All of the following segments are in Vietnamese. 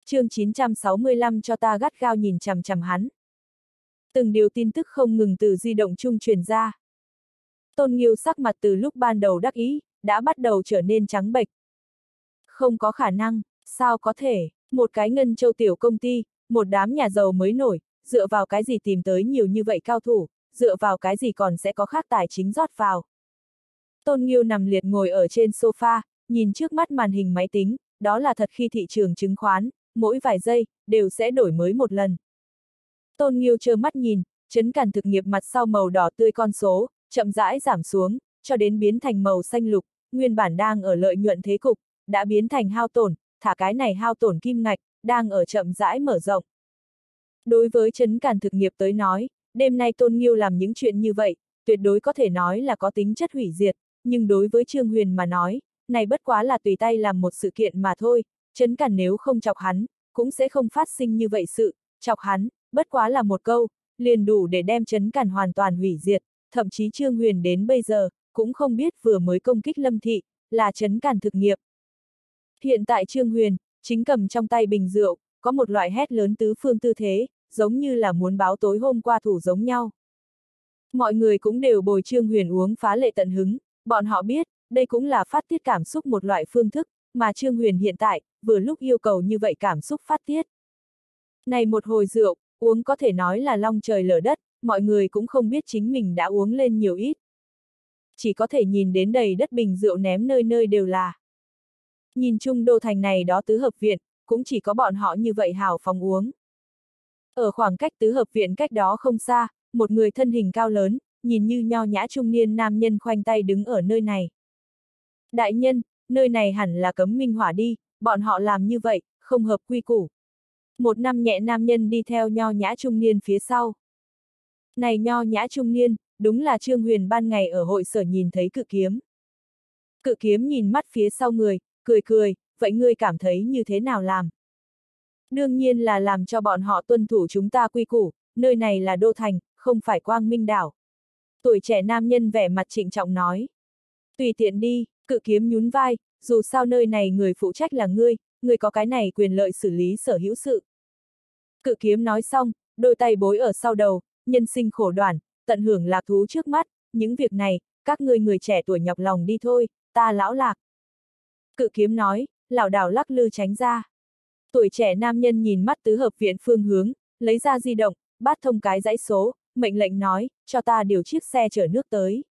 Chương 965 cho ta gắt gao nhìn chằm chằm hắn. Từng điều tin tức không ngừng từ di động chung truyền ra. Tôn Nghiêu sắc mặt từ lúc ban đầu đắc ý, đã bắt đầu trở nên trắng bệch. Không có khả năng, sao có thể, một cái Ngân Châu tiểu công ty, một đám nhà giàu mới nổi, dựa vào cái gì tìm tới nhiều như vậy cao thủ, dựa vào cái gì còn sẽ có khác tài chính rót vào. Tôn Nghiêu nằm liệt ngồi ở trên sofa, nhìn trước mắt màn hình máy tính, đó là thật khi thị trường chứng khoán, mỗi vài giây, đều sẽ đổi mới một lần. Tôn Nghiêu trơ mắt nhìn, Trấn Càn thực nghiệp mặt sau màu đỏ tươi con số, chậm rãi giảm xuống, cho đến biến thành màu xanh lục, nguyên bản đang ở lợi nhuận thế cục, đã biến thành hao tổn, thả cái này hao tổn kim ngạch, đang ở chậm rãi mở rộng. Đối với Trấn Càn thực nghiệp tới nói, đêm nay Tôn Nghiêu làm những chuyện như vậy, tuyệt đối có thể nói là có tính chất hủy diệt, nhưng đối với Trương Huyền mà nói, này bất quá là tùy tay làm một sự kiện mà thôi, Trấn Càn nếu không chọc hắn, cũng sẽ không phát sinh như vậy sự, chọc hắn, bất quá là một câu, liền đủ để đem Trấn Càn hoàn toàn hủy diệt, thậm chí Trương Huyền đến bây giờ, cũng không biết vừa mới công kích Lâm Thị, là Trấn Càn thực nghiệp. Hiện tại Trương Huyền, chính cầm trong tay bình rượu, có một loại hét lớn tứ phương tư thế, giống như là muốn báo tối hôm qua thủ giống nhau. Mọi người cũng đều bồi Trương Huyền uống phá lệ tận hứng, bọn họ biết, đây cũng là phát tiết cảm xúc một loại phương thức, mà Trương Huyền hiện tại, vừa lúc yêu cầu như vậy cảm xúc phát tiết. Này một hồi rượu, uống có thể nói là long trời lở đất, mọi người cũng không biết chính mình đã uống lên nhiều ít. Chỉ có thể nhìn đến đầy đất bình rượu ném nơi nơi đều là. Nhìn chung đô thành này đó tứ hợp viện, cũng chỉ có bọn họ như vậy hào phóng uống. Ở khoảng cách tứ hợp viện cách đó không xa, một người thân hình cao lớn, nhìn như nho nhã trung niên nam nhân khoanh tay đứng ở nơi này. Đại nhân, nơi này hẳn là cấm minh hỏa đi, bọn họ làm như vậy, không hợp quy củ. Một năm nhẹ nam nhân đi theo nho nhã trung niên phía sau. Này nho nhã trung niên, đúng là Trương Huyền ban ngày ở hội sở nhìn thấy Cự Kiếm. Cự Kiếm nhìn mắt phía sau người, cười cười, vậy ngươi cảm thấy như thế nào làm? Đương nhiên là làm cho bọn họ tuân thủ chúng ta quy củ, nơi này là đô thành, không phải Quang Minh đảo. Tuổi trẻ nam nhân vẻ mặt trịnh trọng nói. Tùy tiện đi, Cự Kiếm nhún vai, dù sao nơi này người phụ trách là ngươi có cái này quyền lợi xử lý sở hữu sự. Cự Kiếm nói xong, đôi tay bối ở sau đầu, nhân sinh khổ đoản, tận hưởng lạc thú trước mắt, những việc này, các ngươi người trẻ tuổi nhọc lòng đi thôi, ta lão lạc. Cự Kiếm nói, lảo đảo lắc lư tránh ra. Tuổi trẻ nam nhân nhìn mắt tứ hợp viện phương hướng, lấy ra di động, bắt thông cái dãy số, mệnh lệnh nói, cho ta điều chiếc xe chở nước tới.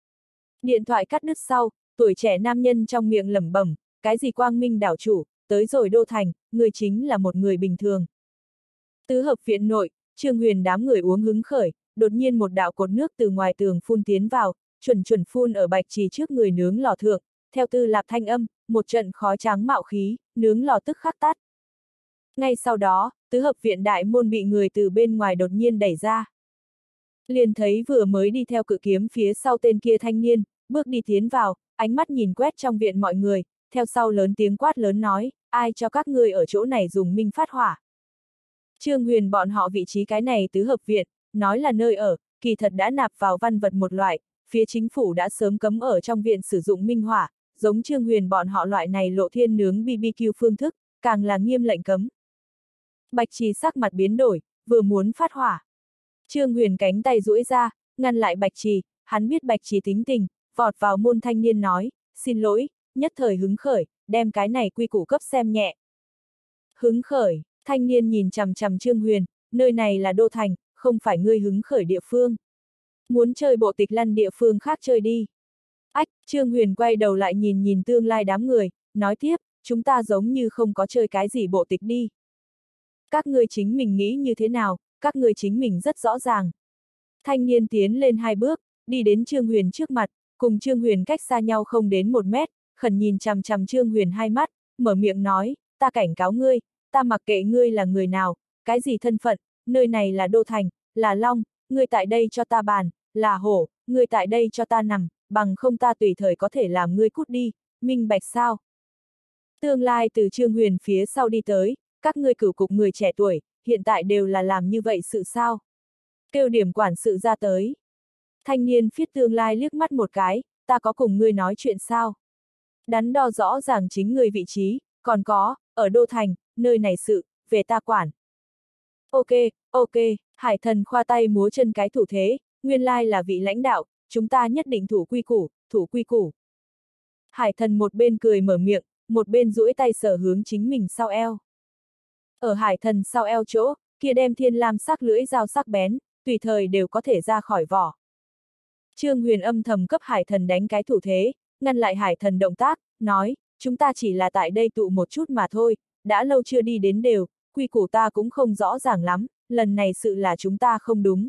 Điện thoại cắt đứt sau, tuổi trẻ nam nhân trong miệng lẩm bẩm, cái gì Quang Minh đảo chủ, tới rồi đô thành, người chính là một người bình thường. Tứ hợp viện nội, Trương Huyền đám người uống hứng khởi, đột nhiên một đạo cột nước từ ngoài tường phun tiến vào, chuẩn phun ở Bạch Trì trước người nướng lò thượng, theo Tư Lạp thanh âm, một trận khói trắng mạo khí, nướng lò tức khắc tắt. Ngay sau đó, tứ hợp viện đại môn bị người từ bên ngoài đột nhiên đẩy ra. Liền thấy vừa mới đi theo Cự Kiếm phía sau tên kia thanh niên, bước đi tiến vào, ánh mắt nhìn quét trong viện mọi người, theo sau lớn tiếng quát lớn nói, ai cho các ngươi ở chỗ này dùng minh phát hỏa. Trương Huyền bọn họ vị trí cái này tứ hợp viện, nói là nơi ở, kỳ thật đã nạp vào văn vật một loại, phía chính phủ đã sớm cấm ở trong viện sử dụng minh hỏa, giống Trương Huyền bọn họ loại này lộ thiên nướng BBQ phương thức, càng là nghiêm lệnh cấm. Bạch Trì sắc mặt biến đổi, vừa muốn phát hỏa. Trương Huyền cánh tay duỗi ra, ngăn lại Bạch Trì, hắn biết Bạch Trì tính tình, vọt vào môn thanh niên nói, xin lỗi, nhất thời hứng khởi, đem cái này quy củ cấp xem nhẹ. Hứng khởi, thanh niên nhìn chằm chằm Trương Huyền, nơi này là đô thành, không phải ngươi hứng khởi địa phương. Muốn chơi bộ tịch lăn địa phương khác chơi đi. Ách, Trương Huyền quay đầu lại nhìn tương lai đám người, nói tiếp, chúng ta giống như không có chơi cái gì bộ tịch đi. Các ngươi chính mình nghĩ như thế nào, các ngươi chính mình rất rõ ràng. Thanh niên tiến lên 2 bước, đi đến Trương Huyền trước mặt, cùng Trương Huyền cách xa nhau không đến 1 mét, khẩn nhìn chằm chằm Trương Huyền 2 mắt, mở miệng nói, ta cảnh cáo ngươi, ta mặc kệ ngươi là người nào, cái gì thân phận, nơi này là đô thành, là long, ngươi tại đây cho ta bàn, là hổ, ngươi tại đây cho ta nằm, bằng không ta tùy thời có thể làm ngươi cút đi, minh bạch sao. Tương lai từ Trương Huyền phía sau đi tới, các ngươi cửu cục người trẻ tuổi, hiện tại đều là làm như vậy sự sao. Kêu điểm quản sự ra tới. Thanh niên phiết tương lai liếc mắt một cái, ta có cùng ngươi nói chuyện sao. Đắn đo rõ ràng chính ngươi vị trí, còn có, ở đô thành, nơi này sự, về ta quản. Ok, ok, Hải Thần khoa tay múa chân cái thủ thế, nguyên lai là vị lãnh đạo, chúng ta nhất định thủ quy củ, thủ quy củ. Hải Thần một bên cười mở miệng, một bên duỗi tay sờ hướng chính mình sau eo. Ở Hải Thần sau eo chỗ, kia đem thiên lam sắc lưỡi dao sắc bén, tùy thời đều có thể ra khỏi vỏ. Trương Huyền âm thầm cấp Hải Thần đánh cái thủ thế, ngăn lại Hải Thần động tác, nói, chúng ta chỉ là tại đây tụ một chút mà thôi, đã lâu chưa đi đến đều, quy củ ta cũng không rõ ràng lắm, lần này sự là chúng ta không đúng.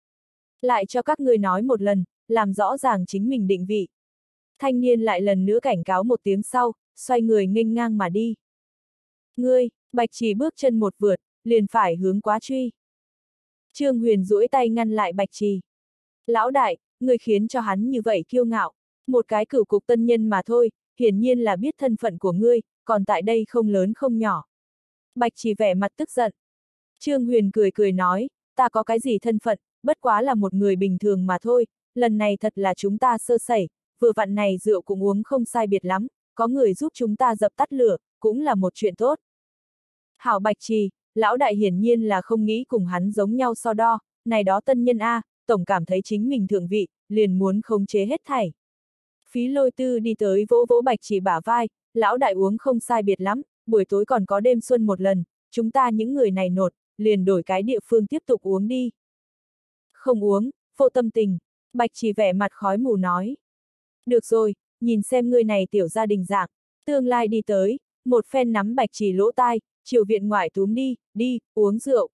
Lại cho các ngươi nói một lần, làm rõ ràng chính mình định vị. Thanh niên lại lần nữa cảnh cáo một tiếng sau, xoay người nghênh ngang mà đi. Ngươi, Bạch Trì bước chân một vượt, liền phải hướng quá truy. Trương Huyền duỗi tay ngăn lại Bạch Trì. Lão đại, ngươi khiến cho hắn như vậy kiêu ngạo, một cái cửu cục tân nhân mà thôi, hiển nhiên là biết thân phận của ngươi, còn tại đây không lớn không nhỏ. Bạch Trì vẻ mặt tức giận. Trương Huyền cười cười nói, ta có cái gì thân phận, bất quá là một người bình thường mà thôi, lần này thật là chúng ta sơ sẩy, vừa vặn này rượu cũng uống không sai biệt lắm, có người giúp chúng ta dập tắt lửa, cũng là một chuyện tốt. Hảo Bạch Trì, lão đại hiển nhiên là không nghĩ cùng hắn giống nhau so đo, này đó tân nhân A, tổng cảm thấy chính mình thượng vị, liền muốn khống chế hết thảy. Phí Lôi Tư đi tới vỗ vỗ Bạch Trì bả vai, lão đại uống không sai biệt lắm, buổi tối còn có đêm xuân một lần, chúng ta những người này nột, liền đổi cái địa phương tiếp tục uống đi. Không uống, vô tâm tình, Bạch Trì vẻ mặt khói mù nói. Được rồi, nhìn xem ngươi này tiểu gia đình dạng, tương lai đi tới, một phen nắm Bạch Trì lỗ tai, chiều viện ngoại túm đi, đi, uống rượu.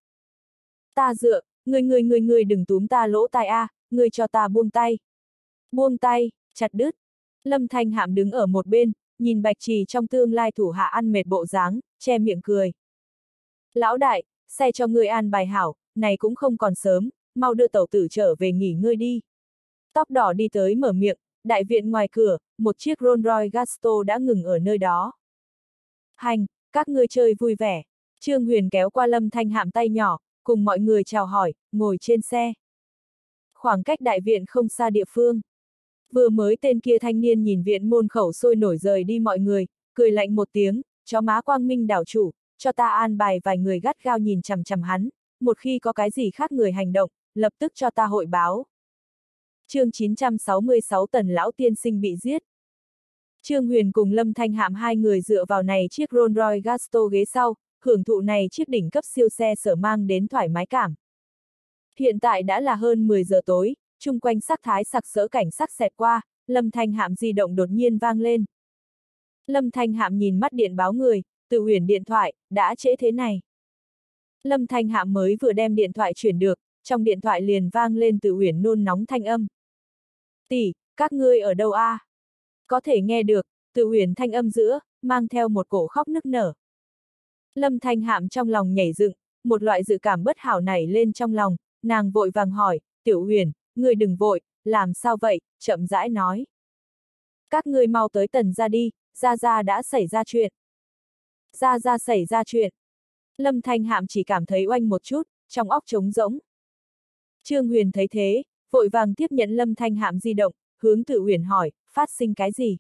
Ta dựa, ngươi đừng túm ta lỗ tai a, ngươi cho ta buông tay. Buông tay, chặt đứt. Lâm Thanh Hạm đứng ở một bên, nhìn Bạch Trì trong tương lai thủ hạ ăn mệt bộ dáng, che miệng cười. Lão đại, xe cho ngươi an bài hảo, này cũng không còn sớm, mau đưa tẩu tử trở về nghỉ ngơi đi. Tóc đỏ đi tới mở miệng, đại viện ngoài cửa, một chiếc Rolls Royce Gasto đã ngừng ở nơi đó. Hành, các ngươi chơi vui vẻ. Trương Huyền kéo qua Lâm Thanh Hạm tay nhỏ, cùng mọi người chào hỏi, ngồi trên xe. Khoảng cách đại viện không xa địa phương. Vừa mới tên kia thanh niên nhìn viện môn khẩu sôi nổi rời đi mọi người, cười lạnh một tiếng, chó má Quang Minh đảo chủ, cho ta an bài vài người gắt gao nhìn chằm chằm hắn, một khi có cái gì khác người hành động, lập tức cho ta hội báo. Chương 966 Tần lão tiên sinh bị giết. Trương Huyền cùng Lâm Thanh Hạm hai người dựa vào này chiếc Rolls Royce Gasto ghế sau, hưởng thụ này chiếc đỉnh cấp siêu xe sở mang đến thoải mái cảm. Hiện tại đã là hơn 10 giờ tối, chung quanh sắc thái sặc sỡ cảnh sắc xẹt qua, Lâm Thanh Hạm di động đột nhiên vang lên. Lâm Thanh Hạm nhìn mắt điện báo người, Tự Uyển điện thoại, đã trễ thế này. Lâm Thanh Hạm mới vừa đem điện thoại chuyển được, trong điện thoại liền vang lên Tự Uyển nôn nóng thanh âm. Tỷ, các ngươi ở đâu a? Có thể nghe được, Tự Uyển thanh âm giữa, mang theo một cổ khóc nức nở. Lâm Thanh Hạm trong lòng nhảy dựng, một loại dự cảm bất hảo nảy lên trong lòng, nàng vội vàng hỏi, Tiểu Uyển, ngươi đừng vội, làm sao vậy, chậm rãi nói. Các ngươi mau tới Tần gia đi, Gia Gia đã xảy ra chuyện. Gia Gia xảy ra chuyện. Lâm Thanh Hạm chỉ cảm thấy oanh một chút, trong óc trống rỗng. Trương Huyền thấy thế, vội vàng tiếp nhận Lâm Thanh Hạm di động, hướng Tự Uyển hỏi, phát sinh cái gì?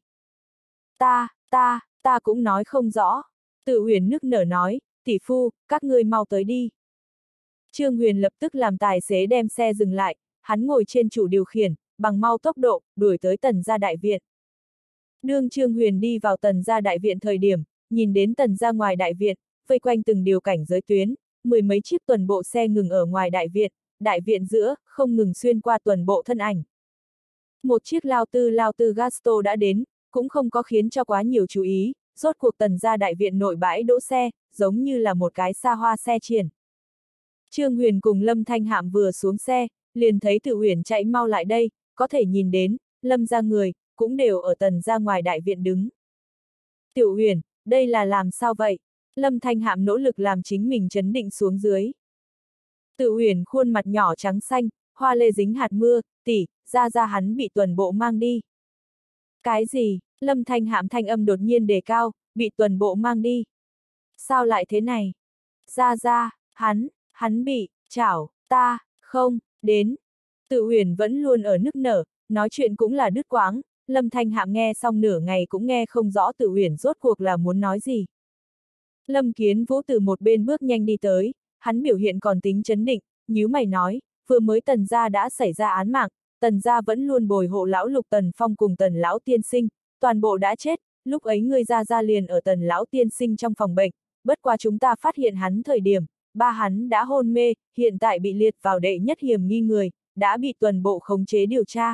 Ta cũng nói không rõ. Tự Uyển nức nở nói, tỷ phu, các ngươi mau tới đi. Trương Huyền lập tức làm tài xế đem xe dừng lại, hắn ngồi trên chủ điều khiển, bằng mau tốc độ, đuổi tới Tần gia đại viện. Đương Trương Huyền đi vào Tần gia đại viện thời điểm, nhìn đến Tần gia ngoài đại viện, vây quanh từng điều cảnh giới tuyến, mười mấy chiếc tuần bộ xe ngừng ở ngoài đại viện giữa, không ngừng xuyên qua tuần bộ thân ảnh. Một chiếc lao tư Gasto đã đến, cũng không có khiến cho quá nhiều chú ý, rốt cuộc Tần gia đại viện nội bãi đỗ xe, giống như là một cái xa hoa xe triển. Trương Huyền cùng Lâm Thanh Hạm vừa xuống xe, liền thấy Tự Uyển chạy mau lại đây, có thể nhìn đến, Lâm gia người, cũng đều ở Tần gia ngoài đại viện đứng. Tiểu Uyển, đây là làm sao vậy? Lâm Thanh Hạm nỗ lực làm chính mình trấn định xuống dưới. Tự Uyển khuôn mặt nhỏ trắng xanh, hoa lê dính hạt mưa, tỷ, Gia Gia hắn bị tuần bộ mang đi. Cái gì? Lâm Thanh Hạm thanh âm đột nhiên đề cao, bị tuần bộ mang đi. Sao lại thế này? Gia Gia, hắn bị, chảo, ta, không, đến. Tự Uyển vẫn luôn ở nức nở, nói chuyện cũng là đứt quãng, Lâm Thanh Hạm nghe xong nửa ngày cũng nghe không rõ Tự Uyển rốt cuộc là muốn nói gì. Lâm Kiến Vũ từ một bên bước nhanh đi tới, hắn biểu hiện còn tính trấn định, nhíu mày nói, vừa mới Tần gia đã xảy ra án mạng, Tần gia vẫn luôn bồi hộ lão Lục Tần Phong cùng Tần lão tiên sinh, toàn bộ đã chết, lúc ấy ngươi ra liền ở Tần lão tiên sinh trong phòng bệnh, bất quá chúng ta phát hiện hắn thời điểm, ba hắn đã hôn mê, hiện tại bị liệt vào đệ nhất hiểm nghi người, đã bị tuần bộ khống chế điều tra.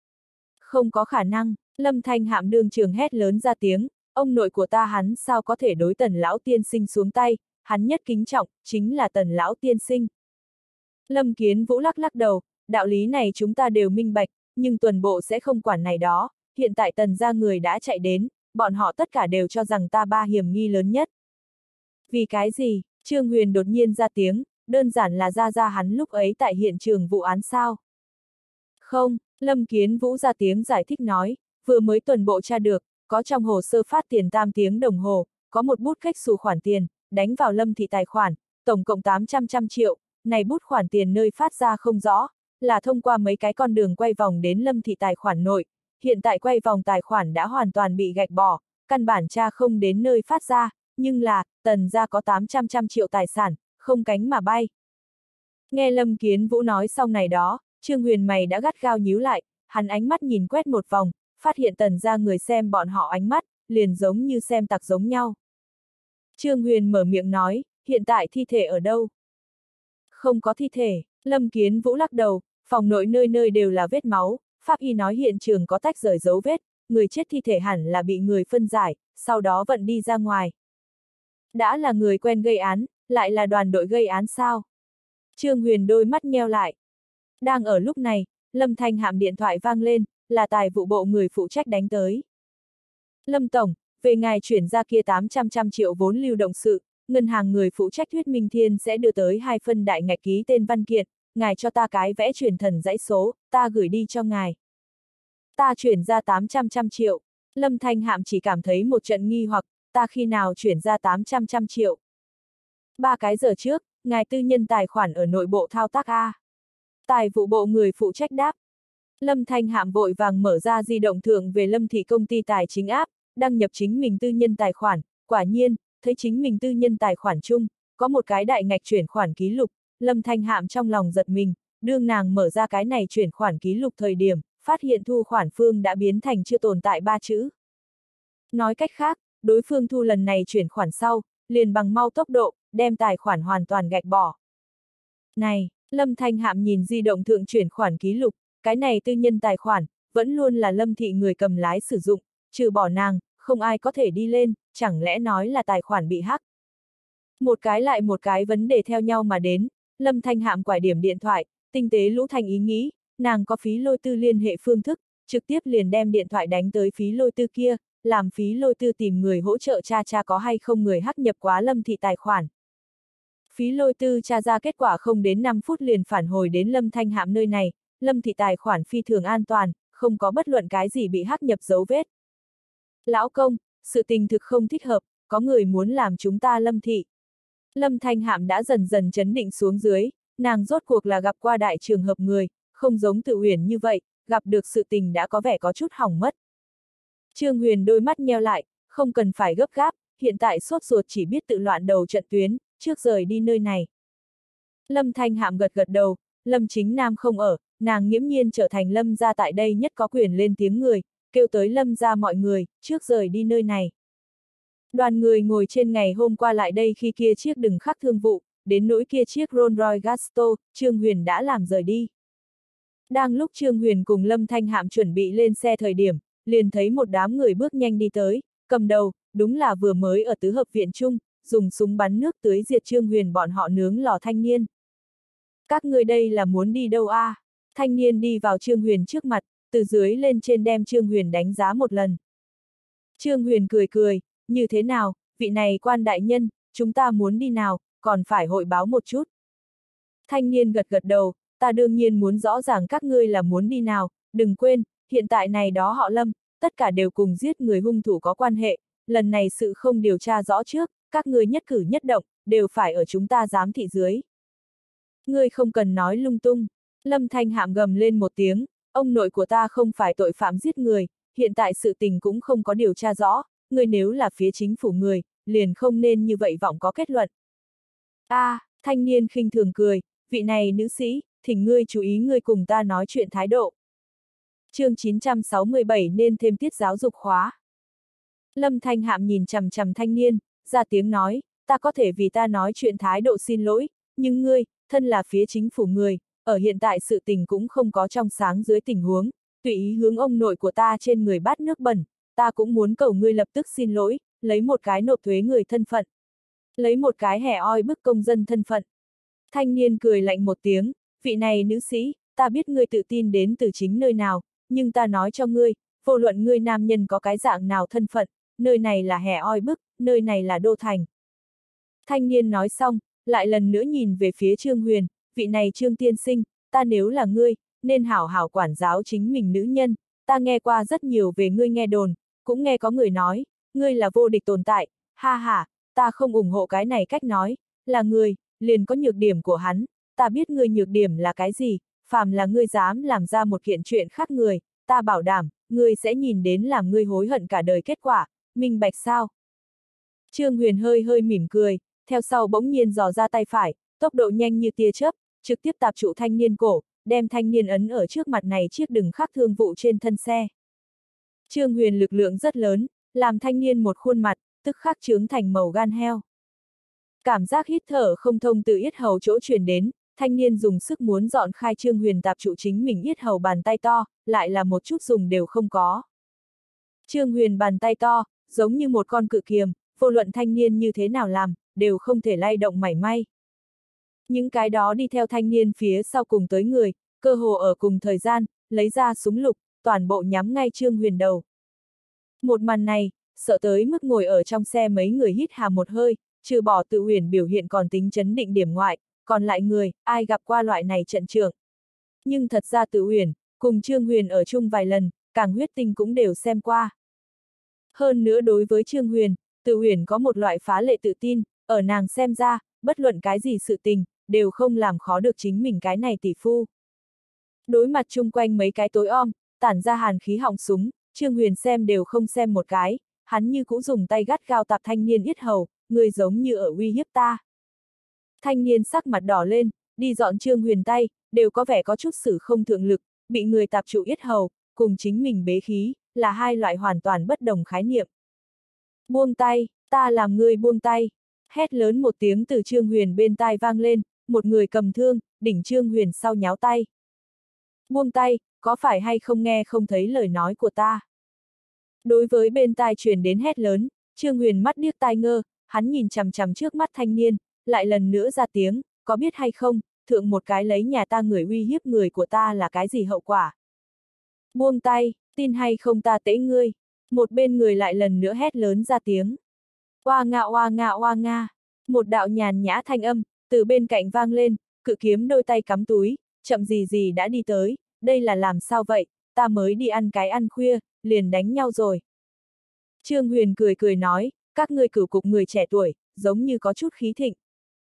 Không có khả năng, Lâm Thanh Hạm đương trường hét lớn ra tiếng, ông nội của ta hắn sao có thể đối Tần lão tiên sinh xuống tay, hắn nhất kính trọng, chính là Tần lão tiên sinh. Lâm Kiến Vũ lắc lắc đầu, đạo lý này chúng ta đều minh bạch, nhưng tuần bộ sẽ không quản này đó, hiện tại Tần gia người đã chạy đến, bọn họ tất cả đều cho rằng ta ba hiểm nghi lớn nhất. Vì cái gì? Trương Huyền đột nhiên ra tiếng, đơn giản là ra hắn lúc ấy tại hiện trường vụ án sao? Không, Lâm Kiến Vũ ra tiếng giải thích nói, vừa mới tuần bộ tra được, có trong hồ sơ phát tiền 8 tiếng đồng hồ, có một bút khách xù khoản tiền, đánh vào Lâm thị tài khoản, tổng cộng 800 triệu, này bút khoản tiền nơi phát ra không rõ, là thông qua mấy cái con đường quay vòng đến Lâm thị tài khoản nội, hiện tại quay vòng tài khoản đã hoàn toàn bị gạch bỏ, căn bản tra không đến nơi phát ra, nhưng là, Tần gia có 800 triệu tài sản, không cánh mà bay. Nghe Lâm Kiến Vũ nói xong này đó, Trương Huyền mày đã gắt gao nhíu lại, hắn ánh mắt nhìn quét một vòng, phát hiện Tần gia người xem bọn họ ánh mắt, liền giống như xem tặc giống nhau. Trương Huyền mở miệng nói, hiện tại thi thể ở đâu? Không có thi thể, Lâm Kiến Vũ lắc đầu, phòng nội nơi nơi đều là vết máu, pháp y nói hiện trường có tách rời dấu vết, người chết thi thể hẳn là bị người phân giải, sau đó vận đi ra ngoài. Đã là người quen gây án, lại là đoàn đội gây án sao? Trương Huyền đôi mắt nheo lại. Đang ở lúc này, Lâm Thanh Hạm điện thoại vang lên, là tài vụ bộ người phụ trách đánh tới. Lâm Tổng, về ngài chuyển ra kia 800 triệu vốn lưu động sự, ngân hàng người phụ trách Thuyết Minh Thiên sẽ đưa tới 2 phân đại ngạch ký tên văn kiện, ngài cho ta cái vẽ chuyển thần dãy số, ta gửi đi cho ngài. Ta chuyển ra 800 triệu, Lâm Thanh Hạm chỉ cảm thấy một trận nghi hoặc, ta khi nào chuyển ra 800 triệu. 3 cái giờ trước, ngài tư nhân tài khoản ở nội bộ thao tác A. Tài vụ bộ người phụ trách đáp. Lâm Thanh Hạm vội vàng mở ra di động thượng về Lâm thị công ty tài chính app, đăng nhập chính mình tư nhân tài khoản, quả nhiên, thấy chính mình tư nhân tài khoản chung, có một cái đại ngạch chuyển khoản ký lục, Lâm Thanh Hạm trong lòng giật mình, đương nàng mở ra cái này chuyển khoản ký lục thời điểm, phát hiện thu khoản phương đã biến thành chưa tồn tại 3 chữ. Nói cách khác, đối phương thu lần này chuyển khoản sau, liền bằng mau tốc độ, đem tài khoản hoàn toàn gạch bỏ. Này, Lâm Thanh Hạm nhìn di động thượng chuyển khoản ký lục, cái này tư nhân tài khoản, vẫn luôn là Lâm thị người cầm lái sử dụng, trừ bỏ nàng, không ai có thể đi lên, chẳng lẽ nói là tài khoản bị hack. Một cái lại một cái vấn đề theo nhau mà đến, Lâm Thanh Hạm quải điểm điện thoại, tinh tế lũ thành ý nghĩ, nàng có phí lôi tư liên hệ phương thức, trực tiếp liền đem điện thoại đánh tới phí lôi tư kia, làm phí lôi tư tìm người hỗ trợ tra có hay không người hack nhập quá Lâm thị tài khoản. Phí lôi tư tra ra kết quả không đến 5 phút liền phản hồi đến Lâm Thanh Hạm nơi này, Lâm thị tài khoản phi thường an toàn, không có bất luận cái gì bị hack nhập dấu vết. Lão công, sự tình thực không thích hợp, có người muốn làm chúng ta Lâm thị. Lâm Thanh Hạm đã dần dần chấn định xuống dưới, nàng rốt cuộc là gặp qua đại trường hợp người, không giống Tự Huyền như vậy, gặp được sự tình đã có vẻ có chút hỏng mất. Trương Huyền đôi mắt nheo lại, không cần phải gấp gáp, hiện tại sốt ruột chỉ biết tự loạn đầu trận tuyến, trước rời đi nơi này. Lâm Thanh Hạm gật gật đầu, Lâm Chính Nam không ở, nàng nghiễm nhiên trở thành Lâm gia tại đây nhất có quyền lên tiếng người, kêu tới Lâm gia mọi người, trước rời đi nơi này. Đoàn người ngồi trên ngày hôm qua lại đây khi kia chiếc đừng khắc thương vụ, đến nỗi kia chiếc Rolls-Royce Gasto, Trương Huyền đã làm rời đi. Đang lúc Trương Huyền cùng Lâm Thanh Hạm chuẩn bị lên xe thời điểm, liền thấy một đám người bước nhanh đi tới, cầm đầu, đúng là vừa mới ở tứ hợp viện chung, dùng súng bắn nước tưới diệt Trương Huyền bọn họ nướng lò thanh niên. Các người đây là muốn đi đâu a? Thanh niên đi vào Trương Huyền trước mặt, từ dưới lên trên đem Trương Huyền đánh giá một lần. Trương Huyền cười cười, như thế nào, vị này quan đại nhân, chúng ta muốn đi nào, còn phải hội báo một chút. Thanh niên gật gật đầu, ta đương nhiên muốn rõ ràng các ngươi là muốn đi nào, đừng quên, hiện tại này đó họ Lâm, tất cả đều cùng giết người hung thủ có quan hệ, lần này sự không điều tra rõ trước, các ngươi nhất cử nhất động, đều phải ở chúng ta giám thị dưới. Ngươi không cần nói lung tung, Lâm Thanh Hạm gầm lên một tiếng, ông nội của ta không phải tội phạm giết người, hiện tại sự tình cũng không có điều tra rõ, ngươi nếu là phía chính phủ người, liền không nên như vậy vọng có kết luận. Thanh niên khinh thường cười, vị này nữ sĩ, thỉnh ngươi chú ý ngươi cùng ta nói chuyện thái độ. Chương 967 nên thêm tiết giáo dục khóa. Lâm Thanh Hạm nhìn chằm chằm thanh niên, ra tiếng nói, ta có thể vì ta nói chuyện thái độ xin lỗi, nhưng ngươi, thân là phía chính phủ người, ở hiện tại sự tình cũng không có trong sáng dưới tình huống, tùy ý hướng ông nội của ta trên người bát nước bẩn, ta cũng muốn cầu ngươi lập tức xin lỗi, lấy một cái nộp thuế người thân phận. Lấy một cái hẻ oi bức công dân thân phận. Thanh niên cười lạnh một tiếng, vị này nữ sĩ, ta biết ngươi tự tin đến từ chính nơi nào, nhưng ta nói cho ngươi, vô luận ngươi nam nhân có cái dạng nào thân phận, nơi này là hẻ oi bức, nơi này là đô thành. Thanh niên nói xong, lại lần nữa nhìn về phía Trương Huyền, vị này Trương tiên sinh, ta nếu là ngươi, nên hảo hảo quản giáo chính mình nữ nhân, ta nghe qua rất nhiều về ngươi nghe đồn, cũng nghe có người nói, ngươi là vô địch tồn tại, ha ha, ta không ủng hộ cái này cách nói, là người, liền có nhược điểm của hắn, ta biết ngươi nhược điểm là cái gì, phàm là ngươi dám làm ra một kiện chuyện khác người, ta bảo đảm, ngươi sẽ nhìn đến làm ngươi hối hận cả đời kết quả, minh bạch sao? Trương Huyền hơi hơi mỉm cười, theo sau bỗng nhiên giò ra tay phải, tốc độ nhanh như tia chớp, trực tiếp tạp trụ thanh niên cổ, đem thanh niên ấn ở trước mặt này chiếc đừng khắc thương vụ trên thân xe. Trương Huyền lực lượng rất lớn, làm thanh niên một khuôn mặt, tức khắc trướng thành màu gan heo. Cảm giác hít thở không thông từ yết hầu chỗ truyền đến, thanh niên dùng sức muốn dọn khai Trương Huyền tạp trụ chính mình yết hầu bàn tay to, lại là một chút dùng đều không có. Trương Huyền bàn tay to, giống như một con cự kiềm, vô luận thanh niên như thế nào làm, đều không thể lay động mảy may. Những cái đó đi theo thanh niên phía sau cùng tới người, cơ hồ ở cùng thời gian, lấy ra súng lục, toàn bộ nhắm ngay Trương Huyền đầu. Một màn này, sợ tới mức ngồi ở trong xe mấy người hít hà một hơi, trừ bỏ Tự Huyền biểu hiện còn tính chấn định điểm ngoại, còn lại người, ai gặp qua loại này trận trưởng. Nhưng thật ra Tự Huyền, cùng Trương Huyền ở chung vài lần, càng huyết tinh cũng đều xem qua. Hơn nữa đối với Trương Huyền, Tự Huyền có một loại phá lệ tự tin, ở nàng xem ra, bất luận cái gì sự tình, đều không làm khó được chính mình cái này tỷ phu. Đối mặt chung quanh mấy cái tối om, tản ra hàn khí họng súng, Trương Huyền xem đều không xem một cái, hắn như cũ dùng tay gắt gao tạp thanh niên yết hầu, người giống như ở uy hiếp ta. Thanh niên sắc mặt đỏ lên, đi dọn Trương Huyền tay, đều có vẻ có chút sử không thượng lực, bị người tạp trụ yết hầu, cùng chính mình bế khí, là hai loại hoàn toàn bất đồng khái niệm. Buông tay, ta làm ngươi buông tay. Hét lớn một tiếng từ Trương Huyền bên tai vang lên, một người cầm thương, đỉnh Trương Huyền sau nháo tay. Buông tay, có phải hay không nghe không thấy lời nói của ta? Đối với bên tai truyền đến hét lớn, Trương Huyền mắt điếc tai ngơ, hắn nhìn chằm chằm trước mắt thanh niên, lại lần nữa ra tiếng, có biết hay không, thượng một cái lấy nhà ta người uy hiếp người của ta là cái gì hậu quả? Buông tay, tin hay không ta tễ ngươi. Một bên người lại lần nữa hét lớn ra tiếng. Oa nga oa nga oa nga. Một đạo nhàn nhã thanh âm, từ bên cạnh vang lên, cự kiếm đôi tay cắm túi, chậm gì gì đã đi tới, đây là làm sao vậy, ta mới đi ăn cái ăn khuya, liền đánh nhau rồi. Trương Huyền cười cười nói, các ngươi cửu cục người trẻ tuổi, giống như có chút khí thịnh.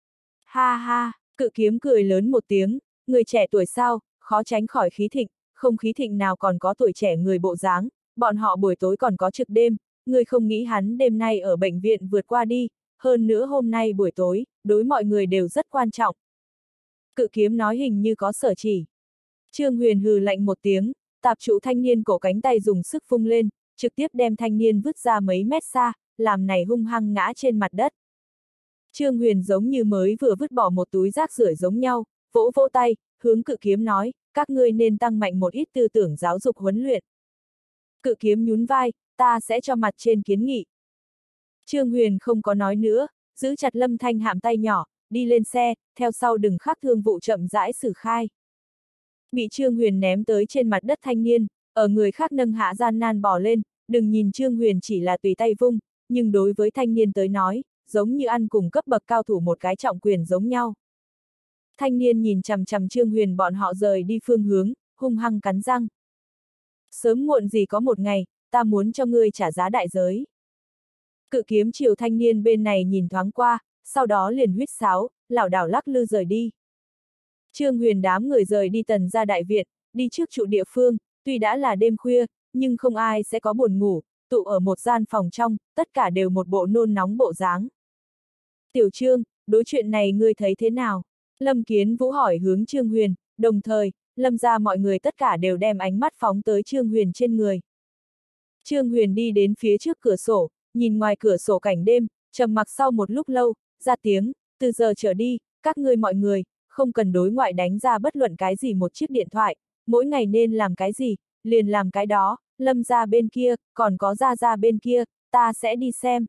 Ha ha, cự kiếm cười lớn một tiếng, người trẻ tuổi sao, khó tránh khỏi khí thịnh, không khí thịnh nào còn có tuổi trẻ người bộ dáng, bọn họ buổi tối còn có trực đêm, người không nghĩ hắn đêm nay ở bệnh viện vượt qua đi, hơn nữa hôm nay buổi tối, đối mọi người đều rất quan trọng. Cự kiếm nói hình như có sở chỉ. Trương Huyền hừ lạnh một tiếng, tạp trụ thanh niên cổ cánh tay dùng sức vung lên, trực tiếp đem thanh niên vứt ra mấy mét xa, làm này hung hăng ngã trên mặt đất. Trương Huyền giống như mới vừa vứt bỏ một túi rác rưởi giống nhau, vỗ vỗ tay, hướng cự kiếm nói, các ngươi nên tăng mạnh một ít tư tưởng giáo dục huấn luyện. Cự kiếm nhún vai, ta sẽ cho mặt trên kiến nghị. Trương Huyền không có nói nữa, giữ chặt Lâm Thanh Hạm tay nhỏ, đi lên xe, theo sau đừng khắc thương vụ chậm rãi xử khai. Bị Trương Huyền ném tới trên mặt đất thanh niên, ở người khác nâng hạ gian nan bỏ lên, đừng nhìn Trương Huyền chỉ là tùy tay vung, nhưng đối với thanh niên tới nói, giống như ăn cùng cấp bậc cao thủ một cái trọng quyền giống nhau. Thanh niên nhìn chằm chằm Trương Huyền bọn họ rời đi phương hướng, hung hăng cắn răng. Sớm muộn gì có một ngày, ta muốn cho ngươi trả giá đại giới. Cự kiếm chiều thanh niên bên này nhìn thoáng qua, sau đó liền huýt sáo, lảo đảo lắc lư rời đi. Trương Huyền đám người rời đi Tần gia đại viện, đi trước trụ địa phương, tuy đã là đêm khuya, nhưng không ai sẽ có buồn ngủ, tụ ở một gian phòng trong, tất cả đều một bộ nôn nóng bộ dáng. Tiểu Trương, đối chuyện này ngươi thấy thế nào? Lâm Kiến Vũ hỏi hướng Trương Huyền, đồng thời, Lâm ra mọi người tất cả đều đem ánh mắt phóng tới Trương Huyền trên người. Trương Huyền đi đến phía trước cửa sổ, nhìn ngoài cửa sổ cảnh đêm, trầm mặc sau một lúc lâu, ra tiếng, từ giờ trở đi, các ngươi mọi người, không cần đối ngoại đánh ra bất luận cái gì một chiếc điện thoại, mỗi ngày nên làm cái gì, liền làm cái đó, Lâm ra bên kia, còn có ra bên kia, ta sẽ đi xem.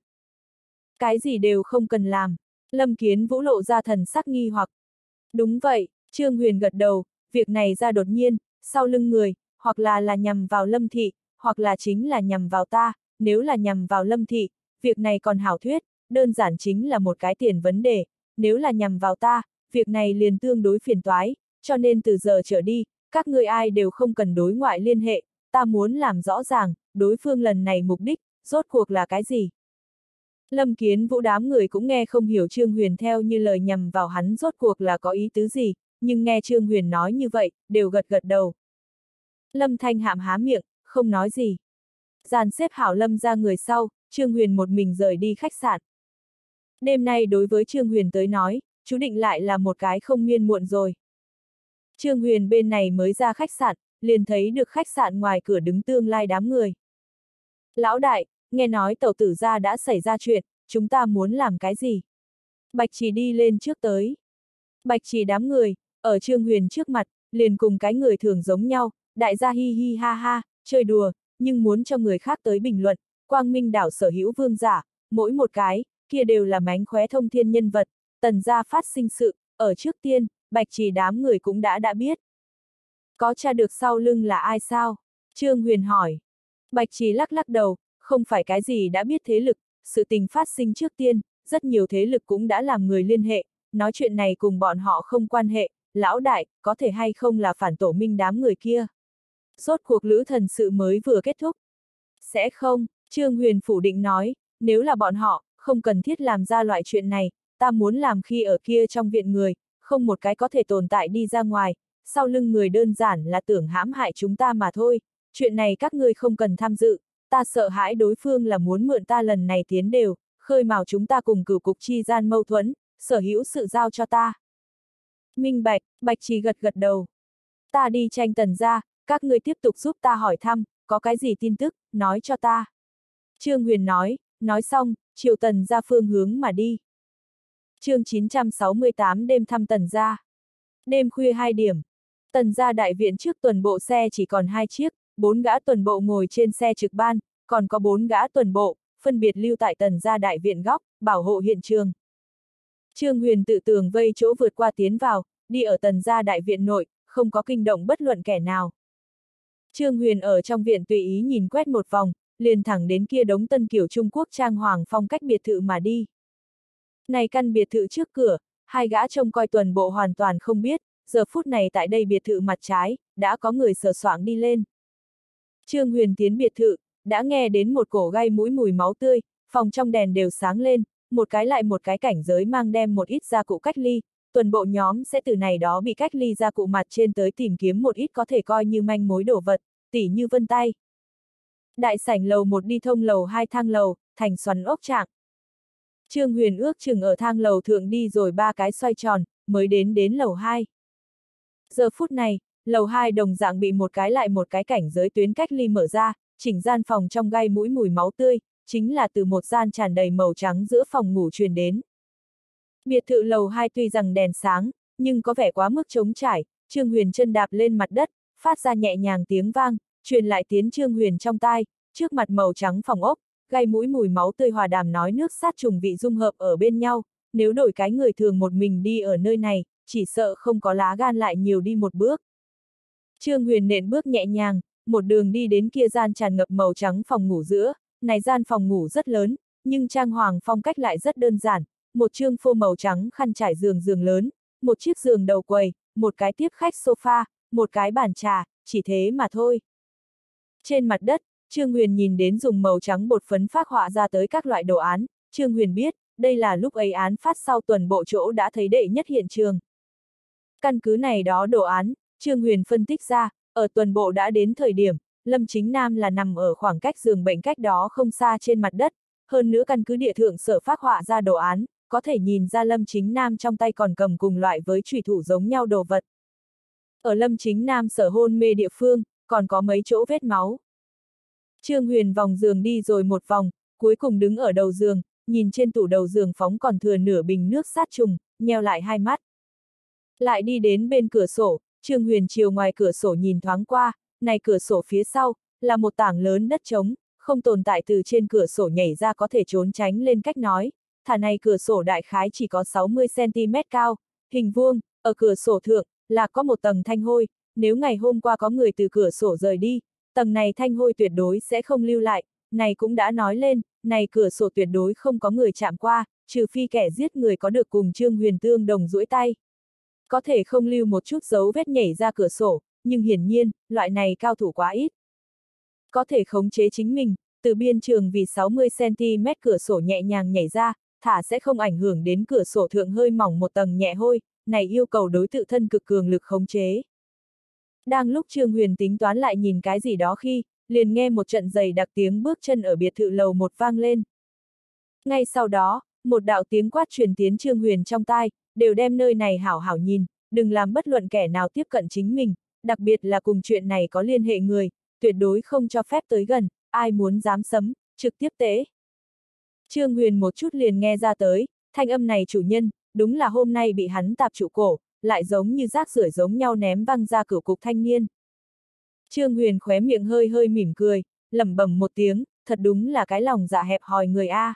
Cái gì đều không cần làm. Lâm Kiến Vũ lộ ra thần sắc nghi hoặc. Đúng vậy, Trương Huyền gật đầu, việc này ra đột nhiên, sau lưng người, hoặc là nhằm vào Lâm Thị, hoặc là chính là nhằm vào ta, nếu là nhằm vào Lâm Thị, việc này còn hảo thuyết, đơn giản chính là một cái tiền vấn đề, nếu là nhằm vào ta, việc này liền tương đối phiền toái, cho nên từ giờ trở đi, các ngươi ai đều không cần đối ngoại liên hệ, ta muốn làm rõ ràng, đối phương lần này mục đích, rốt cuộc là cái gì. Lâm Kiến Vũ đám người cũng nghe không hiểu Trương Huyền theo như lời nhằm vào hắn rốt cuộc là có ý tứ gì, nhưng nghe Trương Huyền nói như vậy, đều gật gật đầu. Lâm Thanh Hạm há miệng, không nói gì. Dàn xếp hảo Lâm ra người sau, Trương Huyền một mình rời đi khách sạn. Đêm nay đối với Trương Huyền tới nói, chú định lại là một cái không miên muộn rồi. Trương Huyền bên này mới ra khách sạn, liền thấy được khách sạn ngoài cửa đứng tương lai đám người. Lão đại, nghe nói tẩu tử gia đã xảy ra chuyện, chúng ta muốn làm cái gì? Bạch Chỉ đi lên trước tới. Bạch Chỉ đám người, ở Trương Huyền trước mặt, liền cùng cái người thường giống nhau, đại gia hi hi ha ha, chơi đùa, nhưng muốn cho người khác tới bình luận, Quang Minh đảo sở hữu vương giả, mỗi một cái, kia đều là mánh khóe thông thiên nhân vật, Tần gia phát sinh sự, ở trước tiên, Bạch Chỉ đám người cũng đã biết. Có tra được sau lưng là ai sao? Trương Huyền hỏi. Bạch Chỉ lắc lắc đầu, không phải cái gì đã biết thế lực, sự tình phát sinh trước tiên, rất nhiều thế lực cũng đã làm người liên hệ, nói chuyện này cùng bọn họ không quan hệ, lão đại, có thể hay không là phản tổ minh đám người kia. Rốt cuộc lữ thần sự mới vừa kết thúc. Sẽ không, Trương Huyền phủ định nói, nếu là bọn họ, không cần thiết làm ra loại chuyện này, ta muốn làm khi ở kia trong viện người, không một cái có thể tồn tại đi ra ngoài, sau lưng người đơn giản là tưởng hãm hại chúng ta mà thôi, chuyện này các ngươi không cần tham dự, ta sợ hãi đối phương là muốn mượn ta lần này tiến đều, khơi mào chúng ta cùng cửu cục chi gian mâu thuẫn, sở hữu sự giao cho ta. Minh bạch, Bạch Chỉ gật gật đầu. Ta đi tranh Tần gia, các ngươi tiếp tục giúp ta hỏi thăm, có cái gì tin tức, nói cho ta. Trương Huyền nói xong, chiều Tần gia phương hướng mà đi. Chương 968 đêm thăm Tần gia. Đêm khuya 2 điểm. Tần gia đại viện trước tuần bộ xe chỉ còn 2 chiếc, 4 gã tuần bộ ngồi trên xe trực ban, còn có 4 gã tuần bộ, phân biệt lưu tại Tần gia đại viện góc, bảo hộ hiện trường. Trương Huyền tự tường vây chỗ vượt qua tiến vào, đi ở Tần gia đại viện nội, không có kinh động bất luận kẻ nào. Trương Huyền ở trong viện tùy ý nhìn quét một vòng, liền thẳng đến kia đống tân kiểu Trung Quốc trang hoàng phong cách biệt thự mà đi. Này căn biệt thự trước cửa, 2 gã trông coi tuần bộ hoàn toàn không biết, giờ phút này tại đây biệt thự mặt trái, đã có người sờ soạng đi lên. Trương Huyền tiến biệt thự, đã nghe đến một cổ gai mũi mùi máu tươi, phòng trong đèn đều sáng lên, một cái lại một cái cảnh giới mang đem một ít gia cụ cách ly, tuần bộ nhóm sẽ từ này đó bị cách ly gia cụ mặt trên tới tìm kiếm một ít có thể coi như manh mối đồ vật, tỉ như vân tay. Đại sảnh lầu 1 đi thông lầu 2 thang lầu, thành xoắn ốc trạng. Trương Huyền ước chừng ở thang lầu thượng đi rồi 3 cái xoay tròn, mới đến lầu 2. Giờ phút này, lầu 2 đồng dạng bị một cái lại một cái cảnh giới tuyến cách ly mở ra, chỉnh gian phòng trong gai mũi mùi máu tươi, chính là từ một gian tràn đầy màu trắng giữa phòng ngủ truyền đến. Biệt thự lầu 2 tuy rằng đèn sáng, nhưng có vẻ quá mức trống trải, Trương Huyền chân đạp lên mặt đất, phát ra nhẹ nhàng tiếng vang, truyền lại tiến Trương Huyền trong tai, trước mặt màu trắng phòng ốc, gai mũi mùi máu tươi hòa đàm nói nước sát trùng vị dung hợp ở bên nhau, nếu đổi cái người thường một mình đi ở nơi này, chỉ sợ không có lá gan lại nhiều đi một bước. Trương Huyền nện bước nhẹ nhàng, một đường đi đến kia gian tràn ngập màu trắng phòng ngủ giữa, này gian phòng ngủ rất lớn, nhưng trang hoàng phong cách lại rất đơn giản, một chương phô màu trắng khăn trải giường lớn, một chiếc giường đầu quầy, một cái tiếp khách sofa, một cái bàn trà, chỉ thế mà thôi. Trên mặt đất, Trương Huyền nhìn đến dùng màu trắng bột phấn phác họa ra tới các loại đồ án, Trương Huyền biết, đây là lúc ấy án phát sau tuần bộ chỗ đã thấy đệ nhất hiện trường. Căn cứ này đó đồ án, Trương Huyền phân tích ra, ở tuần bộ đã đến thời điểm, Lâm Chính Nam là nằm ở khoảng cách giường bệnh cách đó không xa trên mặt đất, hơn nữa căn cứ địa thượng sở phác họa ra đồ án, có thể nhìn ra Lâm Chính Nam trong tay còn cầm cùng loại với chủy thủ giống nhau đồ vật. Ở Lâm Chính Nam sở hôn mê địa phương, còn có mấy chỗ vết máu. Trương Huyền vòng giường đi rồi một vòng, cuối cùng đứng ở đầu giường, nhìn trên tủ đầu giường phóng còn thừa nửa bình nước sát trùng, nheo lại hai mắt. Lại đi đến bên cửa sổ, Trương Huyền chiều ngoài cửa sổ nhìn thoáng qua, này cửa sổ phía sau, là một tảng lớn đất trống, không tồn tại từ trên cửa sổ nhảy ra có thể trốn tránh lên cách nói, thả này cửa sổ đại khái chỉ có 60cm cao, hình vuông, ở cửa sổ thượng, là có một tầng thanh hôi, nếu ngày hôm qua có người từ cửa sổ rời đi, tầng này thanh hôi tuyệt đối sẽ không lưu lại, này cũng đã nói lên, này cửa sổ tuyệt đối không có người chạm qua, trừ phi kẻ giết người có được cùng Trương Huyền tương đồng duỗi tay. Có thể không lưu một chút dấu vết nhảy ra cửa sổ, nhưng hiển nhiên, loại này cao thủ quá ít. Có thể khống chế chính mình, từ biên trường vì 60cm cửa sổ nhẹ nhàng nhảy ra, thả sẽ không ảnh hưởng đến cửa sổ thượng hơi mỏng một tầng nhẹ hôi, này yêu cầu đối tự thân cực cường lực khống chế. Đang lúc Trương Huyền tính toán lại nhìn cái gì đó khi, liền nghe một trận dày đặc tiếng bước chân ở biệt thự lầu một vang lên. Ngay sau đó, một đạo tiếng quát truyền tiến Trương Huyền trong tai, đều đem nơi này hảo hảo nhìn, đừng làm bất luận kẻ nào tiếp cận chính mình, đặc biệt là cùng chuyện này có liên hệ người, tuyệt đối không cho phép tới gần, ai muốn dám sấm, trực tiếp tế. Trương Huyền một chút liền nghe ra tới, thanh âm này chủ nhân, đúng là hôm nay bị hắn tạp trụ cổ, lại giống như rác rưởi giống nhau ném văng ra cửa cục thanh niên. Trương Huyền khóe miệng hơi hơi mỉm cười, lẩm bẩm một tiếng, thật đúng là cái lòng dạ hẹp hòi người A.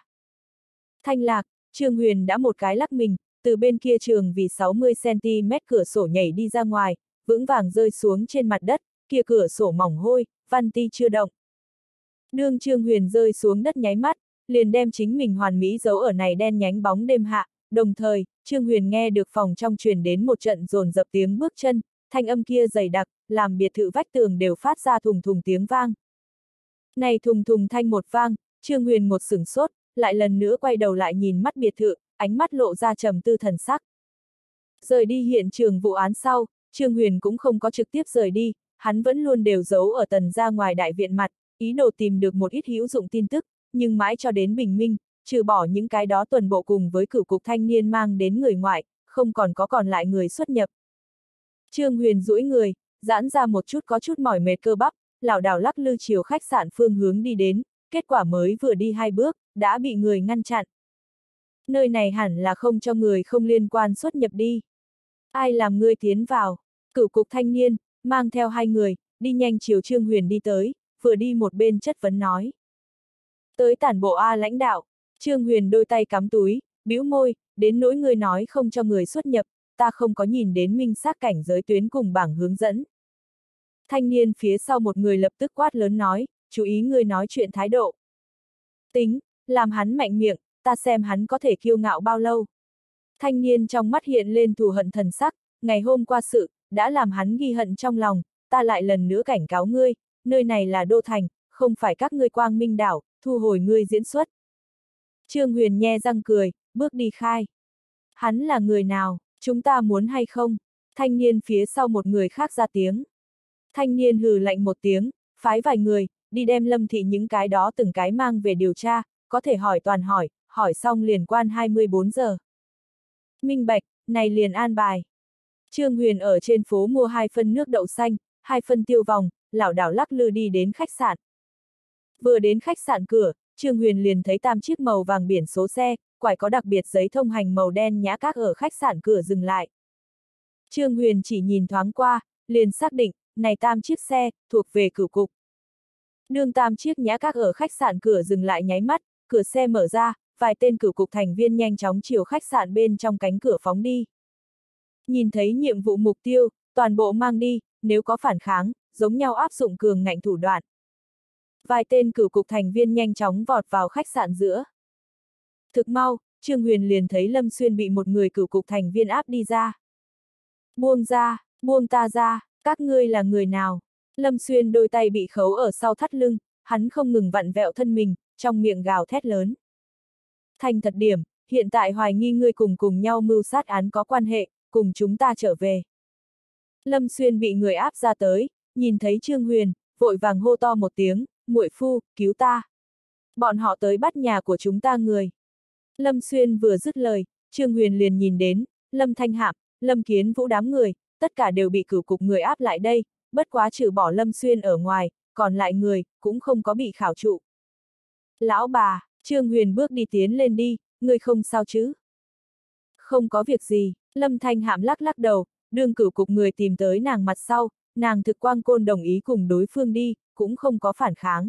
Thanh lạc, Trương Huyền đã một cái lắc mình, từ bên kia trường vì 60cm cửa sổ nhảy đi ra ngoài, vững vàng rơi xuống trên mặt đất, kia cửa sổ mỏng hôi, văn ti chưa động. Đương Trương Huyền rơi xuống đất nháy mắt, liền đem chính mình hoàn mỹ giấu ở này đen nhánh bóng đêm hạ, đồng thời, Trương Huyền nghe được phòng trong truyền đến một trận dồn dập tiếng bước chân, thanh âm kia dày đặc, làm biệt thự vách tường đều phát ra thùng thùng tiếng vang. Này thùng thùng thanh một vang, Trương Huyền một sửng sốt, lại lần nữa quay đầu lại nhìn mắt biệt thự, ánh mắt lộ ra trầm tư thần sắc. Rời đi hiện trường vụ án sau, Trương Huyền cũng không có trực tiếp rời đi, hắn vẫn luôn đều giấu ở tần ra ngoài đại viện mặt, ý đồ tìm được một ít hữu dụng tin tức, nhưng mãi cho đến bình minh, trừ bỏ những cái đó tuần bộ cùng với cửu cục thanh niên mang đến người ngoại, không còn lại người xuất nhập. Trương Huyền duỗi người, giãn ra một chút có chút mỏi mệt cơ bắp, lảo đảo lắc lư chiều khách sạn phương hướng đi đến, kết quả mới vừa đi 2 bước, đã bị người ngăn chặn. Nơi này hẳn là không cho người không liên quan xuất nhập đi. Ai làm ngươi tiến vào? Cửu cục thanh niên, mang theo 2 người, đi nhanh chiều Trương Huyền đi tới, vừa đi một bên chất vấn nói. Tới tản bộ A lãnh đạo, Trương Huyền đôi tay cắm túi, bĩu môi, đến nỗi ngươi nói không cho người xuất nhập, ta không có nhìn đến minh xác cảnh giới tuyến cùng bảng hướng dẫn. Thanh niên phía sau một người lập tức quát lớn nói, chú ý ngươi nói chuyện thái độ. Tính, làm hắn mạnh miệng, ta xem hắn có thể kiêu ngạo bao lâu. Thanh niên trong mắt hiện lên thù hận thần sắc, ngày hôm qua sự, đã làm hắn ghi hận trong lòng, ta lại lần nữa cảnh cáo ngươi, nơi này là đô thành, không phải các ngươi quang minh đảo, thu hồi ngươi diễn xuất. Trương Huyền nhe răng cười, bước đi khai. Hắn là người nào, chúng ta muốn hay không? Thanh niên phía sau một người khác ra tiếng. Thanh niên hừ lạnh một tiếng, phái vài người, đi đem Lâm thị những cái đó từng cái mang về điều tra, có thể hỏi toàn hỏi xong liền quan 24 giờ. Minh bạch, này liền an bài. Trương Huyền ở trên phố mua 2 phân nước đậu xanh, 2 phân tiêu vòng, lảo đảo lắc lư đi đến khách sạn. Vừa đến khách sạn cửa, Trương Huyền liền thấy 3 chiếc màu vàng biển số xe, quải có đặc biệt giấy thông hành màu đen nhã các ở khách sạn cửa dừng lại. Trương Huyền chỉ nhìn thoáng qua, liền xác định, này 3 chiếc xe, thuộc về cửu cục. Đương 3 chiếc nhã các ở khách sạn cửa dừng lại nháy mắt, cửa xe mở ra, vài tên cửu cục thành viên nhanh chóng chiều khách sạn bên trong cánh cửa phóng đi. Nhìn thấy nhiệm vụ mục tiêu, toàn bộ mang đi, nếu có phản kháng, giống nhau áp dụng cường ngạnh thủ đoạn. Vài tên cửu cục thành viên nhanh chóng vọt vào khách sạn giữa. Thực mau, Trương Huyền liền thấy Lâm Xuyên bị một người cửu cục thành viên áp đi ra. Buông ra, buông ta ra, các ngươi là người nào? Lâm Xuyên đôi tay bị khấu ở sau thắt lưng, hắn không ngừng vặn vẹo thân mình, trong miệng gào thét lớn. Thành thật điểm, hiện tại hoài nghi ngươi cùng nhau mưu sát án có quan hệ, cùng chúng ta trở về. Lâm Xuyên bị người áp ra tới, nhìn thấy Trương Huyền, vội vàng hô to một tiếng, muội phu, cứu ta. Bọn họ tới bắt nhà của chúng ta người. Lâm Xuyên vừa dứt lời, Trương Huyền liền nhìn đến, Lâm Thanh Hạm, Lâm Kiến Vũ đám người, tất cả đều bị cửu cục người áp lại đây, bất quá trừ bỏ Lâm Xuyên ở ngoài, còn lại người, cũng không có bị khảo trụ. Lão bà, Trương Huyền bước đi tiến lên đi, ngươi không sao chứ? Không có việc gì, Lâm Thanh Hạm lắc lắc đầu, đương cửu cục người tìm tới nàng mặt sau, nàng thực quang côn đồng ý cùng đối phương đi, cũng không có phản kháng.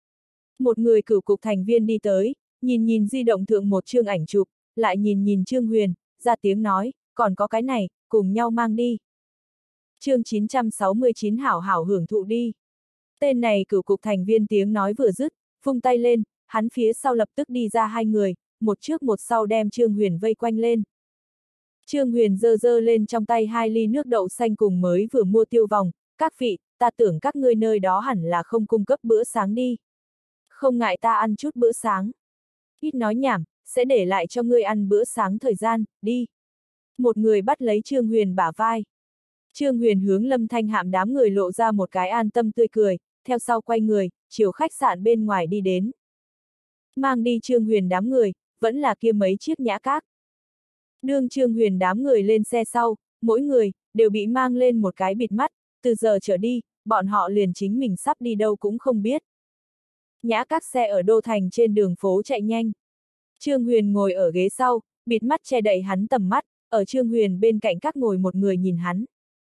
Một người cửu cục thành viên đi tới, nhìn nhìn di động thượng một chương ảnh chụp, lại nhìn nhìn Trương Huyền, ra tiếng nói, còn có cái này, cùng nhau mang đi. Chương 969 hảo hảo hưởng thụ đi. Tên này cửu cục thành viên tiếng nói vừa dứt, vung tay lên, hắn phía sau lập tức đi ra hai người, một trước một sau đem Trương Huyền vây quanh lên. Trương Huyền giơ giơ lên trong tay 2 ly nước đậu xanh cùng mới vừa mua tiêu vòng, các vị, ta tưởng các ngươi nơi đó hẳn là không cung cấp bữa sáng đi. Không ngại ta ăn chút bữa sáng. Ít nói nhảm, sẽ để lại cho ngươi ăn bữa sáng thời gian, đi. Một người bắt lấy Trương Huyền bả vai. Trương Huyền hướng Lâm Thanh Hạm đám người lộ ra một cái an tâm tươi cười, theo sau quay người, chiều khách sạn bên ngoài đi đến. Mang đi Trương Huyền đám người, vẫn là kia mấy chiếc nhã các. Đương Trương Huyền đám người lên xe sau, mỗi người, đều bị mang lên một cái bịt mắt, từ giờ trở đi, bọn họ liền chính mình sắp đi đâu cũng không biết. Nhã các xe ở Đô Thành trên đường phố chạy nhanh. Trương Huyền ngồi ở ghế sau, bịt mắt che đậy hắn tầm mắt, ở Trương Huyền bên cạnh các ngồi một người nhìn hắn.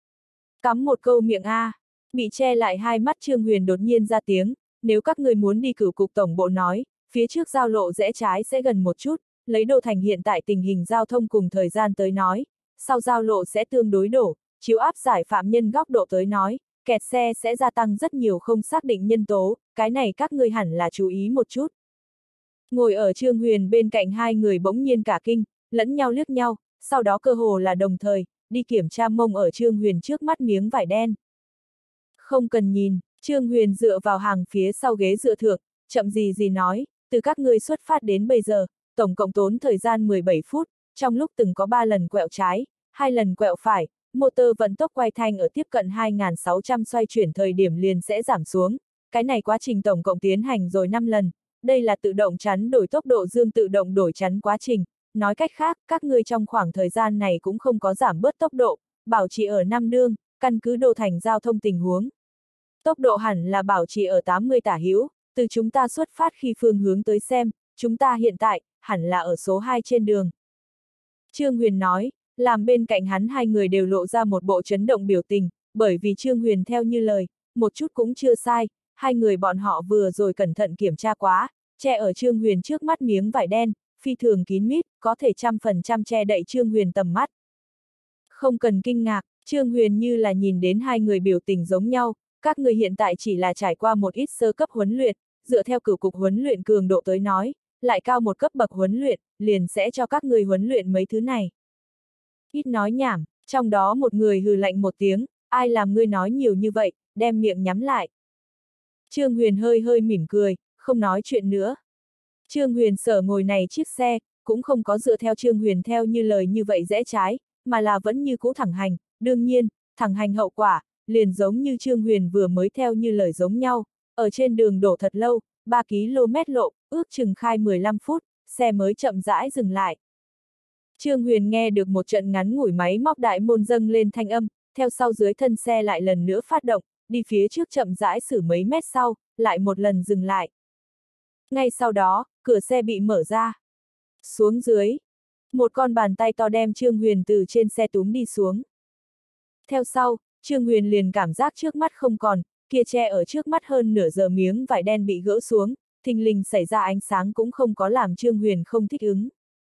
Cắm một câu miệng A, bị che lại hai mắt Trương Huyền đột nhiên ra tiếng, nếu các người muốn đi cửu cục tổng bộ nói, phía trước giao lộ rẽ trái sẽ gần một chút, lấy Đô Thành hiện tại tình hình giao thông cùng thời gian tới nói, sau giao lộ sẽ tương đối đổ, chiếu áp giải phạm nhân góc độ tới nói, kẹt xe sẽ gia tăng rất nhiều không xác định nhân tố, cái này các ngươi hẳn là chú ý một chút. Ngồi ở Trương Huyền bên cạnh hai người bỗng nhiên cả kinh, lẫn nhau liếc nhau, sau đó cơ hồ là đồng thời, đi kiểm tra mông ở Trương Huyền trước mắt miếng vải đen. Không cần nhìn, Trương Huyền dựa vào hàng phía sau ghế dựa thượng, chậm gì gì nói, từ các ngươi xuất phát đến bây giờ, tổng cộng tốn thời gian 17 phút, trong lúc từng có 3 lần quẹo trái, 2 lần quẹo phải, motor vận tốc quay thanh ở tiếp cận 2.600 xoay chuyển thời điểm liền sẽ giảm xuống, cái này quá trình tổng cộng tiến hành rồi 5 lần, đây là tự động chắn đổi tốc độ dương tự động đổi chắn quá trình, nói cách khác, các ngươi trong khoảng thời gian này cũng không có giảm bớt tốc độ, bảo trì ở 5 đương, căn cứ Đô Thành giao thông tình huống. Tốc độ hẳn là bảo trì ở 80 tả hữu, từ chúng ta xuất phát khi phương hướng tới xem, chúng ta hiện tại, hẳn là ở số 2 trên đường. Trương Huyền nói, làm bên cạnh hắn hai người đều lộ ra một bộ chấn động biểu tình, bởi vì Trương Huyền theo như lời, một chút cũng chưa sai, hai người bọn họ vừa rồi cẩn thận kiểm tra quá, che ở Trương Huyền trước mắt miếng vải đen, phi thường kín mít, có thể 100% che đậy Trương Huyền tầm mắt. Không cần kinh ngạc, Trương Huyền như là nhìn đến hai người biểu tình giống nhau, các người hiện tại chỉ là trải qua một ít sơ cấp huấn luyện, dựa theo cửu cục huấn luyện cường độ tới nói, lại cao một cấp bậc huấn luyện, liền sẽ cho các người huấn luyện mấy thứ này. Ít nói nhảm, trong đó một người hừ lạnh một tiếng, ai làm ngươi nói nhiều như vậy, đem miệng nhắm lại. Trương Huyền hơi hơi mỉm cười, không nói chuyện nữa. Trương Huyền sở ngồi này chiếc xe, cũng không có dựa theo Trương Huyền theo như lời như vậy rẽ trái, mà là vẫn như cũ thẳng hành, đương nhiên, thẳng hành hậu quả, liền giống như Trương Huyền vừa mới theo như lời giống nhau, ở trên đường đổ thật lâu, 3 km lộ, ước chừng khai 15 phút, xe mới chậm rãi dừng lại. Trương Huyền nghe được một trận ngắn ngủi máy móc đại môn dâng lên thanh âm, theo sau dưới thân xe lại lần nữa phát động, đi phía trước chậm rãi xử mấy mét sau, lại một lần dừng lại. Ngay sau đó, cửa xe bị mở ra. Xuống dưới, một con bàn tay to đem Trương Huyền từ trên xe túm đi xuống. Theo sau, Trương Huyền liền cảm giác trước mắt không còn, kia che ở trước mắt hơn nửa giờ miếng vải đen bị gỡ xuống, thình lình xảy ra ánh sáng cũng không có làm Trương Huyền không thích ứng.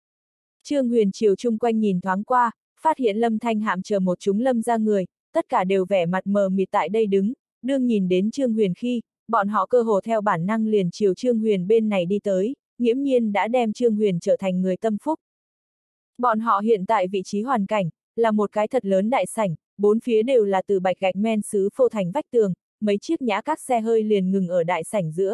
Trương Huyền chiều chung quanh nhìn thoáng qua, phát hiện Lâm Thanh Hạm chờ một chúng Lâm ra người, tất cả đều vẻ mặt mờ mịt tại đây đứng, đương nhìn đến Trương Huyền khi, bọn họ cơ hồ theo bản năng liền chiều Trương Huyền bên này đi tới, nghiễm nhiên đã đem Trương Huyền trở thành người tâm phúc. Bọn họ hiện tại vị trí hoàn cảnh, là một cái thật lớn đại sảnh, bốn phía đều là từ bạch gạch men sứ phô thành vách tường, mấy chiếc nhã các xe hơi liền ngừng ở đại sảnh giữa.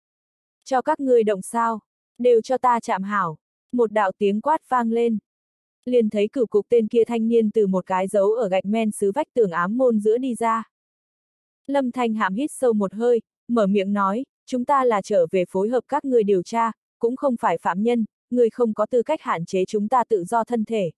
Cho các ngươi động sao, đều cho ta chạm hảo, một đạo tiếng quát vang lên. Liền thấy cửu cục tên kia thanh niên từ một cái dấu ở gạch men sứ vách tường ám môn giữa đi ra. Lâm Thanh Hạm hít sâu một hơi, mở miệng nói, chúng ta là trở về phối hợp các ngươi điều tra, cũng không phải phạm nhân, ngươi không có tư cách hạn chế chúng ta tự do thân thể.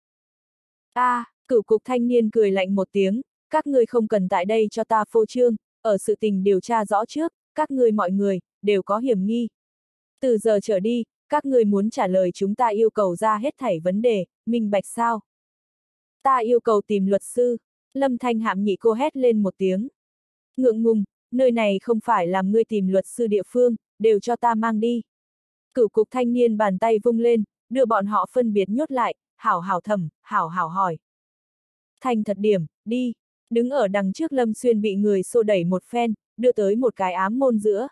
Cửu cục thanh niên cười lạnh một tiếng, các ngươi không cần tại đây cho ta phô trương, ở sự tình điều tra rõ trước, các ngươi mọi người, đều có hiểm nghi. Từ giờ trở đi, các ngươi muốn trả lời chúng ta yêu cầu ra hết thảy vấn đề, minh bạch sao? Ta yêu cầu tìm luật sư, Lâm Thanh Hạm nhị cô hét lên một tiếng. Ngượng ngùng, nơi này không phải làm ngươi tìm luật sư địa phương, đều cho ta mang đi. Cửu cục thanh niên bàn tay vung lên, đưa bọn họ phân biệt nhốt lại, hảo hảo thẩm, hảo hảo hỏi. Thành thật điểm, đi, đứng ở đằng trước Lâm Xuyên bị người xô đẩy một phen, đưa tới một cái ám môn giữa.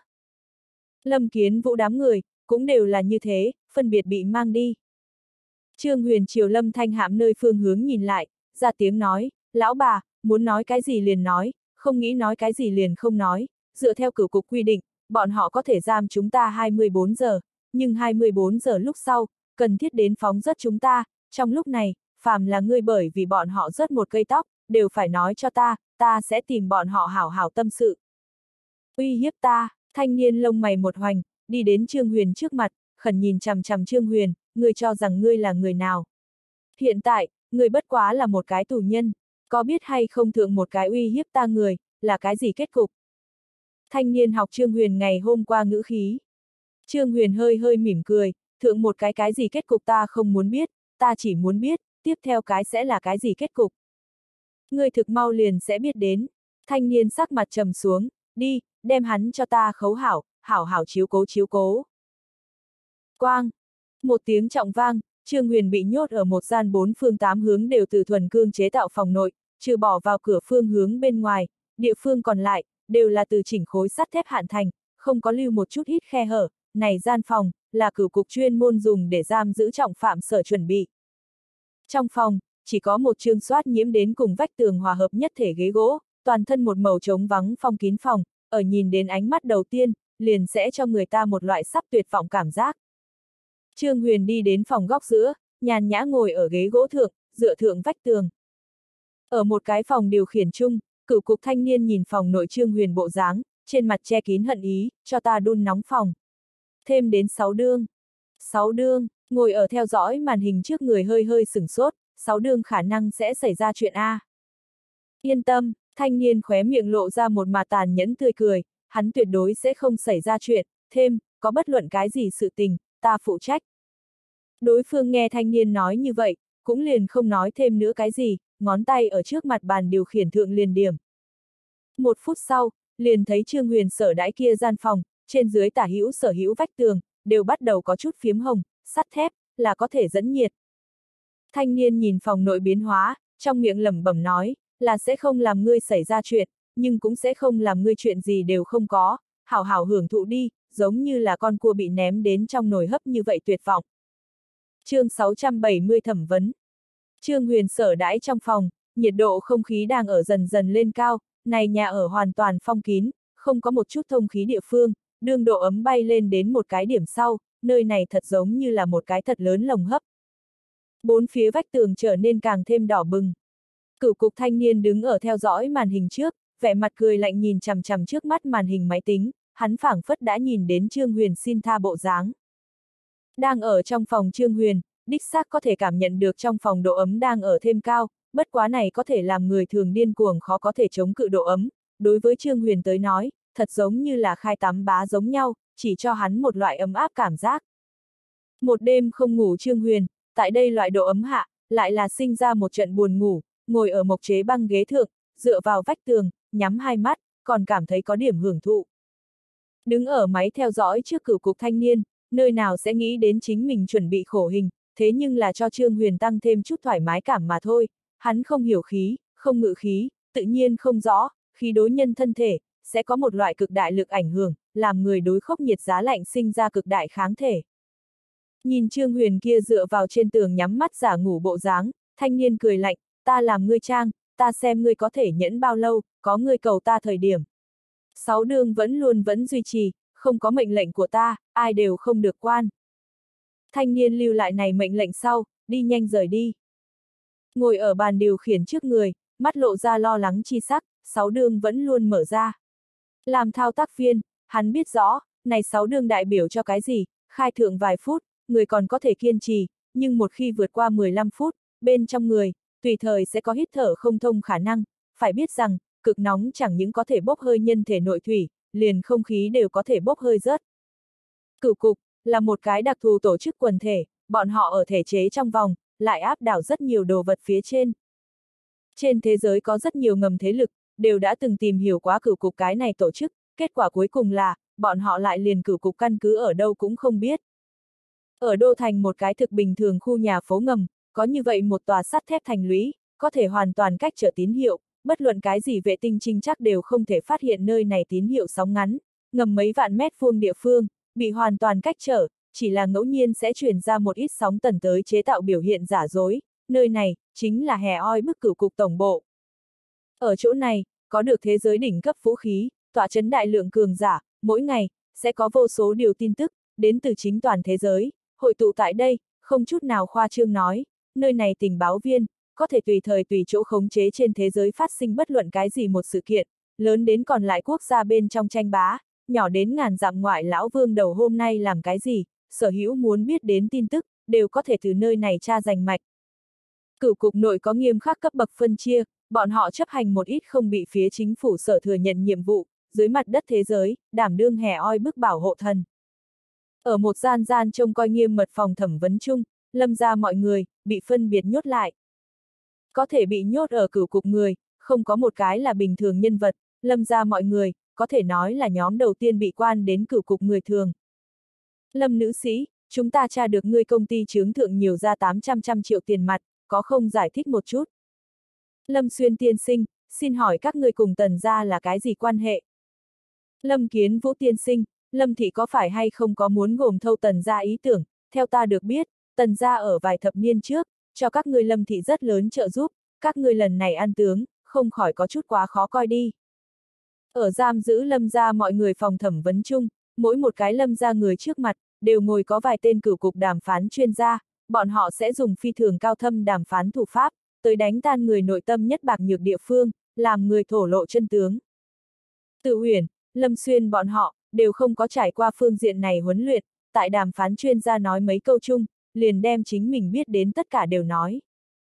Lâm Kiến Vũ đám người, cũng đều là như thế, phân biệt bị mang đi. Trương Huyền chiều Lâm Thanh Hạm nơi phương hướng nhìn lại, ra tiếng nói, lão bà, muốn nói cái gì liền nói, không nghĩ nói cái gì liền không nói, dựa theo cửu cục quy định, bọn họ có thể giam chúng ta 24 giờ, nhưng 24 giờ lúc sau, cần thiết đến phóng rớt chúng ta, trong lúc này, phàm là ngươi bởi vì bọn họ rớt một cây tóc, đều phải nói cho ta sẽ tìm bọn họ hảo hảo tâm sự. Uy hiếp ta, thanh niên lông mày một hoành, đi đến Trương Huyền trước mặt, khẩn nhìn chằm chằm Trương Huyền, ngươi cho rằng ngươi là người nào? Hiện tại, ngươi bất quá là một cái tù nhân, có biết hay không thượng một cái uy hiếp ta người, là cái gì kết cục? Thanh niên học Trương Huyền ngày hôm qua ngữ khí. Trương Huyền hơi hơi mỉm cười, thượng một cái gì kết cục ta không muốn biết, ta chỉ muốn biết, tiếp theo cái sẽ là cái gì kết cục. Ngươi thực mau liền sẽ biết đến. Thanh niên sắc mặt trầm xuống, đi, đem hắn cho ta khấu hảo, hảo hảo chiếu cố chiếu cố. Quang! Một tiếng trọng vang, Trương Huyền bị nhốt ở một gian 4 phương 8 hướng đều từ thuần cương chế tạo phòng nội, trừ bỏ vào cửa phương hướng bên ngoài, địa phương còn lại, đều là từ chỉnh khối sắt thép hạn thành, không có lưu một chút ít khe hở, này gian phòng, là cửu cục chuyên môn dùng để giam giữ trọng phạm sở chuẩn bị. Trong phòng, chỉ có một chương xoát nhiễm đến cùng vách tường hòa hợp nhất thể ghế gỗ, toàn thân một màu trống vắng phong kín phòng, ở nhìn đến ánh mắt đầu tiên, liền sẽ cho người ta một loại sắp tuyệt vọng cảm giác. Trương Huyền đi đến phòng góc giữa, nhàn nhã ngồi ở ghế gỗ thượng, dựa thượng vách tường. Ở một cái phòng điều khiển chung, cửu cục thanh niên nhìn phòng nội Trương Huyền bộ dáng, trên mặt che kín hận ý, cho ta đun nóng phòng. Thêm đến 6 đương. 6 đương, ngồi ở theo dõi màn hình trước người hơi hơi sửng sốt, 6 đương khả năng sẽ xảy ra chuyện A. Yên tâm, thanh niên khóe miệng lộ ra một mà tàn nhẫn tươi cười, hắn tuyệt đối sẽ không xảy ra chuyện, thêm, có bất luận cái gì sự tình, ta phụ trách. Đối phương nghe thanh niên nói như vậy, cũng liền không nói thêm nữa cái gì, ngón tay ở trước mặt bàn điều khiển thượng liền điểm. 1 phút sau, liền thấy Trương Huyền sở đãi kia gian phòng, trên dưới tả hữu sở hữu vách tường, đều bắt đầu có chút phiếm hồng, sắt thép, là có thể dẫn nhiệt. Thanh niên nhìn phòng nội biến hóa, trong miệng lẩm bẩm nói, là sẽ không làm ngươi xảy ra chuyện, nhưng cũng sẽ không làm ngươi chuyện gì đều không có, hảo hảo hưởng thụ đi, giống như là con cua bị ném đến trong nồi hấp như vậy tuyệt vọng. Chương 670 thẩm vấn. Trương Huyền sở đãi trong phòng, nhiệt độ không khí đang ở dần dần lên cao, này nhà ở hoàn toàn phong kín, không có một chút thông khí địa phương, đương độ ấm bay lên đến một cái điểm sau, nơi này thật giống như là một cái thật lớn lồng hấp. 4 phía vách tường trở nên càng thêm đỏ bừng. Cửu cục thanh niên đứng ở theo dõi màn hình trước, vẻ mặt cười lạnh nhìn chằm chằm trước mắt màn hình máy tính, hắn phảng phất đã nhìn đến Trương Huyền xin tha bộ dáng. Đang ở trong phòng Trương Huyền, đích xác có thể cảm nhận được trong phòng độ ấm đang ở thêm cao, bất quá này có thể làm người thường điên cuồng khó có thể chống cự độ ấm, đối với Trương Huyền tới nói, thật giống như là khai tắm bá giống nhau, chỉ cho hắn một loại ấm áp cảm giác. Một đêm không ngủ Trương Huyền, tại đây loại độ ấm hạ, lại là sinh ra một trận buồn ngủ, ngồi ở mộc chế băng ghế thượng, dựa vào vách tường, nhắm hai mắt, còn cảm thấy có điểm hưởng thụ. Đứng ở máy theo dõi trước cửu cục thanh niên, nơi nào sẽ nghĩ đến chính mình chuẩn bị khổ hình, thế nhưng là cho Trương Huyền tăng thêm chút thoải mái cảm mà thôi, hắn không hiểu khí, không ngự khí, tự nhiên không rõ, khi đối nhân thân thể, sẽ có một loại cực đại lực ảnh hưởng, làm người đối khốc nhiệt giá lạnh sinh ra cực đại kháng thể. Nhìn Trương Huyền kia dựa vào trên tường nhắm mắt giả ngủ bộ dáng, thanh niên cười lạnh, ta làm ngươi trang, ta xem ngươi có thể nhẫn bao lâu, có ngươi cầu ta thời điểm. 6 đương vẫn duy trì, không có mệnh lệnh của ta, ai đều không được quan. Thanh niên lưu lại này mệnh lệnh sau, đi nhanh rời đi. Ngồi ở bàn điều khiển trước người, mắt lộ ra lo lắng chi sắc, 6 đương vẫn luôn mở ra. Làm thao tác viên, hắn biết rõ, này 6 đường đại biểu cho cái gì, khai thượng vài phút, người còn có thể kiên trì, nhưng một khi vượt qua 15 phút, bên trong người, tùy thời sẽ có hít thở không thông khả năng, phải biết rằng, cực nóng chẳng những có thể bốc hơi nhân thể nội thủy, liền không khí đều có thể bốc hơi rớt. Cửu cục, là một cái đặc thù tổ chức quần thể, bọn họ ở thể chế trong vòng, lại áp đảo rất nhiều đồ vật phía trên. Trên thế giới có rất nhiều ngầm thế lực, đều đã từng tìm hiểu quá cửu cục cái này tổ chức, kết quả cuối cùng là, bọn họ lại liền cửu cục căn cứ ở đâu cũng không biết. Ở đô thành một cái thực bình thường khu nhà phố ngầm, có như vậy một tòa sắt thép thành lũy, có thể hoàn toàn cách trở tín hiệu, bất luận cái gì vệ tinh trinh chắc đều không thể phát hiện nơi này tín hiệu sóng ngắn, ngầm mấy vạn mét vuông địa phương, bị hoàn toàn cách trở, chỉ là ngẫu nhiên sẽ truyền ra một ít sóng tần tới chế tạo biểu hiện giả dối, nơi này, chính là hè oi bức cửu cục tổng bộ. Ở chỗ này, có được thế giới đỉnh cấp vũ khí, tọa chấn đại lượng cường giả, mỗi ngày, sẽ có vô số điều tin tức, đến từ chính toàn thế giới, hội tụ tại đây, không chút nào khoa trương nói, nơi này tình báo viên, có thể tùy thời tùy chỗ khống chế trên thế giới phát sinh bất luận cái gì một sự kiện, lớn đến còn lại quốc gia bên trong tranh bá, nhỏ đến ngàn dặm ngoại lão vương đầu hôm nay làm cái gì, sở hữu muốn biết đến tin tức, đều có thể từ nơi này tra rành mạch. Cửu cục nội có nghiêm khắc cấp bậc phân chia, bọn họ chấp hành một ít không bị phía chính phủ sở thừa nhận nhiệm vụ, dưới mặt đất thế giới, đảm đương hè oi bức bảo hộ thần. Ở một gian trông coi nghiêm mật phòng thẩm vấn chung, Lâm gia mọi người, bị phân biệt nhốt lại. Có thể bị nhốt ở cửu cục người, không có một cái là bình thường nhân vật, Lâm gia mọi người, có thể nói là nhóm đầu tiên bị quan đến cửu cục người thường. Lâm nữ sĩ, chúng ta tra được ngươi công ty chướng thượng nhiều ra 800 triệu tiền mặt, có không giải thích một chút? Lâm Xuyên tiên sinh, xin hỏi các ngươi cùng Tần gia là cái gì quan hệ? Lâm Kiến Vũ tiên sinh, Lâm thị có phải hay không có muốn gồm thâu Tần gia ý tưởng, theo ta được biết, Tần gia ở vài thập niên trước, cho các ngươi Lâm thị rất lớn trợ giúp, các ngươi lần này ăn tướng, không khỏi có chút quá khó coi đi. Ở giam giữ Lâm gia mọi người phòng thẩm vấn chung, mỗi một cái Lâm gia người trước mặt, đều ngồi có vài tên cửu cục đàm phán chuyên gia, bọn họ sẽ dùng phi thường cao thâm đàm phán thủ pháp, tới đánh tan người nội tâm nhất bạc nhược địa phương, làm người thổ lộ chân tướng. Tự Uyển, Lâm Xuyên bọn họ, đều không có trải qua phương diện này huấn luyện, tại đàm phán chuyên gia nói mấy câu chung, liền đem chính mình biết đến tất cả đều nói.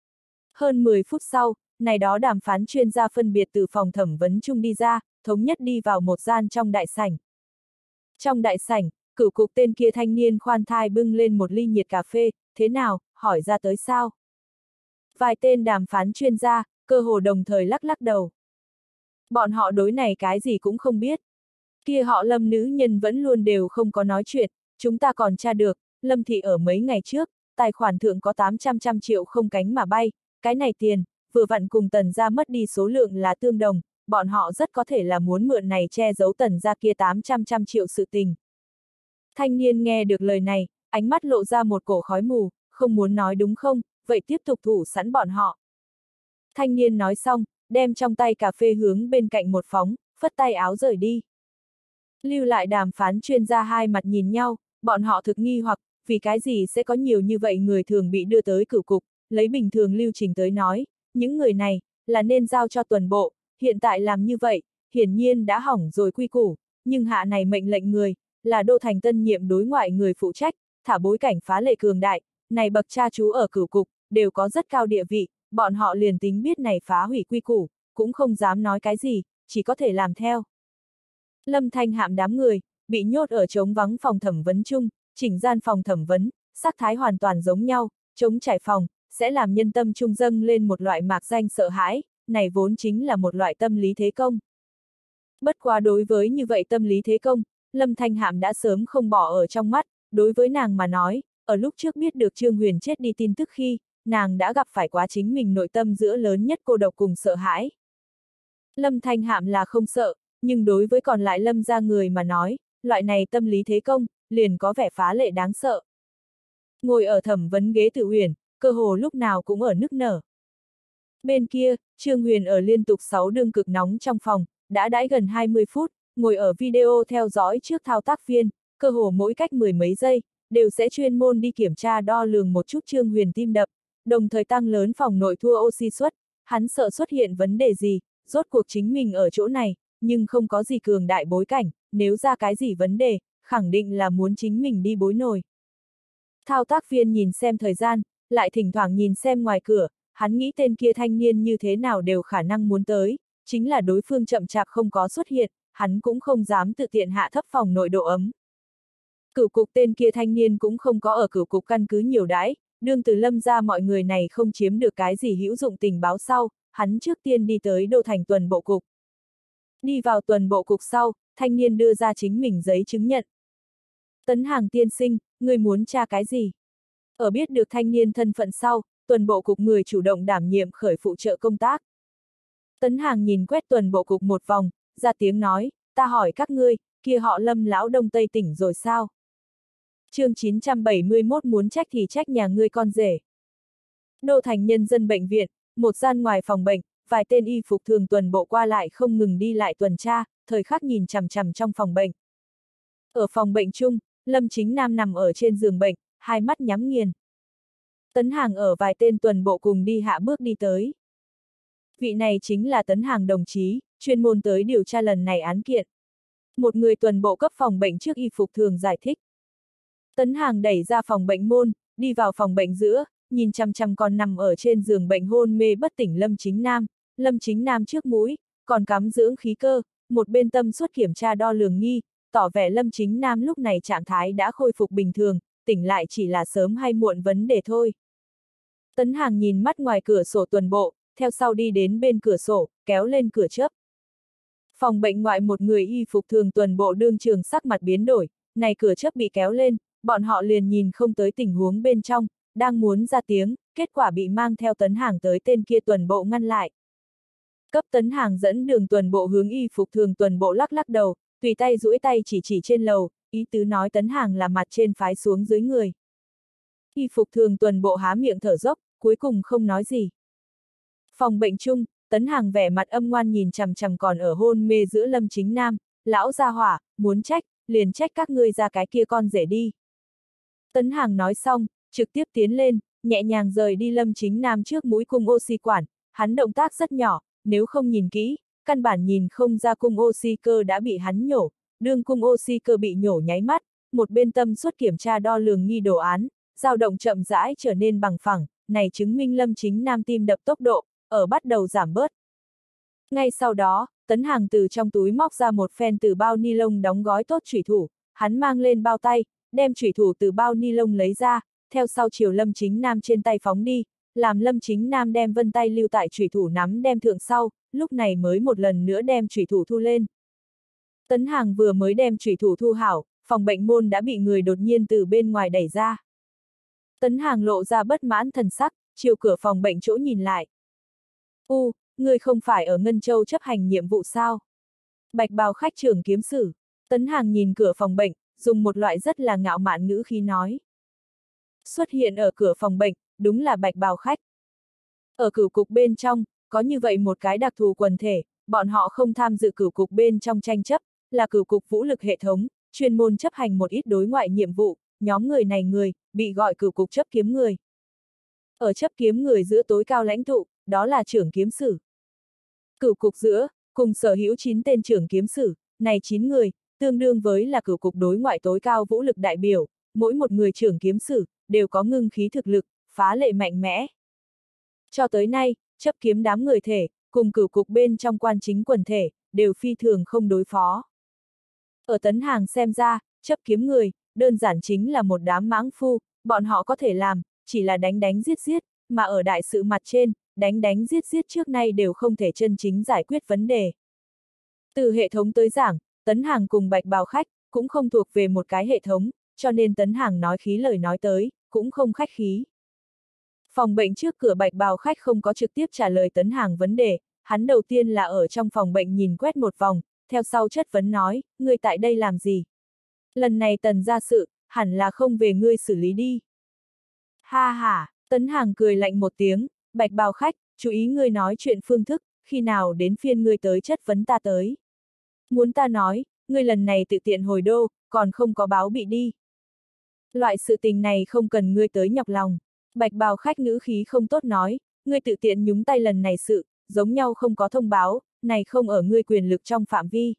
Hơn 10 phút sau, này đó đàm phán chuyên gia phân biệt từ phòng thẩm vấn chung đi ra, thống nhất đi vào một gian trong đại sảnh. Trong đại sảnh, cửu cục tên kia thanh niên khoan thai bưng lên một ly nhiệt cà phê, thế nào, hỏi ra tới sao? Vài tên đàm phán chuyên gia, cơ hồ đồng thời lắc lắc đầu. Bọn họ đối này cái gì cũng không biết. Kia họ Lâm nữ nhân vẫn luôn đều không có nói chuyện, chúng ta còn tra được, Lâm thị ở mấy ngày trước, tài khoản thượng có 800 triệu không cánh mà bay, cái này tiền, vừa vặn cùng Tần gia mất đi số lượng là tương đồng, bọn họ rất có thể là muốn mượn này che giấu Tần gia kia 800 triệu sự tình. Thanh niên nghe được lời này, ánh mắt lộ ra một cổ khói mù, không muốn nói đúng không, vậy tiếp tục thủ sẵn bọn họ. Thanh niên nói xong, đem trong tay cà phê hướng bên cạnh một phóng, phất tay áo rời đi. Lưu lại đàm phán chuyên gia hai mặt nhìn nhau, bọn họ thực nghi hoặc, vì cái gì sẽ có nhiều như vậy người thường bị đưa tới cửu cục, lấy bình thường lưu trình tới nói, những người này, là nên giao cho tuần bộ, hiện tại làm như vậy, hiển nhiên đã hỏng rồi quy củ, nhưng hạ này mệnh lệnh người, là đô thành tân nhiệm đối ngoại người phụ trách, thả bối cảnh phá lệ cường đại, này bậc cha chú ở cửu cục, đều có rất cao địa vị, bọn họ liền tính biết này phá hủy quy củ, cũng không dám nói cái gì, chỉ có thể làm theo. Lâm Thanh Hạm đám người, bị nhốt ở trống vắng phòng thẩm vấn chung, chỉnh gian phòng thẩm vấn, sắc thái hoàn toàn giống nhau, trống trải phòng, sẽ làm nhân tâm trung dâng lên một loại mạc danh sợ hãi, này vốn chính là một loại tâm lý thế công. Bất quá đối với như vậy tâm lý thế công, Lâm Thanh Hạm đã sớm không bỏ ở trong mắt, đối với nàng mà nói, ở lúc trước biết được Trương Huyền chết đi tin tức khi, nàng đã gặp phải quá chính mình nội tâm giữa lớn nhất cô độc cùng sợ hãi. Lâm Thanh Hạm là không sợ, nhưng đối với còn lại Lâm gia người mà nói, loại này tâm lý thế công, liền có vẻ phá lệ đáng sợ. Ngồi ở thẩm vấn ghế Tự Uyển, cơ hồ lúc nào cũng ở nức nở. Bên kia, Trương Huyền ở liên tục 6 đương cực nóng trong phòng, đã đãi gần 20 phút, ngồi ở video theo dõi trước thao tác viên, cơ hồ mỗi cách mười mấy giây, đều sẽ chuyên môn đi kiểm tra đo lường một chút Trương Huyền tim đập, đồng thời tăng lớn phòng nội thua oxy suất, hắn sợ xuất hiện vấn đề gì, rốt cuộc chính mình ở chỗ này, nhưng không có gì cường đại bối cảnh, nếu ra cái gì vấn đề, khẳng định là muốn chính mình đi bối nổi. Thao tác viên nhìn xem thời gian, lại thỉnh thoảng nhìn xem ngoài cửa, hắn nghĩ tên kia thanh niên như thế nào đều khả năng muốn tới, chính là đối phương chậm chạp không có xuất hiện, hắn cũng không dám tự tiện hạ thấp phòng nội độ ấm. Cửu cục tên kia thanh niên cũng không có ở cửu cục căn cứ nhiều đãi, đương từ Lâm ra mọi người này không chiếm được cái gì hữu dụng tình báo sau, hắn trước tiên đi tới đô thành tuần bộ cục. Đi vào tuần bộ cục sau, thanh niên đưa ra chính mình giấy chứng nhận. Tấn Hàng tiên sinh, người muốn tra cái gì? Ở biết được thanh niên thân phận sau, tuần bộ cục người chủ động đảm nhiệm khởi phụ trợ công tác. Tấn Hàng nhìn quét tuần bộ cục một vòng, ra tiếng nói, ta hỏi các ngươi, kia họ Lâm lão đông tây tỉnh rồi sao? Chương 971 muốn trách thì trách nhà ngươi con rể. Đô thành nhân dân bệnh viện, một gian ngoài phòng bệnh, vài tên y phục thường tuần bộ qua lại không ngừng đi lại tuần tra, thời khắc nhìn chằm chằm trong phòng bệnh. Ở phòng bệnh chung, Lâm Chính Nam nằm ở trên giường bệnh, hai mắt nhắm nghiền. Tấn Hàng ở vài tên tuần bộ cùng đi hạ bước đi tới. Vị này chính là Tấn Hàng đồng chí, chuyên môn tới điều tra lần này án kiện. Một người tuần bộ cấp phòng bệnh trước y phục thường giải thích. Tấn Hàng đẩy ra phòng bệnh môn, đi vào phòng bệnh giữa, nhìn chằm chằm còn nằm ở trên giường bệnh hôn mê bất tỉnh Lâm Chính Nam. Lâm Chính Nam trước mũi, còn cắm dưỡng khí cơ, một bên tâm suất kiểm tra đo lường nghi, tỏ vẻ Lâm Chính Nam lúc này trạng thái đã khôi phục bình thường, tỉnh lại chỉ là sớm hay muộn vấn đề thôi. Tấn Hàng nhìn mắt ngoài cửa sổ tuần bộ, theo sau đi đến bên cửa sổ, kéo lên cửa chớp. Phòng bệnh ngoại một người y phục thường tuần bộ đương trường sắc mặt biến đổi, này cửa chớp bị kéo lên, bọn họ liền nhìn không tới tình huống bên trong, đang muốn ra tiếng, kết quả bị mang theo Tấn Hàng tới tên kia tuần bộ ngăn lại. Cấp Tấn Hàng dẫn đường tuần bộ hướng y phục thường tuần bộ lắc lắc đầu, tùy tay duỗi tay chỉ trên lầu, ý tứ nói Tấn Hàng là mặt trên phái xuống dưới người. Y phục thường tuần bộ há miệng thở dốc, cuối cùng không nói gì. Phòng bệnh chung, Tấn Hàng vẻ mặt âm ngoan nhìn chằm chằm còn ở hôn mê giữa Lâm Chính Nam, lão gia hỏa, muốn trách, liền trách các ngươi ra cái kia con rể đi. Tấn Hàng nói xong, trực tiếp tiến lên, nhẹ nhàng rời đi Lâm Chính Nam trước mũi cung oxy quản, hắn động tác rất nhỏ, nếu không nhìn kỹ, căn bản nhìn không ra cung oxy cơ đã bị hắn nhổ, đương cung oxy cơ bị nhổ nháy mắt, một bên tâm suất kiểm tra đo lường nghi đồ án, dao động chậm rãi trở nên bằng phẳng, này chứng minh Lâm Chính Nam tim đập tốc độ, ở bắt đầu giảm bớt. Ngay sau đó, Tấn Hàng từ trong túi móc ra một phen từ bao ni lông đóng gói tốt chủy thủ, hắn mang lên bao tay, đem chủy thủ từ bao ni lông lấy ra, theo sau chiều Lâm Chính Nam trên tay phóng đi, làm Lâm Chính Nam đem vân tay lưu tại chủy thủ nắm đem thượng sau, lúc này mới một lần nữa đem chủy thủ thu lên. Tấn Hàng vừa mới đem chủy thủ thu hảo, phòng bệnh môn đã bị người đột nhiên từ bên ngoài đẩy ra. Tấn Hàng lộ ra bất mãn thần sắc, chiều cửa phòng bệnh chỗ nhìn lại. Người không phải ở Ngân Châu chấp hành nhiệm vụ sao? Bạch bào khách trưởng kiếm sử. Tấn Hàng nhìn cửa phòng bệnh, dùng một loại rất là ngạo mạn ngữ khí nói. Xuất hiện ở cửa phòng bệnh, đúng là bạch bào khách. Ở cửu cục bên trong, có như vậy một cái đặc thù quần thể, bọn họ không tham dự cửu cục bên trong tranh chấp, là cửu cục vũ lực hệ thống, chuyên môn chấp hành một ít đối ngoại nhiệm vụ, nhóm người này bị gọi cửu cục chấp kiếm người. Ở chấp kiếm người giữa tối cao lãnh tụ, đó là trưởng kiếm sử. Cửu cục giữa, cùng sở hữu 9 tên trưởng kiếm sử, này 9 người, tương đương với là cửu cục đối ngoại tối cao vũ lực đại biểu, mỗi một người trưởng kiếm sử, đều có ngưng khí thực lực, phá lệ mạnh mẽ. Cho tới nay, chấp kiếm đám người thể, cùng cửu cục bên trong quan chính quần thể, đều phi thường không đối phó. Ở Tấn Hàng xem ra, chấp kiếm người, đơn giản chính là một đám mãng phu, bọn họ có thể làm, chỉ là đánh giết, mà ở đại sự mặt trên, đánh giết trước nay đều không thể chân chính giải quyết vấn đề. Từ hệ thống tới giảng, Tấn Hàng cùng bạch bào khách, cũng không thuộc về một cái hệ thống, cho nên Tấn Hàng nói khí lời nói tới, cũng không khách khí. Phòng bệnh trước cửa bạch bào khách không có trực tiếp trả lời Tấn Hàng vấn đề, hắn đầu tiên là ở trong phòng bệnh nhìn quét một vòng, theo sau chất vấn nói, ngươi tại đây làm gì? Lần này Tần ra sự, hẳn là không về ngươi xử lý đi. Ha ha, Tấn Hàng cười lạnh một tiếng, bạch bào khách, chú ý ngươi nói chuyện phương thức, khi nào đến phiên ngươi tới chất vấn ta tới. Muốn ta nói, ngươi lần này tự tiện hồi đô, còn không có báo bị đi. Loại sự tình này không cần ngươi tới nhọc lòng. Bạch bào khách ngữ khí không tốt nói, ngươi tự tiện nhúng tay lần này sự, giống nhau không có thông báo, này không ở ngươi quyền lực trong phạm vi.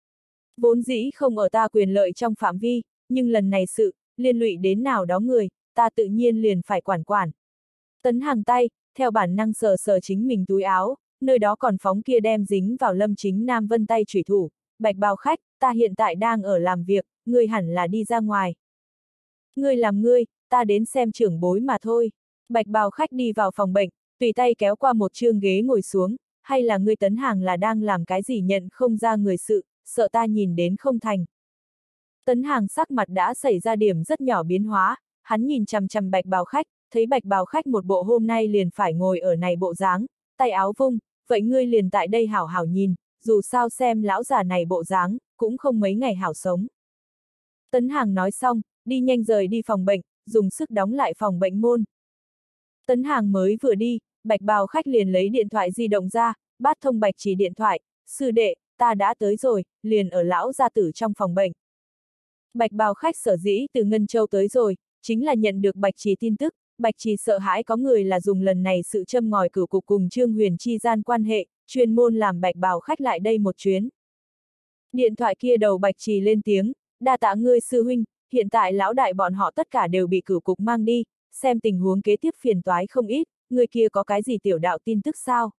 Vốn dĩ không ở ta quyền lợi trong phạm vi, nhưng lần này sự, liên lụy đến nào đó người, ta tự nhiên liền phải quản quản. Tấn Hàng tay, theo bản năng sờ sờ chính mình túi áo, nơi đó còn phóng kia đem dính vào Lâm Chính Nam vân tay chủy thủ, bạch bào khách, ta hiện tại đang ở làm việc, ngươi hẳn là đi ra ngoài. Ngươi làm ngươi, ta đến xem trưởng bối mà thôi. Bạch bào khách đi vào phòng bệnh, tùy tay kéo qua một chương ghế ngồi xuống, hay là ngươi Tấn Hàng là đang làm cái gì nhận không ra người sự, sợ ta nhìn đến không thành. Tấn Hàng sắc mặt đã xảy ra điểm rất nhỏ biến hóa, hắn nhìn chằm chằm bạch bào khách, thấy bạch bào khách một bộ hôm nay liền phải ngồi ở này bộ dáng, tay áo vung, vậy ngươi liền tại đây hảo hảo nhìn, dù sao xem lão già này bộ dáng, cũng không mấy ngày hảo sống. Tấn Hàng nói xong, đi nhanh rời đi phòng bệnh, dùng sức đóng lại phòng bệnh môn. Tấn Hàng mới vừa đi, bạch bào khách liền lấy điện thoại di động ra, bắt thông Bạch Trì điện thoại, sư đệ, ta đã tới rồi, liền ở lão gia tử trong phòng bệnh. Bạch bào khách sở dĩ từ Ngân Châu tới rồi, chính là nhận được Bạch Trì tin tức, Bạch Trì sợ hãi có người là dùng lần này sự châm ngòi cửu cục cùng Trương Huyền chi gian quan hệ, chuyên môn làm bạch bào khách lại đây một chuyến. Điện thoại kia đầu Bạch Trì lên tiếng, đa tạ ngươi sư huynh, hiện tại lão đại bọn họ tất cả đều bị cửu cục mang đi, xem tình huống kế tiếp phiền toái không ít, người kia có cái gì tiểu đạo tin tức sao?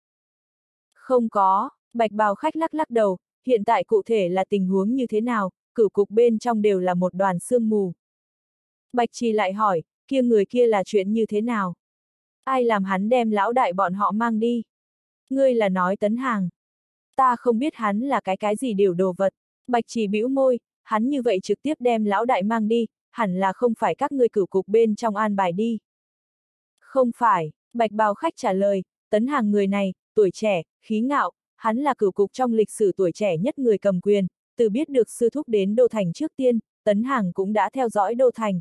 Không có, bạch bào khách lắc lắc đầu, hiện tại cụ thể là tình huống như thế nào, cửu cục bên trong đều là một đoàn sương mù. Bạch Trì lại hỏi, kia người kia là chuyện như thế nào? Ai làm hắn đem lão đại bọn họ mang đi? Ngươi là nói Tấn Hàng. Ta không biết hắn là cái gì điều đồ vật. Bạch Trì bĩu môi, hắn như vậy trực tiếp đem lão đại mang đi, hẳn là không phải các ngươi cửu cục bên trong an bài đi. Không phải, bạch bào khách trả lời, Tấn Hàng người này, tuổi trẻ, khí ngạo, hắn là cửu cục trong lịch sử tuổi trẻ nhất người cầm quyền, từ biết được sư thúc đến Đô Thành trước tiên, Tấn Hàng cũng đã theo dõi Đô Thành.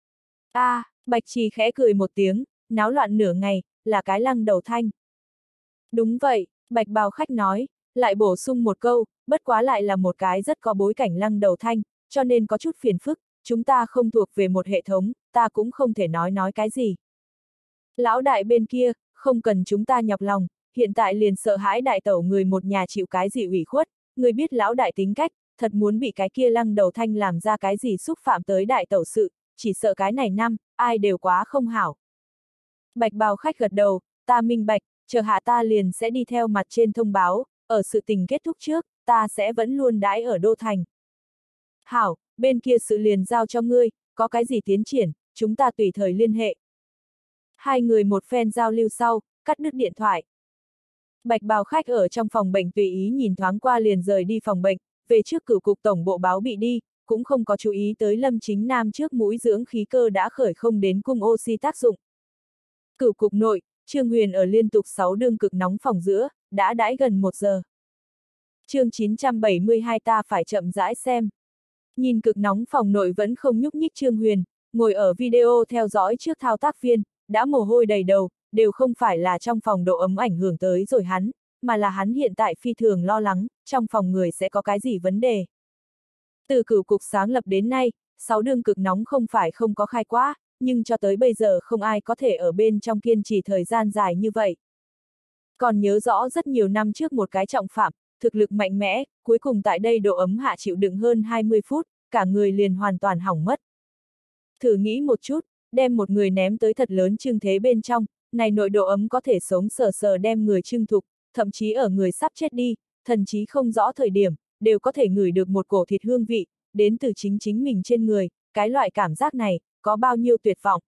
Bạch Trì khẽ cười một tiếng, náo loạn nửa ngày, là cái lăng đầu thanh. Đúng vậy, bạch bào khách nói, lại bổ sung một câu, bất quá lại là một cái rất có bối cảnh lăng đầu thanh, cho nên có chút phiền phức, chúng ta không thuộc về một hệ thống, ta cũng không thể nói cái gì. Lão đại bên kia, không cần chúng ta nhọc lòng, hiện tại liền sợ hãi đại tẩu người một nhà chịu cái gì ủy khuất, người biết lão đại tính cách, thật muốn bị cái kia lăng đầu thanh làm ra cái gì xúc phạm tới đại tẩu sự, chỉ sợ cái này năm, ai đều quá không hảo. Bạch bào khách gật đầu, ta minh bạch, chờ hạ ta liền sẽ đi theo mặt trên thông báo, ở sự tình kết thúc trước, ta sẽ vẫn luôn đãi ở Đô Thành. Hảo, bên kia sự liền giao cho ngươi, có cái gì tiến triển, chúng ta tùy thời liên hệ. Hai người một phen giao lưu sau, cắt đứt điện thoại. Bạch bào khách ở trong phòng bệnh tùy ý nhìn thoáng qua liền rời đi phòng bệnh, về trước cửu cục tổng bộ báo bị đi, cũng không có chú ý tới Lâm Chính Nam trước mũi dưỡng khí cơ đã khởi không đến cung oxy tác dụng. Cửu cục nội, Trương Huyền ở liên tục 6 đương cực nóng phòng giữa, đã đãi gần 1 giờ. Chương 972 ta phải chậm rãi xem. Nhìn cực nóng phòng nội vẫn không nhúc nhích Trương Huyền, ngồi ở video theo dõi trước thao tác viên, đã mồ hôi đầy đầu, đều không phải là trong phòng độ ấm ảnh hưởng tới rồi hắn, mà là hắn hiện tại phi thường lo lắng, trong phòng người sẽ có cái gì vấn đề. Từ cửu cục sáng lập đến nay, 6 đương cực nóng không phải không có khai quá, nhưng cho tới bây giờ không ai có thể ở bên trong kiên trì thời gian dài như vậy. Còn nhớ rõ rất nhiều năm trước một cái trọng phạm, thực lực mạnh mẽ, cuối cùng tại đây độ ấm hạ chịu đựng hơn 20 phút, cả người liền hoàn toàn hỏng mất. Thử nghĩ một chút, đem một người ném tới thật lớn trưng thế bên trong, này nội độ ấm có thể sống sờ sờ đem người trưng thục, thậm chí ở người sắp chết đi, thần chí không rõ thời điểm, đều có thể ngửi được một cổ thịt hương vị, đến từ chính mình trên người, cái loại cảm giác này, có bao nhiêu tuyệt vọng.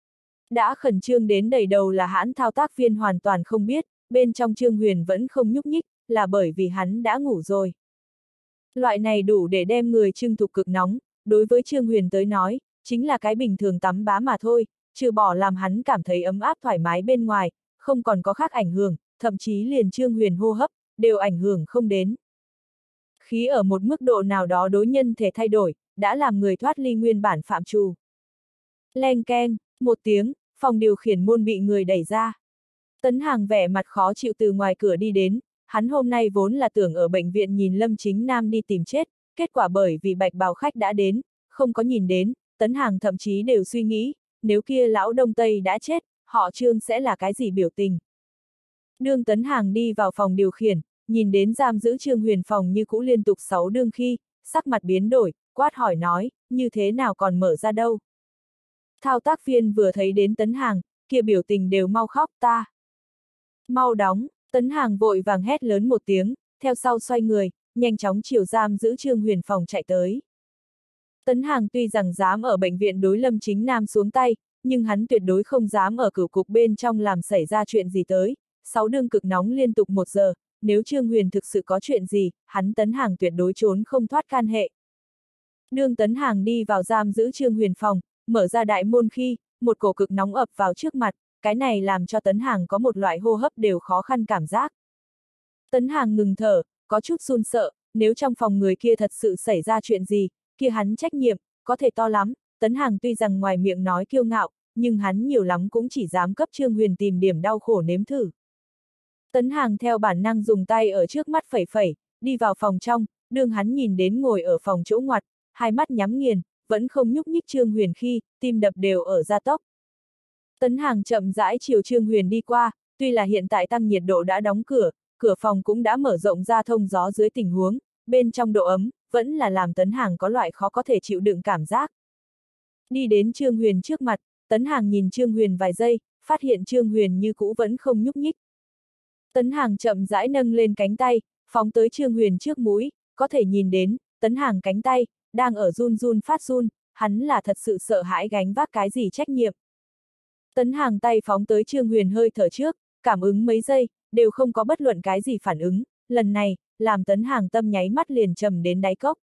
Đã khẩn trương đến đầy đầu là hãn thao tác viên hoàn toàn không biết, bên trong Trương Huyền vẫn không nhúc nhích, là bởi vì hắn đã ngủ rồi. Loại này đủ để đem người trưng thục cực nóng, đối với Trương Huyền tới nói, chính là cái bình thường tắm bá mà thôi, trừ bỏ làm hắn cảm thấy ấm áp thoải mái bên ngoài, không còn có khác ảnh hưởng, thậm chí liền Trương Huyền hô hấp, đều ảnh hưởng không đến. Khí ở một mức độ nào đó đối nhân thể thay đổi, đã làm người thoát ly nguyên bản phạm trù. Leng keng, một tiếng, phòng điều khiển môn bị người đẩy ra. Tấn Hàng vẻ mặt khó chịu từ ngoài cửa đi đến, hắn hôm nay vốn là tưởng ở bệnh viện nhìn Lâm Chính Nam đi tìm chết, kết quả bởi vì bạch bào khách đã đến, không có nhìn đến, Tấn Hàng thậm chí đều suy nghĩ, nếu kia lão Đông Tây đã chết, họ Trương sẽ là cái gì biểu tình. Đương Tấn Hàng đi vào phòng điều khiển, nhìn đến giam giữ Trương Huyền phòng như cũ liên tục 6 đương khi, sắc mặt biến đổi, quát hỏi nói, như thế nào còn mở ra đâu. Thao tác viên vừa thấy đến Tấn Hàng, kia biểu tình đều mau khóc ta. Mau đóng, Tấn Hàng vội vàng hét lớn một tiếng, theo sau xoay người, nhanh chóng chiều giam giữ Trương Huyền phòng chạy tới. Tấn Hàng tuy rằng dám ở bệnh viện đối Lâm Chính Nam xuống tay, nhưng hắn tuyệt đối không dám ở cửu cục bên trong làm xảy ra chuyện gì tới. 6 đương cực nóng liên tục 1 giờ, nếu Trương Huyền thực sự có chuyện gì, hắn Tấn Hàng tuyệt đối trốn không thoát can hệ. Đương Tấn Hàng đi vào giam giữ Trương Huyền phòng, mở ra đại môn khi, một cổ cực nóng ập vào trước mặt, cái này làm cho Tấn Hàng có một loại hô hấp đều khó khăn cảm giác. Tấn Hàng ngừng thở, có chút run sợ, nếu trong phòng người kia thật sự xảy ra chuyện gì, kia hắn trách nhiệm, có thể to lắm. Tấn Hàng tuy rằng ngoài miệng nói kiêu ngạo, nhưng hắn nhiều lắm cũng chỉ dám cấp Trương Huyền tìm điểm đau khổ nếm thử. Tấn Hàng theo bản năng dùng tay ở trước mắt phẩy phẩy, đi vào phòng trong, đương hắn nhìn đến ngồi ở phòng chỗ ngoặt, hai mắt nhắm nghiền, vẫn không nhúc nhích Trương Huyền khi, tim đập đều ở gia tốc. Tấn Hàng chậm rãi chiều Trương Huyền đi qua, tuy là hiện tại tăng nhiệt độ đã đóng cửa, cửa phòng cũng đã mở rộng ra thông gió dưới tình huống, bên trong độ ấm, vẫn là làm Tấn Hàng có loại khó có thể chịu đựng cảm giác. Đi đến Trương Huyền trước mặt, Tấn Hàng nhìn Trương Huyền vài giây, phát hiện Trương Huyền như cũ vẫn không nhúc nhích. Tấn Hàng chậm rãi nâng lên cánh tay, phóng tới Trương Huyền trước mũi, có thể nhìn đến, Tấn Hàng cánh tay, đang ở run run phát run, hắn là thật sự sợ hãi gánh vác cái gì trách nhiệm. Tấn Hàng tay phóng tới Trương Huyền hơi thở trước, cảm ứng mấy giây, đều không có bất luận cái gì phản ứng, lần này, làm Tấn Hàng tâm nháy mắt liền trầm đến đáy cốc.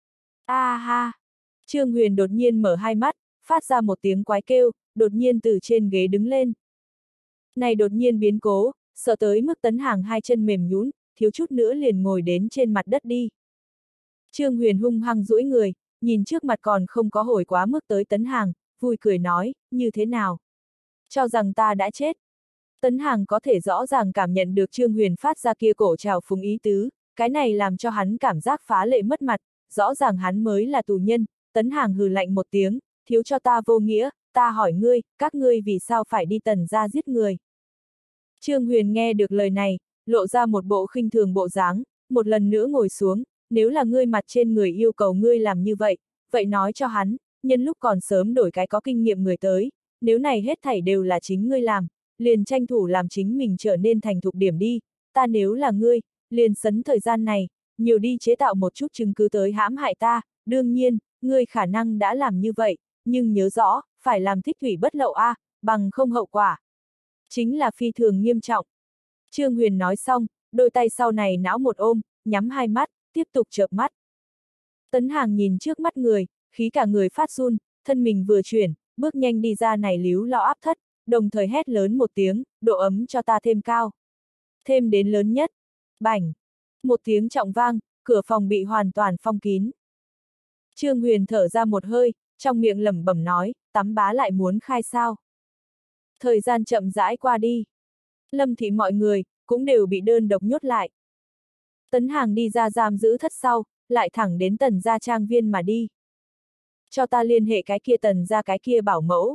A ha! Trương Huyền đột nhiên mở hai mắt, phát ra một tiếng quái kêu, đột nhiên từ trên ghế đứng lên. Này đột nhiên biến cố, sợ tới mức Tấn Hàng hai chân mềm nhũn, thiếu chút nữa liền ngồi đến trên mặt đất đi. Trương Huyền hung hăng duỗi người, nhìn trước mặt còn không có hồi quá mức tới Tấn Hàng, vui cười nói, như thế nào? Cho rằng ta đã chết. Tấn Hàng có thể rõ ràng cảm nhận được Trương Huyền phát ra kia cổ trào phúng ý tứ, cái này làm cho hắn cảm giác phá lệ mất mặt, rõ ràng hắn mới là tù nhân. Tấn Hàng hừ lạnh một tiếng, thiếu cho ta vô nghĩa, ta hỏi ngươi, các ngươi vì sao phải đi Tần gia giết người? Trương Huyền nghe được lời này, lộ ra một bộ khinh thường bộ dáng, một lần nữa ngồi xuống, nếu là ngươi mặt trên người yêu cầu ngươi làm như vậy, vậy nói cho hắn, nhân lúc còn sớm đổi cái có kinh nghiệm người tới, nếu này hết thảy đều là chính ngươi làm, liền tranh thủ làm chính mình trở nên thành thục điểm đi, ta nếu là ngươi, liền sấn thời gian này, nhiều đi chế tạo một chút chứng cứ tới hãm hại ta, đương nhiên, ngươi khả năng đã làm như vậy, nhưng nhớ rõ, phải làm thích thủy bất lậu a, bằng không hậu quả. Chính là phi thường nghiêm trọng. Trương Huyền nói xong, đôi tay sau này não một ôm, nhắm hai mắt, tiếp tục chợp mắt. Tấn Hàng nhìn trước mắt người, khí cả người phát run, thân mình vừa chuyển, bước nhanh đi ra này líu lo áp thất, đồng thời hét lớn một tiếng, độ ấm cho ta thêm cao. Thêm đến lớn nhất. Bảnh. Một tiếng trọng vang, cửa phòng bị hoàn toàn phong kín. Trương Huyền thở ra một hơi, trong miệng lẩm bẩm nói, tắm bá lại muốn khai sao. Thời gian chậm rãi qua đi. Lâm thị mọi người, cũng đều bị đơn độc nhốt lại. Tấn Hàng đi ra giam giữ thất sau, lại thẳng đến Tần gia trang viên mà đi. Cho ta liên hệ cái kia Tần gia cái kia bảo mẫu.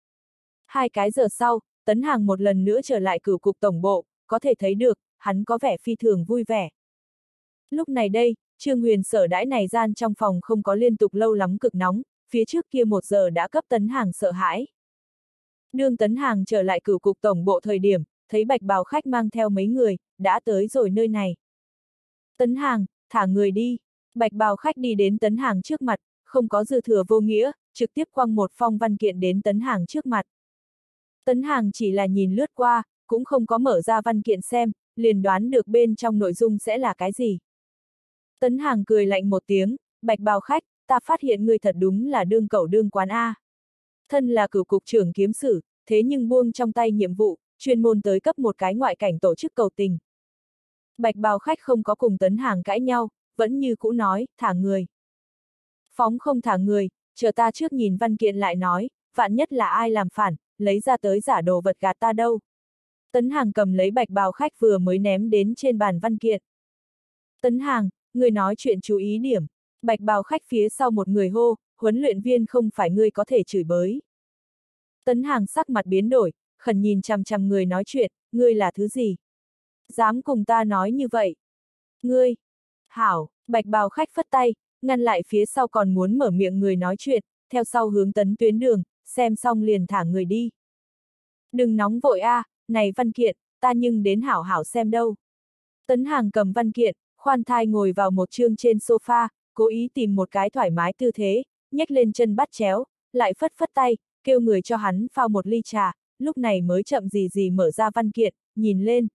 2 cái giờ sau, Tấn Hàng một lần nữa trở lại cửu cục tổng bộ, có thể thấy được, hắn có vẻ phi thường vui vẻ. Lúc này đây, Trương Huyền sở đãi này gian trong phòng không có liên tục lâu lắm cực nóng, phía trước kia 1 giờ đã cấp Tấn Hàng sợ hãi. Đương Tấn Hàng trở lại cửu cục tổng bộ thời điểm, thấy bạch bào khách mang theo mấy người, đã tới rồi nơi này. Tấn Hàng, thả người đi. Bạch bào khách đi đến Tấn Hàng trước mặt, không có dư thừa vô nghĩa, trực tiếp quăng một phong văn kiện đến Tấn Hàng trước mặt. Tấn Hàng chỉ là nhìn lướt qua, cũng không có mở ra văn kiện xem, liền đoán được bên trong nội dung sẽ là cái gì. Tấn Hàng cười lạnh một tiếng, bạch bào khách, ta phát hiện ngươi thật đúng là đương cẩu đương quán A. Thân là cửu cục trưởng kiếm sử, thế nhưng buông trong tay nhiệm vụ, chuyên môn tới cấp một cái ngoại cảnh tổ chức cầu tình. Bạch bào khách không có cùng Tấn Hàng cãi nhau, vẫn như cũ nói, thả người. Phóng không thả người, chờ ta trước nhìn văn kiện lại nói, vạn nhất là ai làm phản, lấy ra tới giả đồ vật gạt ta đâu. Tấn Hàng cầm lấy bạch bào khách vừa mới ném đến trên bàn văn kiện. Tấn Hàng, người nói chuyện chú ý điểm. Bạch bào khách phía sau một người hô, huấn luyện viên không phải ngươi có thể chửi bới. Tấn Hàng sắc mặt biến đổi, khẩn nhìn chằm chằm người nói chuyện, ngươi là thứ gì? Dám cùng ta nói như vậy. Ngươi! Hảo, bạch bào khách phất tay, ngăn lại phía sau còn muốn mở miệng người nói chuyện, theo sau hướng Tấn Tuyến đường, xem xong liền thả người đi. Đừng nóng vội a, này văn kiện, ta nhưng đến hảo hảo xem đâu. Tấn Hàng cầm văn kiện, khoan thai ngồi vào một chương trên sofa, cố ý tìm một cái thoải mái tư thế, nhếch lên chân bắt chéo, lại phất phất tay, kêu người cho hắn pha một ly trà, lúc này mới chậm gì gì mở ra văn kiện, nhìn lên.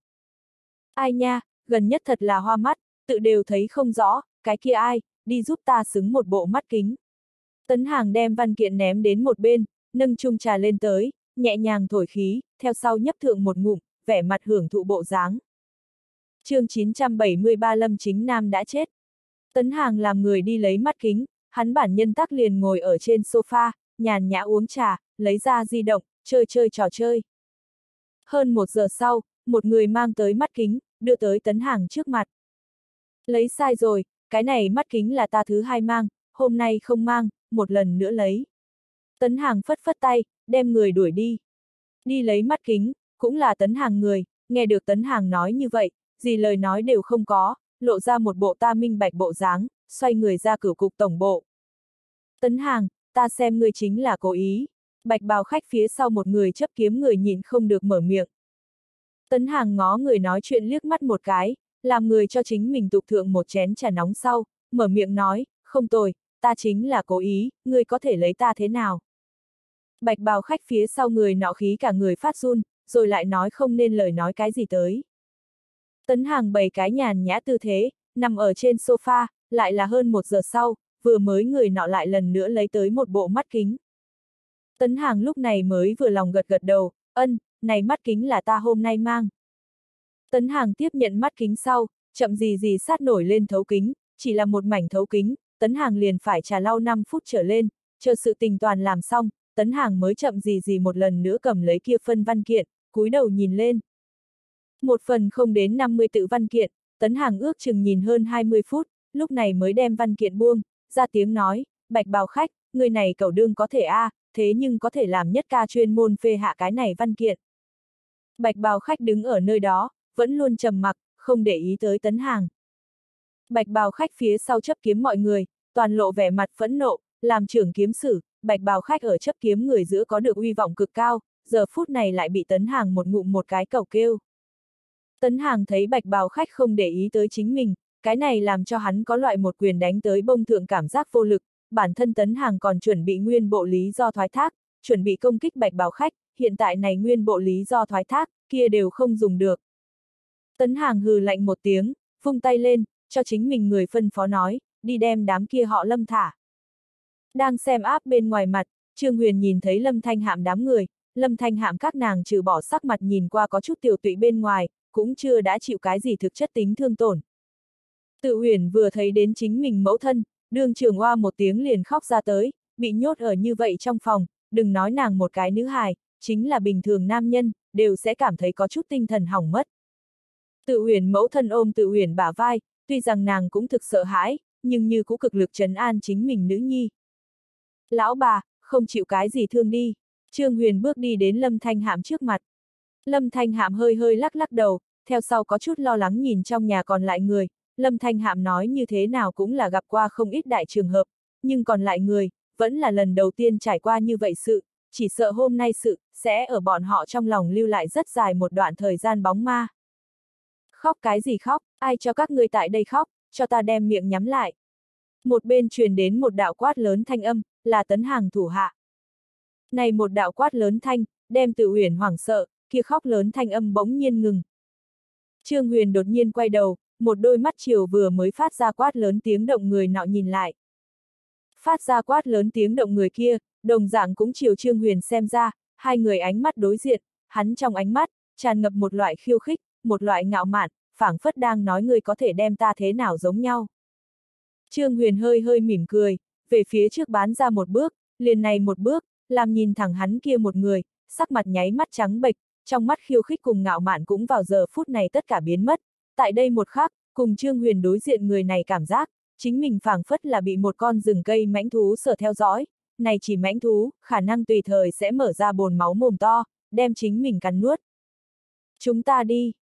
Ai nha, gần nhất thật là hoa mắt, tự đều thấy không rõ, cái kia ai, đi giúp ta xứng một bộ mắt kính. Tấn Hàng đem văn kiện ném đến một bên, nâng chung trà lên tới, nhẹ nhàng thổi khí, theo sau nhấp thượng một ngụm, vẻ mặt hưởng thụ bộ dáng. Chương 973 Lâm Chính Nam đã chết. Tấn Hàng làm người đi lấy mắt kính, hắn bản nhân tắc liền ngồi ở trên sofa, nhàn nhã uống trà, lấy ra di động, chơi trò chơi. Hơn 1 giờ sau, một người mang tới mắt kính, đưa tới Tấn Hàng trước mặt. Lấy sai rồi, cái này mắt kính là ta thứ hai mang, hôm nay không mang, một lần nữa lấy. Tấn Hàng phất phất tay, đem người đuổi đi. Đi lấy mắt kính, cũng là Tấn Hàng người, nghe được Tấn Hàng nói như vậy, gì lời nói đều không có, lộ ra một bộ ta minh bạch bộ dáng, xoay người ra Cửu cục tổng bộ. Tấn Hàng, ta xem ngươi chính là cố ý. Bạch bào khách phía sau một người chấp kiếm người nhịn không được mở miệng. Tấn Hàng ngó người nói chuyện liếc mắt một cái, làm người cho chính mình tục thượng một chén trà nóng sau, mở miệng nói, không tồi, ta chính là cố ý, ngươi có thể lấy ta thế nào? Bạch bào khách phía sau người nọ khí cả người phát run, rồi lại nói không nên lời nói cái gì tới. Tấn Hàng bày cái nhàn nhã tư thế, nằm ở trên sofa, lại là hơn 1 giờ sau, vừa mới người nọ lại lần nữa lấy tới một bộ mắt kính. Tấn Hàng lúc này mới vừa lòng gật gật đầu, ân, này mắt kính là ta hôm nay mang. Tấn Hàng tiếp nhận mắt kính sau, chậm gì gì sát nổi lên thấu kính, chỉ là một mảnh thấu kính, Tấn Hàng liền phải trà lau 5 phút trở lên, chờ sự tình toàn làm xong, Tấn Hàng mới chậm gì gì một lần nữa cầm lấy kia phân văn kiện, cúi đầu nhìn lên. Một phần không đến 50 tự văn kiện, Tấn Hàng ước chừng nhìn hơn 20 phút, lúc này mới đem văn kiện buông, ra tiếng nói, bạch bào khách, người này cẩu đương có thể thế nhưng có thể làm nhất ca chuyên môn phê hạ cái này văn kiện. Bạch bào khách đứng ở nơi đó, vẫn luôn trầm mặc, không để ý tới Tấn Hàng. Bạch bào khách phía sau chấp kiếm mọi người, toàn lộ vẻ mặt phẫn nộ, làm trưởng kiếm sử, bạch bào khách ở chấp kiếm người giữa có được uy vọng cực cao, giờ phút này lại bị Tấn Hàng một ngụm một cái cẩu kêu. Tấn Hàng thấy bạch bào khách không để ý tới chính mình, cái này làm cho hắn có loại một quyền đánh tới bông thượng cảm giác vô lực, bản thân Tấn Hàng còn chuẩn bị nguyên bộ lý do thoái thác, chuẩn bị công kích bạch bào khách, hiện tại này nguyên bộ lý do thoái thác, kia đều không dùng được. Tấn Hàng hừ lạnh một tiếng, vung tay lên, cho chính mình người phân phó nói, đi đem đám kia họ Lâm thả. Đang xem áp bên ngoài mặt, Trương Huyền nhìn thấy Lâm Thanh Hạm đám người, Lâm Thanh Hạm các nàng trừ bỏ sắc mặt nhìn qua có chút tiểu tụy bên ngoài, cũng chưa đã chịu cái gì thực chất tính thương tổn. Tự Huyền vừa thấy đến chính mình mẫu thân, đương trường oa một tiếng liền khóc ra tới, bị nhốt ở như vậy trong phòng, đừng nói nàng một cái nữ hài, chính là bình thường nam nhân, đều sẽ cảm thấy có chút tinh thần hỏng mất. Tự Huyền mẫu thân ôm Tự Huyền bả vai, tuy rằng nàng cũng thực sợ hãi, nhưng như cũng cực lực trấn an chính mình nữ nhi. Lão bà, không chịu cái gì thương đi. Trương Huyền bước đi đến Lâm Thanh Hạm trước mặt. Lâm Thanh Hạm hơi hơi lắc lắc đầu, theo sau có chút lo lắng nhìn trong nhà còn lại người. Lâm Thanh Hạm nói như thế nào cũng là gặp qua không ít đại trường hợp, nhưng còn lại người, vẫn là lần đầu tiên trải qua như vậy sự, chỉ sợ hôm nay sự, sẽ ở bọn họ trong lòng lưu lại rất dài một đoạn thời gian bóng ma. Khóc cái gì khóc, ai cho các ngươi tại đây khóc, cho ta đem miệng nhắm lại. Một bên truyền đến một đạo quát lớn thanh âm, là Tấn Hàng thủ hạ. Này một đạo quát lớn thanh, đem Tự Huyền hoảng sợ, kia khóc lớn thanh âm bỗng nhiên ngừng. Trương Huyền đột nhiên quay đầu, một đôi mắt chiều vừa mới phát ra quát lớn tiếng động người nọ nhìn lại. Phát ra quát lớn tiếng động người kia, đồng dạng cũng chiều Trương Huyền xem ra, hai người ánh mắt đối diện, hắn trong ánh mắt, tràn ngập một loại khiêu khích, một loại ngạo mạn, phảng phất đang nói người có thể đem ta thế nào giống nhau. Trương Huyền hơi hơi mỉm cười, về phía trước bán ra một bước, liền này một bước, làm nhìn thẳng hắn kia một người, sắc mặt nháy mắt trắng bệch, trong mắt khiêu khích cùng ngạo mạn cũng vào giờ phút này tất cả biến mất. Tại đây một khắc, cùng Trương Huyền đối diện người này cảm giác, chính mình phảng phất là bị một con rừng cây mãnh thú sở theo dõi, này chỉ mãnh thú, khả năng tùy thời sẽ mở ra bồn máu mồm to, đem chính mình cắn nuốt. Chúng ta đi,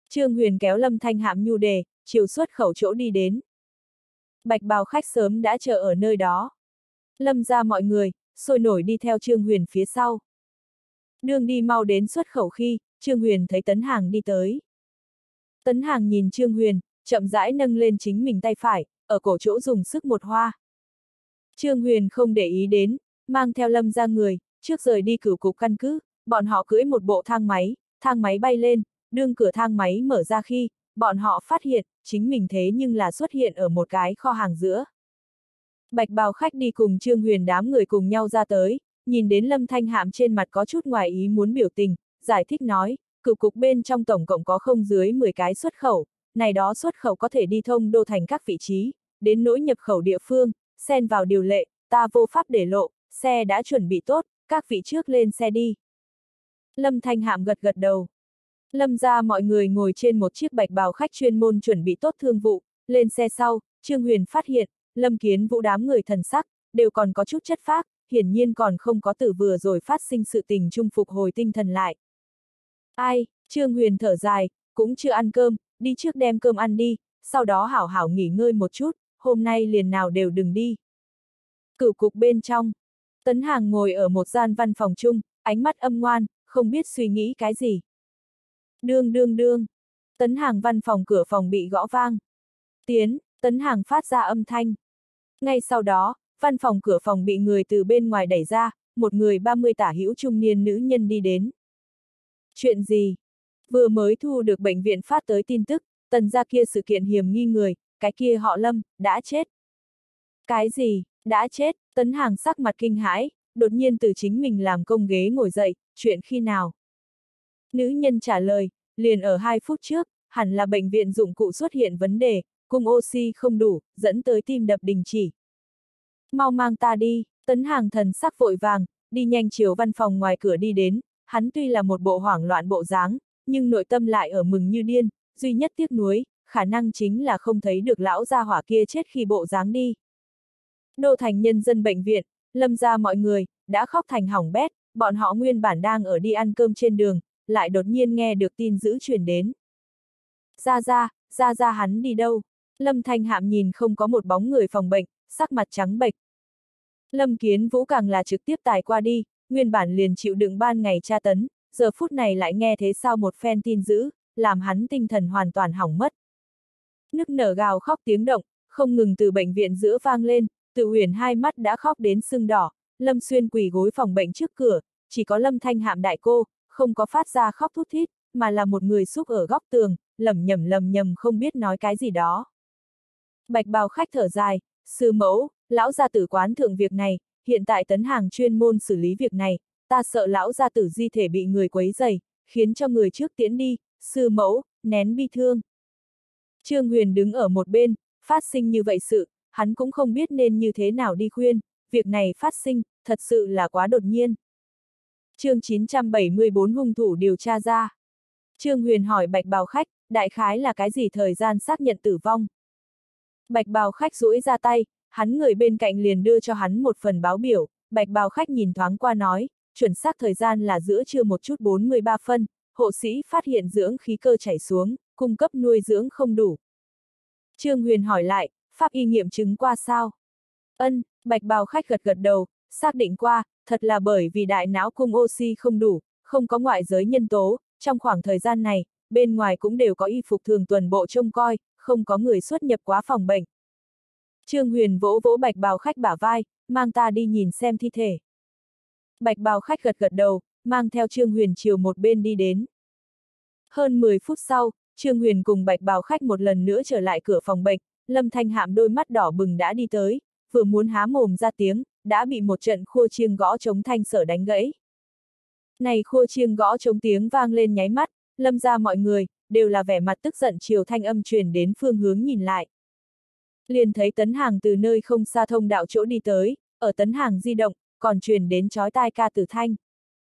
Trương Huyền kéo Lâm Thanh Hạm nhu đề, chiều xuất khẩu chỗ đi đến. Bạch bào khách sớm đã chờ ở nơi đó. Lâm ra mọi người, sôi nổi đi theo Trương Huyền phía sau. Đường đi mau đến xuất khẩu khi, Trương Huyền thấy Tấn Hàng đi tới. Tấn Hàng nhìn Trương Huyền, chậm rãi nâng lên chính mình tay phải, ở cổ chỗ dùng sức một hoa. Trương Huyền không để ý đến, mang theo Lâm ra người, trước rời đi cửu cục căn cứ, bọn họ cưỡi một bộ thang máy bay lên, đương cửa thang máy mở ra khi, bọn họ phát hiện, chính mình thế nhưng là xuất hiện ở một cái kho hàng giữa. Bạch bào khách đi cùng Trương Huyền đám người cùng nhau ra tới, nhìn đến Lâm Thanh Hạm trên mặt có chút ngoài ý muốn biểu tình, giải thích nói, cửu cục bên trong tổng cộng có không dưới 10 cái xuất khẩu, này đó xuất khẩu có thể đi thông đô thành các vị trí, đến nỗi nhập khẩu địa phương, xen vào điều lệ, ta vô pháp để lộ, xe đã chuẩn bị tốt, các vị trước lên xe đi. Lâm Thanh Hạm gật gật đầu. Lâm ra mọi người ngồi trên một chiếc bạch bào khách chuyên môn chuẩn bị tốt thương vụ, lên xe sau, Trương Huyền phát hiện, Lâm Kiến Vũ đám người thần sắc, đều còn có chút chất phác, hiển nhiên còn không có từ vừa rồi phát sinh sự tình chung phục hồi tinh thần lại. Ai, Trương Huyền thở dài, cũng chưa ăn cơm, đi trước đem cơm ăn đi, sau đó hảo hảo nghỉ ngơi một chút, hôm nay liền nào đều đừng đi. Cửu cục bên trong, Tấn Hàng ngồi ở một gian văn phòng chung, ánh mắt âm ngoan, không biết suy nghĩ cái gì. Đương đương đương, Tấn Hàng văn phòng cửa phòng bị gõ vang. Tiến, Tấn Hàng phát ra âm thanh. Ngay sau đó, văn phòng cửa phòng bị người từ bên ngoài đẩy ra, một người 30 tả hữu trung niên nữ nhân đi đến. Chuyện gì? Vừa mới thu được bệnh viện phát tới tin tức, Tần gia kia sự kiện hiểm nghi người, cái kia họ Lâm, đã chết. Cái gì, đã chết? Tấn Hàng sắc mặt kinh hãi, đột nhiên từ chính mình làm công ghế ngồi dậy, chuyện khi nào? Nữ nhân trả lời, liền ở 2 phút trước, hẳn là bệnh viện dụng cụ xuất hiện vấn đề, cung oxy không đủ, dẫn tới tim đập đình chỉ. Mau mang ta đi, Tấn Hàng thần sắc vội vàng, đi nhanh chiều văn phòng ngoài cửa đi đến, hắn tuy là một bộ hoảng loạn bộ dáng, nhưng nội tâm lại ở mừng như điên, duy nhất tiếc nuối, khả năng chính là không thấy được lão gia hỏa kia chết khi bộ dáng đi. Đô thành nhân dân bệnh viện, Lâm ra mọi người, đã khóc thành hỏng bét, bọn họ nguyên bản đang ở đi ăn cơm trên đường, lại đột nhiên nghe được tin dữ truyền đến. Ra hắn đi đâu? Lâm Thanh Hạm nhìn không có một bóng người phòng bệnh, sắc mặt trắng bệch. Lâm Kiến Vũ càng là trực tiếp tải qua đi, nguyên bản liền chịu đựng ban ngày tra tấn, giờ phút này lại nghe thế sao một phen tin dữ, làm hắn tinh thần hoàn toàn hỏng mất. Nức nở gào khóc tiếng động, không ngừng từ bệnh viện giữa vang lên, Tự Huyền hai mắt đã khóc đến sưng đỏ, Lâm Xuyên quỳ gối phòng bệnh trước cửa, chỉ có Lâm Thanh Hạm đại cô, không có phát ra khóc thút thít, mà là một người xúc ở góc tường, lẩm nhẩm không biết nói cái gì đó. Bạch bào khách thở dài, sư mẫu, lão gia tử quán thượng việc này, hiện tại Tấn Hàng chuyên môn xử lý việc này, ta sợ lão gia tử di thể bị người quấy rầy, khiến cho người trước tiễn đi, sư mẫu, nén bi thương. Trương Huyền đứng ở một bên, phát sinh như vậy sự, hắn cũng không biết nên như thế nào đi khuyên, việc này phát sinh, thật sự là quá đột nhiên. Chương 974 hung thủ điều tra ra. Trương Huyền hỏi bạch bào khách, đại khái là cái gì thời gian xác nhận tử vong. Bạch bào khách duỗi ra tay, hắn người bên cạnh liền đưa cho hắn một phần báo biểu, bạch bào khách nhìn thoáng qua nói, chuẩn xác thời gian là giữa trưa một chút 43 phân, hộ sĩ phát hiện dưỡng khí cơ chảy xuống, cung cấp nuôi dưỡng không đủ. Trương Huyền hỏi lại, pháp y nghiệm chứng qua sao? Ân, bạch bào khách gật gật đầu, xác định qua, thật là bởi vì đại não cung oxy không đủ, không có ngoại giới nhân tố, trong khoảng thời gian này, bên ngoài cũng đều có y phục thường tuần bộ trông coi, không có người xuất nhập quá phòng bệnh. Trương Huyền vỗ vỗ bạch bào khách bả vai, mang ta đi nhìn xem thi thể. Bạch bào khách gật gật đầu, mang theo Trương Huyền chiều một bên đi đến. Hơn 10 phút sau, Trương Huyền cùng bạch bào khách một lần nữa trở lại cửa phòng bệnh, Lâm Thanh Hạm đôi mắt đỏ bừng đã đi tới, vừa muốn há mồm ra tiếng, đã bị một trận khua chiêng gõ trống thanh sở đánh gãy. Này khua chiêng gõ trống tiếng vang lên nháy mắt, Lâm ra mọi người, đều là vẻ mặt tức giận chiều thanh âm truyền đến phương hướng nhìn lại. Liền thấy Tấn Hàng từ nơi không xa thông đạo chỗ đi tới, ở Tấn Hàng di động, còn truyền đến chói tai ca từ thanh.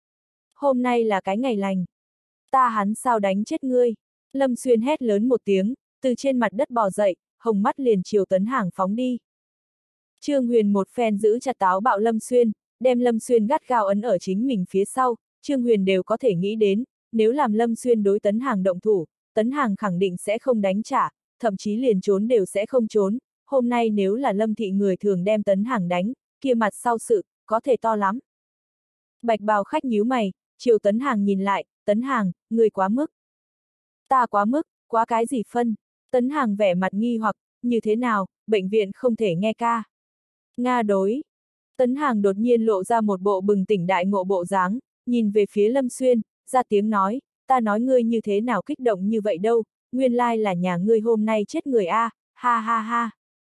Hôm nay là cái ngày lành. Ta hắn sao đánh chết ngươi? Lâm Xuyên hét lớn một tiếng, từ trên mặt đất bò dậy, hồng mắt liền chiều Tấn Hàng phóng đi. Trương Huyền một phen giữ chặt táo bạo Lâm Xuyên, đem Lâm Xuyên gắt gao ấn ở chính mình phía sau, Trương Huyền đều có thể nghĩ đến, nếu làm Lâm Xuyên đối Tấn Hàng động thủ, Tấn Hàng khẳng định sẽ không đánh trả, thậm chí liền trốn đều sẽ không trốn, hôm nay nếu là Lâm thị người thường đem Tấn Hàng đánh, kia mặt sau sự, có thể to lắm. Bạch bào khách nhíu mày, chiều Tấn Hàng nhìn lại, Tấn Hàng, người quá mức. Ta quá mức, quá cái gì phân? Tấn Hàng vẻ mặt nghi hoặc, như thế nào, bệnh viện không thể nghe ca. Nga đối. Tấn Hàng đột nhiên lộ ra một bộ bừng tỉnh đại ngộ bộ dáng, nhìn về phía Lâm Xuyên, ra tiếng nói, ta nói ngươi như thế nào kích động như vậy đâu, nguyên lai là nhà ngươi hôm nay chết người a, ha ha ha.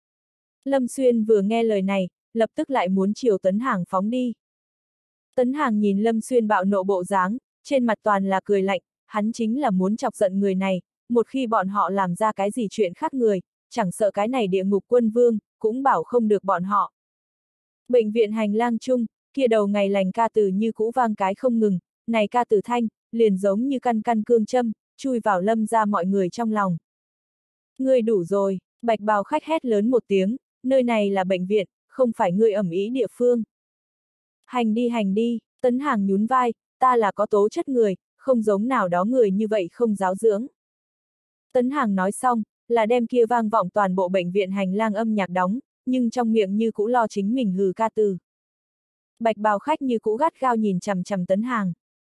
Lâm Xuyên vừa nghe lời này, lập tức lại muốn chiều Tấn Hàng phóng đi. Tấn Hàng nhìn Lâm Xuyên bạo nộ bộ dáng, trên mặt toàn là cười lạnh, hắn chính là muốn chọc giận người này, một khi bọn họ làm ra cái gì chuyện khác người, chẳng sợ cái này địa ngục quân vương, cũng bảo không được bọn họ. Bệnh viện hành lang chung, kia đầu ngày lành ca từ như cũ vang cái không ngừng, này ca từ thanh, liền giống như căn căn cương châm, chui vào Lâm ra mọi người trong lòng. Ngươi đủ rồi, bạch bào khách hét lớn một tiếng, nơi này là bệnh viện, không phải ngươi ẩm ý địa phương. Hành đi, Tấn Hàng nhún vai, ta là có tố chất người, không giống nào đó người như vậy không giáo dưỡng. Tấn Hàng nói xong, là đem kia vang vọng toàn bộ bệnh viện hành lang âm nhạc đóng, nhưng trong miệng như cũ lo chính mình hừ ca từ. Bạch bào khách như cũ gắt gao nhìn chằm chằm Tấn Hàng.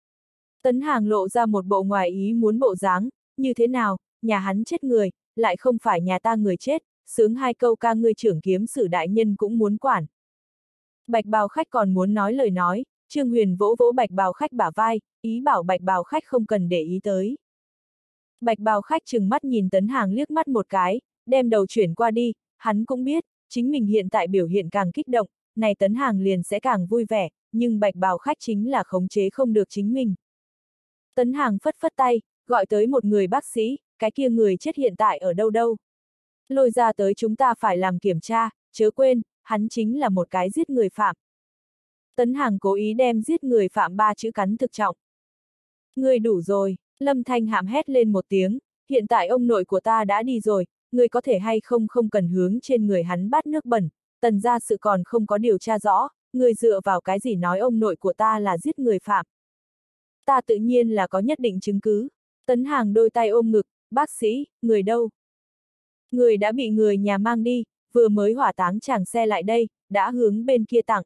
Tấn Hàng lộ ra một bộ ngoài ý muốn bộ dáng, như thế nào, nhà hắn chết người, lại không phải nhà ta người chết, sướng hai câu ca ngươi trưởng kiếm sử đại nhân cũng muốn quản. Bạch bào khách còn muốn nói lời nói, Trương Huyền vỗ vỗ bạch bào khách bả vai, ý bảo bạch bào khách không cần để ý tới. Bạch bào khách trừng mắt nhìn Tấn Hàng liếc mắt một cái, đem đầu chuyển qua đi, hắn cũng biết, chính mình hiện tại biểu hiện càng kích động, này Tấn Hàng liền sẽ càng vui vẻ, nhưng bạch bào khách chính là khống chế không được chính mình. Tấn Hàng phất phất tay, gọi tới một người bác sĩ, cái kia người chết hiện tại ở đâu đâu. Lôi ra tới chúng ta phải làm kiểm tra, chớ quên, hắn chính là một cái giết người phạm. Tấn Hàng cố ý đem giết người phạm ba chữ cắn thực trọng. Ngươi đủ rồi, Lâm Thanh Hạm hét lên một tiếng, hiện tại ông nội của ta đã đi rồi, ngươi có thể hay không không cần hướng trên người hắn bát nước bẩn, tần ra sự còn không có điều tra rõ, ngươi dựa vào cái gì nói ông nội của ta là giết người phạm. Ta tự nhiên là có nhất định chứng cứ. Tấn Hàng đôi tay ôm ngực, bác sĩ, người đâu? Người đã bị người nhà mang đi, vừa mới hỏa táng chàng xe lại đây, đã hướng bên kia tặng.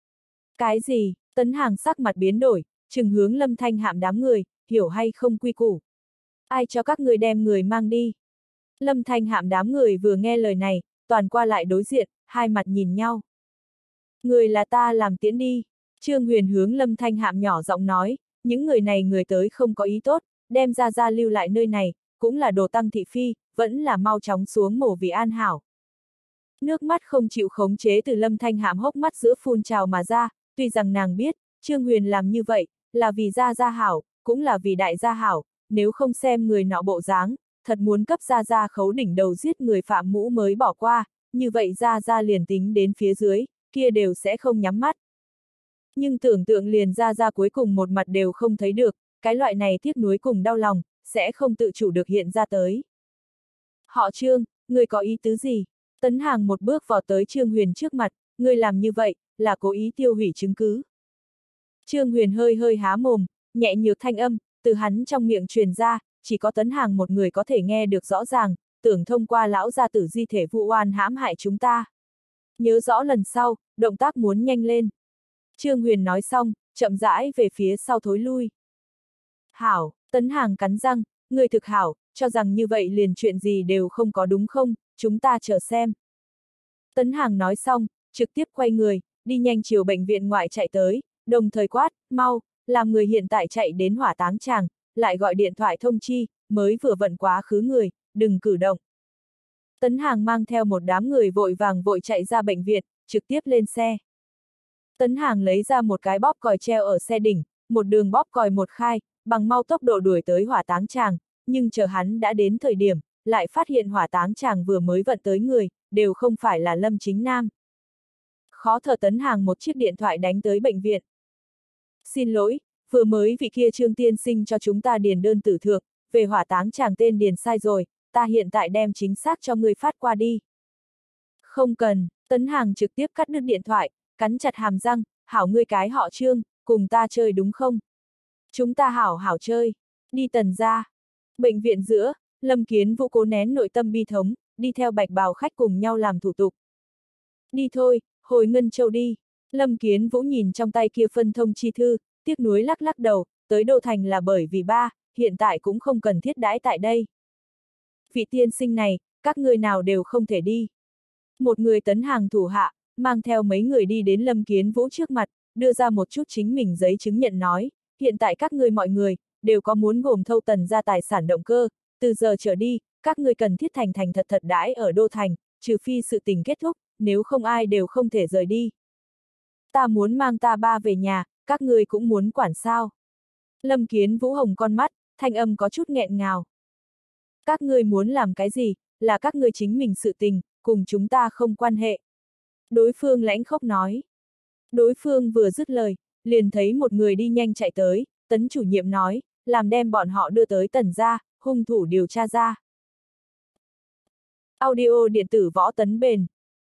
Cái gì? Tấn Hàng sắc mặt biến đổi, trừng hướng Lâm Thanh Hạm đám người, hiểu hay không quy củ. Ai cho các người đem người mang đi? Lâm Thanh Hạm đám người vừa nghe lời này, toàn qua lại đối diện, hai mặt nhìn nhau. Người là ta làm tiễn đi. Trương Huyền hướng Lâm Thanh Hạm nhỏ giọng nói, những người này người tới không có ý tốt, đem ra lưu lại nơi này, cũng là đồ tăng thị phi, vẫn là mau chóng xuống mổ vì an hảo. Nước mắt không chịu khống chế từ Lâm Thanh Hạm hốc mắt giữa phun trào mà ra, tuy rằng nàng biết, Trương Huyền làm như vậy, là vì gia hảo, cũng là vì đại gia hảo, nếu không xem người nọ bộ dáng, thật muốn cấp gia khấu đỉnh đầu giết người phạm mũ mới bỏ qua, như vậy gia liền tính đến phía dưới, kia đều sẽ không nhắm mắt. Nhưng tưởng tượng liền gia cuối cùng một mặt đều không thấy được, cái loại này tiếc nuối cùng đau lòng, sẽ không tự chủ được hiện ra tới. Họ Trương, người có ý tứ gì? Tấn Hàng một bước vào tới Trương Huyền trước mặt, người làm như vậy, là cố ý tiêu hủy chứng cứ. Trương Huyền hơi hơi há mồm, nhẹ nhược thanh âm, từ hắn trong miệng truyền ra, chỉ có Tấn Hàng một người có thể nghe được rõ ràng, tưởng thông qua lão gia tử di thể vụ oan hãm hại chúng ta. Nhớ rõ lần sau, động tác muốn nhanh lên. Trương Huyền nói xong, chậm rãi về phía sau thối lui. Hảo, Tấn Hàng cắn răng, người thực hảo, cho rằng như vậy liền chuyện gì đều không có đúng không, chúng ta chờ xem. Tấn Hàng nói xong, trực tiếp quay người, đi nhanh chiều bệnh viện ngoại chạy tới, đồng thời quát, mau, làm người hiện tại chạy đến hỏa táng tràng, lại gọi điện thoại thông chi, mới vừa vận quá khứ người, đừng cử động. Tấn Hàng mang theo một đám người vội vàng vội chạy ra bệnh viện, trực tiếp lên xe. Tấn Hàng lấy ra một cái bóp còi treo ở xe đỉnh, một đường bóp còi một khai, bằng mau tốc độ đuổi tới hỏa táng tràng, nhưng chờ hắn đã đến thời điểm, lại phát hiện hỏa táng tràng vừa mới vận tới người, đều không phải là Lâm Chính Nam. Khó thở Tấn Hàng một chiếc điện thoại đánh tới bệnh viện. Xin lỗi, vừa mới vị kia Trương tiên sinh cho chúng ta điền đơn tử thượng, về hỏa táng tràng tên điền sai rồi, ta hiện tại đem chính xác cho người phát qua đi. Không cần, Tấn Hàng trực tiếp cắt đứt điện thoại, cắn chặt hàm răng, hảo ngươi cái họ Trương, cùng ta chơi đúng không? Chúng ta hảo hảo chơi, đi Tần gia. Bệnh viện giữa, Lâm Kiến Vũ cố nén nội tâm bi thống, đi theo bạch bào khách cùng nhau làm thủ tục. Đi thôi, hồi Ngân Châu đi. Lâm Kiến Vũ nhìn trong tay kia phân thông chi thư, tiếc nuối lắc lắc đầu, tới Đô Thành là bởi vì ba, hiện tại cũng không cần thiết đãi tại đây. Vị tiên sinh này, các ngươi nào đều không thể đi. Một người tấn hàng thủ hạ, mang theo mấy người đi đến Lâm Kiến Vũ trước mặt, đưa ra một chút chính mình giấy chứng nhận nói, hiện tại các ngươi mọi người, đều có muốn gồm thâu Tần gia tài sản động cơ, từ giờ trở đi, các ngươi cần thiết thành thành thật thật đãi ở Đô Thành, trừ phi sự tình kết thúc, nếu không ai đều không thể rời đi. Ta muốn mang ta ba về nhà, các ngươi cũng muốn quản sao. Lâm Kiến Vũ hồng con mắt, thanh âm có chút nghẹn ngào. Các ngươi muốn làm cái gì, là các ngươi chính mình sự tình, cùng chúng ta không quan hệ. Đối phương lãnh khốc nói. Đối phương vừa dứt lời, liền thấy một người đi nhanh chạy tới, Tấn chủ nhiệm nói, làm đem bọn họ đưa tới Tần gia, hung thủ điều tra ra. Audio điện tử võ tấn bền.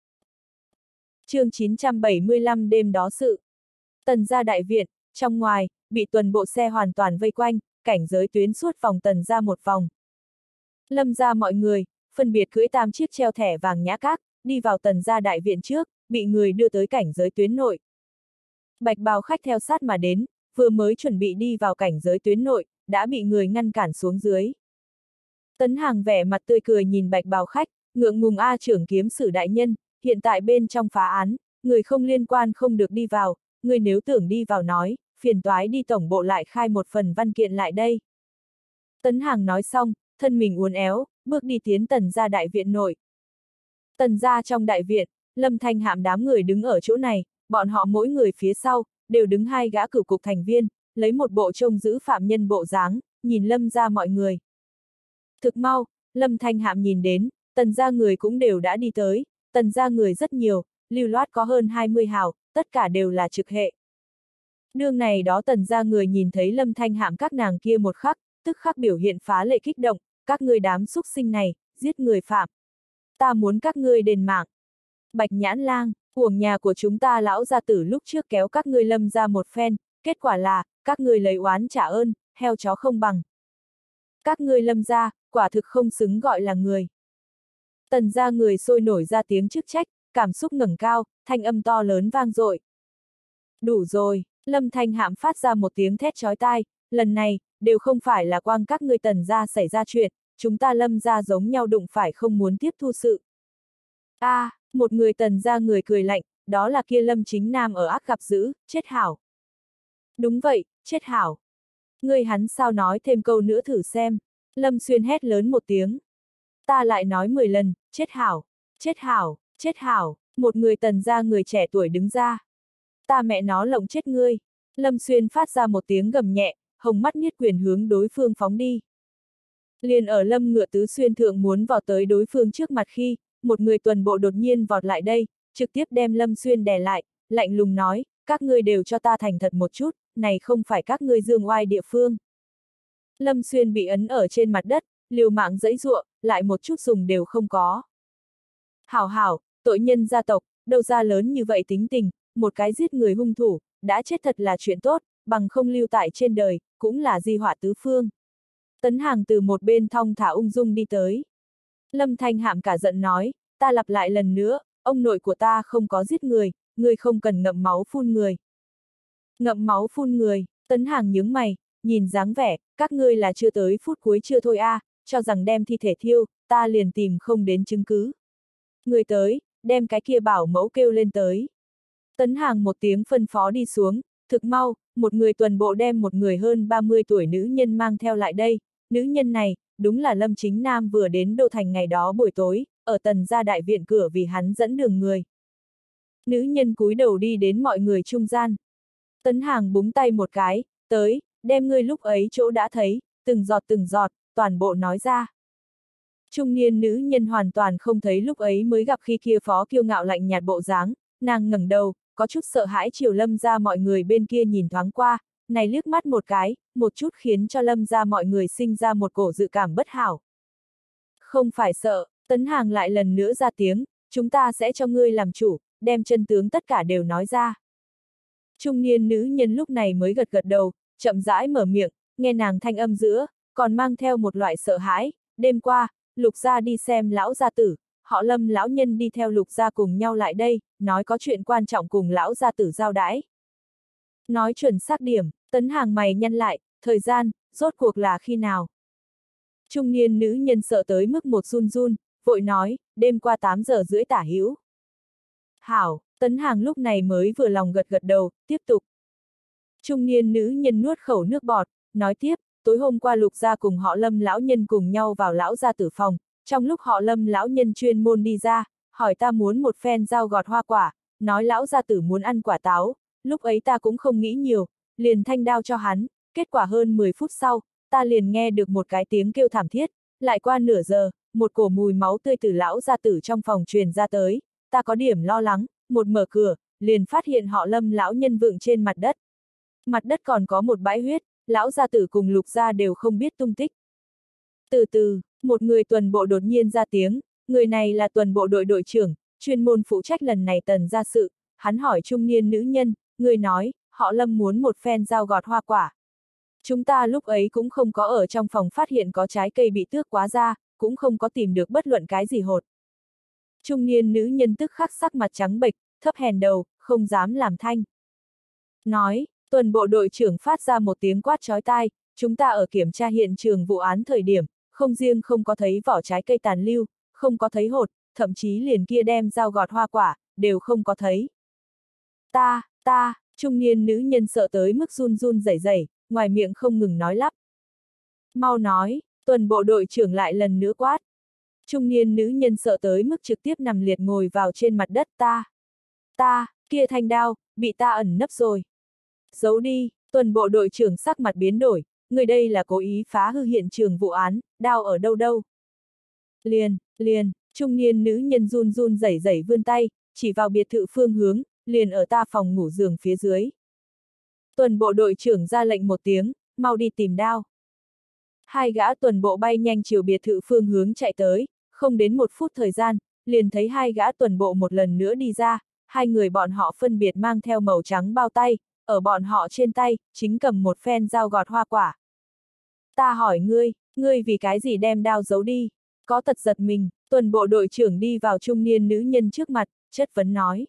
Chương 975 đêm đó sự. Tần gia đại viện, trong ngoài, bị tuần bộ xe hoàn toàn vây quanh, cảnh giới tuyến suốt vòng Tần gia một vòng. Lâm gia mọi người, phân biệt cưỡi 8 chiếc treo thẻ vàng nhã các, đi vào Tần gia đại viện trước, bị người đưa tới cảnh giới tuyến nội. Bạch bào khách theo sát mà đến, vừa mới chuẩn bị đi vào cảnh giới tuyến nội, đã bị người ngăn cản xuống dưới. Tấn Hàng vẻ mặt tươi cười nhìn bạch bào khách, ngượng ngùng a trưởng kiếm sử đại nhân, hiện tại bên trong phá án, người không liên quan không được đi vào, người nếu tưởng đi vào nói, phiền toái đi tổng bộ lại khai một phần văn kiện lại đây. Tấn Hàng nói xong, thân mình uốn éo, bước đi tiến Tần gia đại viện nội. Tần gia trong đại viện, Lâm Thanh Hạm đám người đứng ở chỗ này, bọn họ mỗi người phía sau, đều đứng hai gã cửu cục thành viên, lấy một bộ trông giữ phạm nhân bộ dáng, nhìn Lâm gia mọi người. Thực mau, Lâm Thanh Hạm nhìn đến, Tần gia người cũng đều đã đi tới, Tần gia người rất nhiều, lưu loát có hơn 20 hào, tất cả đều là trực hệ. Đương này đó Tần gia người nhìn thấy Lâm Thanh Hạm các nàng kia một khắc, tức khắc biểu hiện phá lệ kích động, các ngươi đám xúc sinh này, giết người phạm. Ta muốn các ngươi đền mạng. Bạch Nhãn Lang, uổng nhà của chúng ta lão gia tử lúc trước kéo các ngươi Lâm ra một phen, kết quả là, các ngươi lấy oán trả ơn, heo chó không bằng. Các ngươi Lâm ra, quả thực không xứng gọi là người. Tần gia người sôi nổi ra tiếng chức trách, cảm xúc ngẩng cao, thanh âm to lớn vang dội. Đủ rồi, Lâm Thanh Hạm phát ra một tiếng thét chói tai, lần này, đều không phải là quang các ngươi Tần gia xảy ra chuyện, chúng ta Lâm gia giống nhau đụng phải không muốn tiếp thu sự. Một người Tần gia người cười lạnh, đó là kia Lâm Chính Nam ở ác gặp dữ, chết hảo. Đúng vậy, chết hảo. Ngươi hắn sao nói thêm câu nữa thử xem. Lâm Xuyên hét lớn một tiếng. Ta lại nói 10 lần, chết hảo, chết hảo, chết hảo. Một người Tần gia người trẻ tuổi đứng ra. Ta mẹ nó lộng chết ngươi. Lâm Xuyên phát ra một tiếng gầm nhẹ, hồng mắt niết quyền hướng đối phương phóng đi. Liền ở Lâm Ngựa Tứ Xuyên thượng muốn vào tới đối phương trước mặt khi, một người tuần bộ đột nhiên vọt lại đây, trực tiếp đem Lâm Xuyên đè lại, lạnh lùng nói, các ngươi đều cho ta thành thật một chút, này không phải các ngươi dương oai địa phương. Lâm Xuyên bị ấn ở trên mặt đất, liều mạng giãy giụa, lại một chút dùng đều không có. Hảo hảo, tội nhân gia tộc, đâu ra lớn như vậy tính tình, một cái giết người hung thủ, đã chết thật là chuyện tốt, bằng không lưu tại trên đời, cũng là di họa tứ phương. Tấn Hàng từ một bên thong thả ung dung đi tới. Lâm Thanh Hạm cả giận nói, ta lặp lại lần nữa, ông nội của ta không có giết người, người không cần ngậm máu phun người. Ngậm máu phun người, Tấn Hàng nhướng mày, nhìn dáng vẻ, các ngươi là chưa tới phút cuối chưa thôi cho rằng đem thi thể thiêu, ta liền tìm không đến chứng cứ. Người tới, đem cái kia bảo mẫu kêu lên tới. Tấn Hàng một tiếng phân phó đi xuống, thực mau, một người tuần bộ đem một người hơn 30 tuổi nữ nhân mang theo lại đây, nữ nhân này, đúng là Lâm Chính Nam vừa đến Đô Thành ngày đó buổi tối, ở Tần gia đại viện cửa vì hắn dẫn đường người. Nữ nhân cúi đầu đi đến mọi người trung gian. Tấn Hàng búng tay một cái, tới, đem ngươi lúc ấy chỗ đã thấy, từng giọt, toàn bộ nói ra. Trung niên nữ nhân hoàn toàn không thấy lúc ấy mới gặp khi kia phó kiêu ngạo lạnh nhạt bộ dáng, nàng ngẩng đầu, có chút sợ hãi chiều Lâm ra mọi người bên kia nhìn thoáng qua, này liếc mắt một cái, một chút khiến cho Lâm ra mọi người sinh ra một cổ dự cảm bất hảo. Không phải sợ, Tấn Hàng lại lần nữa ra tiếng, chúng ta sẽ cho ngươi làm chủ, đem chân tướng tất cả đều nói ra. Trung niên nữ nhân lúc này mới gật gật đầu, chậm rãi mở miệng, nghe nàng thanh âm giữa, còn mang theo một loại sợ hãi. Đêm qua, Lục gia đi xem lão gia tử, họ Lâm lão nhân đi theo Lục gia cùng nhau lại đây, nói có chuyện quan trọng cùng lão gia tử giao đãi. Nói chuẩn xác điểm, Tấn Hàng mày nhăn lại, thời gian, rốt cuộc là khi nào? Trung niên nữ nhân sợ tới mức một run run, vội nói, đêm qua 8 giờ rưỡi tả hữu. Hảo, Tấn Hàng lúc này mới vừa lòng gật gật đầu, tiếp tục. Trung niên nữ nhân nuốt khẩu nước bọt, nói tiếp, tối hôm qua Lục gia cùng họ Lâm lão nhân cùng nhau vào lão gia tử phòng, trong lúc họ Lâm lão nhân chuyên môn đi ra, hỏi ta muốn một phen dao gọt hoa quả, nói lão gia tử muốn ăn quả táo, lúc ấy ta cũng không nghĩ nhiều, liền thanh đao cho hắn, kết quả hơn 10 phút sau, ta liền nghe được một cái tiếng kêu thảm thiết, lại qua nửa giờ, một cổ mùi máu tươi từ lão gia tử trong phòng truyền ra tới, ta có điểm lo lắng, một mở cửa, liền phát hiện họ Lâm lão nhân vượng trên mặt đất. Mặt đất còn có một bãi huyết, lão gia tử cùng Lục gia đều không biết tung tích. Từ từ, một người tuần bộ đột nhiên ra tiếng, người này là tuần bộ đội đội trưởng, chuyên môn phụ trách lần này Tần gia sự, hắn hỏi trung niên nữ nhân, người nói, họ Lâm muốn một phen dao gọt hoa quả. Chúng ta lúc ấy cũng không có ở trong phòng phát hiện có trái cây bị tước quá ra, cũng không có tìm được bất luận cái gì hột. Trung niên nữ nhân tức khắc sắc mặt trắng bệch, thấp hèn đầu, không dám làm thanh. Nói, tuần bộ đội trưởng phát ra một tiếng quát chói tai, chúng ta ở kiểm tra hiện trường vụ án thời điểm, không riêng không có thấy vỏ trái cây tàn lưu, không có thấy hột, thậm chí liền kia đem dao gọt hoa quả, đều không có thấy. Ta, trung niên nữ nhân sợ tới mức run run rẩy rẩy, ngoài miệng không ngừng nói lắp. Mau nói, tuần bộ đội trưởng lại lần nữa quát. Trung niên nữ nhân sợ tới mức trực tiếp nằm liệt ngồi vào trên mặt đất. Kia thanh đao, bị ta ẩn nấp rồi. Giấu đi, tuần bộ đội trưởng sắc mặt biến đổi, người đây là cố ý phá hư hiện trường vụ án, đao ở đâu. Liền, trung niên nữ nhân run run rẩy rẩy vươn tay, chỉ vào biệt thự phương hướng, liền ở ta phòng ngủ giường phía dưới. Tuần bộ đội trưởng ra lệnh một tiếng, mau đi tìm đao. Hai gã tuần bộ bay nhanh chiều biệt thự phương hướng chạy tới, không đến 1 phút thời gian, liền thấy hai gã tuần bộ một lần nữa đi ra, hai người bọn họ phân biệt mang theo màu trắng bao tay, ở bọn họ trên tay, chính cầm một phen dao gọt hoa quả. Ta hỏi ngươi vì cái gì đem đao giấu đi? Có tật giật mình, tuần bộ đội trưởng đi vào trung niên nữ nhân trước mặt, chất vấn nói.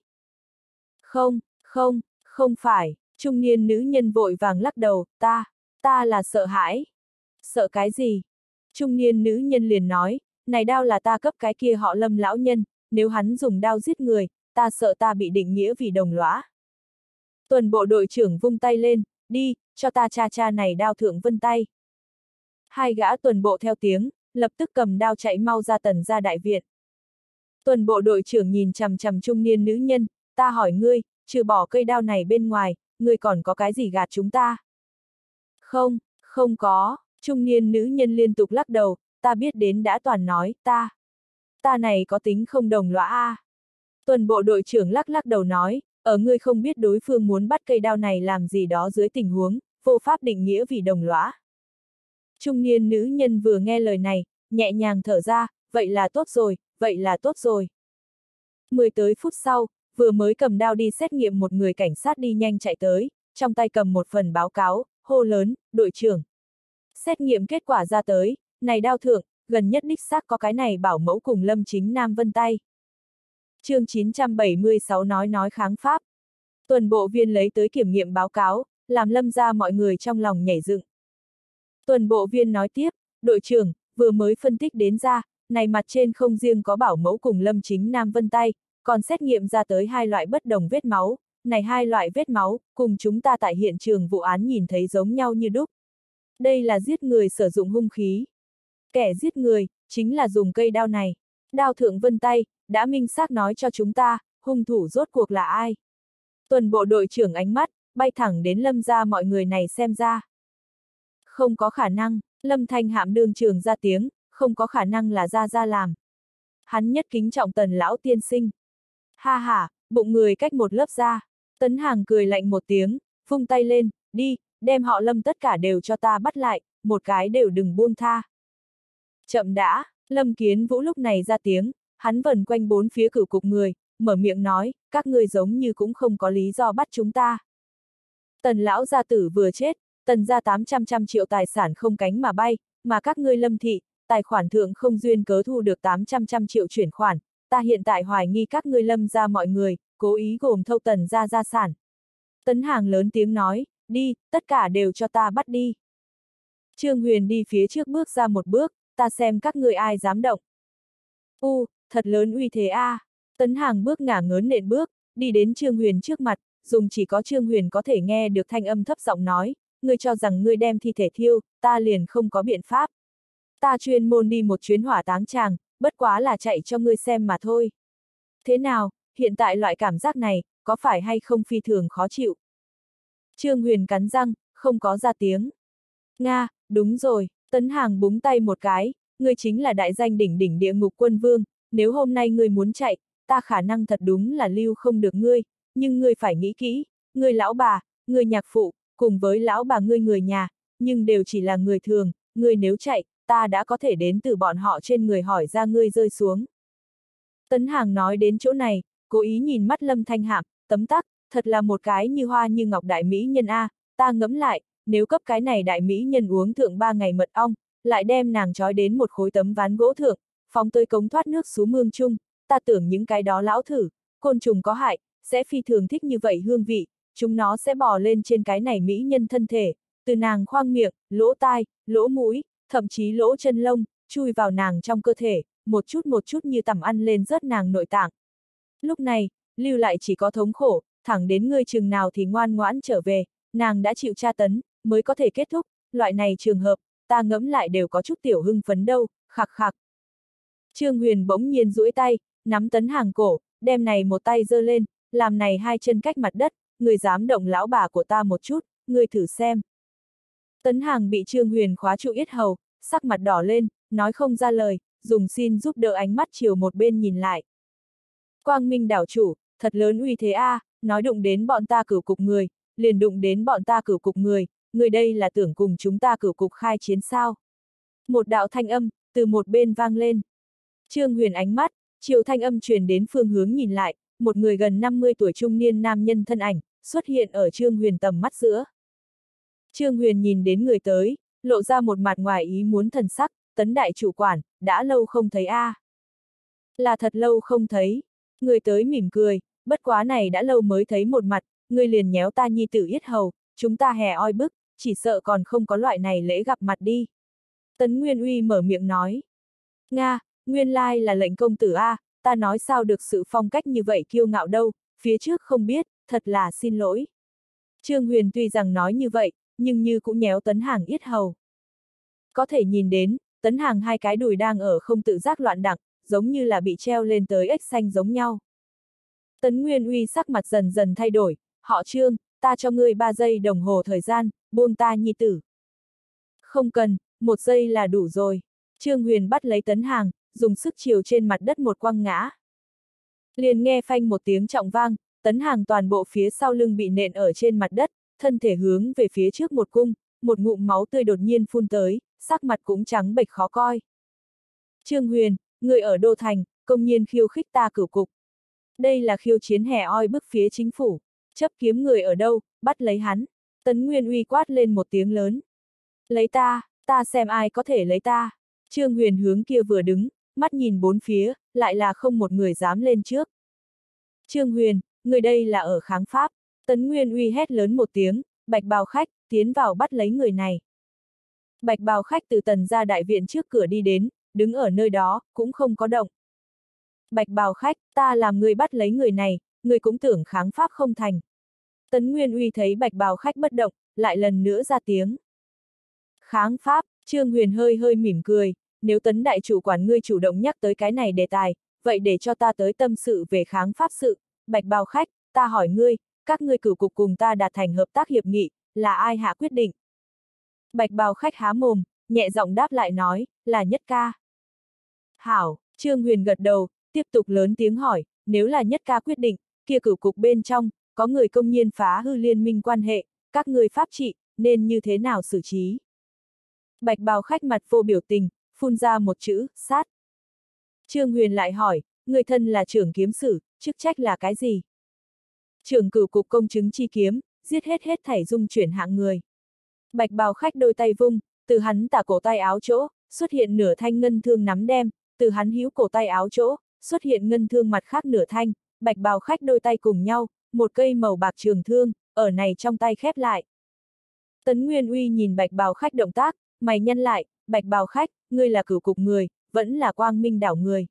Không phải, trung niên nữ nhân vội vàng lắc đầu, ta là sợ hãi. Sợ cái gì? Trung niên nữ nhân liền nói, này đao là ta cấp cái kia họ Lâm lão nhân, nếu hắn dùng đao giết người, ta sợ ta bị định nghĩa vì đồng lõa. Tuần bộ đội trưởng vung tay lên, đi, cho ta cha này đao thượng vân tay. Hai gã tuần bộ theo tiếng, lập tức cầm đao chạy mau ra Tần gia đại viện. Tuần bộ đội trưởng nhìn chằm chằm trung niên nữ nhân, ta hỏi ngươi, trừ bỏ cây đao này bên ngoài, ngươi còn có cái gì gạt chúng ta? Không có, trung niên nữ nhân liên tục lắc đầu, ta biết đến đã toàn nói, ta này có tính không đồng lõa a. Tuần bộ đội trưởng lắc đầu nói, ở ngươi không biết đối phương muốn bắt cây đao này làm gì đó dưới tình huống, vô pháp định nghĩa vì đồng lõa. Trung niên nữ nhân vừa nghe lời này, nhẹ nhàng thở ra, vậy là tốt rồi. 10 tới phút sau, vừa mới cầm đao đi xét nghiệm một người cảnh sát đi nhanh chạy tới, trong tay cầm một phần báo cáo, hô lớn, đội trưởng. Xét nghiệm kết quả ra tới, này đao thượng, gần nhất đích xác có cái này bảo mẫu cùng Lâm Chính Nam vân tay. Chương 976 nói kháng pháp. Tuần bộ viên lấy tới kiểm nghiệm báo cáo, làm Lâm ra mọi người trong lòng nhảy dựng. Tuần bộ viên nói tiếp, đội trưởng, vừa mới phân tích đến ra, này mặt trên không riêng có bảo mẫu cùng Lâm Chính Nam vân tay, còn xét nghiệm ra tới 2 loại bất đồng vết máu, này 2 loại vết máu, cùng chúng ta tại hiện trường vụ án nhìn thấy giống nhau như đúc. Đây là giết người sử dụng hung khí. Kẻ giết người, chính là dùng cây đao này. Đao thượng vân tay, đã minh xác nói cho chúng ta, hung thủ rốt cuộc là ai. Tuần bộ đội trưởng ánh mắt, bay thẳng đến Lâm ra mọi người này xem ra. Không có khả năng, Lâm Thanh Hạm đương trường ra tiếng, không có khả năng là ra làm. Hắn nhất kính trọng Tần lão tiên sinh. Ha ha, bụng người cách một lớp da. Tấn Hàng cười lạnh một tiếng, vung tay lên, đi, đem họ Lâm tất cả đều cho ta bắt lại, một cái đều đừng buông tha. Chậm đã, Lâm Kiến Vũ lúc này ra tiếng, hắn vần quanh 4 phía cửu cục người, mở miệng nói, các ngươi giống như cũng không có lý do bắt chúng ta. Tần lão gia tử vừa chết, Tần gia 800 triệu tài sản không cánh mà bay, mà các ngươi Lâm thị, tài khoản thượng không duyên cớ thu được 800 triệu chuyển khoản, ta hiện tại hoài nghi các ngươi Lâm ra mọi người, cố ý gồm thâu Tần ra gia sản. Tấn Hàng lớn tiếng nói, đi, tất cả đều cho ta bắt đi. Trương Huyền đi phía trước bước ra một bước, ta xem các ngươi ai dám động. Thật lớn uy thế a. Tấn Hàng bước ngả ngớn nện bước, đi đến Trương Huyền trước mặt, dùng chỉ có Trương Huyền có thể nghe được thanh âm thấp giọng nói, ngươi cho rằng ngươi đem thi thể thiêu, ta liền không có biện pháp. Ta chuyên môn đi một chuyến hỏa táng tràng, bất quá là chạy cho ngươi xem mà thôi. Thế nào, hiện tại loại cảm giác này, có phải hay không phi thường khó chịu? Trương Huyền cắn răng, không có ra tiếng. Nga, đúng rồi, Tấn Hàng búng tay một cái, ngươi chính là đại danh đỉnh đỉnh địa ngục quân vương, nếu hôm nay ngươi muốn chạy, ta khả năng thật đúng là lưu không được ngươi, nhưng ngươi phải nghĩ kỹ, ngươi lão bà, ngươi nhạc phụ, cùng với lão bà ngươi người nhà, nhưng đều chỉ là người thường, ngươi nếu chạy, ta đã có thể đến từ bọn họ trên người hỏi ra ngươi rơi xuống. Tấn Hàng nói đến chỗ này, cố ý nhìn mắt Lâm Thanh Hạm, tấm tắc, thật là một cái như hoa như ngọc đại mỹ nhân a, ta ngẫm lại, nếu cấp cái này đại mỹ nhân uống thượng 3 ngày mật ong, lại đem nàng trói đến một khối tấm ván gỗ thượng, phóng tới cống thoát nước xuống mương chung, ta tưởng những cái đó lão thử, côn trùng có hại, sẽ phi thường thích như vậy hương vị, chúng nó sẽ bò lên trên cái này mỹ nhân thân thể, từ nàng khoang miệng, lỗ tai, lỗ mũi, thậm chí lỗ chân lông, chui vào nàng trong cơ thể, một chút như tẩm ăn lên rớt nàng nội tạng. Lúc này, lưu lại chỉ có thống khổ, thẳng đến ngươi chừng nào thì ngoan ngoãn trở về, nàng đã chịu tra tấn, mới có thể kết thúc, loại này trường hợp, ta ngẫm lại đều có chút tiểu hưng phấn đâu, khạc khạc. Trương Huyền bỗng nhiên duỗi tay, nắm Tấn Hàng cổ, đem này một tay giơ lên, làm này hai chân cách mặt đất, người dám động lão bà của ta một chút, người thử xem. Tấn Hàng bị Trương Huyền khóa trụ yết hầu, sắc mặt đỏ lên, nói không ra lời, dùng xin giúp đỡ ánh mắt chiều một bên nhìn lại. Quang Minh đảo chủ, thật lớn uy thế a, nói đụng đến bọn ta cửu cục người, liền đụng đến bọn ta cửu cục người đây là tưởng cùng chúng ta cửu cục khai chiến sao. Một đạo thanh âm, từ một bên vang lên. Trương Huyền ánh mắt, chiều thanh âm truyền đến phương hướng nhìn lại, một người gần 50 tuổi trung niên nam nhân thân ảnh, xuất hiện ở Trương Huyền tầm mắt giữa. Trương Huyền nhìn đến người tới, lộ ra một mặt ngoài ý muốn thần sắc, Tấn đại chủ quản, đã lâu không thấy a. Là thật lâu không thấy. Người tới mỉm cười, bất quá này đã lâu mới thấy một mặt, người liền nhéo ta nhi tử yết hầu, chúng ta hè oi bức, chỉ sợ còn không có loại này lễ gặp mặt đi. Tấn Nguyên Uy mở miệng nói. Nga, nguyên lai là lệnh công tử a, ta nói sao được sự phong cách như vậy kiêu ngạo đâu, phía trước không biết, thật là xin lỗi. Trương Huyền tuy rằng nói như vậy, nhưng như cũng nhéo Tấn Hàng yết hầu. Có thể nhìn đến, Tấn Hàng hai cái đùi đang ở không tự giác loạn đặng, giống như là bị treo lên tới ếch xanh giống nhau. Tấn Nguyên Uy sắc mặt dần dần thay đổi, họ Trương, ta cho ngươi 3 giây đồng hồ thời gian, buông ta nhi tử. Không cần, 1 giây là đủ rồi. Trương Huyền bắt lấy Tấn Hàng, dùng sức chiều trên mặt đất một quăng ngã. Liền nghe phanh một tiếng trọng vang, Tấn Hàng toàn bộ phía sau lưng bị nện ở trên mặt đất, thân thể hướng về phía trước một cung, một ngụm máu tươi đột nhiên phun tới, sắc mặt cũng trắng bệch khó coi. Trương Huyền, người ở Đô Thành, công nhiên khiêu khích ta cửu cục. Đây là khiêu chiến hè oi bức phía chính phủ. Chấp kiếm người ở đâu, bắt lấy hắn. Tấn Nguyên Uy quát lên một tiếng lớn. Lấy ta, ta xem ai có thể lấy ta. Trương Huyền hướng kia vừa đứng, mắt nhìn bốn phía, lại là không một người dám lên trước. Trương Huyền, người đây là ở kháng pháp. Tấn Nguyên Uy hét lớn một tiếng, bạch bào khách, tiến vào bắt lấy người này. Bạch bào khách từ Tần gia đại viện trước cửa đi đến, đứng ở nơi đó, cũng không có động. Bạch bào khách, ta làm người bắt lấy người này, người cũng tưởng kháng pháp không thành. Tấn Nguyên Uy thấy bạch bào khách bất động, lại lần nữa ra tiếng. Kháng pháp, Trương Huyền hơi hơi mỉm cười, nếu Tấn đại chủ quản ngươi chủ động nhắc tới cái này đề tài, vậy để cho ta tới tâm sự về kháng pháp sự. Bạch bào khách, ta hỏi ngươi, các ngươi cửu cục cùng ta đạt thành hợp tác hiệp nghị, là ai hạ quyết định? Bạch bào khách há mồm, nhẹ giọng đáp lại nói, là Nhất ca. Hảo, Trương Huyền gật đầu, tiếp tục lớn tiếng hỏi, nếu là Nhất ca quyết định, kia cửu cục bên trong, có người công nhiên phá hư liên minh quan hệ, các người pháp trị, nên như thế nào xử trí? Bạch bào khách mặt vô biểu tình, phun ra một chữ, sát. Trương Huyền lại hỏi, người thân là trưởng kiếm sử, chức trách là cái gì? Trưởng cửu cục công chứng chi kiếm, giết hết thảy dung chuyển hạng người. Bạch bào khách đôi tay vung, từ hắn tả cổ tay áo chỗ, xuất hiện nửa thanh ngân thương nắm đem, từ hắn hữu cổ tay áo chỗ, xuất hiện ngân thương mặt khác nửa thanh, bạch bào khách đôi tay cùng nhau, một cây màu bạc trường thương, ở này trong tay khép lại. Tấn Nguyên Uy nhìn bạch bào khách động tác, mày nhăn lại, bạch bào khách, ngươi là cửu cục người, vẫn là Quang Minh đảo người.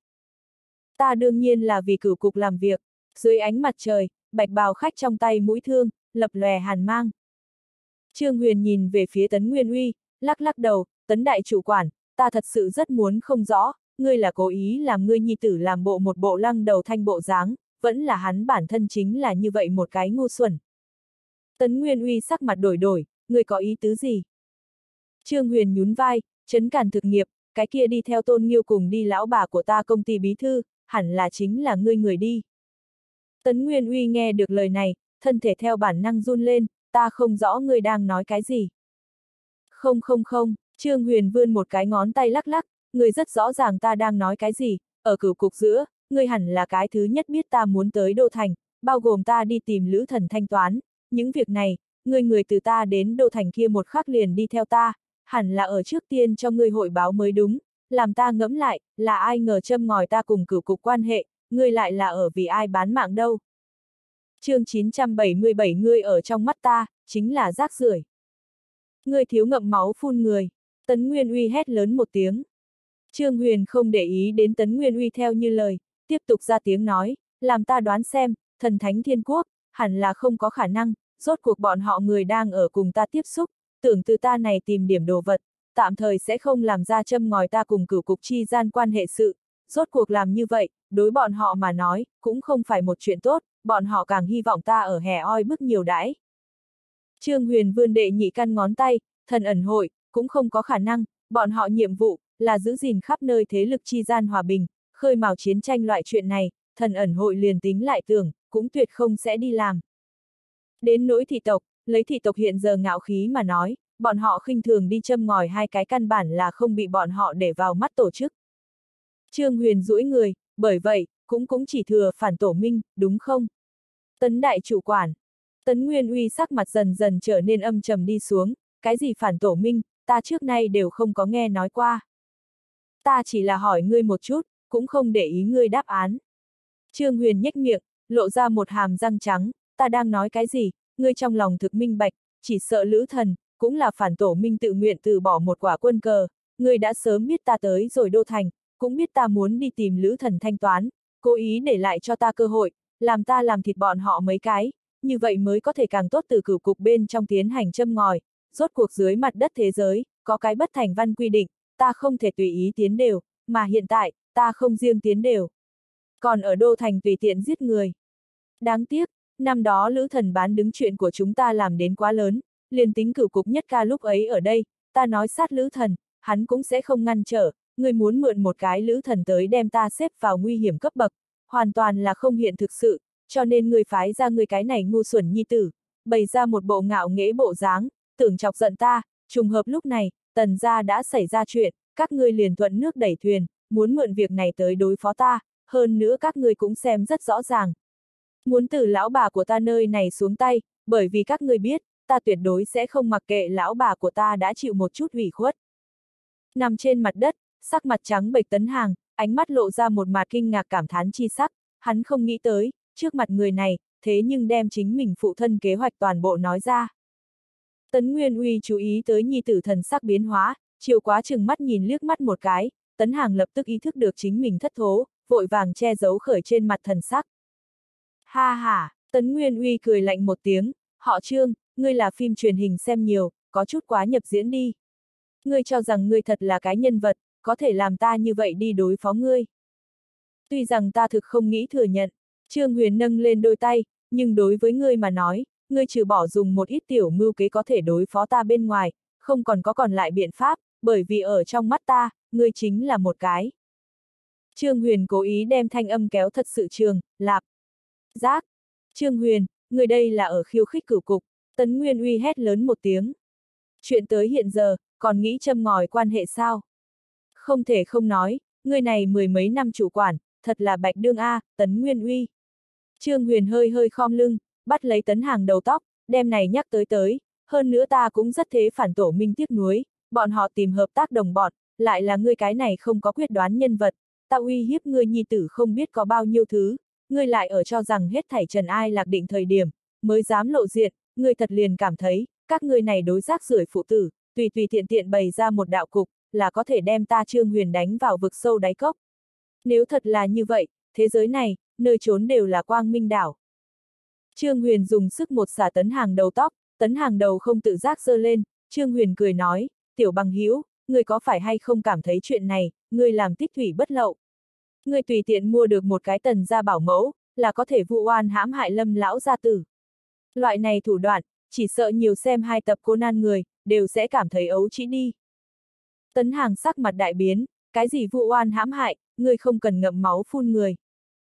Ta đương nhiên là vì cửu cục làm việc, dưới ánh mặt trời, bạch bào khách trong tay mũi thương, lập lòe hàn mang. Trương Huyền nhìn về phía Tấn Nguyên Uy, lắc lắc đầu, Tấn đại chủ quản, ta thật sự rất muốn không rõ, ngươi là cố ý làm ngươi nhi tử làm một bộ lăng đầu thanh bộ dáng, vẫn là hắn bản thân chính là như vậy một cái ngu xuẩn. Tấn Nguyên Uy sắc mặt đổi, ngươi có ý tứ gì? Trương Huyền nhún vai, Trấn Càn thực nghiệp, cái kia đi theo Tôn Nghiêu cùng đi lão bà của ta công ty bí thư, hẳn là chính là ngươi người đi. Tấn Nguyên Uy nghe được lời này, thân thể theo bản năng run lên, ta không rõ ngươi đang nói cái gì. Không, Trương Huyền vươn một cái ngón tay lắc lắc, ngươi rất rõ ràng ta đang nói cái gì, ở cửu cục giữa, ngươi hẳn là cái thứ nhất biết ta muốn tới Đô Thành, bao gồm ta đi tìm Lữ Thần thanh toán, những việc này, người từ ta đến Đô Thành kia một khắc liền đi theo ta, hẳn là ở trước tiên cho ngươi hội báo mới đúng, làm ta ngẫm lại, là ai ngờ châm ngòi ta cùng cửu cục quan hệ, ngươi lại là ở vì ai bán mạng đâu. Chương 977 ngươi ở trong mắt ta, chính là rác rưởi. Ngươi thiếu ngậm máu phun người, Tấn Nguyên Uy hét lớn một tiếng. Trương Huyền không để ý đến Tấn Nguyên Uy theo như lời, tiếp tục ra tiếng nói, làm ta đoán xem, thần thánh thiên quốc, hẳn là không có khả năng, rốt cuộc bọn họ người đang ở cùng ta tiếp xúc, tưởng từ ta này tìm điểm đồ vật, tạm thời sẽ không làm ra châm ngòi ta cùng cửu cục chi gian quan hệ sự, rốt cuộc làm như vậy, đối bọn họ mà nói, cũng không phải một chuyện tốt, bọn họ càng hy vọng ta ở hè oi bức nhiều đãi. Trương Huyền vươn đệ nhị căn ngón tay, thần ẩn hội, cũng không có khả năng, bọn họ nhiệm vụ, là giữ gìn khắp nơi thế lực chi gian hòa bình, khơi mào chiến tranh loại chuyện này, thần ẩn hội liền tính lại tưởng, cũng tuyệt không sẽ đi làm. Đến nỗi thị tộc, lấy thị tộc hiện giờ ngạo khí mà nói, bọn họ khinh thường đi châm ngòi hai cái căn bản là không bị bọn họ để vào mắt tổ chức. Trương Huyền duỗi người, bởi vậy, cũng chỉ thừa phản tổ minh, đúng không? Tấn đại chủ quản. Tấn Nguyên Uy sắc mặt dần dần trở nên âm trầm đi xuống, cái gì phản tổ minh, ta trước nay đều không có nghe nói qua. Ta chỉ là hỏi ngươi một chút, cũng không để ý ngươi đáp án. Trương Huyền nhếch miệng, lộ ra một hàm răng trắng, ta đang nói cái gì, ngươi trong lòng thực minh bạch, chỉ sợ Lữ Thần, cũng là phản tổ minh tự nguyện từ bỏ một quả quân cờ, ngươi đã sớm biết ta tới rồi Đô Thành, cũng biết ta muốn đi tìm Lữ Thần thanh toán, cố ý để lại cho ta cơ hội, làm ta làm thịt bọn họ mấy cái, như vậy mới có thể càng tốt từ cửu cục bên trong tiến hành châm ngòi, rốt cuộc dưới mặt đất thế giới, có cái bất thành văn quy định, ta không thể tùy ý tiến đều, mà hiện tại, ta không riêng tiến đều. Còn ở Đô Thành tùy tiện giết người. Đáng tiếc, năm đó Lữ Thần bán đứng chuyện của chúng ta làm đến quá lớn, liền tính cửu cục nhất ca lúc ấy ở đây, ta nói sát Lữ Thần, hắn cũng sẽ không ngăn trở, người muốn mượn một cái Lữ Thần tới đem ta xếp vào nguy hiểm cấp bậc, hoàn toàn là không hiện thực sự, cho nên người phái ra người cái này ngu xuẩn nhi tử, bày ra một bộ ngạo nghễ bộ dáng, tưởng chọc giận ta, trùng hợp lúc này, Tần gia đã xảy ra chuyện, các ngươi liền thuận nước đẩy thuyền, muốn mượn việc này tới đối phó ta, hơn nữa các ngươi cũng xem rất rõ ràng. Muốn từ lão bà của ta nơi này xuống tay, bởi vì các ngươi biết, ta tuyệt đối sẽ không mặc kệ lão bà của ta đã chịu một chút ủy khuất. Nằm trên mặt đất, sắc mặt trắng bệch Tấn Hàng, ánh mắt lộ ra một mặt kinh ngạc cảm thán chi sắc, hắn không nghĩ tới, trước mặt người này, thế nhưng đem chính mình phụ thân kế hoạch toàn bộ nói ra. Tấn Nguyên Uy chú ý tới nhi tử thần sắc biến hóa, chiều quá chừng mắt nhìn liếc mắt một cái, Tấn Hàng lập tức ý thức được chính mình thất thố, vội vàng che giấu khởi trên mặt thần sắc. Ha ha, Tấn Nguyên Uy cười lạnh một tiếng, họ Trương, ngươi là phim truyền hình xem nhiều, có chút quá nhập diễn đi. Ngươi cho rằng ngươi thật là cái nhân vật, có thể làm ta như vậy đi đối phó ngươi. Tuy rằng ta thực không nghĩ thừa nhận, Trương Huyền nâng lên đôi tay, nhưng đối với ngươi mà nói, ngươi trừ bỏ dùng một ít tiểu mưu kế có thể đối phó ta bên ngoài, không còn lại biện pháp, bởi vì ở trong mắt ta, ngươi chính là một cái. Trương Huyền cố ý đem thanh âm kéo thật sự trường, lạp. Giác. Trương Huyền, người đây là ở khiêu khích cửu cục, Tấn Nguyên Uy hét lớn một tiếng. Chuyện tới hiện giờ, còn nghĩ châm ngòi quan hệ sao? Không thể không nói, người này mười mấy năm chủ quản, thật là bạch đương a, Tấn Nguyên Uy. Trương Huyền hơi khom lưng, bắt lấy Tấn Hàng đầu tóc, đem này nhắc tới, hơn nữa ta cũng rất thế phản tổ minh tiếc nuối, bọn họ tìm hợp tác đồng bọn, lại là ngươi cái này không có quyết đoán nhân vật, ta uy hiếp ngươi nhi tử không biết có bao nhiêu thứ, ngươi lại ở cho rằng hết thảy trần ai lạc định thời điểm, mới dám lộ diện, ngươi thật liền cảm thấy, các ngươi này đối rác rưởi phụ tử, tùy tùy tiện tiện bày ra một đạo cục, là có thể đem ta Trương Huyền đánh vào vực sâu đáy cốc. Nếu thật là như vậy, thế giới này, nơi trốn đều là quang minh đảo. Trương Huyền dùng sức một xả Tấn Hàng đầu tóc, Tấn Hàng đầu không tự giác giơ lên, Trương Huyền cười nói, tiểu bằng hữu, ngươi có phải hay không cảm thấy chuyện này, ngươi làm tích thủy bất lậu. Ngươi tùy tiện mua được một cái Tần gia bảo mẫu, là có thể vụ oan hãm hại Lâm lão gia tử. Loại này thủ đoạn, chỉ sợ nhiều xem 2 tập Conan người, đều sẽ cảm thấy ấu trĩ đi. Tấn Hàng sắc mặt đại biến, cái gì vụ oan hãm hại, ngươi không cần ngậm máu phun người.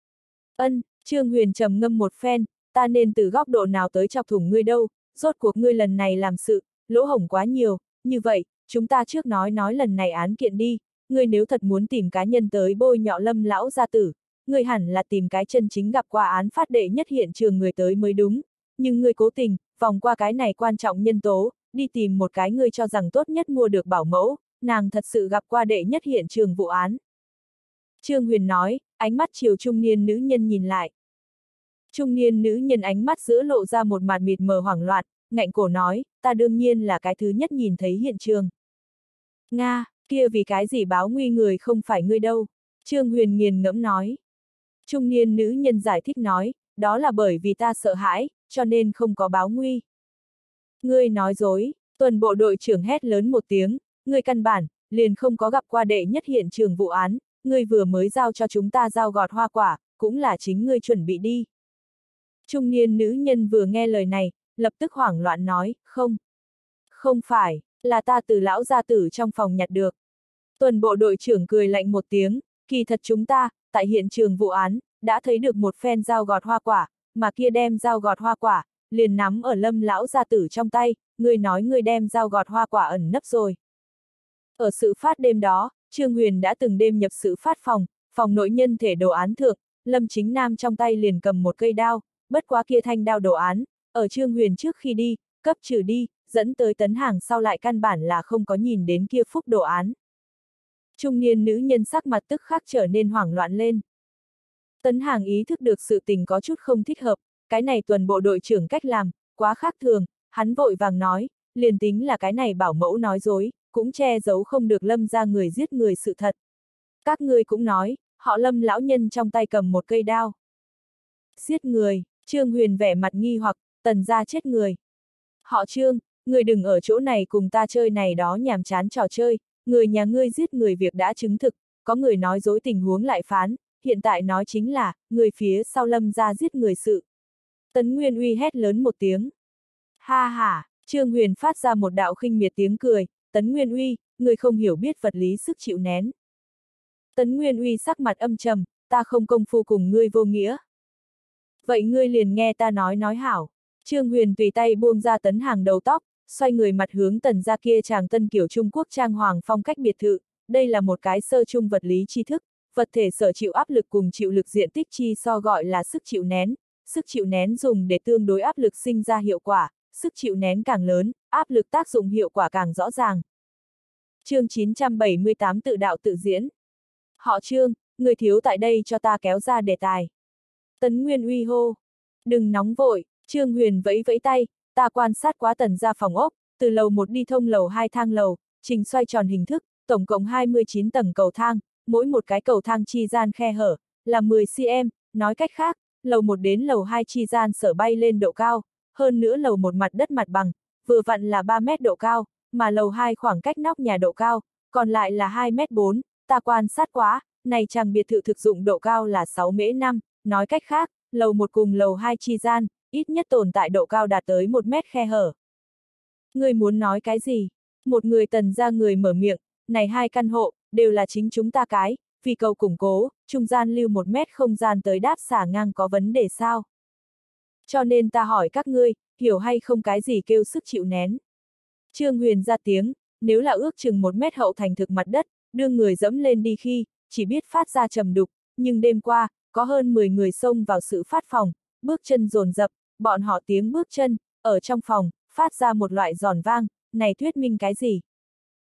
Trương Huyền trầm ngâm một phen, ta nên từ góc độ nào tới chọc thủng ngươi đâu, rốt cuộc ngươi lần này làm sự, lỗ hổng quá nhiều, như vậy, chúng ta trước nói lần này án kiện đi, ngươi nếu thật muốn tìm cá nhân tới bôi nhọ Lâm lão gia tử, ngươi hẳn là tìm cái chân chính gặp qua án phát đệ nhất hiện trường người tới mới đúng, nhưng ngươi cố tình, vòng qua cái này quan trọng nhân tố, đi tìm một cái ngươi cho rằng tốt nhất mua được bảo mẫu, nàng thật sự gặp qua đệ nhất hiện trường vụ án. Trương Huyền nói, ánh mắt chiều trung niên nữ nhân nhìn lại. Trung niên nữ nhân ánh mắt giữa lộ ra một mặt mịt mờ hoảng loạn, ngạnh cổ nói, ta đương nhiên là cái thứ nhất nhìn thấy hiện trường. Nga, kia vì cái gì báo nguy người không phải ngươi đâu, Trương Huyền nghiền ngẫm nói. Trung niên nữ nhân giải thích nói, đó là bởi vì ta sợ hãi, cho nên không có báo nguy. Ngươi nói dối, tuần bộ đội trưởng hét lớn một tiếng, ngươi căn bản, liền không có gặp qua đệ nhất hiện trường vụ án, ngươi vừa mới giao cho chúng ta dao gọt hoa quả, cũng là chính ngươi chuẩn bị đi. Trung niên nữ nhân vừa nghe lời này, lập tức hoảng loạn nói, không phải, là ta từ lão gia tử trong phòng nhặt được. Tuần bộ đội trưởng cười lạnh một tiếng, kỳ thật chúng ta, tại hiện trường vụ án, đã thấy được một phen dao gọt hoa quả, mà kia đem dao gọt hoa quả, liền nắm ở Lâm lão gia tử trong tay, ngươi nói ngươi đem dao gọt hoa quả ẩn nấp rồi. Ở sự phát đêm đó, Trương Huyền đã từng đêm nhập sự phát phòng nội nhân thể đồ án thượng, Lâm Chính Nam trong tay liền cầm một cây đao, bất quá kia thanh đao đồ án, ở Trương Huyền trước khi đi, cấp trừ đi, dẫn tới Tấn Hàng sau lại căn bản là không có nhìn đến kia phúc đồ án. Trung niên nữ nhân sắc mặt tức khắc trở nên hoảng loạn lên. Tấn Hàng ý thức được sự tình có chút không thích hợp, cái này tuần bộ đội trưởng cách làm, quá khác thường, hắn vội vàng nói, liền tính là cái này bảo mẫu nói dối, cũng che giấu không được Lâm ra người giết người sự thật. Các ngươi cũng nói, họ Lâm lão nhân trong tay cầm một cây đao. Giết người, Trương Huyền vẻ mặt nghi hoặc, Tần gia chết người. Họ Trương, người đừng ở chỗ này cùng ta chơi này đó nhàm chán trò chơi, người nhà ngươi giết người việc đã chứng thực, có người nói dối tình huống lại phán, hiện tại nói chính là, người phía sau Lâm gia giết người sự. Tấn Nguyên Uy hét lớn một tiếng. Ha ha, Trương Huyền phát ra một đạo khinh miệt tiếng cười, Tấn Nguyên Uy, người không hiểu biết vật lý sức chịu nén. Tấn Nguyên Uy sắc mặt âm trầm, ta không công phu cùng ngươi vô nghĩa. Vậy ngươi liền nghe ta nói hảo. Trương Huyền tùy tay buông ra Tấn Hàng đầu tóc, xoay người mặt hướng Tần gia kia tràng tân kiểu Trung Quốc trang hoàng phong cách biệt thự, đây là một cái sơ chung vật lý tri thức, vật thể sở chịu áp lực cùng chịu lực diện tích chi so gọi là sức chịu nén dùng để tương đối áp lực sinh ra hiệu quả, sức chịu nén càng lớn, áp lực tác dụng hiệu quả càng rõ ràng. Chương 978 tự đạo tự diễn. Họ Trương, người thiếu tại đây cho ta kéo ra đề tài. Tấn Nguyên Uy hô. Đừng nóng vội, Trương Huyền vẫy vẫy tay, ta quan sát quá Tần gia phòng ốc, từ lầu 1 đi thông lầu 2 thang lầu, trình xoay tròn hình thức, tổng cộng 29 tầng cầu thang, mỗi một cái cầu thang chi gian khe hở, là 10 cm, nói cách khác, lầu 1 đến lầu 2 chi gian sở bay lên độ cao, hơn nữa lầu 1 mặt đất mặt bằng, vừa vặn là 3 mét độ cao, mà lầu 2 khoảng cách nóc nhà độ cao, còn lại là 2m4, ta quan sát quá, này chàng biệt thự thực dụng độ cao là 6m5, nói cách khác, lầu 1 cùng lầu 2 chi gian, ít nhất tồn tại độ cao đạt tới 1 mét khe hở. Người muốn nói cái gì? Một người Tần gia người mở miệng, này 2 căn hộ, đều là chính chúng ta cái, vì cầu củng cố, trung gian lưu 1 mét không gian tới đáp xả ngang có vấn đề sao? Cho nên ta hỏi các ngươi, hiểu hay không cái gì kêu sức chịu nén? Trương Huyền ra tiếng, nếu là ước chừng 1 mét hậu thành thực mặt đất, đưa người dẫm lên đi khi, chỉ biết phát ra trầm đục, nhưng đêm qua, có hơn 10 người xông vào sự phát phòng, bước chân dồn dập, bọn họ tiếng bước chân, ở trong phòng, phát ra một loại giòn vang, này thuyết minh cái gì?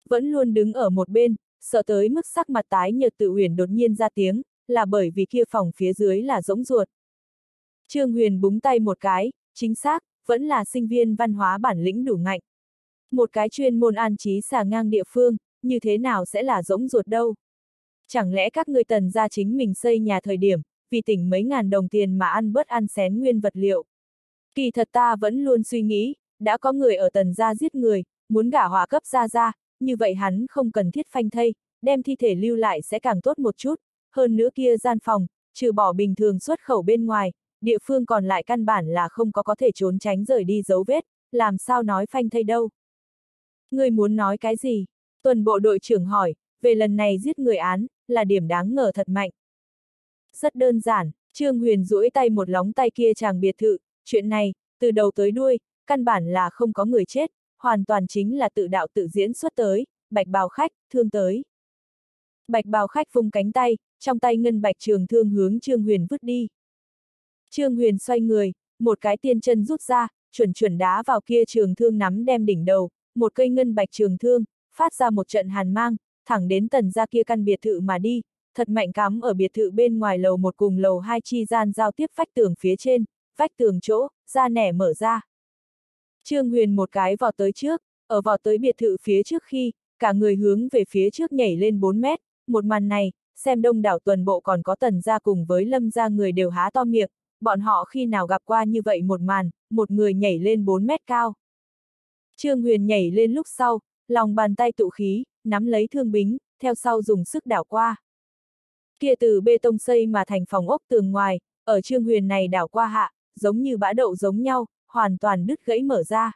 vẫn luôn đứng ở một bên, sợ tới mức sắc mặt tái nhợt Tự Uyển đột nhiên ra tiếng, là bởi vì kia phòng phía dưới là rỗng ruột. Trương Huyền búng tay một cái, chính xác, vẫn là sinh viên văn hóa bản lĩnh đủ ngạnh. Một cái chuyên môn an trí xà ngang địa phương, như thế nào sẽ là rỗng ruột đâu? Chẳng lẽ các ngươi Tần gia chính mình xây nhà thời điểm, vì tỉnh mấy ngàn đồng tiền mà ăn bớt ăn xén nguyên vật liệu? Kỳ thật ta vẫn luôn suy nghĩ, đã có người ở Tần gia giết người, muốn gả hỏa cấp gia gia, như vậy hắn không cần thiết phanh thây, đem thi thể lưu lại sẽ càng tốt một chút, hơn nữa kia gian phòng, trừ bỏ bình thường xuất khẩu bên ngoài, địa phương còn lại căn bản là không có thể trốn tránh rời đi dấu vết, làm sao nói phanh thây đâu. Ngươi muốn nói cái gì? Tuần bộ đội trưởng hỏi, về lần này giết người án, là điểm đáng ngờ thật mạnh. Rất đơn giản, Trương Huyền duỗi tay một lóng tay kia chàng biệt thự, chuyện này, từ đầu tới đuôi, căn bản là không có người chết, hoàn toàn chính là tự đạo tự diễn xuất tới, bạch bào khách, thương tới. Bạch bào khách vung cánh tay, trong tay ngân bạch trường thương hướng Trương Huyền vứt đi. Trương Huyền xoay người, một cái tiên chân rút ra, chuẩn đá vào kia trường thương nắm đem đỉnh đầu, một cây ngân bạch trường thương, phát ra một trận hàn mang, thẳng đến Tần gia kia căn biệt thự mà đi, thật mạnh cắm ở biệt thự bên ngoài lầu 1 cùng lầu 2 chi gian giao tiếp vách tường phía trên, vách tường chỗ, da nẻ mở ra. Trương Huyền một cái vọt tới trước, ở vọt tới biệt thự phía trước khi, cả người hướng về phía trước nhảy lên 4 mét, một màn này, xem đông đảo Tuần bộ còn có Tần gia cùng với Lâm gia người đều há to miệng, bọn họ khi nào gặp qua như vậy một màn, một người nhảy lên 4 mét cao. Trương Huyền nhảy lên lúc sau, lòng bàn tay tụ khí, nắm lấy thương bính, theo sau dùng sức đảo qua. Kia từ bê tông xây mà thành phòng ốc tường ngoài, ở Trương Huyền này đảo qua hạ, giống như bã đậu giống nhau, hoàn toàn đứt gãy mở ra.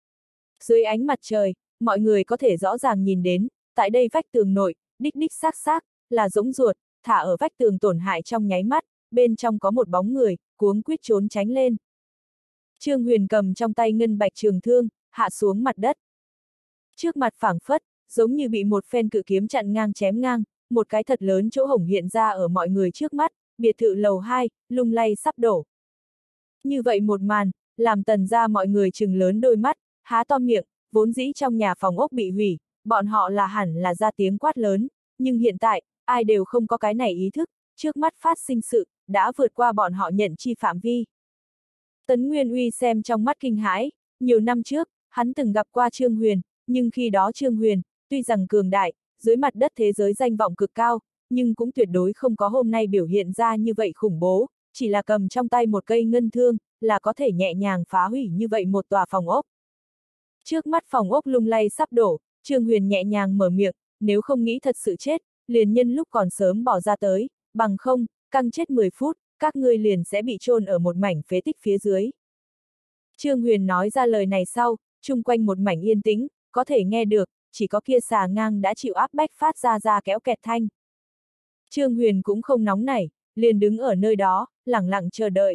Dưới ánh mặt trời, mọi người có thể rõ ràng nhìn đến, tại đây vách tường nội, đích xác, là rỗng ruột, thả ở vách tường tổn hại trong nháy mắt, bên trong có một bóng người, cuống quýt trốn tránh lên. Trương Huyền cầm trong tay ngân bạch trường thương, hạ xuống mặt đất. Trước mặt phảng phất, giống như bị một phen cự kiếm chặn ngang chém ngang, một cái thật lớn chỗ hổng hiện ra ở mọi người trước mắt, biệt thự lầu 2, lung lay sắp đổ. Như vậy một màn, làm Tần gia mọi người trừng lớn đôi mắt, há to miệng, vốn dĩ trong nhà phòng ốc bị hủy, bọn họ là hẳn là ra tiếng quát lớn, nhưng hiện tại, ai đều không có cái này ý thức, trước mắt phát sinh sự, đã vượt qua bọn họ nhận chi phạm vi. Tấn Nguyên Uy xem trong mắt kinh hãi, nhiều năm trước, hắn từng gặp qua Trương Huyền, nhưng khi đó Trương Huyền, tuy rằng cường đại, dưới mặt đất thế giới danh vọng cực cao, nhưng cũng tuyệt đối không có hôm nay biểu hiện ra như vậy khủng bố, chỉ là cầm trong tay một cây ngân thương, là có thể nhẹ nhàng phá hủy như vậy một tòa phòng ốc. Trước mắt phòng ốc lung lay sắp đổ, Trương Huyền nhẹ nhàng mở miệng, nếu không nghĩ thật sự chết, liền nhân lúc còn sớm bỏ ra tới, bằng không, căng chết 10 phút, các ngươi liền sẽ bị chôn ở một mảnh phế tích phía dưới. Trương Huyền nói ra lời này sau, chung quanh một mảnh yên tĩnh, có thể nghe được, chỉ có kia xà ngang đã chịu áp bách phát ra kéo kẹt thanh. Trương Huyền cũng không nóng nảy, liền đứng ở nơi đó, lẳng lặng chờ đợi.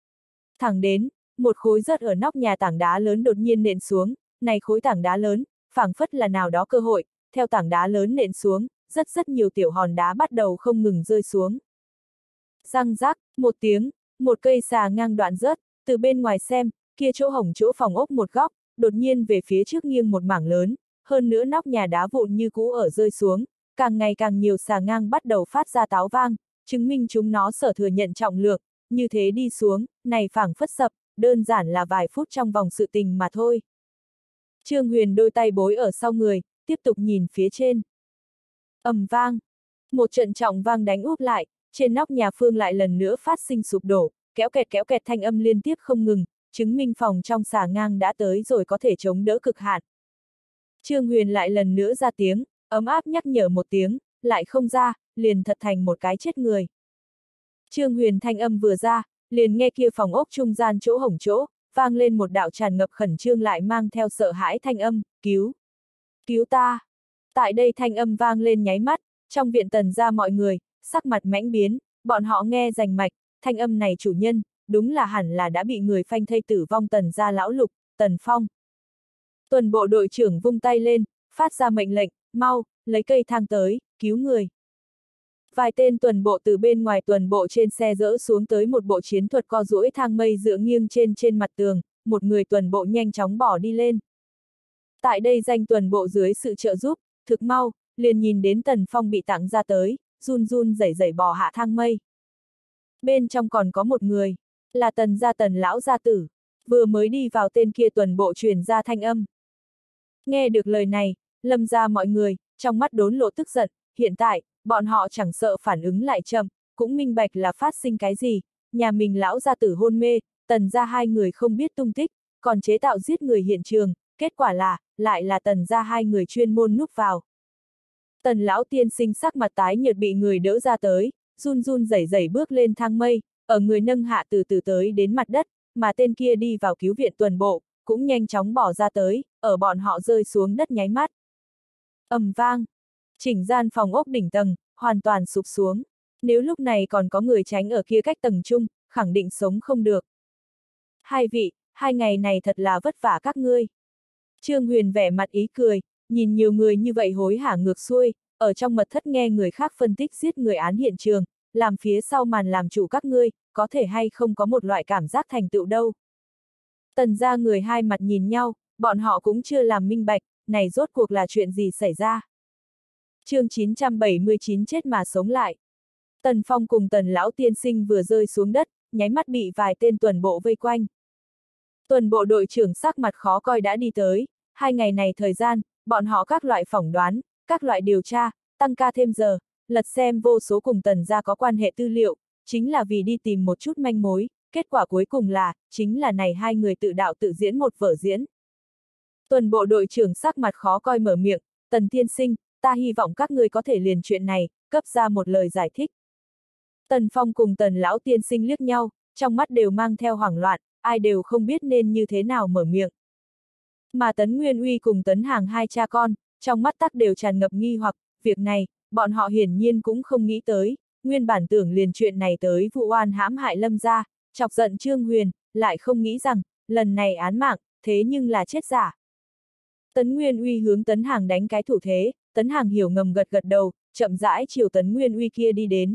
Thẳng đến, một khối rớt ở nóc nhà tảng đá lớn đột nhiên nện xuống, này khối tảng đá lớn, phảng phất là nào đó cơ hội, theo tảng đá lớn nện xuống, rất nhiều tiểu hòn đá bắt đầu không ngừng rơi xuống. Răng rắc, một tiếng, một cây xà ngang đoạn rớt, từ bên ngoài xem, kia chỗ hổng chỗ phòng ốc một góc, đột nhiên về phía trước nghiêng một mảng lớn, hơn nữa nóc nhà đá vụn như cũ ở rơi xuống, càng ngày càng nhiều xà ngang bắt đầu phát ra táo vang, chứng minh chúng nó sở thừa nhận trọng lượng, như thế đi xuống, này phảng phất sập, đơn giản là vài phút trong vòng sự tình mà thôi. Trương Huyền đôi tay bối ở sau người, tiếp tục nhìn phía trên. Ầm vang, một trận trọng vang đánh úp lại, trên nóc nhà phương lại lần nữa phát sinh sụp đổ, kéo kẹt thanh âm liên tiếp không ngừng, chứng minh phòng trong xà ngang đã tới rồi có thể chống đỡ cực hạn. Trương Huyền lại lần nữa ra tiếng, ấm áp nhắc nhở một tiếng, lại không ra, liền thật thành một cái chết người. Trương Huyền thanh âm vừa ra, liền nghe kia phòng ốc trung gian chỗ hổng chỗ, vang lên một đạo tràn ngập khẩn trương lại mang theo sợ hãi thanh âm, cứu ta. Tại đây thanh âm vang lên nháy mắt, trong viện Tần gia mọi người, sắc mặt mãnh biến, bọn họ nghe rành mạch, thanh âm này chủ nhân, đúng là hẳn là đã bị người phanh thây tử vong Tần gia lão lục, Tần Phong. Tuần bộ đội trưởng vung tay lên, phát ra mệnh lệnh, mau, lấy cây thang tới, cứu người. Vài tên tuần bộ từ bên ngoài tuần bộ trên xe dỡ xuống tới một bộ chiến thuật co duỗi thang mây dựa nghiêng trên mặt tường, một người tuần bộ nhanh chóng bỏ đi lên. Tại đây danh tuần bộ dưới sự trợ giúp, thực mau, liền nhìn đến Tần Phong bị tặng ra tới, run run rẩy rẩy bò hạ thang mây. Bên trong còn có một người, là Tần gia Tần lão gia tử, vừa mới đi vào tên kia tuần bộ truyền ra thanh âm. Nghe được lời này, Lâm gia mọi người, trong mắt đốn lộ tức giận, hiện tại, bọn họ chẳng sợ phản ứng lại chậm, cũng minh bạch là phát sinh cái gì, nhà mình lão gia tử hôn mê, Tần gia hai người không biết tung tích, còn chế tạo giết người hiện trường, kết quả là, lại là Tần gia hai người chuyên môn núp vào. Tần lão tiên sinh sắc mặt tái nhợt bị người đỡ ra tới, run run rẩy rẩy bước lên thang mây, ở người nâng hạ từ từ tới đến mặt đất, mà tên kia đi vào cứu viện tuần bộ, cũng nhanh chóng bỏ ra tới, ở bọn họ rơi xuống đất nháy mắt. Ầm vang, chỉnh gian phòng ốc đỉnh tầng, hoàn toàn sụp xuống. Nếu lúc này còn có người tránh ở kia cách tầng chung, khẳng định sống không được. Hai vị, 2 ngày này thật là vất vả các ngươi. Trương Huyền vẻ mặt ý cười, nhìn nhiều người như vậy hối hả ngược xuôi, ở trong mật thất nghe người khác phân tích giết người án hiện trường, làm phía sau màn làm chủ các ngươi, có thể hay không có một loại cảm giác thành tựu đâu. Tần gia người hai mặt nhìn nhau, bọn họ cũng chưa làm minh bạch, này rốt cuộc là chuyện gì xảy ra. Chương 979 chết mà sống lại. Tần Phong cùng Tần lão tiên sinh vừa rơi xuống đất, nháy mắt bị vài tên tuần bộ vây quanh. Tuần bộ đội trưởng sắc mặt khó coi đã đi tới, 2 ngày này thời gian, bọn họ các loại phỏng đoán, các loại điều tra, tăng ca thêm giờ, lật xem vô số cùng Tần gia có quan hệ tư liệu, chính là vì đi tìm một chút manh mối, kết quả cuối cùng là, chính là này hai người tự đạo tự diễn một vở diễn. Tuần bộ đội trưởng sắc mặt khó coi mở miệng, Tần tiên sinh, ta hy vọng các ngươi có thể liền chuyện này, cấp ra một lời giải thích. Tần Phong cùng Tần lão tiên sinh liếc nhau, trong mắt đều mang theo hoảng loạn, ai đều không biết nên như thế nào mở miệng. Mà Tấn Nguyên Uy cùng Tấn Hàng hai cha con, trong mắt tắc đều tràn ngập nghi hoặc, việc này, bọn họ hiển nhiên cũng không nghĩ tới, nguyên bản tưởng liền chuyện này tới vụ oan hãm hại Lâm gia, chọc giận Trương Huyền, lại không nghĩ rằng, lần này án mạng, thế nhưng là chết giả. Tấn Nguyên Uy hướng Tấn Hàng đánh cái thủ thế, Tấn Hàng hiểu ngầm gật gật đầu, chậm rãi chiều Tấn Nguyên Uy kia đi đến.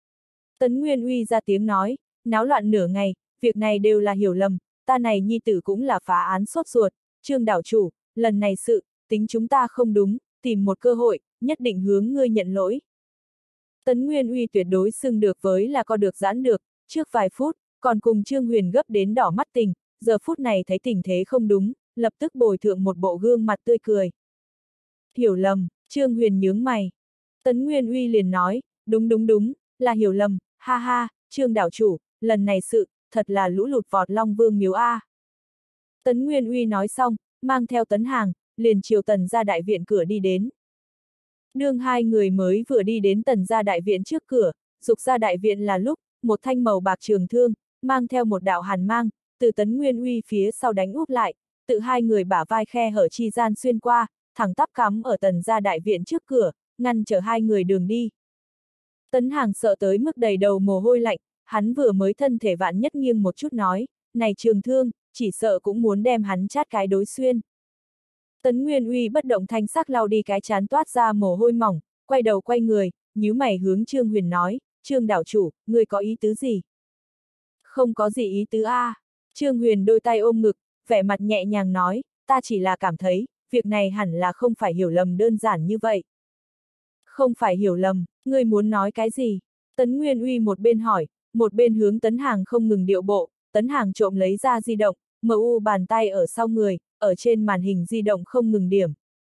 Tấn Nguyên Uy ra tiếng nói, náo loạn nửa ngày, việc này đều là hiểu lầm, ta này nhi tử cũng là phá án sốt ruột, Trương đảo chủ, lần này sự, tính chúng ta không đúng, tìm một cơ hội, nhất định hướng ngươi nhận lỗi. Tấn Nguyên Uy tuyệt đối xưng được với là co được giãn được, trước vài phút, còn cùng Trương Huyền gấp đến đỏ mắt tình, giờ phút này thấy tình thế không đúng, lập tức bồi thượng một bộ gương mặt tươi cười. Hiểu lầm, Trương Huyền nhướng mày. Tấn Nguyên Uy liền nói, đúng, là hiểu lầm, ha ha, Trương đảo chủ, lần này sự, thật là lũ lụt vọt Long Vương miếu A. Tấn Nguyên Uy nói xong, mang theo Tấn Hàng, liền chiều Tần gia đại viện cửa đi đến. Đương hai người mới vừa đi đến Tần gia đại viện trước cửa, dục ra đại viện là lúc, một thanh màu bạc trường thương, mang theo một đạo hàn mang, từ Tấn Nguyên Uy phía sau đánh úp lại, tự hai người bả vai khe hở chi gian xuyên qua, thẳng tắp cắm ở Tần gia đại viện trước cửa, ngăn trở hai người đường đi. Tấn Hàng sợ tới mức đầy đầu mồ hôi lạnh, hắn vừa mới thân thể vạn nhất nghiêng một chút nói, này trường thương, chỉ sợ cũng muốn đem hắn chát cái đối xuyên. Tấn Nguyên Uy bất động thanh sắc lau đi cái chán toát ra mồ hôi mỏng, quay đầu quay người, nhíu mày hướng Trương Huyền nói, Trương đảo chủ, ngươi có ý tứ gì? Không có gì ý tứ a. Trương Huyền đôi tay ôm ngực, vẻ mặt nhẹ nhàng nói, ta chỉ là cảm thấy, việc này hẳn là không phải hiểu lầm đơn giản như vậy. Không phải hiểu lầm, ngươi muốn nói cái gì? Tấn Nguyên Uy một bên hỏi, một bên hướng Tấn Hàng không ngừng điệu bộ, Tấn Hàng trộm lấy ra di động, MU bàn tay ở sau người, ở trên màn hình di động không ngừng điểm.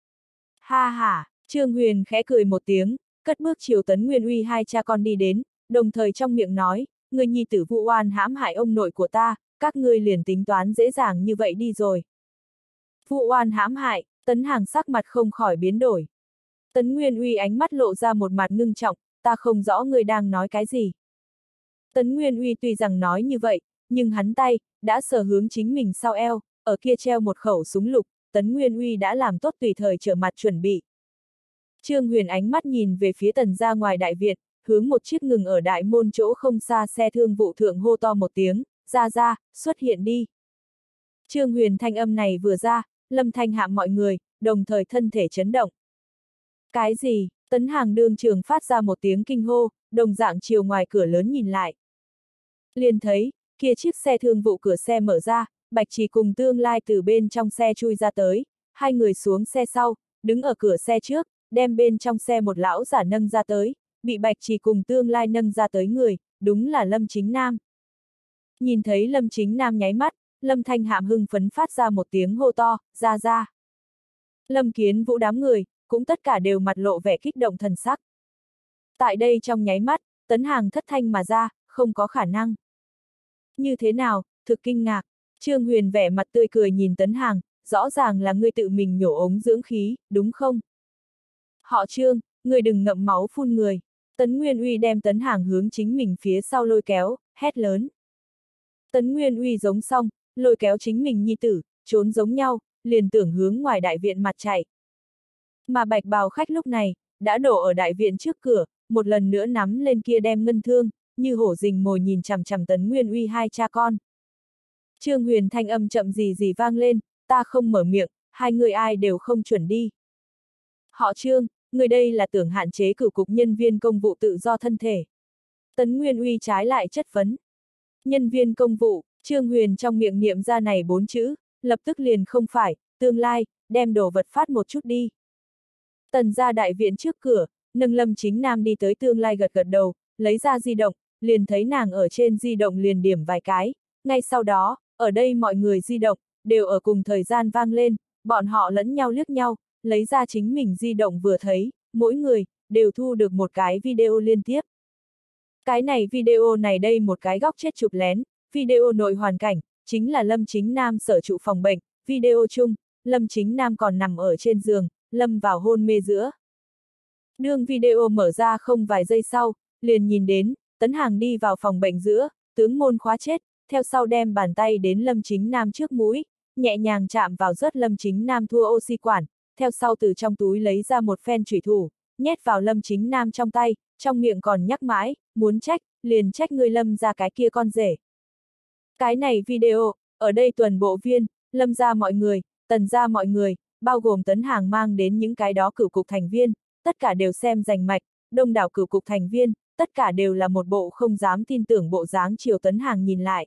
Ha ha, Trương Huyền khẽ cười một tiếng, cất bước chiều Tấn Nguyên Uy hai cha con đi đến, đồng thời trong miệng nói, người nhi tử vụ oan hãm hại ông nội của ta, các ngươi liền tính toán dễ dàng như vậy đi rồi. Vụ oan hãm hại, Tấn Hàng sắc mặt không khỏi biến đổi. Tấn Nguyên Uy ánh mắt lộ ra một mặt ngưng trọng, ta không rõ ngươi đang nói cái gì. Tấn Nguyên Uy tuy rằng nói như vậy, nhưng hắn tay, đã sờ hướng chính mình sau eo, ở kia treo một khẩu súng lục, Tấn Nguyên Uy đã làm tốt tùy thời trở mặt chuẩn bị. Trương Huyền ánh mắt nhìn về phía Tần gia ngoài đại viện, hướng một chiếc ngừng ở đại môn chỗ không xa xe thương vụ thượng hô to một tiếng, ra, xuất hiện đi. Trương Huyền thanh âm này vừa ra, Lâm Thanh Hạm mọi người, đồng thời thân thể chấn động. Cái gì? Tấn Hàng đương trường phát ra một tiếng kinh hô, đồng dạng chiều ngoài cửa lớn nhìn lại. Liền thấy, kia chiếc xe thương vụ cửa xe mở ra, Bạch Chỉ cùng Tương Lai từ bên trong xe chui ra tới, hai người xuống xe sau, đứng ở cửa xe trước, đem bên trong xe một lão giả nâng ra tới, bị Bạch Chỉ cùng Tương Lai nâng ra tới người, đúng là Lâm Chính Nam. Nhìn thấy Lâm Chính Nam nháy mắt, Lâm Thanh Hạm hưng phấn phát ra một tiếng hô to, ra ra. Lâm Kiến Vũ đám người, cũng tất cả đều mặt lộ vẻ kích động thần sắc. Tại đây trong nháy mắt, Tấn Hàng thất thanh mà ra, không có khả năng. Như thế nào, thực kinh ngạc, Trương Huyền vẻ mặt tươi cười nhìn Tấn Hàng, rõ ràng là ngươi tự mình nhổ ống dưỡng khí, đúng không? Họ Trương, ngươi đừng ngậm máu phun người. Tấn Nguyên Uy đem Tấn Hàng hướng chính mình phía sau lôi kéo, hét lớn. Tấn Nguyên Uy giống xong, lôi kéo chính mình nhi tử, trốn giống nhau, liền tưởng hướng ngoài đại viện mặt chạy. Mà bạch bào khách lúc này, đã đổ ở đại viện trước cửa, một lần nữa nắm lên kia đem ngân thương, như hổ rình mồi nhìn chằm chằm Tấn Nguyên Uy hai cha con. Trương Huyền thanh âm chậm gì vang lên, ta không mở miệng, hai người ai đều không chuẩn đi. Họ Trương, người đây là tưởng hạn chế cửu cục nhân viên công vụ tự do thân thể. Tấn Nguyên Uy trái lại chất vấn. Nhân viên công vụ, Trương Huyền trong miệng niệm ra này 4 chữ, lập tức liền không phải, Tương Lai, đem đồ vật phát một chút đi. Tần ra đại viện trước cửa, nâng Lâm Chính Nam đi tới Tương Lai gật gật đầu, lấy ra di động, liền thấy nàng ở trên di động liền điểm vài cái, ngay sau đó, ở đây mọi người di động, đều ở cùng thời gian vang lên, bọn họ lẫn nhau liếc nhau, lấy ra chính mình di động vừa thấy, mỗi người, đều thu được một cái video liên tiếp. Cái này video này đây một cái góc chết chụp lén, video nội hoàn cảnh, chính là Lâm Chính Nam sở trụ phòng bệnh, video chung, Lâm Chính Nam còn nằm ở trên giường, lâm vào hôn mê giữa. Đương video mở ra không vài giây sau, liền nhìn đến, Tấn Hàng đi vào phòng bệnh giữa, tướng môn khóa chết, theo sau đem bàn tay đến Lâm Chính Nam trước mũi, nhẹ nhàng chạm vào rớt Lâm Chính Nam thua oxy quản, theo sau từ trong túi lấy ra một phen chủy thủ, nhét vào Lâm Chính Nam trong tay, trong miệng còn nhắc mãi, muốn trách, liền trách ngươi Lâm ra cái kia con rể. Cái này video, ở đây tuần bộ viên, Lâm ra mọi người, Tần ra mọi người, bao gồm Tấn Hàng mang đến những cái đó cửu cục thành viên, tất cả đều xem rành mạch, đông đảo cửu cục thành viên, tất cả đều là một bộ không dám tin tưởng bộ dáng chiều Tấn Hàng nhìn lại.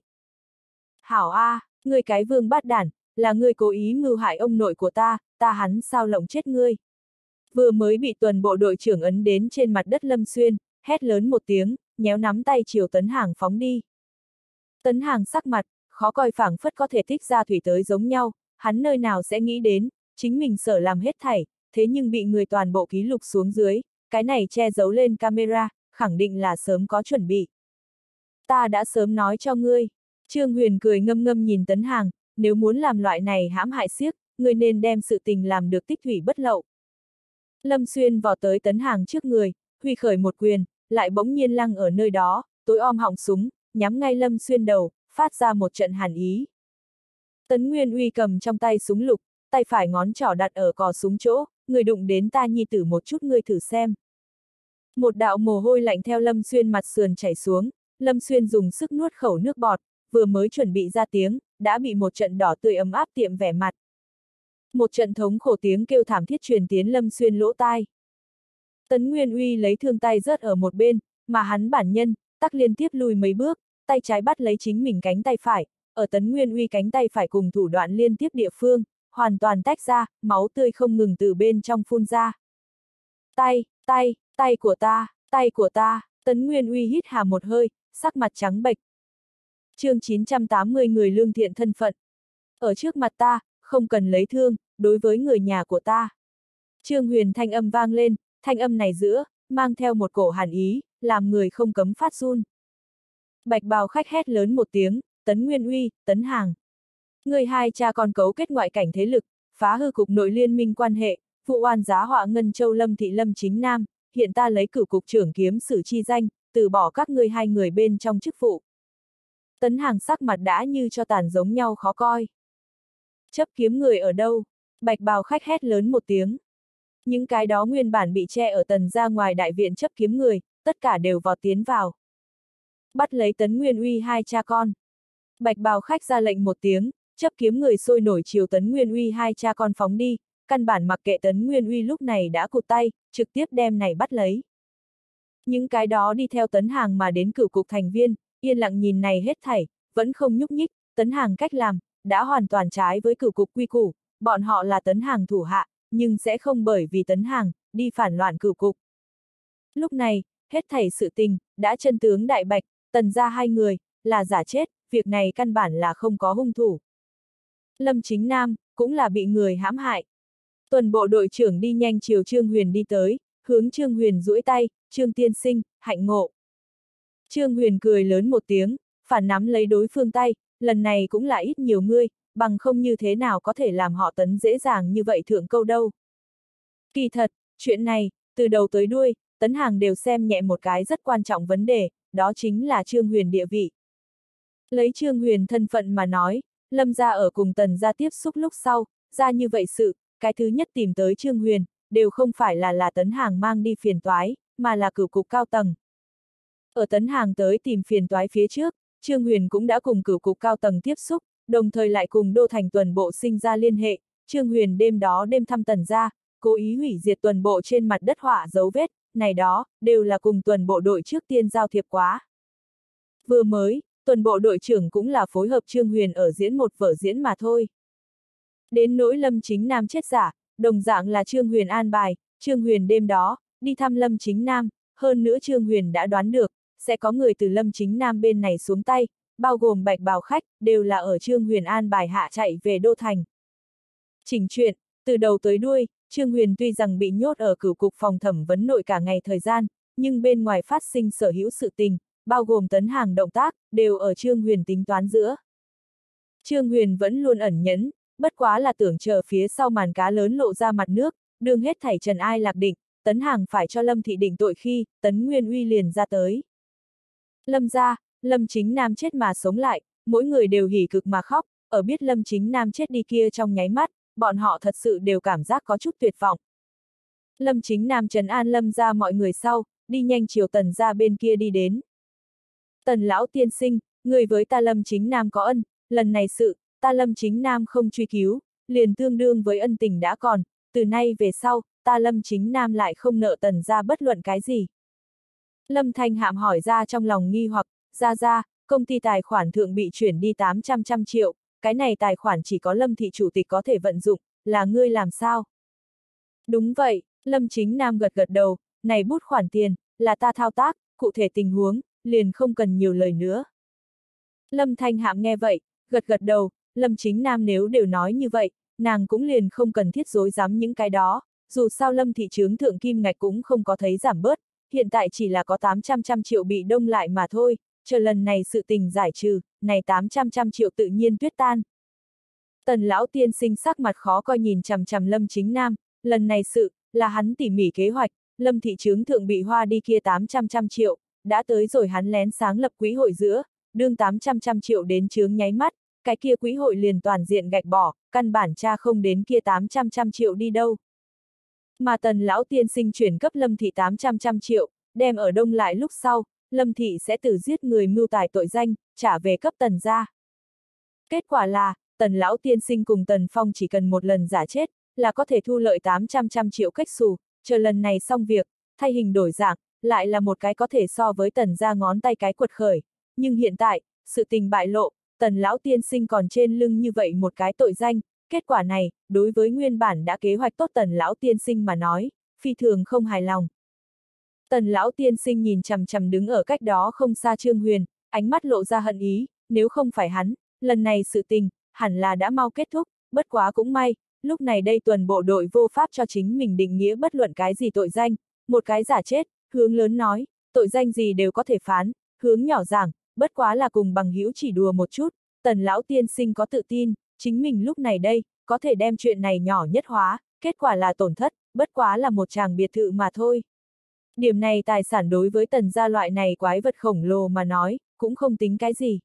Hảo A, ngươi cái vương bát đản, là ngươi cố ý mưu hại ông nội của ta hắn sao lộng chết ngươi. Vừa mới bị tuần bộ đội trưởng ấn đến trên mặt đất Lâm Xuyên, hét lớn một tiếng, nhéo nắm tay chiều Tấn Hàng phóng đi. Tấn Hàng sắc mặt, khó coi phảng phất có thể thích ra thủy tới giống nhau, hắn nơi nào sẽ nghĩ đến, chính mình sở làm hết thảy, thế nhưng bị người toàn bộ ký lục xuống dưới, cái này che giấu lên camera, khẳng định là sớm có chuẩn bị. Ta đã sớm nói cho ngươi. Trương Huyền cười ngâm ngâm nhìn Tấn Hàng, nếu muốn làm loại này hãm hại xiếc, ngươi nên đem sự tình làm được tích thủy bất lậu. Lâm Xuyên vò tới Tấn Hàng trước người, huy khởi một quyền, lại bỗng nhiên lăng ở nơi đó, tối om họng súng, nhắm ngay Lâm Xuyên đầu, phát ra một trận hàn ý. Tấn Nguyên Uy cầm trong tay súng lục, tay phải ngón trỏ đặt ở cò súng chỗ, người đụng đến ta nhi tử một chút ngươi thử xem. Một đạo mồ hôi lạnh theo Lâm Xuyên mặt sườn chảy xuống, Lâm Xuyên dùng sức nuốt khẩu nước bọt, vừa mới chuẩn bị ra tiếng, đã bị một trận đỏ tươi ấm áp tiệm vẻ mặt. Một trận thống khổ tiếng kêu thảm thiết truyền tiến Lâm Xuyên lỗ tai. Tấn Nguyên Uy lấy thương tay rớt ở một bên, mà hắn bản nhân, tắc liên tiếp lùi mấy bước, tay trái bắt lấy chính mình cánh tay phải, ở Tấn Nguyên Uy cánh tay phải cùng thủ đoạn liên tiếp địa phương, hoàn toàn tách ra, máu tươi không ngừng từ bên trong phun ra. Tay của ta, Tấn Nguyên Uy hít hà một hơi, sắc mặt trắng bệch. Chương 980 người lương thiện thân phận. Ở trước mặt ta, không cần lấy thương, đối với người nhà của ta. Trương Huyền thanh âm vang lên, thanh âm này giữa, mang theo một cổ hàn ý, làm người không cấm phát run. Bạch bào khách hét lớn một tiếng, Tấn Nguyên Uy, Tấn Hàng. Người hai cha con cấu kết ngoại cảnh thế lực, phá hư cục nội liên minh quan hệ, vụ oan giá họa Ngân Châu Lâm Thị Lâm Chính Nam, hiện ta lấy cửu cục trưởng kiếm xử chi danh, từ bỏ các ngươi hai người bên trong chức vụ. Tấn Hàng sắc mặt đã như cho tàn giống nhau khó coi. Chấp kiếm người ở đâu? Bạch bào khách hét lớn một tiếng. Những cái đó nguyên bản bị che ở Tần ra ngoài đại viện chấp kiếm người, tất cả đều vọt tiến vào. Bắt lấy Tấn Nguyên Uy hai cha con. Bạch bào khách ra lệnh một tiếng, chấp kiếm người sôi nổi chiều Tấn Nguyên Uy hai cha con phóng đi, căn bản mặc kệ Tấn Nguyên Uy lúc này đã cụt tay, trực tiếp đem này bắt lấy. Những cái đó đi theo Tấn Hàng mà đến cửu cục thành viên, yên lặng nhìn này hết thảy, vẫn không nhúc nhích, Tấn Hàng cách làm, đã hoàn toàn trái với cửu cục quy củ, bọn họ là Tấn Hàng thủ hạ, nhưng sẽ không bởi vì Tấn Hàng, đi phản loạn cửu cục. Lúc này, hết thảy sự tình, đã chân tướng đại bạch, Tần gia hai người, là giả chết, việc này căn bản là không có hung thủ. Lâm Chính Nam, cũng là bị người hãm hại. Tuần bộ đội trưởng đi nhanh chiều Trương Huyền đi tới, hướng Trương Huyền duỗi tay, Trương tiên sinh, hạnh ngộ. Trương Huyền cười lớn một tiếng, phản nắm lấy đối phương tay, lần này cũng là ít nhiều ngươi, bằng không như thế nào có thể làm họ Tấn dễ dàng như vậy thượng câu đâu. Kỳ thật, chuyện này, từ đầu tới đuôi, Tấn Hàng đều xem nhẹ một cái rất quan trọng vấn đề, đó chính là Trương Huyền địa vị. Lấy Trương Huyền thân phận mà nói, Lâm gia ở cùng Tần gia tiếp xúc lúc sau, ra như vậy sự, cái thứ nhất tìm tới Trương Huyền, đều không phải là Tấn Hàng mang đi phiền toái, mà là cửu cục cao tầng. Ở Tấn Hàng tới tìm phiền toái phía trước, Trương Huyền cũng đã cùng cửu cục cao tầng tiếp xúc, đồng thời lại cùng Đô Thành tuần bộ sinh ra liên hệ, Trương Huyền đêm đó đêm thăm Tần gia, cố ý hủy diệt tuần bộ trên mặt đất họa dấu vết, này đó, đều là cùng tuần bộ đội trước tiên giao thiệp quá. Vừa mới, tuần bộ đội trưởng cũng là phối hợp Trương Huyền ở diễn một vở diễn mà thôi. Đến nỗi Lâm Chính Nam chết giả, đồng dạng là Trương Huyền an bài, Trương Huyền đêm đó, đi thăm Lâm Chính Nam, hơn nữa Trương Huyền đã đoán được, sẽ có người từ Lâm Chính Nam bên này xuống tay, bao gồm bạch bào khách, đều là ở Trương Huyền an bài hạ chạy về Đô Thành. Chỉnh chuyện, từ đầu tới đuôi, Trương Huyền tuy rằng bị nhốt ở cửu cục phòng thẩm vấn nội cả ngày thời gian, nhưng bên ngoài phát sinh sở hữu sự tình, bao gồm Tấn Hàng động tác, đều ở Trương Huyền tính toán giữa. Trương Huyền vẫn luôn ẩn nhẫn, bất quá là tưởng chờ phía sau màn cá lớn lộ ra mặt nước, đương hết thảy trần ai lạc định, Tấn Hàng phải cho Lâm thị định tội khi, Tấn Nguyên Uy liền ra tới. Lâm gia, Lâm Chính Nam chết mà sống lại, mỗi người đều hỉ cực mà khóc, ở biết Lâm Chính Nam chết đi kia trong nháy mắt, bọn họ thật sự đều cảm giác có chút tuyệt vọng. Lâm Chính Nam trấn an Lâm gia mọi người sau, đi nhanh chiều Tần gia bên kia đi đến. Tần lão tiên sinh, người với ta Lâm Chính Nam có ân, lần này sự, ta Lâm Chính Nam không truy cứu, liền tương đương với ân tình đã còn, từ nay về sau, ta Lâm Chính Nam lại không nợ Tần gia bất luận cái gì. Lâm Thanh Hạm hỏi ra trong lòng nghi hoặc, ra, công ty tài khoản thượng bị chuyển đi 800 triệu, cái này tài khoản chỉ có Lâm thị chủ tịch có thể vận dụng, là ngươi làm sao? Đúng vậy, Lâm Chính Nam gật gật đầu, này bút khoản tiền, là ta thao tác, cụ thể tình huống, liền không cần nhiều lời nữa. Lâm Thanh Hạm nghe vậy, gật gật đầu, Lâm Chính Nam nếu đều nói như vậy, nàng cũng liền không cần thiết dối dám những cái đó, dù sao Lâm thị chướng thượng kim ngạch cũng không có thấy giảm bớt, hiện tại chỉ là có 800 triệu bị đông lại mà thôi, chờ lần này sự tình giải trừ, này 800 triệu tự nhiên tuyết tan. Tần lão tiên sinh sắc mặt khó coi nhìn chằm chằm Lâm Chính Nam, lần này sự, là hắn tỉ mỉ kế hoạch, Lâm thị chướng thượng bị hoa đi kia 800 triệu, đã tới rồi hắn lén sáng lập quỹ hội giữa, đương 800 triệu đến chướng nháy mắt, cái kia quỹ hội liền toàn diện gạch bỏ, căn bản tra không đến kia 800 triệu đi đâu. Mà Tần lão tiên sinh chuyển cấp Lâm thị 800 triệu, đem ở đông lại lúc sau, Lâm thị sẽ tự giết người mưu tài tội danh, trả về cấp Tần gia. Kết quả là, Tần lão tiên sinh cùng Tần Phong chỉ cần một lần giả chết, là có thể thu lợi 800 triệu cách xù, chờ lần này xong việc, thay hình đổi dạng, lại là một cái có thể so với Tần gia ngón tay cái quật khởi. Nhưng hiện tại, sự tình bại lộ, Tần lão tiên sinh còn trên lưng như vậy một cái tội danh, kết quả này, đối với nguyên bản đã kế hoạch tốt Tần lão tiên sinh mà nói, phi thường không hài lòng. Tần lão tiên sinh nhìn chằm chằm đứng ở cách đó không xa Trương Huyền, ánh mắt lộ ra hận ý, nếu không phải hắn, lần này sự tình, hẳn là đã mau kết thúc, bất quá cũng may, lúc này đây tuần bộ đội vô pháp cho chính mình định nghĩa bất luận cái gì tội danh, một cái giả chết, hướng lớn nói, tội danh gì đều có thể phán, hướng nhỏ giảng, bất quá là cùng bằng hữu chỉ đùa một chút, Tần lão tiên sinh có tự tin, chính mình lúc này đây, có thể đem chuyện này nhỏ nhất hóa, kết quả là tổn thất, bất quá là một tràng biệt thự mà thôi. Điểm này tài sản đối với Tần gia loại này quái vật khổng lồ mà nói, cũng không tính cái gì.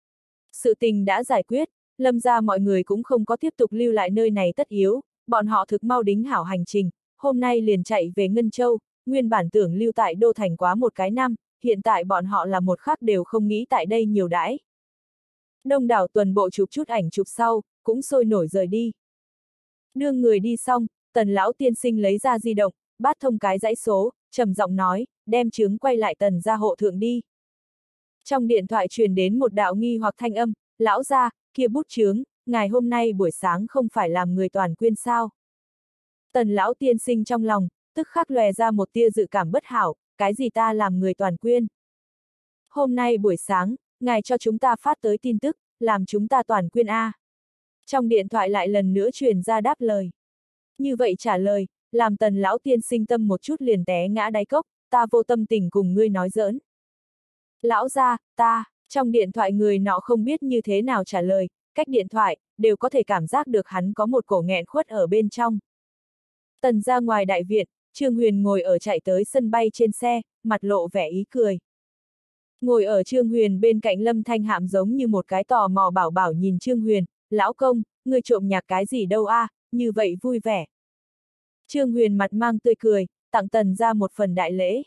Sự tình đã giải quyết, Lâm gia mọi người cũng không có tiếp tục lưu lại nơi này tất yếu, bọn họ thực mau đính hảo hành trình, hôm nay liền chạy về Ngân Châu, nguyên bản tưởng lưu tại Đô Thành quá một cái năm, hiện tại bọn họ là một khắc đều không nghĩ tại đây nhiều đãi. Đông đảo tuần bộ chụp chút ảnh chụp sau, cũng sôi nổi rời đi. Đương người đi xong, Tần lão tiên sinh lấy ra di động, bắt thông cái dãy số, trầm giọng nói, đem chứng quay lại Tần gia hộ thượng đi. Trong điện thoại truyền đến một đạo nghi hoặc thanh âm, lão gia, kia bút chướng, ngài hôm nay buổi sáng không phải làm người toàn quyên sao. Tần lão tiên sinh trong lòng, tức khắc lòe ra một tia dự cảm bất hảo, cái gì ta làm người toàn quyên. Hôm nay buổi sáng, ngài cho chúng ta phát tới tin tức, làm chúng ta toàn quyên A. Trong điện thoại lại lần nữa truyền ra đáp lời. Như vậy trả lời, làm Tần lão tiên sinh tâm một chút liền té ngã đáy cốc, ta vô tâm tình cùng ngươi nói giỡn. Lão gia, ta, trong điện thoại người nọ không biết như thế nào trả lời, cách điện thoại, đều có thể cảm giác được hắn có một cổ nghẹn khuất ở bên trong. Tần ra ngoài đại viện, Trương Huyền ngồi ở chạy tới sân bay trên xe, mặt lộ vẻ ý cười. Ngồi ở Trương Huyền bên cạnh Lâm Thanh Hạm giống như một cái tò mò bảo bảo nhìn Trương Huyền, lão công, ngươi trộm nhạc cái gì đâu a, như vậy vui vẻ. Trương Huyền mặt mang tươi cười, tặng Tần ra một phần đại lễ.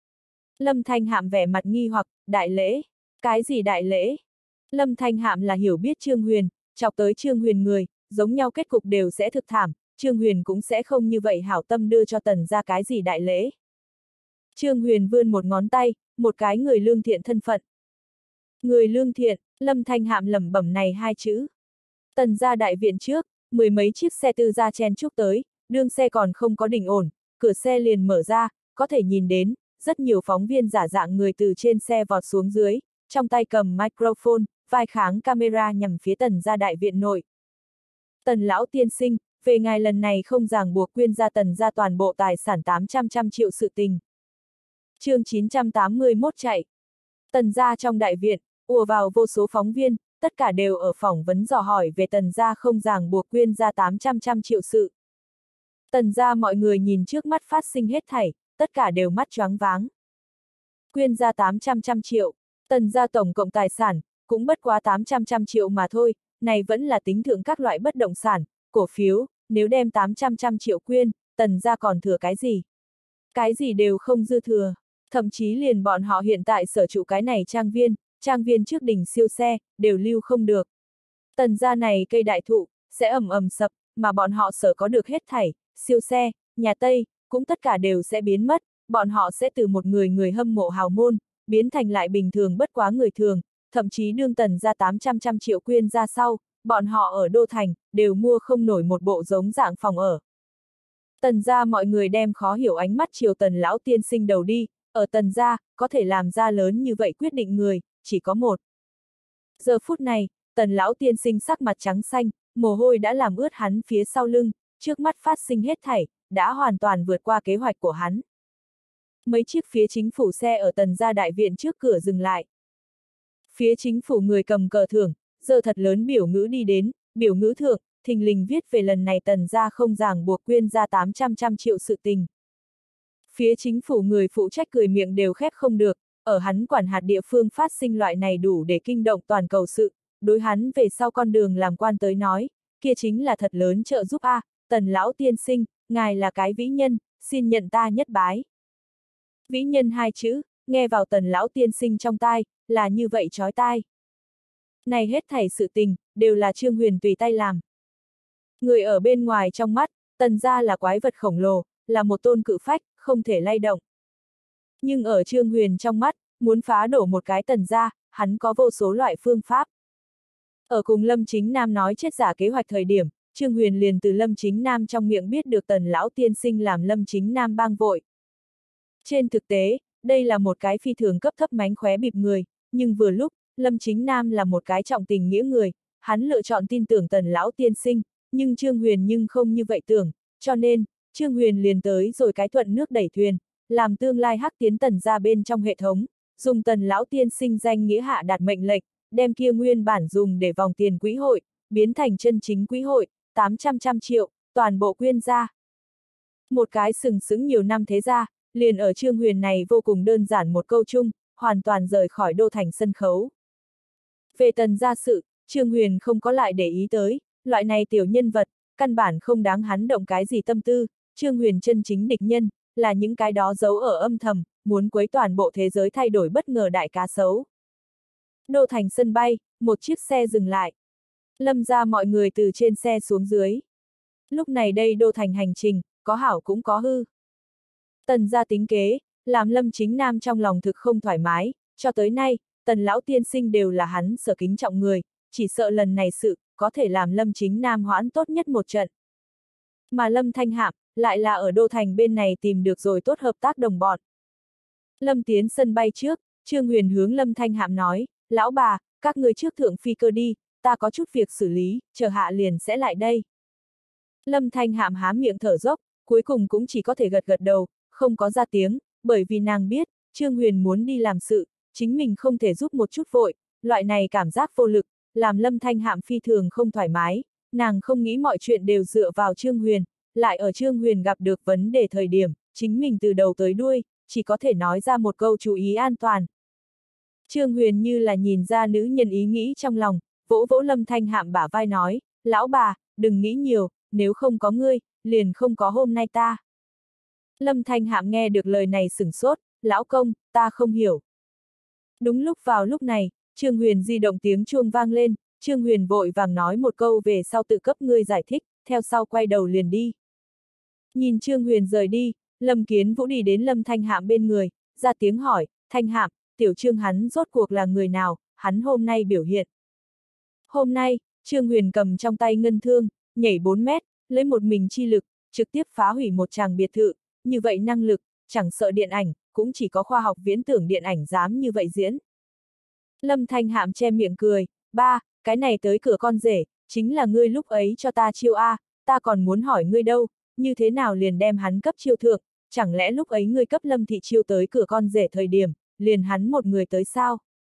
Lâm Thanh Hạm vẻ mặt nghi hoặc, đại lễ? Cái gì đại lễ? Lâm Thanh Hạm là hiểu biết Trương Huyền, chọc tới Trương Huyền người, giống nhau kết cục đều sẽ thực thảm, Trương Huyền cũng sẽ không như vậy hảo tâm đưa cho Tần ra cái gì đại lễ. Trương Huyền vươn một ngón tay, một cái người lương thiện thân phận. Người lương thiện, Lâm Thanh Hạm lẩm bẩm này hai chữ. Tần ra đại viện trước, mười mấy chiếc xe tư gia chen chúc tới, đương xe còn không có đỉnh ổn, cửa xe liền mở ra, có thể nhìn đến, rất nhiều phóng viên giả dạng người từ trên xe vọt xuống dưới, trong tay cầm microphone, vai kháng camera nhằm phía Tần gia đại viện nội. Tần lão tiên sinh, về ngài lần này không ràng buộc quyên ra Tần gia toàn bộ tài sản 800 triệu sự tình. Chương 981 chạy. Tần gia trong đại viện, ùa vào vô số phóng viên, tất cả đều ở phỏng vấn dò hỏi về Tần gia không ràng buộc quyên ra 800 triệu sự. Tần gia mọi người nhìn trước mắt phát sinh hết thảy, tất cả đều mắt choáng váng. Quyên ra 800 triệu, Tần gia tổng cộng tài sản, cũng bất quá 800 triệu mà thôi, này vẫn là tính thượng các loại bất động sản, cổ phiếu, nếu đem 800 triệu quyên, Tần gia còn thừa cái gì? Cái gì đều không dư thừa, thậm chí liền bọn họ hiện tại sở trụ cái này trang viên trước đỉnh siêu xe, đều lưu không được. Tần gia này cây đại thụ, sẽ ầm ầm sập, mà bọn họ sở có được hết thảy, siêu xe, nhà Tây, cũng tất cả đều sẽ biến mất, bọn họ sẽ từ một người hâm mộ hào môn, biến thành lại bình thường bất quá người thường, thậm chí đương Tần ra 800 triệu quyên ra sau, bọn họ ở Đô Thành, đều mua không nổi một bộ giống dạng phòng ở. Tần ra mọi người đem khó hiểu ánh mắt chiều Tần lão tiên sinh đầu đi, ở Tần ra, có thể làm ra lớn như vậy quyết định người, chỉ có một. Giờ phút này, Tần lão tiên sinh sắc mặt trắng xanh, mồ hôi đã làm ướt hắn phía sau lưng, trước mắt phát sinh hết thảy, đã hoàn toàn vượt qua kế hoạch của hắn. Mấy chiếc phía chính phủ xe ở Tần gia đại viện trước cửa dừng lại. Phía chính phủ người cầm cờ thưởng, giờ thật lớn biểu ngữ đi đến, biểu ngữ thượng, thình lình viết về lần này Tần gia không ràng buộc quyên ra 800 triệu sự tình. Phía chính phủ người phụ trách cười miệng đều khép không được, ở hắn quản hạt địa phương phát sinh loại này đủ để kinh động toàn cầu sự, đối hắn về sau con đường làm quan tới nói, kia chính là thật lớn trợ giúp a. Tần lão tiên sinh, ngài là cái vĩ nhân, xin nhận ta nhất bái. Vĩ nhân hai chữ, nghe vào Tần lão tiên sinh trong tai, là như vậy chói tai. Này hết thảy sự tình, đều là Trương Huyền tùy tay làm. Người ở bên ngoài trong mắt, Tần gia là quái vật khổng lồ, là một tôn cự phách, không thể lay động. Nhưng ở Trương Huyền trong mắt, muốn phá đổ một cái Tần gia, hắn có vô số loại phương pháp. Ở cùng Lâm Chính Nam nói chết giả kế hoạch thời điểm, Trương Huyền liền từ Lâm Chính Nam trong miệng biết được Tần lão tiên sinh làm Lâm Chính Nam bang vội. Trên thực tế, đây là một cái phi thường cấp thấp mánh khóe bịp người, nhưng vừa lúc, Lâm Chính Nam là một cái trọng tình nghĩa người, hắn lựa chọn tin tưởng Tần lão tiên sinh, nhưng Trương Huyền nhưng không như vậy tưởng, cho nên, Trương Huyền liền tới rồi cái thuận nước đẩy thuyền, làm tương lai hắc tiến Tần ra bên trong hệ thống, dùng Tần lão tiên sinh danh nghĩa hạ đạt mệnh lệnh, đem kia nguyên bản dùng để vòng tiền quỹ hội, biến thành chân chính quỹ hội, 800 triệu, toàn bộ quyên ra. Một cái sừng sững nhiều năm thế ra, liền ở Trương Huyền này vô cùng đơn giản một câu chung, hoàn toàn rời khỏi Đô Thành sân khấu. Về Tần gia sự, Trương Huyền không có lại để ý tới, loại này tiểu nhân vật, căn bản không đáng hắn động cái gì tâm tư, Trương Huyền chân chính địch nhân, là những cái đó giấu ở âm thầm, muốn quấy toàn bộ thế giới thay đổi bất ngờ đại cá sấu. Đô Thành sân bay, một chiếc xe dừng lại. Lâm ra mọi người từ trên xe xuống dưới. Lúc này đây Đô Thành hành trình, có hảo cũng có hư. Tần gia tính kế, làm Lâm Chính Nam trong lòng thực không thoải mái, cho tới nay, Tần lão tiên sinh đều là hắn sở kính trọng người, chỉ sợ lần này sự, có thể làm Lâm Chính Nam hoãn tốt nhất một trận. Mà Lâm Thanh Hạm, lại là ở Đô Thành bên này tìm được rồi tốt hợp tác đồng bọn. Lâm tiến sân bay trước, Trương Huyền hướng Lâm Thanh Hạm nói, lão bà, các người trước thượng phi cơ đi, ta có chút việc xử lý, chờ hạ liền sẽ lại đây. Lâm Thanh Hạm há miệng thở dốc, cuối cùng cũng chỉ có thể gật gật đầu, không có ra tiếng, bởi vì nàng biết, Trương Huyền muốn đi làm sự, chính mình không thể giúp một chút vội, loại này cảm giác vô lực, làm Lâm Thanh Hạm phi thường không thoải mái, nàng không nghĩ mọi chuyện đều dựa vào Trương Huyền, lại ở Trương Huyền gặp được vấn đề thời điểm, chính mình từ đầu tới đuôi, chỉ có thể nói ra một câu chú ý an toàn. Trương Huyền như là nhìn ra nữ nhân ý nghĩ trong lòng, vỗ vỗ Lâm Thanh Hạm bả vai nói, lão bà, đừng nghĩ nhiều, nếu không có ngươi, liền không có hôm nay ta. Lâm Thanh Hạm nghe được lời này sửng sốt, lão công, ta không hiểu. Đúng lúc vào lúc này, Trương Huyền di động tiếng chuông vang lên, Trương Huyền vội vàng nói một câu về sau tự cấp ngươi giải thích, theo sau quay đầu liền đi. Nhìn Trương Huyền rời đi, Lâm Kiến Vũ đi đến Lâm Thanh Hạm bên người, ra tiếng hỏi, Thanh Hạm, tiểu Trương hắn rốt cuộc là người nào, hắn hôm nay biểu hiện. Hôm nay, Trương Huyền cầm trong tay ngân thương, nhảy 4 mét, lấy một mình chi lực, trực tiếp phá hủy một tràng biệt thự, như vậy năng lực, chẳng sợ điện ảnh, cũng chỉ có khoa học viễn tưởng điện ảnh dám như vậy diễn. Lâm Thanh Hạm che miệng cười, ba, cái này tới cửa con rể, chính là ngươi lúc ấy cho ta chiêu A, ta còn muốn hỏi ngươi đâu, như thế nào liền đem hắn cấp chiêu thượng, chẳng lẽ lúc ấy ngươi cấp Lâm thị chiêu tới cửa con rể thời điểm, liền hắn một người tới sao?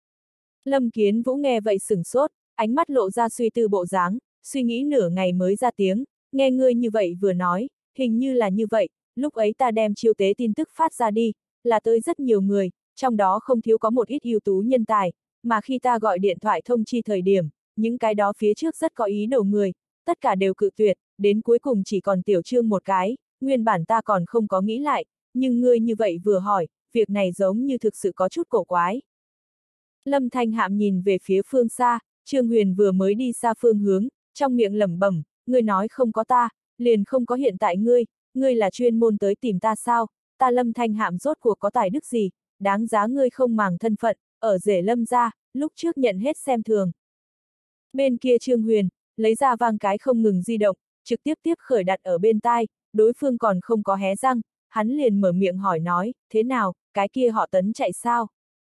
Lâm Kiến Vũ nghe vậy sửng sốt, ánh mắt lộ ra suy tư bộ dáng, suy nghĩ nửa ngày mới ra tiếng, nghe ngươi như vậy vừa nói, hình như là như vậy, lúc ấy ta đem chiêu tế tin tức phát ra đi, là tới rất nhiều người, trong đó không thiếu có một ít ưu tú nhân tài, mà khi ta gọi điện thoại thông chi thời điểm, những cái đó phía trước rất có ý đồ người, tất cả đều cự tuyệt, đến cuối cùng chỉ còn tiểu Trương một cái, nguyên bản ta còn không có nghĩ lại, nhưng ngươi như vậy vừa hỏi, việc này giống như thực sự có chút cổ quái. Lâm Thanh Hạm nhìn về phía phương xa, Trương Huyền vừa mới đi xa phương hướng, trong miệng lẩm bẩm, ngươi nói không có ta, liền không có hiện tại ngươi là chuyên môn tới tìm ta sao, ta Lâm Thanh Hạm rốt cuộc có tài đức gì, đáng giá ngươi không màng thân phận, ở rể Lâm gia, lúc trước nhận hết xem thường. Bên kia Trương Huyền, lấy ra vang cái không ngừng di động, trực tiếp khởi đặt ở bên tai, đối phương còn không có hé răng, hắn liền mở miệng hỏi nói, thế nào, cái kia họ Tấn chạy sao?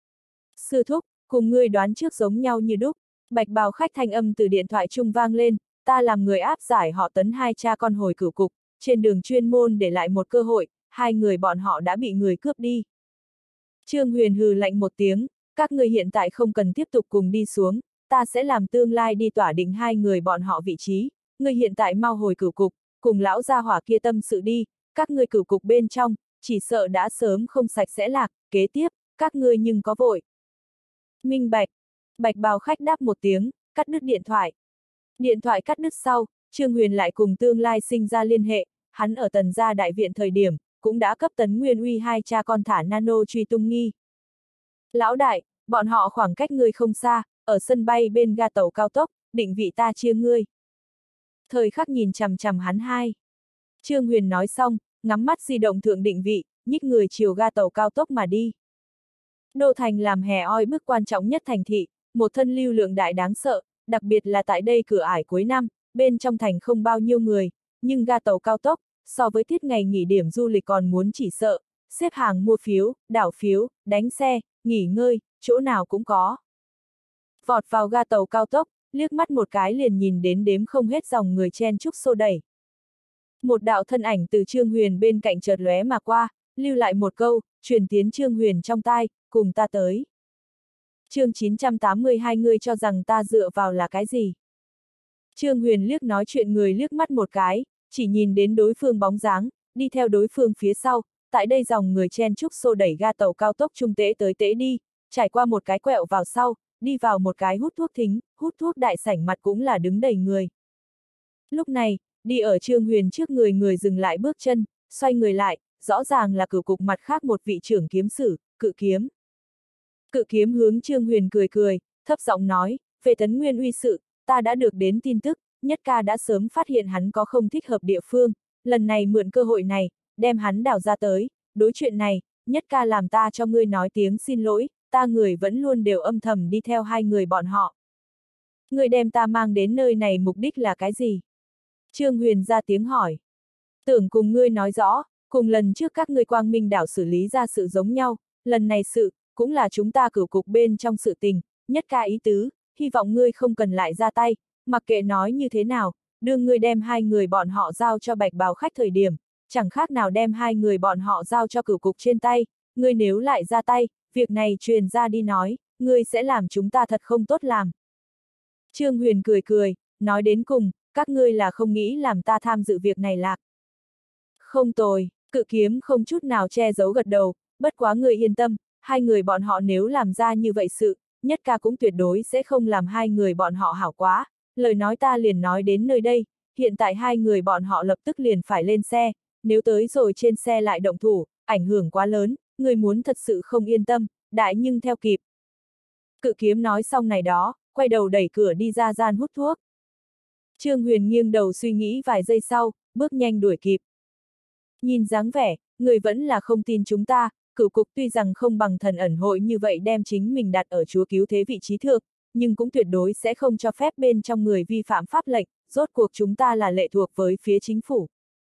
Sư thúc, cùng ngươi đoán trước giống nhau như đúc, bạch bào khách thanh âm từ điện thoại trung vang lên, ta làm người áp giải họ Tấn hai cha con hồi cửu cục, trên đường chuyên môn để lại một cơ hội, hai người bọn họ đã bị người cướp đi. Trương Huyền hừ lạnh một tiếng, các ngươi hiện tại không cần tiếp tục cùng đi xuống, ta sẽ làm tương lai đi tỏa định hai người bọn họ vị trí, ngươi hiện tại mau hồi cửu cục, cùng lão gia hỏa kia tâm sự đi, các ngươi cửu cục bên trong, chỉ sợ đã sớm không sạch sẽ lạc, kế tiếp, các ngươi nhưng có vội. Minh bạch, bạch bào khách đáp một tiếng, cắt đứt điện thoại. Điện thoại cắt đứt sau, Trương Huyền lại cùng tương lai sinh ra liên hệ, hắn ở Tần gia đại viện thời điểm, cũng đã cấp Tấn Nguyên Uy hai cha con thả nano truy tung nghi. Lão đại, bọn họ khoảng cách ngươi không xa, ở sân bay bên ga tàu cao tốc, định vị ta chia ngươi. Thời khắc nhìn chằm chằm hắn hai. Trương Huyền nói xong, ngắm mắt di động thượng định vị, nhích người chiều ga tàu cao tốc mà đi. Đô Thành làm hè oi bức quan trọng nhất thành thị, một thân lưu lượng đại đáng sợ, đặc biệt là tại đây cửa ải cuối năm, bên trong thành không bao nhiêu người, nhưng ga tàu cao tốc, so với tiết ngày nghỉ điểm du lịch còn muốn chỉ sợ, xếp hàng mua phiếu, đảo phiếu, đánh xe, nghỉ ngơi, chỗ nào cũng có. Vọt vào ga tàu cao tốc, liếc mắt một cái liền nhìn đến đếm không hết dòng người chen chúc xô đẩy. Một đạo thân ảnh từ Trương Huyền bên cạnh chợt lóe mà qua, lưu lại một câu, truyền tiến Trương Huyền trong tai, cùng ta tới. Chương 982 ngươi cho rằng ta dựa vào là cái gì? Trương Huyền liếc nói chuyện người liếc mắt một cái, chỉ nhìn đến đối phương bóng dáng, đi theo đối phương phía sau, tại đây dòng người chen chúc xô đẩy ga tàu cao tốc trung tế tới tế đi, trải qua một cái quẹo vào sau, đi vào một cái hút thuốc thính, hút thuốc đại sảnh mặt cũng là đứng đầy người. Lúc này, đi ở Trương Huyền trước người dừng lại bước chân, xoay người lại, rõ ràng là cửu cục mặt khác một vị trưởng kiếm sử, Cự Kiếm. Cự Kiếm hướng Trương Huyền cười cười, thấp giọng nói, về Tấn Nguyên Uy sự, ta đã được đến tin tức, Nhất Ca đã sớm phát hiện hắn có không thích hợp địa phương, lần này mượn cơ hội này, đem hắn đào ra tới, đối chuyện này, Nhất Ca làm ta cho ngươi nói tiếng xin lỗi, ta người vẫn luôn đều âm thầm đi theo hai người bọn họ. Ngươi đem ta mang đến nơi này mục đích là cái gì? Trương Huyền ra tiếng hỏi. Tưởng cùng ngươi nói rõ, cùng lần trước các ngươi Quang Minh đảo xử lý ra sự giống nhau, lần này sự, cũng là chúng ta cửu cục bên trong sự tình, nhất ca ý tứ, hy vọng ngươi không cần lại ra tay, mặc kệ nói như thế nào, đưa ngươi đem hai người bọn họ giao cho bạch bào khách thời điểm, chẳng khác nào đem hai người bọn họ giao cho cửu cục trên tay, ngươi nếu lại ra tay, việc này truyền ra đi nói, ngươi sẽ làm chúng ta thật không tốt làm. Trương Huyền cười cười, nói đến cùng, các ngươi là không nghĩ làm ta tham dự việc này lạc. Không tồi, Cự Kiếm không chút nào che giấu gật đầu, bất quá ngươi yên tâm, hai người bọn họ nếu làm ra như vậy sự, nhất ca cũng tuyệt đối sẽ không làm hai người bọn họ hảo quá, lời nói ta liền nói đến nơi đây, hiện tại hai người bọn họ lập tức liền phải lên xe, nếu tới rồi trên xe lại động thủ, ảnh hưởng quá lớn, ngươi muốn thật sự không yên tâm, đại nhưng theo kịp. Cự Kiếm nói xong này đó, quay đầu đẩy cửa đi ra gian hút thuốc. Trương Huyền nghiêng đầu suy nghĩ vài giây sau, bước nhanh đuổi kịp. Nhìn dáng vẻ, người vẫn là không tin chúng ta, cửu cục tuy rằng không bằng thần ẩn hội như vậy đem chính mình đặt ở chúa cứu thế vị trí thượng, nhưng cũng tuyệt đối sẽ không cho phép bên trong người vi phạm pháp lệnh, rốt cuộc chúng ta là lệ thuộc với phía chính phủ.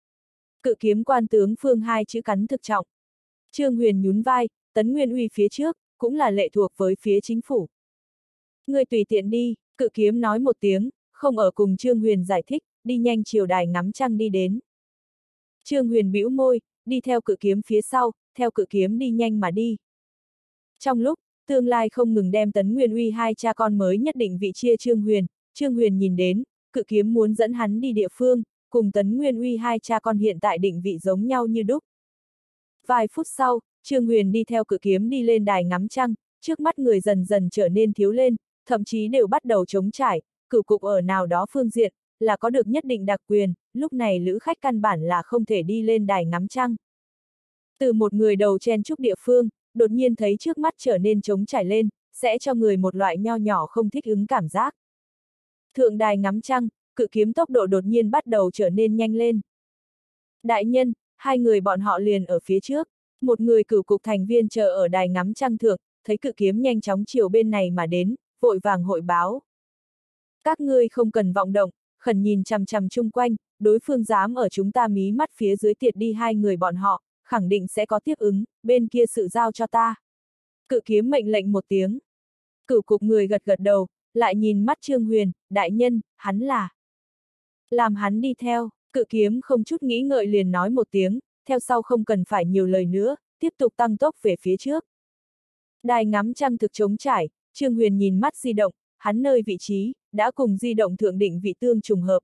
Cự Kiếm quan tướng Phương hai chữ cắn thực trọng. Trương Huyền nhún vai, Tấn Nguyên Uy phía trước, cũng là lệ thuộc với phía chính phủ. Người tùy tiện đi, Cự Kiếm nói một tiếng, không ở cùng Trương Huyền giải thích, đi nhanh chiều đài ngắm trăng đi đến. Trương Huyền bĩu môi, đi theo Cự Kiếm phía sau, theo Cự Kiếm đi nhanh mà đi. Trong lúc, tương lai không ngừng đem Tấn Nguyên Uy hai cha con mới nhất định vị chia Trương Huyền nhìn đến, Cự Kiếm muốn dẫn hắn đi địa phương, cùng Tấn Nguyên Uy hai cha con hiện tại định vị giống nhau như đúc. Vài phút sau, Trương Huyền đi theo Cự Kiếm đi lên đài ngắm trăng, trước mắt người dần dần trở nên thiếu lên, thậm chí đều bắt đầu trống trải, cửu cục ở nào đó phương diện, là có được nhất định đặc quyền, lúc này lữ khách căn bản là không thể đi lên đài ngắm trăng. Từ một người đầu chen chúc địa phương, đột nhiên thấy trước mắt trở nên trống trải lên, sẽ cho người một loại nho nhỏ không thích ứng cảm giác. Thượng đài ngắm trăng, Cự Kiếm tốc độ đột nhiên bắt đầu trở nên nhanh lên. Đại nhân, hai người bọn họ liền ở phía trước, một người cửu cục thành viên chờ ở đài ngắm trăng thượng, thấy Cự Kiếm nhanh chóng chiều bên này mà đến, vội vàng hội báo. Các ngươi không cần vọng động, khẩn nhìn chằm chằm chung quanh, đối phương dám ở chúng ta mí mắt phía dưới tiệt đi hai người bọn họ, khẳng định sẽ có tiếp ứng, bên kia sự giao cho ta. Cự Kiếm mệnh lệnh một tiếng. Cửu cục người gật gật đầu, lại nhìn mắt Trương Huyền, đại nhân, hắn là. Làm hắn đi theo, Cự Kiếm không chút nghĩ ngợi liền nói một tiếng, theo sau không cần phải nhiều lời nữa, tiếp tục tăng tốc về phía trước. Đài ngắm trăng thực trống trải, Trương Huyền nhìn mắt di động, hắn nơi vị trí, đã cùng di động thượng định vị tương trùng hợp.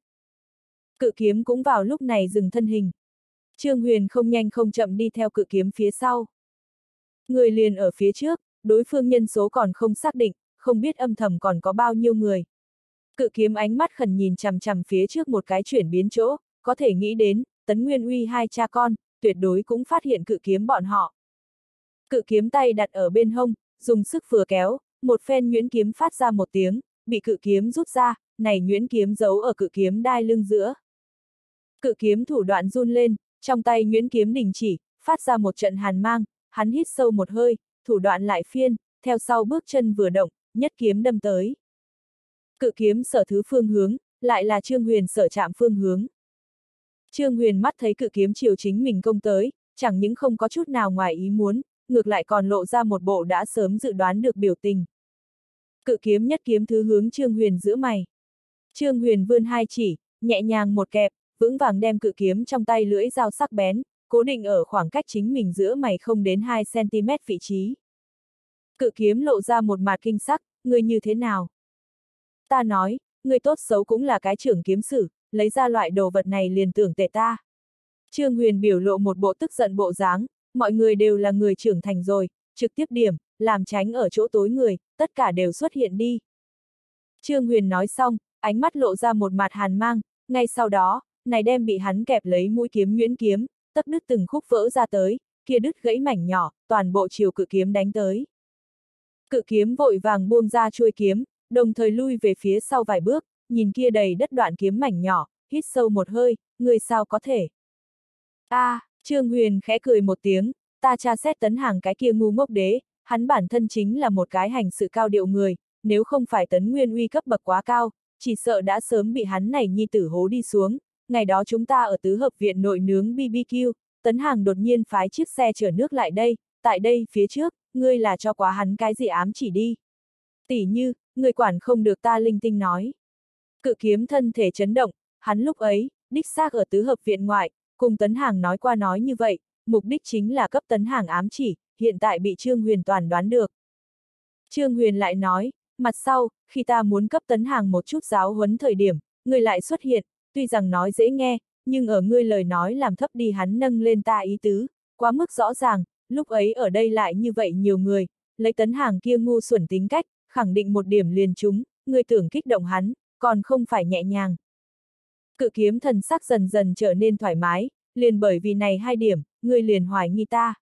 Cự Kiếm cũng vào lúc này dừng thân hình. Trương Huyền không nhanh không chậm đi theo Cự Kiếm phía sau. Người liền ở phía trước, đối phương nhân số còn không xác định, không biết âm thầm còn có bao nhiêu người. Cự Kiếm ánh mắt khẩn nhìn chằm chằm phía trước một cái chuyển biến chỗ, có thể nghĩ đến, Tấn Nguyên Uy hai cha con, tuyệt đối cũng phát hiện Cự Kiếm bọn họ. Cự Kiếm tay đặt ở bên hông, dùng sức vừa kéo, một phen nhuyễn kiếm phát ra một tiếng, bị Cự Kiếm rút ra, này nhuyễn kiếm giấu ở Cự Kiếm đai lưng giữa. Cự Kiếm thủ đoạn run lên, trong tay nhuyễn kiếm đình chỉ, phát ra một trận hàn mang, hắn hít sâu một hơi, thủ đoạn lại phiên, theo sau bước chân vừa động, nhất kiếm đâm tới. Cự Kiếm sở thứ phương hướng, lại là Trương Huyền sở chạm phương hướng. Trương Huyền mắt thấy Cự Kiếm chiều chính mình công tới, chẳng những không có chút nào ngoài ý muốn, ngược lại còn lộ ra một bộ đã sớm dự đoán được biểu tình. Cự Kiếm nhất kiếm thứ hướng Trương Huyền giữa mày. Trương Huyền vươn hai chỉ, nhẹ nhàng một kẹp, vững vàng đem Cự Kiếm trong tay lưỡi dao sắc bén, cố định ở khoảng cách chính mình giữa mày không đến 2 cm vị trí. Cự Kiếm lộ ra một mặt kinh sắc, ngươi như thế nào? Ta nói, ngươi tốt xấu cũng là cái trưởng kiếm sử, lấy ra loại đồ vật này liền tưởng tệ ta. Trương Huyền biểu lộ một bộ tức giận bộ dáng, mọi người đều là người trưởng thành rồi, trực tiếp điểm, làm tránh ở chỗ tối người, tất cả đều xuất hiện đi. Trương Huyền nói xong, ánh mắt lộ ra một mặt hàn mang, ngay sau đó, này đem bị hắn kẹp lấy mũi kiếm nhuyễn kiếm, tấc đứt từng khúc vỡ ra tới, kia đứt gãy mảnh nhỏ, toàn bộ chiều Cự Kiếm đánh tới. Cự Kiếm vội vàng buông ra chuôi kiếm, đồng thời lui về phía sau vài bước, nhìn kia đầy đất đoạn kiếm mảnh nhỏ, hít sâu một hơi, người sao có thể. Trương Huyền khẽ cười một tiếng, ta tra xét Tấn Hàng cái kia ngu ngốc đế, hắn bản thân chính là một cái hành sự cao điệu người, nếu không phải Tấn Nguyên Uy cấp bậc quá cao, chỉ sợ đã sớm bị hắn này nhi tử hố đi xuống, ngày đó chúng ta ở tứ hợp viện nội nướng BBQ, Tấn Hàng đột nhiên phái chiếc xe chở nước lại đây, tại đây phía trước, ngươi là cho quá hắn cái gì ám chỉ đi. Tỉ như, người quản không được ta linh tinh nói. Cự kiếm thân thể chấn động, hắn lúc ấy, đích xác ở tứ hợp viện ngoại, cùng Tấn Hàng nói qua nói như vậy, mục đích chính là cấp Tấn Hàng ám chỉ, hiện tại bị Trương Huyền toàn đoán được. Trương Huyền lại nói, mặt sau, khi ta muốn cấp Tấn Hàng một chút giáo huấn thời điểm, ngươi lại xuất hiện, tuy rằng nói dễ nghe, nhưng ở ngươi lời nói làm thấp đi hắn nâng lên ta ý tứ, quá mức rõ ràng, lúc ấy ở đây lại như vậy nhiều người, lấy Tấn Hàng kia ngu xuẩn tính cách, khẳng định một điểm liền trúng, ngươi tưởng kích động hắn, còn không phải nhẹ nhàng. Cự kiếm thần sắc dần dần trở nên thoải mái, liền bởi vì này hai điểm, ngươi liền hoài nghi ta.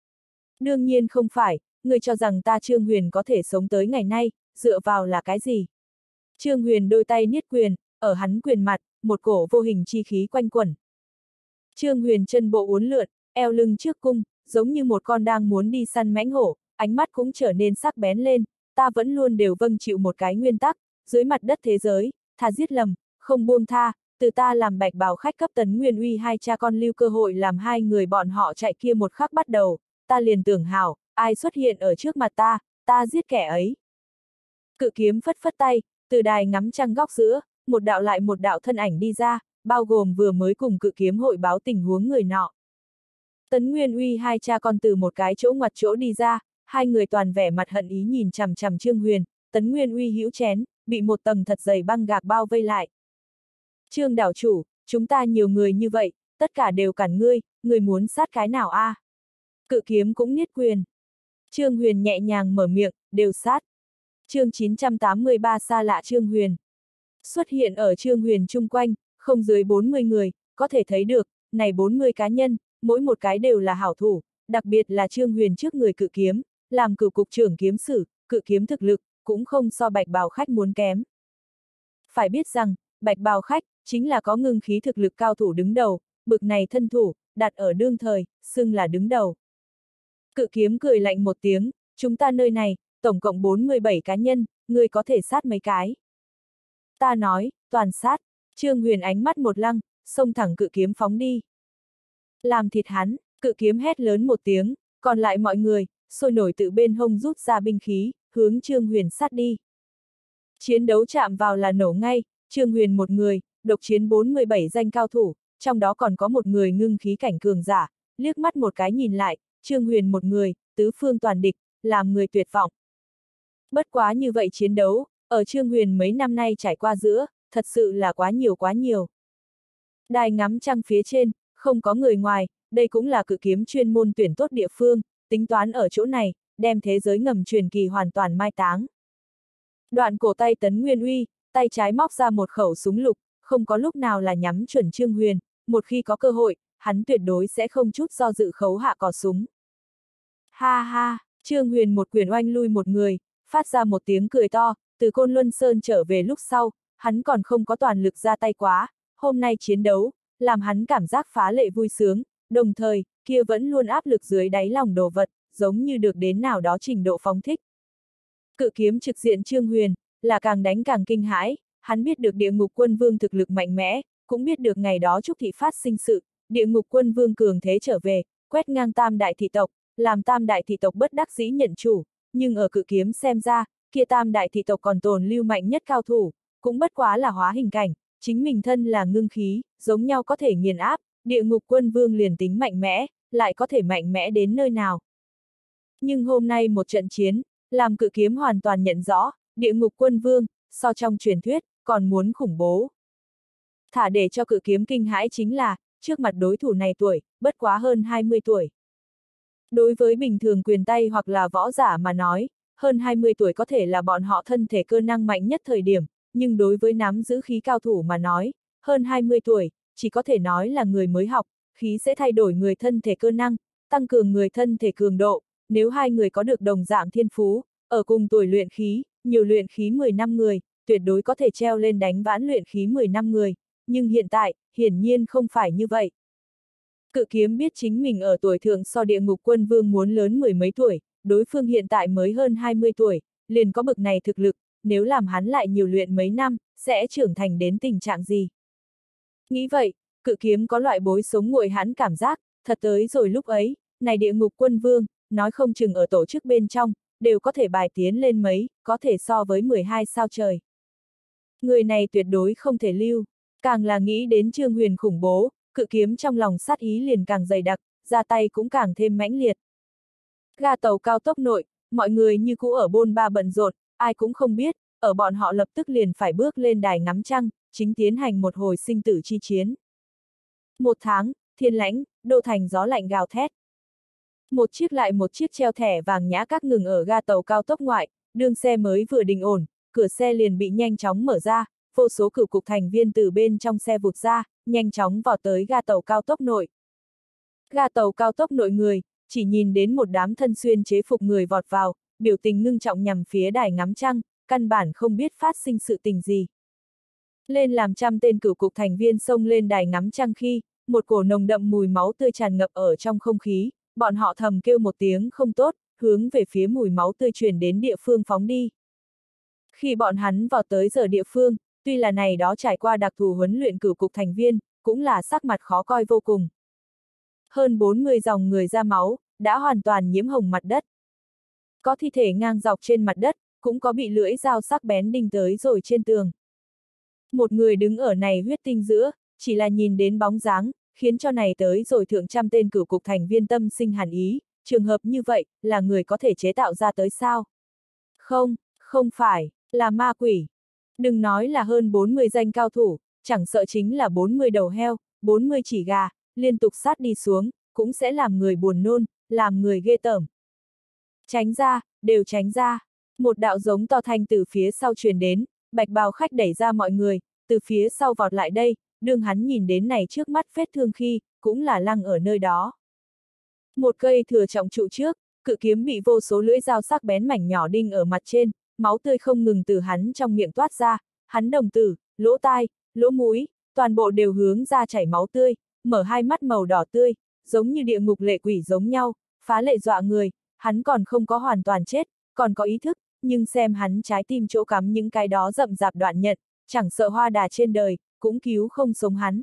Đương nhiên không phải, ngươi cho rằng ta Trương Huyền có thể sống tới ngày nay, dựa vào là cái gì? Trương Huyền đôi tay niết quyền, ở hắn quyền mặt, một cổ vô hình chi khí quanh quẩn. Trương Huyền chân bộ uốn lượn, eo lưng trước cung, giống như một con đang muốn đi săn mãnh hổ, ánh mắt cũng trở nên sắc bén lên, ta vẫn luôn đều vâng chịu một cái nguyên tắc, dưới mặt đất thế giới, tha giết lầm, không buông tha, từ ta làm bạch bào khách cấp Tấn Nguyên Uy hai cha con lưu cơ hội làm hai người bọn họ chạy kia một khắc bắt đầu, ta liền tưởng hảo, ai xuất hiện ở trước mặt ta, ta giết kẻ ấy. Cự kiếm phất phất tay, từ đài ngắm trăng góc giữa, một đạo lại một đạo thân ảnh đi ra, bao gồm vừa mới cùng cự kiếm hội báo tình huống người nọ. Tấn Nguyên Uy hai cha con từ một cái chỗ ngoặt chỗ đi ra, hai người toàn vẻ mặt hận ý nhìn chằm chằm Trương Huyền, Tấn Nguyên Uy hữu chén, bị một tầng thật dày băng gạc bao vây lại. Trương đảo chủ, chúng ta nhiều người như vậy, tất cả đều cản ngươi muốn sát cái nào a? Cự kiếm cũng niết quyền. Trương Huyền nhẹ nhàng mở miệng, đều sát. Chương 983 xa lạ Trương Huyền. Xuất hiện ở Trương Huyền chung quanh, không dưới 40 người, có thể thấy được, này 40 cá nhân, mỗi một cái đều là hảo thủ, đặc biệt là Trương Huyền trước người cự kiếm, làm cửu cục trưởng kiếm sử, cự kiếm thực lực, cũng không so bạch bào khách muốn kém. Phải biết rằng, bạch bào khách, chính là có ngưng khí thực lực cao thủ đứng đầu, bực này thân thủ, đặt ở đương thời, xưng là đứng đầu. Cự kiếm cười lạnh một tiếng, chúng ta nơi này, tổng cộng 47 cá nhân, ngươi có thể sát mấy cái. Ta nói, toàn sát, Trương Huyền ánh mắt một lăng, xông thẳng cự kiếm phóng đi. Làm thịt hắn, cự kiếm hét lớn một tiếng, còn lại mọi người, sôi nổi tự bên hông rút ra binh khí, hướng Trương Huyền sát đi. Chiến đấu chạm vào là nổ ngay, Trương Huyền một người, độc chiến 47 danh cao thủ, trong đó còn có một người ngưng khí cảnh cường giả, liếc mắt một cái nhìn lại, Trương Huyền một người, tứ phương toàn địch, làm người tuyệt vọng. Bất quá như vậy chiến đấu, ở Trương Huyền mấy năm nay trải qua giữa, thật sự là quá nhiều quá nhiều. Đài ngắm trăng phía trên, không có người ngoài, đây cũng là cự kiếm chuyên môn tuyển tốt địa phương, tính toán ở chỗ này, đem thế giới ngầm truyền kỳ hoàn toàn mai táng. Đoạn cổ tay Tấn Nguyên Uy, tay trái móc ra một khẩu súng lục, không có lúc nào là nhắm chuẩn Trương Huyền, một khi có cơ hội, hắn tuyệt đối sẽ không chút do dự khấu hạ cò súng. Ha ha, Trương Huyền một quyền oanh lui một người, phát ra một tiếng cười to, từ Côn Luân Sơn trở về lúc sau, hắn còn không có toàn lực ra tay quá, hôm nay chiến đấu, làm hắn cảm giác phá lệ vui sướng, đồng thời, kia vẫn luôn áp lực dưới đáy lòng đồ vật, giống như được đến nào đó trình độ phóng thích. Cự kiếm trực diện Trương Huyền, là càng đánh càng kinh hãi, hắn biết được địa ngục quân vương thực lực mạnh mẽ, cũng biết được ngày đó Trúc Thị phát sinh sự, địa ngục quân vương cường thế trở về, quét ngang tam đại thị tộc, làm tam đại thị tộc bất đắc dĩ nhận chủ, nhưng ở cự kiếm xem ra, kia tam đại thị tộc còn tồn lưu mạnh nhất cao thủ, cũng bất quá là hóa hình cảnh, chính mình thân là ngưng khí, giống nhau có thể nghiền áp, địa ngục quân vương liền tính mạnh mẽ, lại có thể mạnh mẽ đến nơi nào. Nhưng hôm nay một trận chiến, làm cự kiếm hoàn toàn nhận rõ, địa ngục quân vương, so trong truyền thuyết, còn muốn khủng bố. Thả để cho cự kiếm kinh hãi chính là, trước mặt đối thủ này tuổi, bất quá hơn 20 tuổi. Đối với bình thường quyền tay hoặc là võ giả mà nói, hơn 20 tuổi có thể là bọn họ thân thể cơ năng mạnh nhất thời điểm, nhưng đối với nắm giữ khí cao thủ mà nói, hơn 20 tuổi, chỉ có thể nói là người mới học, khí sẽ thay đổi người thân thể cơ năng, tăng cường người thân thể cường độ, nếu hai người có được đồng dạng thiên phú, ở cùng tuổi luyện khí, nhiều luyện khí 10 năm người, tuyệt đối có thể treo lên đánh vãn luyện khí 10 năm người, nhưng hiện tại, hiển nhiên không phải như vậy. Cự kiếm biết chính mình ở tuổi thượng so địa ngục quân vương muốn lớn mười mấy tuổi, đối phương hiện tại mới hơn 20 tuổi, liền có bực này thực lực, nếu làm hắn lại nhiều luyện mấy năm, sẽ trưởng thành đến tình trạng gì. Nghĩ vậy, Cự kiếm có loại bối sống nguội hãn cảm giác, thật tới rồi lúc ấy, này địa ngục quân vương, nói không chừng ở tổ chức bên trong, đều có thể bài tiến lên mấy, có thể so với 12 sao trời. Người này tuyệt đối không thể lưu, càng là nghĩ đến Trương Huyền khủng bố, cự kiếm trong lòng sát ý liền càng dày đặc, ra tay cũng càng thêm mãnh liệt. Ga tàu cao tốc nội, mọi người như cũ ở bôn ba bận rộn, ai cũng không biết, ở bọn họ lập tức liền phải bước lên đài ngắm trăng, chính tiến hành một hồi sinh tử chi chiến. Một tháng, thiên lãnh, đô thành gió lạnh gào thét. Một chiếc lại một chiếc treo thẻ vàng nhã các ngừng ở ga tàu cao tốc ngoại, đường xe mới vừa đình ổn, cửa xe liền bị nhanh chóng mở ra, vô số cửu cục thành viên từ bên trong xe vụt ra, nhanh chóng vào tới ga tàu cao tốc nội. Ga tàu cao tốc nội người, chỉ nhìn đến một đám thân xuyên chế phục người vọt vào, biểu tình ngưng trọng nhằm phía đài ngắm trăng, căn bản không biết phát sinh sự tình gì. Lên làm trăm tên cửu cục thành viên xông lên đài ngắm trăng khi, một cổ nồng đậm mùi máu tươi tràn ngập ở trong không khí, bọn họ thầm kêu một tiếng không tốt, hướng về phía mùi máu tươi truyền đến địa phương phóng đi. Khi bọn hắn vào tới giờ địa phương, tuy là này đó trải qua đặc thù huấn luyện cửu cục thành viên, cũng là sắc mặt khó coi vô cùng. Hơn 40 dòng người ra máu, đã hoàn toàn nhiễm hồng mặt đất. Có thi thể ngang dọc trên mặt đất, cũng có bị lưỡi dao sắc bén đinh tới rồi trên tường. Một người đứng ở này huyết tinh giữa, chỉ là nhìn đến bóng dáng, khiến cho này tới rồi thượng trăm tên cửu cục thành viên tâm sinh hàn ý, trường hợp như vậy, là người có thể chế tạo ra tới sao? Không, không phải, là ma quỷ. Đừng nói là hơn 40 danh cao thủ, chẳng sợ chính là 40 đầu heo, 40 chỉ gà, liên tục sát đi xuống, cũng sẽ làm người buồn nôn, làm người ghê tởm. Tránh ra, đều tránh ra. Một đạo giống to thanh từ phía sau truyền đến, bạch bào khách đẩy ra mọi người, từ phía sau vọt lại đây, đương hắn nhìn đến này trước mắt vết thương khi, cũng là lăng ở nơi đó. Một cây thừa trọng trụ trước, cự kiếm bị vô số lưỡi dao sắc bén mảnh nhỏ đinh ở mặt trên, máu tươi không ngừng từ hắn trong miệng toát ra, hắn đồng tử, lỗ tai, lỗ mũi, toàn bộ đều hướng ra chảy máu tươi, mở hai mắt màu đỏ tươi, giống như địa ngục lệ quỷ giống nhau, phá lệ dọa người, hắn còn không có hoàn toàn chết, còn có ý thức, nhưng xem hắn trái tim chỗ cắm những cái đó rậm rạp đoạn nhận, chẳng sợ hoa đà trên đời, cũng cứu không sống hắn.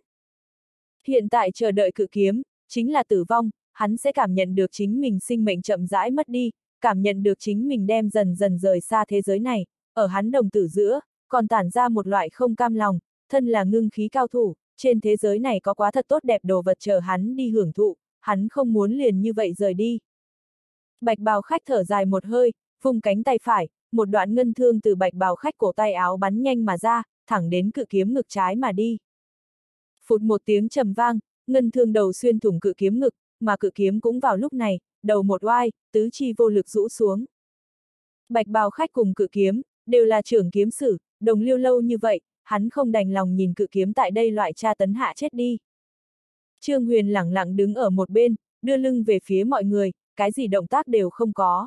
Hiện tại chờ đợi cự kiếm, chính là tử vong, hắn sẽ cảm nhận được chính mình sinh mệnh chậm rãi mất đi, cảm nhận được chính mình đem dần dần rời xa thế giới này, ở hắn đồng tử giữa, còn tản ra một loại không cam lòng, thân là ngưng khí cao thủ, trên thế giới này có quá thật tốt đẹp đồ vật chờ hắn đi hưởng thụ, hắn không muốn liền như vậy rời đi. Bạch bào khách thở dài một hơi, vung cánh tay phải, một đoạn ngân thương từ bạch bào khách cổ tay áo bắn nhanh mà ra, thẳng đến cự kiếm ngực trái mà đi. Phụt một tiếng trầm vang, ngân thương đầu xuyên thủng cự kiếm ngực, mà cự kiếm cũng vào lúc này, đầu một oai, tứ chi vô lực rũ xuống. Bạch bào khách cùng cự kiếm, đều là trưởng kiếm sử, đồng liêu lâu như vậy, hắn không đành lòng nhìn cự kiếm tại đây loại tra tấn hạ chết đi. Trương Huyền lẳng lặng đứng ở một bên, đưa lưng về phía mọi người, cái gì động tác đều không có.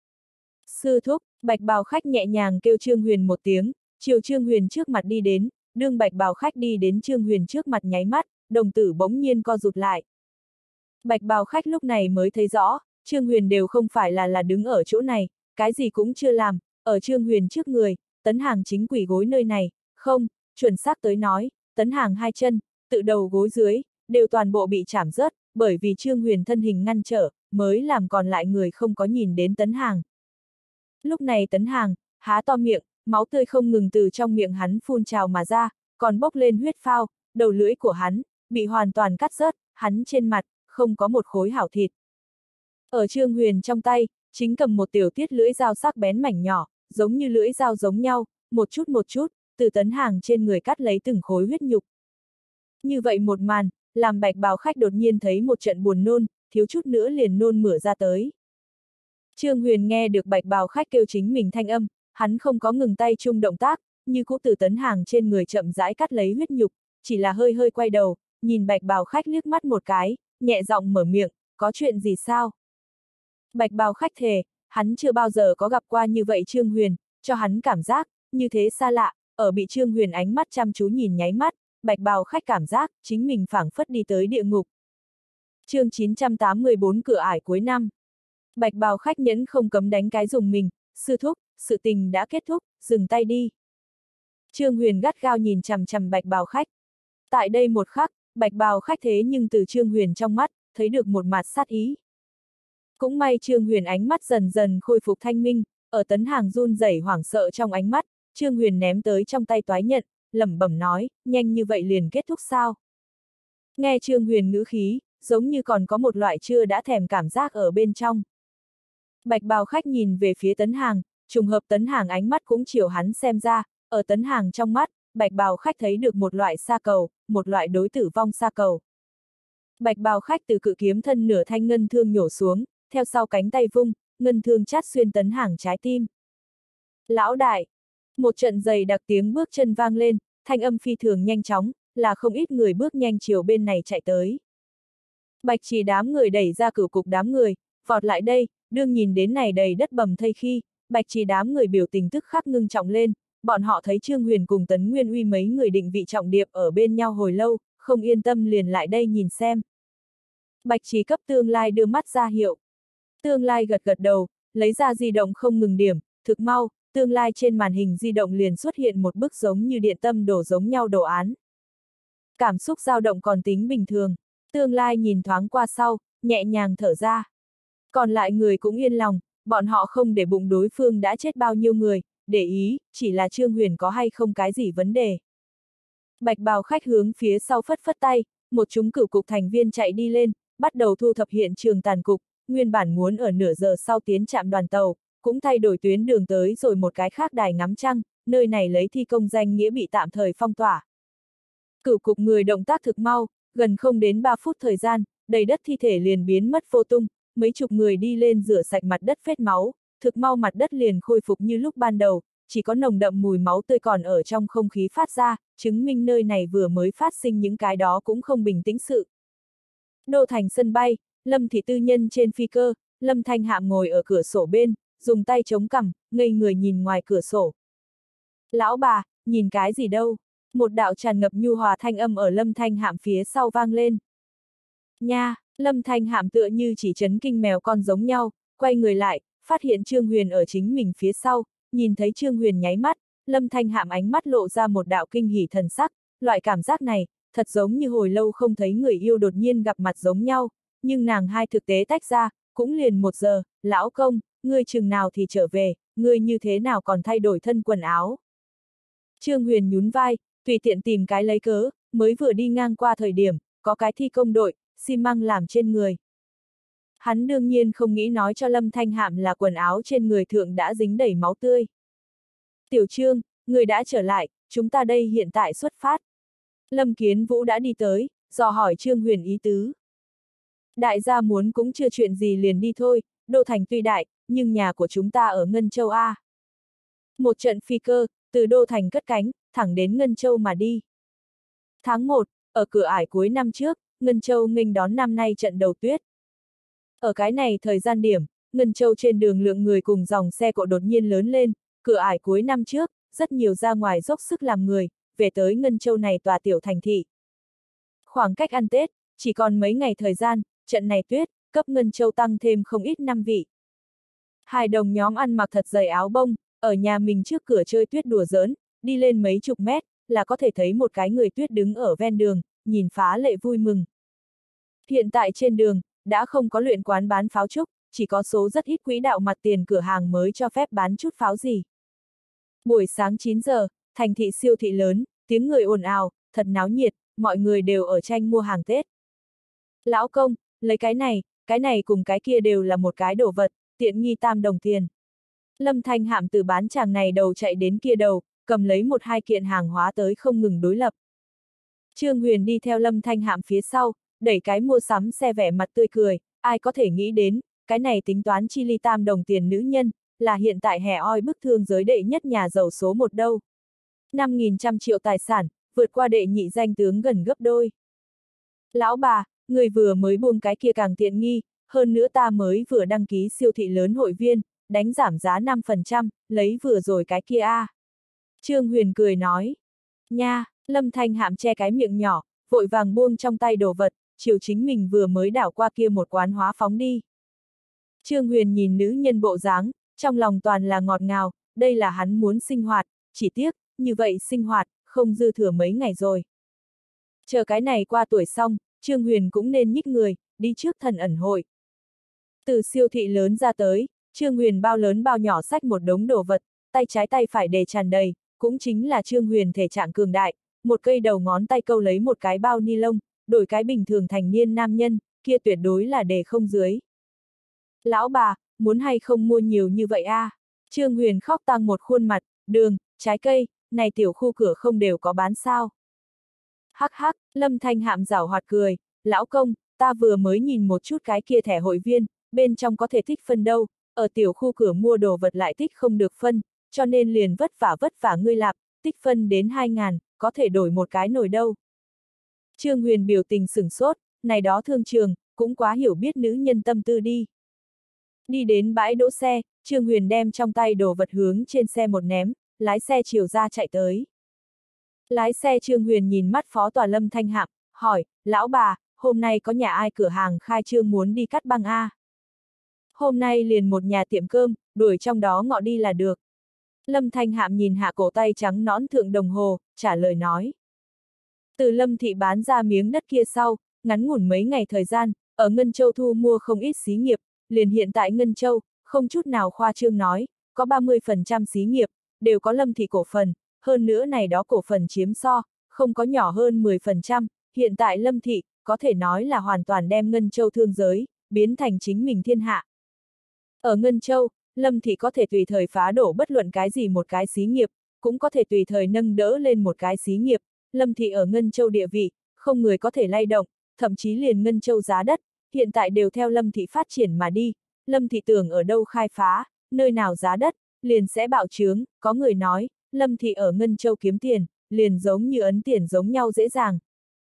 Sư thúc, bạch bào khách nhẹ nhàng kêu Trương Huyền một tiếng, chiều Trương Huyền trước mặt đi đến, đương bạch bào khách đi đến Trương Huyền trước mặt nháy mắt, đồng tử bỗng nhiên co rụt lại. Bạch bào khách lúc này mới thấy rõ, Trương Huyền đều không phải là đứng ở chỗ này, cái gì cũng chưa làm, ở Trương Huyền trước người, Tấn Hàng chính quỳ gối nơi này, không, chuẩn xác tới nói, Tấn Hàng hai chân, tự đầu gối dưới, đều toàn bộ bị chảm rớt, bởi vì Trương Huyền thân hình ngăn trở, mới làm còn lại người không có nhìn đến Tấn Hàng. Lúc này Tấn Hàng, há to miệng, máu tươi không ngừng từ trong miệng hắn phun trào mà ra, còn bốc lên huyết phao, đầu lưỡi của hắn, bị hoàn toàn cắt rớt, hắn trên mặt, không có một khối hảo thịt. Ở Trương Huyền trong tay, chính cầm một tiểu tiết lưỡi dao sắc bén mảnh nhỏ, giống như lưỡi dao giống nhau, một chút, từ Tấn Hàng trên người cắt lấy từng khối huyết nhục. Như vậy một màn, làm bạch bào khách đột nhiên thấy một trận buồn nôn, thiếu chút nữa liền nôn mửa ra tới. Trương Huyền nghe được bạch bào khách kêu chính mình thanh âm, hắn không có ngừng tay chung động tác, như cũ từ Tấn Hàng trên người chậm rãi cắt lấy huyết nhục, chỉ là hơi hơi quay đầu, nhìn bạch bào khách liếc mắt một cái, nhẹ giọng mở miệng, có chuyện gì sao? Bạch bào khách thề, hắn chưa bao giờ có gặp qua như vậy Trương Huyền, cho hắn cảm giác, như thế xa lạ, ở bị Trương Huyền ánh mắt chăm chú nhìn nháy mắt, bạch bào khách cảm giác, chính mình phảng phất đi tới địa ngục. Chương 984 cửa ải cuối năm. Bạch bào khách nhẫn không cấm đánh cái dùng mình, sư thúc, sự tình đã kết thúc, dừng tay đi. Trương Huyền gắt gao nhìn chằm chằm bạch bào khách. Tại đây một khắc, Bạch bào khách thế nhưng từ Trương Huyền trong mắt, thấy được một mặt sát ý. Cũng may Trương Huyền ánh mắt dần dần khôi phục thanh minh, ở Tấn Hàng run rẩy hoảng sợ trong ánh mắt, Trương Huyền ném tới trong tay toái nhận, lẩm bẩm nói, nhanh như vậy liền kết thúc sao? Nghe Trương Huyền ngữ khí, giống như còn có một loại chưa đã thèm cảm giác ở bên trong. Bạch bào khách nhìn về phía Tấn Hàng, trùng hợp Tấn Hàng ánh mắt cũng chiều hắn xem ra, ở Tấn Hàng trong mắt, bạch bào khách thấy được một loại sa cầu, một loại đối tử vong sa cầu. Bạch bào khách từ cự kiếm thân nửa thanh ngân thương nhổ xuống, theo sau cánh tay vung, ngân thương chát xuyên Tấn Hàng trái tim. Lão đại! Một trận giày đặc tiếng bước chân vang lên, thanh âm phi thường nhanh chóng, là không ít người bước nhanh chiều bên này chạy tới. Bạch Trì đám người đẩy ra cửu cục đám người, vọt lại đây, đương nhìn đến này đầy đất bầm thây khi, Bạch Trì đám người biểu tình tức khắc ngưng trọng lên, bọn họ thấy Trương Huyền cùng Tấn Nguyên Uy mấy người định vị trọng điệp ở bên nhau hồi lâu, không yên tâm liền lại đây nhìn xem. Bạch Trì cấp Tương Lai đưa mắt ra hiệu. Tương Lai gật gật đầu, lấy ra di động không ngừng điểm, thực mau, Tương Lai trên màn hình di động liền xuất hiện một bức giống như điện tâm đổ giống nhau đồ án. Cảm xúc dao động còn tính bình thường, Tương Lai nhìn thoáng qua sau, nhẹ nhàng thở ra. Còn lại người cũng yên lòng, bọn họ không để bụng đối phương đã chết bao nhiêu người, để ý, chỉ là Trương Huyền có hay không cái gì vấn đề. Bạch bào khách hướng phía sau phất phất tay, một chúng cửu cục thành viên chạy đi lên, bắt đầu thu thập hiện trường tàn cục, nguyên bản muốn ở nửa giờ sau tiến trạm đoàn tàu, cũng thay đổi tuyến đường tới rồi một cái khác đài ngắm trăng, nơi này lấy thi công danh nghĩa bị tạm thời phong tỏa. Cửu cục người động tác thực mau, gần không đến 3 phút thời gian, đầy đất thi thể liền biến mất vô tung, mấy chục người đi lên rửa sạch mặt đất phết máu, thực mau mặt đất liền khôi phục như lúc ban đầu, chỉ có nồng đậm mùi máu tươi còn ở trong không khí phát ra, chứng minh nơi này vừa mới phát sinh những cái đó cũng không bình tĩnh sự. Đô thành sân bay, Lâm Thị tư nhân trên phi cơ, Lâm Thanh Hạm ngồi ở cửa sổ bên, dùng tay chống cằm, ngây người nhìn ngoài cửa sổ. Lão bà, nhìn cái gì đâu? Một đạo tràn ngập nhu hòa thanh âm ở Lâm Thanh Hạm phía sau vang lên. Nha, Lâm Thanh Hạm tựa như chỉ chấn kinh mèo con giống nhau, quay người lại, phát hiện Trương Huyền ở chính mình phía sau, nhìn thấy Trương Huyền nháy mắt, Lâm Thanh Hạm ánh mắt lộ ra một đạo kinh hỉ thần sắc, loại cảm giác này, thật giống như hồi lâu không thấy người yêu đột nhiên gặp mặt giống nhau, nhưng nàng hai thực tế tách ra, cũng liền 1 giờ, lão công, ngươi chừng nào thì trở về, ngươi như thế nào còn thay đổi thân quần áo. Trương Huyền nhún vai, tùy tiện tìm cái lấy cớ, mới vừa đi ngang qua thời điểm, có cái thi công đội, xi măng làm trên người. Hắn đương nhiên không nghĩ nói cho Lâm Thanh Hạm là quần áo trên người thượng đã dính đầy máu tươi. Tiểu Trương, người đã trở lại, chúng ta đây hiện tại xuất phát. Lâm Kiến Vũ đã đi tới, dò hỏi Trương Huyền ý tứ. Đại gia muốn cũng chưa chuyện gì liền đi thôi, đô thành tuy đại, nhưng nhà của chúng ta ở Ngân Châu A. Một trận phi cơ, từ đô thành cất cánh, thẳng đến Ngân Châu mà đi. Tháng 1, ở cửa ải cuối năm trước, Ngân Châu nghênh đón năm nay trận đầu tuyết. Ở cái này thời gian điểm, Ngân Châu trên đường lượng người cùng dòng xe cộ đột nhiên lớn lên, cửa ải cuối năm trước, rất nhiều ra ngoài dốc sức làm người, về tới Ngân Châu này tòa tiểu thành thị. Khoảng cách ăn Tết, chỉ còn mấy ngày thời gian, trận này tuyết, cấp Ngân Châu tăng thêm không ít năm vị. Hài đồng nhóm ăn mặc thật dày áo bông, ở nhà mình trước cửa chơi tuyết đùa giỡn, đi lên mấy chục mét, là có thể thấy một cái người tuyết đứng ở ven đường, nhìn phá lệ vui mừng. Hiện tại trên đường, đã không có luyện quán bán pháo trúc, chỉ có số rất ít quỹ đạo mặt tiền cửa hàng mới cho phép bán chút pháo gì. Buổi sáng 9 giờ, thành thị siêu thị lớn, tiếng người ồn ào, thật náo nhiệt, mọi người đều ở tranh mua hàng Tết. Lão công, lấy cái này cùng cái kia đều là một cái đồ vật, tiện nghi 3 đồng tiền. Lâm Thanh Hạm từ bán chàng này đầu chạy đến kia đầu, cầm lấy 1-2 kiện hàng hóa tới không ngừng đối lập. Trương Huyền đi theo Lâm Thanh Hạm phía sau, đẩy cái mua sắm xe vẻ mặt tươi cười, ai có thể nghĩ đến, cái này tính toán chi ly 3 đồng tiền nữ nhân, là hiện tại hè oi bức thương giới đệ nhất nhà giàu số 1 đâu. 5.100 triệu tài sản, vượt qua đệ nhị danh tướng gần gấp đôi. Lão bà, người vừa mới buông cái kia càng tiện nghi, hơn nữa ta mới vừa đăng ký siêu thị lớn hội viên, đánh giảm giá 5%, lấy vừa rồi cái kia a. Trương Huyền cười nói. Nha, Lâm Thanh Hạm che cái miệng nhỏ, vội vàng buông trong tay đồ vật, chiều chính mình vừa mới đảo qua kia một quán hóa phóng đi. Trương Huyền nhìn nữ nhân bộ dáng, trong lòng toàn là ngọt ngào, đây là hắn muốn sinh hoạt, chỉ tiếc, như vậy sinh hoạt, không dư thừa mấy ngày rồi. Chờ cái này qua tuổi xong, Trương Huyền cũng nên nhích người, đi trước thần ẩn hội. Từ siêu thị lớn ra tới, Trương Huyền bao lớn bao nhỏ xách một đống đồ vật, tay trái tay phải để tràn đầy, cũng chính là Trương Huyền thể trạng cường đại, một cây đầu ngón tay câu lấy một cái bao ni lông, đổi cái bình thường thành niên nam nhân, kia tuyệt đối là để không dưới. Lão bà, muốn hay không mua nhiều như vậy a? Trương Huyền khóc tăng một khuôn mặt, đường, trái cây, này tiểu khu cửa không đều có bán sao? Hắc hắc, Lâm Thanh Hạm giảo hoạt cười, lão công, ta vừa mới nhìn một chút cái kia thẻ hội viên, bên trong có thể tích phân đâu, ở tiểu khu cửa mua đồ vật lại tích không được phân, cho nên liền vất vả ngươi lạp, tích phân đến 2.000, có thể đổi một cái nồi đâu. Trương Huyền biểu tình sửng sốt, này đó thương trường, cũng quá hiểu biết nữ nhân tâm tư đi. Đi đến bãi đỗ xe, Trương Huyền đem trong tay đồ vật hướng trên xe một ném, lái xe chiều ra chạy tới. Lái xe Trương Huyền nhìn mắt phó tòa Lâm Thanh Hạm, hỏi, lão bà, hôm nay có nhà ai cửa hàng khai trương muốn đi cắt băng a? Hôm nay liền một nhà tiệm cơm, đuổi trong đó ngọ đi là được. Lâm Thanh Hạm nhìn hạ cổ tay trắng nõn thượng đồng hồ, trả lời nói. Từ Lâm thị bán ra miếng đất kia sau, ngắn ngủn mấy ngày thời gian, ở Ngân Châu thu mua không ít xí nghiệp, liền hiện tại Ngân Châu, không chút nào khoa trương nói, có 30% xí nghiệp, đều có Lâm thị cổ phần, hơn nữa này đó cổ phần chiếm so, không có nhỏ hơn 10%, hiện tại Lâm thị, có thể nói là hoàn toàn đem Ngân Châu thương giới, biến thành chính mình thiên hạ. Ở Ngân Châu, Lâm thị có thể tùy thời phá đổ bất luận cái gì một cái xí nghiệp, cũng có thể tùy thời nâng đỡ lên một cái xí nghiệp, Lâm thị ở Ngân Châu địa vị, không người có thể lay động, thậm chí liền Ngân Châu giá đất, hiện tại đều theo Lâm thị phát triển mà đi, Lâm thị tưởng ở đâu khai phá, nơi nào giá đất, liền sẽ bạo trướng, có người nói, Lâm thị ở Ngân Châu kiếm tiền, liền giống như ấn tiền giống nhau dễ dàng.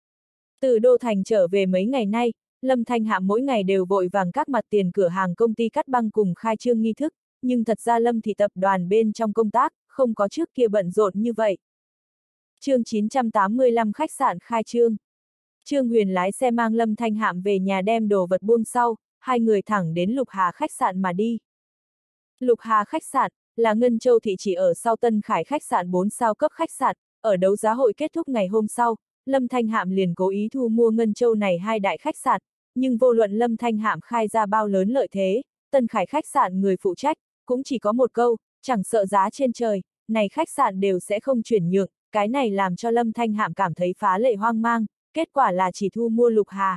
Từ Đô Thành trở về mấy ngày nay, Lâm Thanh Hạm mỗi ngày đều vội vàng các mặt tiền cửa hàng công ty cắt băng cùng khai trương nghi thức, nhưng thật ra Lâm thị tập đoàn bên trong công tác, không có trước kia bận rộn như vậy. Chương 985 khách sạn khai trương. Trương Huyền lái xe mang Lâm Thanh Hạm về nhà đem đồ vật buông sau, hai người thẳng đến Lục Hà khách sạn mà đi. Lục Hà khách sạn là Ngân Châu thị chỉ ở sau Tân Khải khách sạn 4 sao cấp khách sạn, ở đấu giá hội kết thúc ngày hôm sau, Lâm Thanh Hạm liền cố ý thu mua Ngân Châu này hai đại khách sạn, nhưng vô luận Lâm Thanh Hạm khai ra bao lớn lợi thế, Tân Khải khách sạn người phụ trách, cũng chỉ có một câu, chẳng sợ giá trên trời, này khách sạn đều sẽ không chuyển nhượng, cái này làm cho Lâm Thanh Hạm cảm thấy phá lệ hoang mang, kết quả là chỉ thu mua Lục Hà.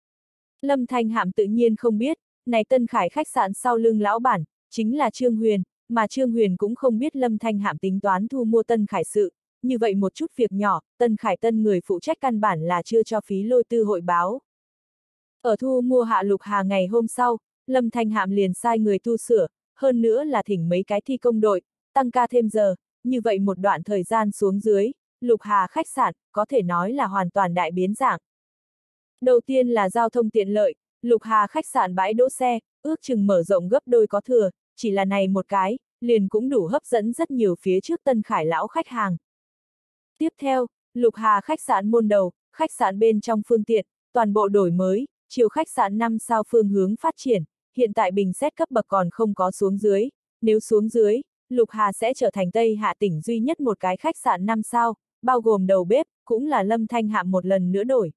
Lâm Thanh Hạm tự nhiên không biết, này Tân Khải khách sạn sau lưng lão bản, chính là Trương Huyền, mà Trương Huyền cũng không biết Lâm Thanh Hạm tính toán thu mua Tân Khải sự, như vậy một chút việc nhỏ, Tân Khải Tân người phụ trách căn bản là chưa cho phí lôi tư hội báo. Ở thu mua hạ Lục Hà ngày hôm sau, Lâm Thanh Hạm liền sai người tu sửa, hơn nữa là thỉnh mấy cái thi công đội, tăng ca thêm giờ, như vậy một đoạn thời gian xuống dưới, Lục Hà khách sạn, có thể nói là hoàn toàn đại biến dạng. Đầu tiên là giao thông tiện lợi, Lục Hà khách sạn bãi đỗ xe, ước chừng mở rộng gấp đôi có thừa, chỉ là này một cái, liền cũng đủ hấp dẫn rất nhiều phía trước Tân Khải lão khách hàng. Tiếp theo, Lục Hà khách sạn môn đầu, khách sạn bên trong phương tiện, toàn bộ đổi mới, chiều khách sạn 5 sao phương hướng phát triển, hiện tại bình xét cấp bậc còn không có xuống dưới, nếu xuống dưới, Lục Hà sẽ trở thành Tây Hạ tỉnh duy nhất một cái khách sạn 5 sao, bao gồm đầu bếp, cũng là Lâm Thanh Hạm một lần nữa đổi.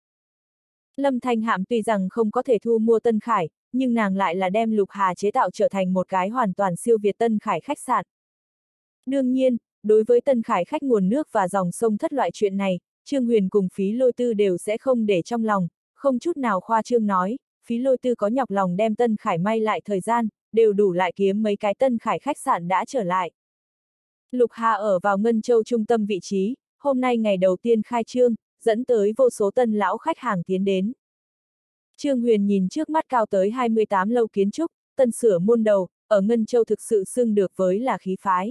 Lâm Thanh Hạm tuy rằng không có thể thu mua Tân Khải, nhưng nàng lại là đem Lục Hà chế tạo trở thành một cái hoàn toàn siêu việt Tân Khải khách sạn. Đương nhiên, đối với Tân Khải khách nguồn nước và dòng sông thất loại chuyện này, Trương Huyền cùng phí lôi tư đều sẽ không để trong lòng, không chút nào khoa trương nói, phí lôi tư có nhọc lòng đem Tân Khải may lại thời gian, đều đủ lại kiếm mấy cái Tân Khải khách sạn đã trở lại. Lục Hà ở vào Ngân Châu trung tâm vị trí, hôm nay ngày đầu tiên khai trương, dẫn tới vô số tân lão khách hàng tiến đến. Trương Huyền nhìn trước mắt cao tới 28 lâu kiến trúc, tân sửa môn đầu, ở Ngân Châu thực sự xưng được với là khí phái.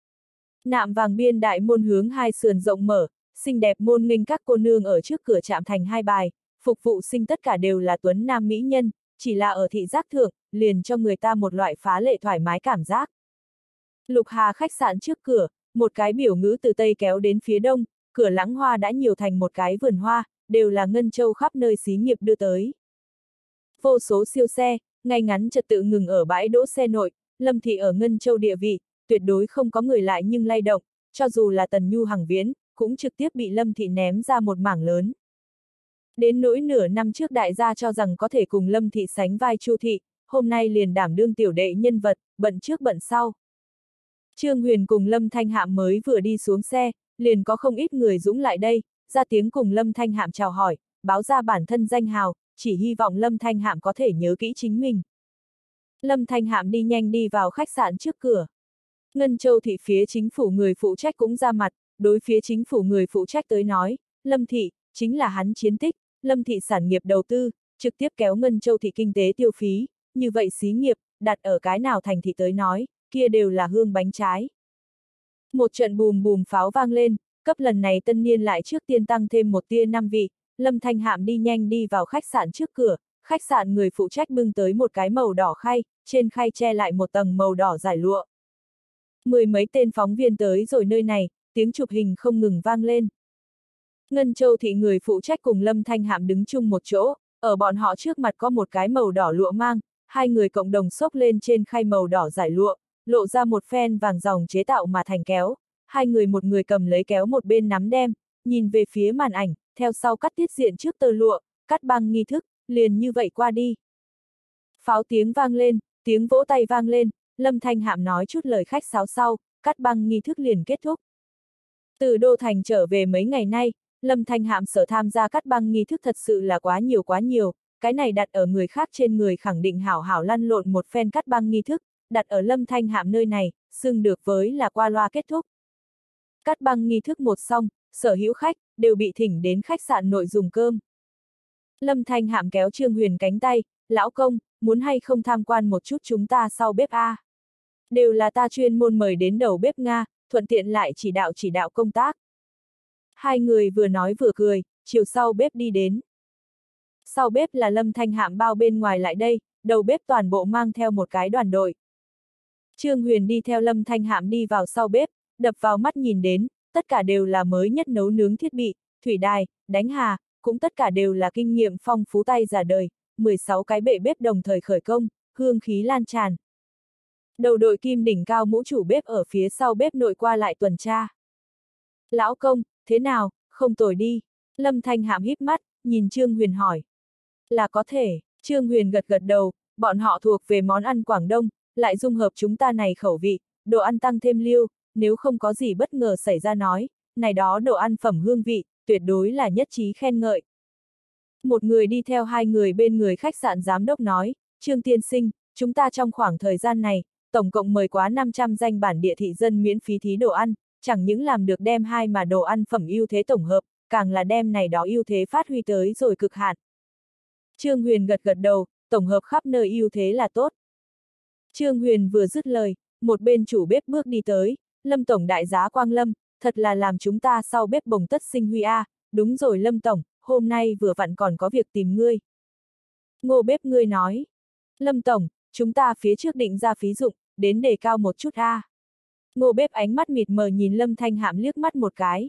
Nạm vàng biên đại môn hướng hai sườn rộng mở, xinh đẹp môn nghênh các cô nương ở trước cửa chạm thành hai bài, phục vụ sinh tất cả đều là tuấn nam mỹ nhân, chỉ là ở thị giác thượng, liền cho người ta một loại phá lệ thoải mái cảm giác. Lục Hà khách sạn trước cửa, một cái biểu ngữ từ Tây kéo đến phía đông, cửa lãng hoa đã nhiều thành một cái vườn hoa, đều là Ngân Châu khắp nơi xí nghiệp đưa tới. Vô số siêu xe, ngay ngắn trật tự ngừng ở bãi đỗ xe nội, Lâm thị ở Ngân Châu địa vị, tuyệt đối không có người lại nhưng lay động, cho dù là Tần Nhu Hằng Viễn, cũng trực tiếp bị Lâm thị ném ra một mảng lớn. Đến nỗi nửa năm trước đại gia cho rằng có thể cùng Lâm Thị sánh vai Chu Thị, hôm nay liền đảm đương tiểu đệ nhân vật, bận trước bận sau. Trương Huyền cùng Lâm Thanh Hạm mới vừa đi xuống xe, liền có không ít người dũng lại đây, ra tiếng cùng Lâm Thanh Hạm chào hỏi, báo ra bản thân danh hào, chỉ hy vọng Lâm Thanh Hạm có thể nhớ kỹ chính mình. Lâm Thanh Hạm đi nhanh đi vào khách sạn trước cửa. Ngân Châu Thị phía chính phủ người phụ trách cũng ra mặt, đối phía chính phủ người phụ trách tới nói, Lâm Thị, chính là hắn chiến tích, Lâm Thị sản nghiệp đầu tư, trực tiếp kéo Ngân Châu Thị kinh tế tiêu phí, như vậy xí nghiệp, đặt ở cái nào thành thị tới nói, kia đều là hương bánh trái. Một trận bùm bùm pháo vang lên, cấp lần này tân niên lại trước tiên tăng thêm một tia năm vị, Lâm Thanh Hạm đi nhanh đi vào khách sạn trước cửa, khách sạn người phụ trách bưng tới một cái màu đỏ khay, trên khay che lại một tầng màu đỏ giải lụa. Mười mấy tên phóng viên tới rồi nơi này, tiếng chụp hình không ngừng vang lên. Ngân Châu Thị người phụ trách cùng Lâm Thanh Hạm đứng chung một chỗ, ở bọn họ trước mặt có một cái màu đỏ lụa mang, hai người cộng đồng xốc lên trên khay màu đỏ giải lụa, lộ ra một phen vàng ròng chế tạo mà thành kéo, hai người một người cầm lấy kéo một bên nắm đem, nhìn về phía màn ảnh, theo sau cắt tiết diện trước tơ lụa, cắt băng nghi thức, liền như vậy qua đi. Pháo tiếng vang lên, tiếng vỗ tay vang lên, Lâm Thanh Hạm nói chút lời khách sáo sau, cắt băng nghi thức liền kết thúc. Từ Đô Thành trở về mấy ngày nay, Lâm Thanh Hạm sở tham gia cắt băng nghi thức thật sự là quá nhiều, cái này đặt ở người khác trên người khẳng định hảo hảo lăn lộn một phen cắt băng nghi thức, đặt ở Lâm Thanh Hạm nơi này, xưng được với là qua loa kết thúc. Cắt băng nghi thức một xong, sở hữu khách, đều bị thỉnh đến khách sạn nội dùng cơm. Lâm Thanh Hạm kéo Trương Huyền cánh tay, lão công, muốn hay không tham quan một chút chúng ta sau bếp a? Đều là ta chuyên môn mời đến đầu bếp Nga, thuận tiện lại chỉ đạo công tác. Hai người vừa nói vừa cười, chiều sau bếp đi đến. Sau bếp là Lâm Thanh Hạm bao bên ngoài lại đây, đầu bếp toàn bộ mang theo một cái đoàn đội. Trương Huyền đi theo Lâm Thanh Hạm đi vào sau bếp, đập vào mắt nhìn đến, tất cả đều là mới nhất nấu nướng thiết bị, thủy đài, đánh hà, cũng tất cả đều là kinh nghiệm phong phú tay già đời, 16 cái bệ bếp đồng thời khởi công, hương khí lan tràn. Đầu đội kim đỉnh cao mũ chủ bếp ở phía sau bếp nội qua lại tuần tra. Lão công, thế nào, không tồi đi. Lâm Thanh Hạm híp mắt, nhìn Trương Huyền hỏi. Là có thể, Trương Huyền gật gật đầu, bọn họ thuộc về món ăn Quảng Đông, lại dung hợp chúng ta này khẩu vị, đồ ăn tăng thêm liêu, nếu không có gì bất ngờ xảy ra nói, này đó đồ ăn phẩm hương vị, tuyệt đối là nhất trí khen ngợi. Một người đi theo hai người bên người khách sạn giám đốc nói, Trương tiên sinh, chúng ta trong khoảng thời gian này, tổng cộng mời quá 500 danh bản địa thị dân miễn phí thí đồ ăn, chẳng những làm được đem hai mà đồ ăn phẩm ưu thế tổng hợp, càng là đem này đó ưu thế phát huy tới rồi cực hạn. Trương Huyền gật gật đầu, tổng hợp khắp nơi ưu thế là tốt. Trương Huyền vừa dứt lời, một bên chủ bếp bước đi tới, Lâm tổng đại giá Quang Lâm, thật là làm chúng ta sau bếp bồng tất sinh huy a, đúng rồi Lâm tổng, hôm nay vừa vặn còn có việc tìm ngươi. Ngô bếp ngươi nói, Lâm tổng, chúng ta phía trước định ra phí dụng, đến đề cao một chút a. Ngô bếp ánh mắt mịt mờ nhìn Lâm Thanh Hạm liếc mắt một cái.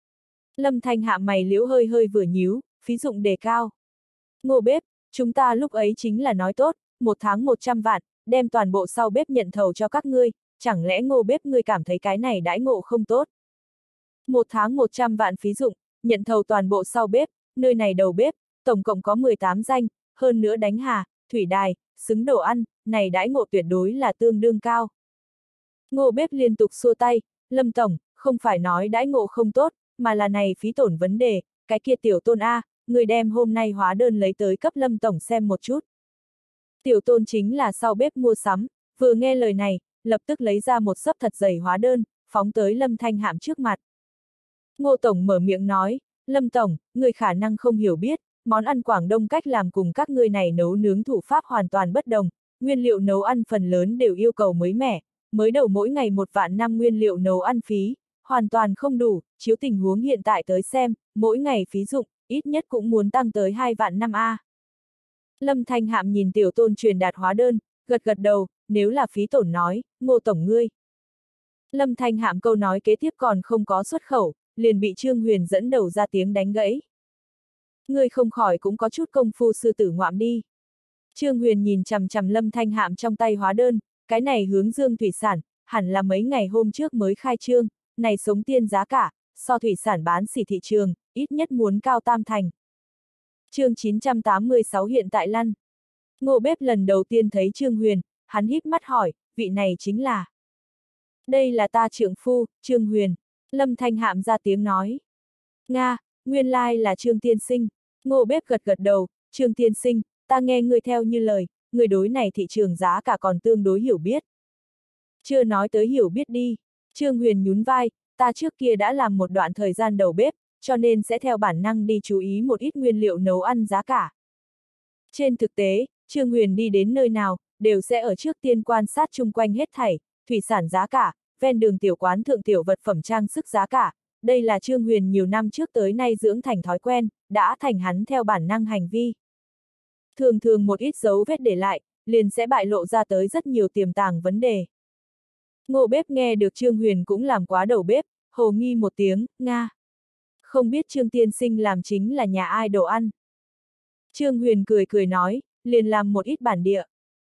Lâm Thanh Hạm mày liễu hơi hơi vừa nhíu, phí dụng đề cao. Ngô bếp, chúng ta lúc ấy chính là nói tốt, một tháng 100 vạn, đem toàn bộ sau bếp nhận thầu cho các ngươi, chẳng lẽ Ngô bếp ngươi cảm thấy cái này đãi ngộ không tốt? Một tháng 100 vạn phí dụng, nhận thầu toàn bộ sau bếp, nơi này đầu bếp, tổng cộng có 18 danh, hơn nữa đánh hà, thủy đài, xứng đồ ăn, này đãi ngộ tuyệt đối là tương đương cao. Ngô bếp liên tục xua tay, Lâm tổng, không phải nói đãi ngộ không tốt, mà là này phí tổn vấn đề, cái kia tiểu tôn A, người đem hôm nay hóa đơn lấy tới cấp Lâm tổng xem một chút. Tiểu tôn chính là sau bếp mua sắm, vừa nghe lời này, lập tức lấy ra một xấp thật dày hóa đơn, phóng tới Lâm Thanh Hạm trước mặt. Ngô tổng mở miệng nói, Lâm tổng, người khả năng không hiểu biết, món ăn Quảng Đông cách làm cùng các ngươi này nấu nướng thủ pháp hoàn toàn bất đồng, nguyên liệu nấu ăn phần lớn đều yêu cầu mới mẻ, mới đầu mỗi ngày 1 vạn 5 nguyên liệu nấu ăn phí, hoàn toàn không đủ, chiếu tình huống hiện tại tới xem, mỗi ngày phí dụng, ít nhất cũng muốn tăng tới 2 vạn 5 a. Lâm Thanh Hạm nhìn tiểu tôn truyền đạt hóa đơn, gật gật đầu, nếu là phí tổn nói, Ngô tổng ngươi. Lâm Thanh Hạm câu nói kế tiếp còn không có xuất khẩu, liền bị Trương Huyền dẫn đầu ra tiếng đánh gãy. Ngươi không khỏi cũng có chút công phu sư tử ngoạm đi. Trương Huyền nhìn chằm chằm Lâm Thanh Hạm trong tay hóa đơn, cái này hướng dương thủy sản, hẳn là mấy ngày hôm trước mới khai trương, này sống tiên giá cả, so thủy sản bán xỉ thị trường, ít nhất muốn cao tam thành. Chương 986 hiện tại lăn. Ngô Bếp lần đầu tiên thấy Trương Huyền, hắn híp mắt hỏi, vị này chính là. Đây là ta trượng phu, Trương Huyền. Lâm Thanh Hạm ra tiếng nói. Nga, nguyên lai là Trương tiên sinh. Ngô Bếp gật gật đầu, Trương tiên sinh, ta nghe ngươi theo như lời, người đối này thị trường giá cả còn tương đối hiểu biết. Chưa nói tới hiểu biết đi. Trương Huyền nhún vai, ta trước kia đã làm một đoạn thời gian đầu bếp, cho nên sẽ theo bản năng đi chú ý một ít nguyên liệu nấu ăn giá cả. Trên thực tế, Trương Huyền đi đến nơi nào, đều sẽ ở trước tiên quan sát chung quanh hết thảy, thủy sản giá cả, ven đường tiểu quán thượng tiểu vật phẩm trang sức giá cả. Đây là Trương Huyền nhiều năm trước tới nay dưỡng thành thói quen, đã thành hắn theo bản năng hành vi. Thường thường một ít dấu vết để lại, liền sẽ bại lộ ra tới rất nhiều tiềm tàng vấn đề. Ngô Bếp nghe được Trương Huyền cũng làm quá đầu bếp, hồ nghi một tiếng, Nga. Không biết Trương tiên sinh làm chính là nhà ai đồ ăn. Trương Huyền cười cười nói, liền làm một ít bản địa.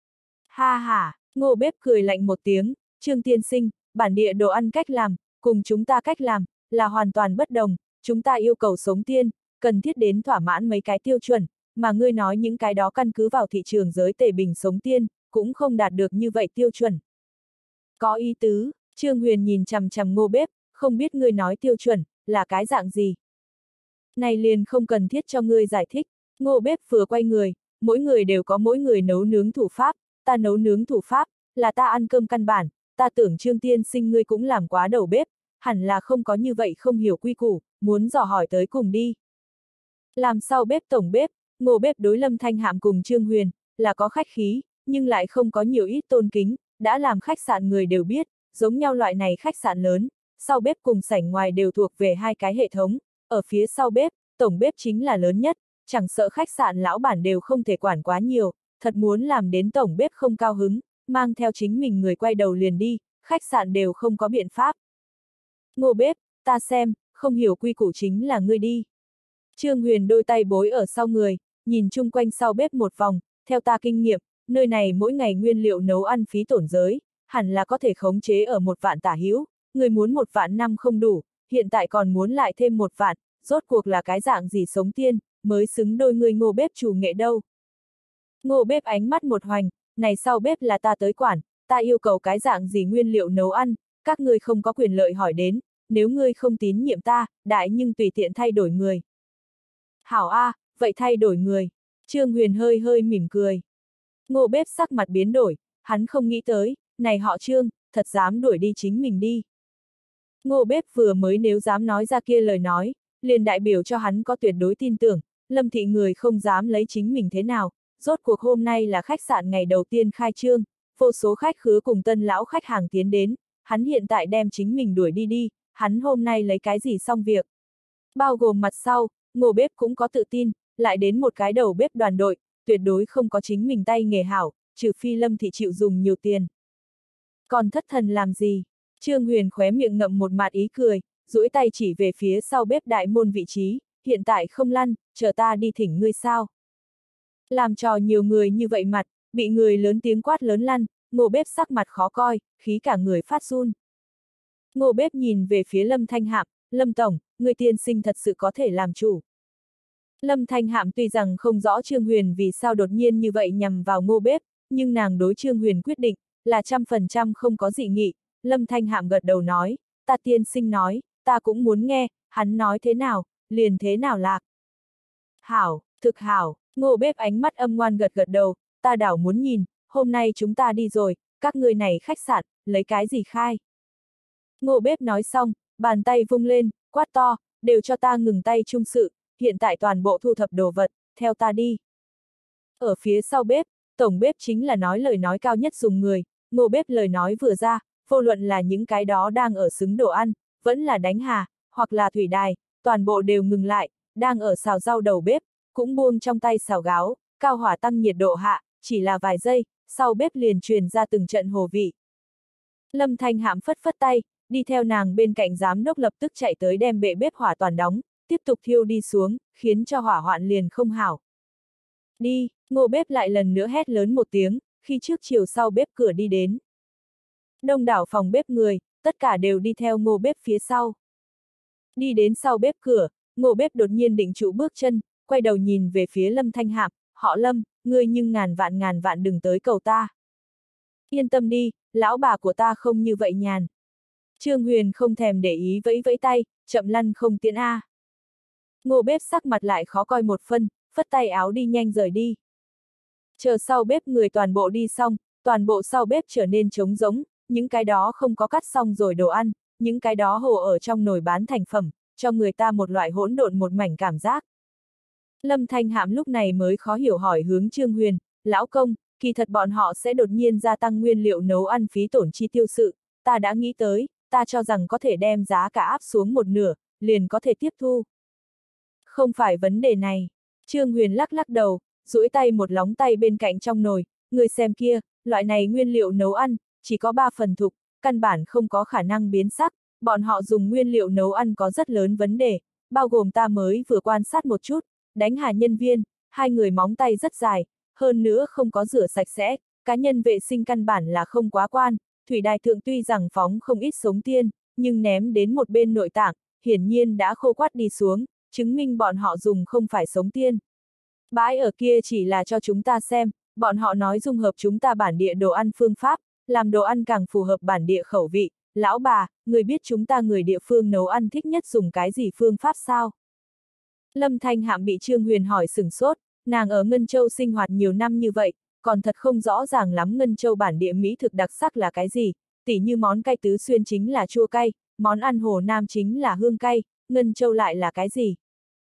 Ha ha, Ngô Bếp cười lạnh một tiếng, Trương tiên sinh, bản địa đồ ăn cách làm, cùng chúng ta cách làm, là hoàn toàn bất đồng, chúng ta yêu cầu sống tiên, cần thiết đến thỏa mãn mấy cái tiêu chuẩn, mà ngươi nói những cái đó căn cứ vào thị trường giới tể bình sống tiên, cũng không đạt được như vậy tiêu chuẩn. Có ý tứ, Trương Huyền nhìn chằm chằm Ngô Bếp, không biết ngươi nói tiêu chuẩn, là cái dạng gì. Này liền không cần thiết cho ngươi giải thích, Ngô Bếp vừa quay người, mỗi người đều có mỗi người nấu nướng thủ pháp, ta nấu nướng thủ pháp, là ta ăn cơm căn bản, ta tưởng Trương tiên sinh ngươi cũng làm quá đầu bếp, hẳn là không có như vậy không hiểu quy củ, muốn dò hỏi tới cùng đi. Làm sau bếp tổng bếp, Ngô Bếp đối Lâm Thanh Hạm cùng Trương Huyền, là có khách khí, nhưng lại không có nhiều ít tôn kính, đã làm khách sạn người đều biết, giống nhau loại này khách sạn lớn, sau bếp cùng sảnh ngoài đều thuộc về hai cái hệ thống, ở phía sau bếp, tổng bếp chính là lớn nhất, chẳng sợ khách sạn lão bản đều không thể quản quá nhiều, thật muốn làm đến tổng bếp không cao hứng, mang theo chính mình người quay đầu liền đi, khách sạn đều không có biện pháp. Ngô Bếp, ta xem, không hiểu quy củ chính là ngươi đi. Trương Huyền đôi tay bối ở sau người, nhìn chung quanh sau bếp một vòng, theo ta kinh nghiệm, nơi này mỗi ngày nguyên liệu nấu ăn phí tổn giới, hẳn là có thể khống chế ở 1 vạn tả hữu, người muốn 1 vạn năm không đủ, hiện tại còn muốn lại thêm 1 vạn, rốt cuộc là cái dạng gì sống tiên, mới xứng đôi người Ngô Bếp chủ nghệ đâu. Ngô Bếp ánh mắt một hoành, này sau bếp là ta tới quản, ta yêu cầu cái dạng gì nguyên liệu nấu ăn, các ngươi không có quyền lợi hỏi đến, nếu ngươi không tín nhiệm ta, đại nhưng tùy tiện thay đổi người. Hảo A, vậy thay đổi người. Trương Huyền hơi hơi mỉm cười. Ngô Bếp sắc mặt biến đổi, hắn không nghĩ tới, này họ Trương, thật dám đuổi đi chính mình đi. Ngô Bếp vừa mới nếu dám nói ra kia lời nói, liền đại biểu cho hắn có tuyệt đối tin tưởng, Lâm thị người không dám lấy chính mình thế nào, rốt cuộc hôm nay là khách sạn ngày đầu tiên khai trương, vô số khách khứa cùng tân lão khách hàng tiến đến, hắn hiện tại đem chính mình đuổi đi, hắn hôm nay lấy cái gì xong việc. Bao gồm mặt sau, Ngô Bếp cũng có tự tin, lại đến một cái đầu bếp đoàn đội, tuyệt đối không có chính mình tay nghề hảo, trừ phi Lâm thị chịu dùng nhiều tiền. Còn thất thần làm gì? Trương Huyền khóe miệng ngậm một mạt ý cười, duỗi tay chỉ về phía sau bếp đại môn vị trí, hiện tại không lăn, chờ ta đi thỉnh ngươi sao. Làm trò nhiều người như vậy mặt, bị người lớn tiếng quát lớn lăn, Ngô Bếp sắc mặt khó coi, khí cả người phát run. Ngô Bếp nhìn về phía Lâm Thanh Hạm, Lâm Tổng, người tiên sinh thật sự có thể làm chủ. Lâm Thanh Hạm tuy rằng không rõ Trương Huyền vì sao đột nhiên như vậy nhằm vào Ngô Bếp, nhưng nàng đối Trương Huyền quyết định, là 100% không có dị nghị. Lâm Thanh Hạm gật đầu nói, ta tiên sinh nói, ta cũng muốn nghe, hắn nói thế nào, liền thế nào lạc. Hảo, thực hảo, Ngô Bếp ánh mắt âm ngoan gật gật đầu, ta đảo muốn nhìn, hôm nay chúng ta đi rồi, các ngươi này khách sạn, lấy cái gì khai. Ngô Bếp nói xong, bàn tay vung lên, quát to, đều cho ta ngừng tay chung sự, hiện tại toàn bộ thu thập đồ vật, theo ta đi. Ở phía sau bếp, tổng bếp chính là nói lời nói cao nhất dùng người, Ngô Bếp lời nói vừa ra, vô luận là những cái đó đang ở xứng đồ ăn, vẫn là đánh hà, hoặc là thủy đài, toàn bộ đều ngừng lại, đang ở xào rau đầu bếp, cũng buông trong tay xào gáo, cao hỏa tăng nhiệt độ hạ, chỉ là vài giây, sau bếp liền truyền ra từng trận hồ vị. Lâm Thanh Hạm phất phất tay, đi theo nàng bên cạnh giám đốc lập tức chạy tới đem bệ bếp hỏa toàn đóng, tiếp tục thiêu đi xuống, khiến cho hỏa hoạn liền không hảo. Đi, Ngô Bếp lại lần nữa hét lớn một tiếng, khi trước chiều sau bếp cửa đi đến. Đông đảo phòng bếp người, tất cả đều đi theo Ngô Bếp phía sau. Đi đến sau bếp cửa, Ngô Bếp đột nhiên định trụ bước chân, quay đầu nhìn về phía Lâm Thanh Hạm, họ Lâm, ngươi nhưng ngàn vạn đừng tới cầu ta. Yên tâm đi, lão bà của ta không như vậy nhàn. Trương Huyền không thèm để ý vẫy vẫy tay, chậm lăn không tiễn a. Ngô bếp sắc mặt lại khó coi một phân, phất tay áo đi nhanh rời đi. Chờ sau bếp người toàn bộ đi xong, toàn bộ sau bếp trở nên trống rỗng, những cái đó không có cắt xong rồi đồ ăn, những cái đó hồ ở trong nồi bán thành phẩm, cho người ta một loại hỗn độn một mảnh cảm giác. Lâm Thanh Hạm lúc này mới khó hiểu hỏi hướng Trương Huyền, lão công, kỳ thật bọn họ sẽ đột nhiên gia tăng nguyên liệu nấu ăn phí tổn chi tiêu sự, ta đã nghĩ tới, ta cho rằng có thể đem giá cả áp xuống một nửa, liền có thể tiếp thu. Không phải vấn đề này. Trương Huyền lắc lắc đầu, duỗi tay một lóng tay bên cạnh trong nồi, người xem kia, loại này nguyên liệu nấu ăn, chỉ có 3 phần thục, căn bản không có khả năng biến sắc, bọn họ dùng nguyên liệu nấu ăn có rất lớn vấn đề, bao gồm ta mới vừa quan sát một chút, đánh hà nhân viên, hai người móng tay rất dài, hơn nữa không có rửa sạch sẽ, cá nhân vệ sinh căn bản là không quá quan, thủy đài thượng tuy rằng phóng không ít sống tiên, nhưng ném đến một bên nội tạng, hiển nhiên đã khô quắt đi xuống, chứng minh bọn họ dùng không phải sống tiên. Bãi ở kia chỉ là cho chúng ta xem, bọn họ nói dung hợp chúng ta bản địa đồ ăn phương pháp, làm đồ ăn càng phù hợp bản địa khẩu vị. Lão bà, người biết chúng ta người địa phương nấu ăn thích nhất dùng cái gì phương pháp sao? Lâm Thanh Hạm bị Trương Huyền hỏi sửng sốt, nàng ở Ngân Châu sinh hoạt nhiều năm như vậy, còn thật không rõ ràng lắm Ngân Châu bản địa mỹ thực đặc sắc là cái gì, tỉ như món cay Tứ Xuyên chính là chua cay, món ăn Hồ Nam chính là hương cay, Ngân Châu lại là cái gì?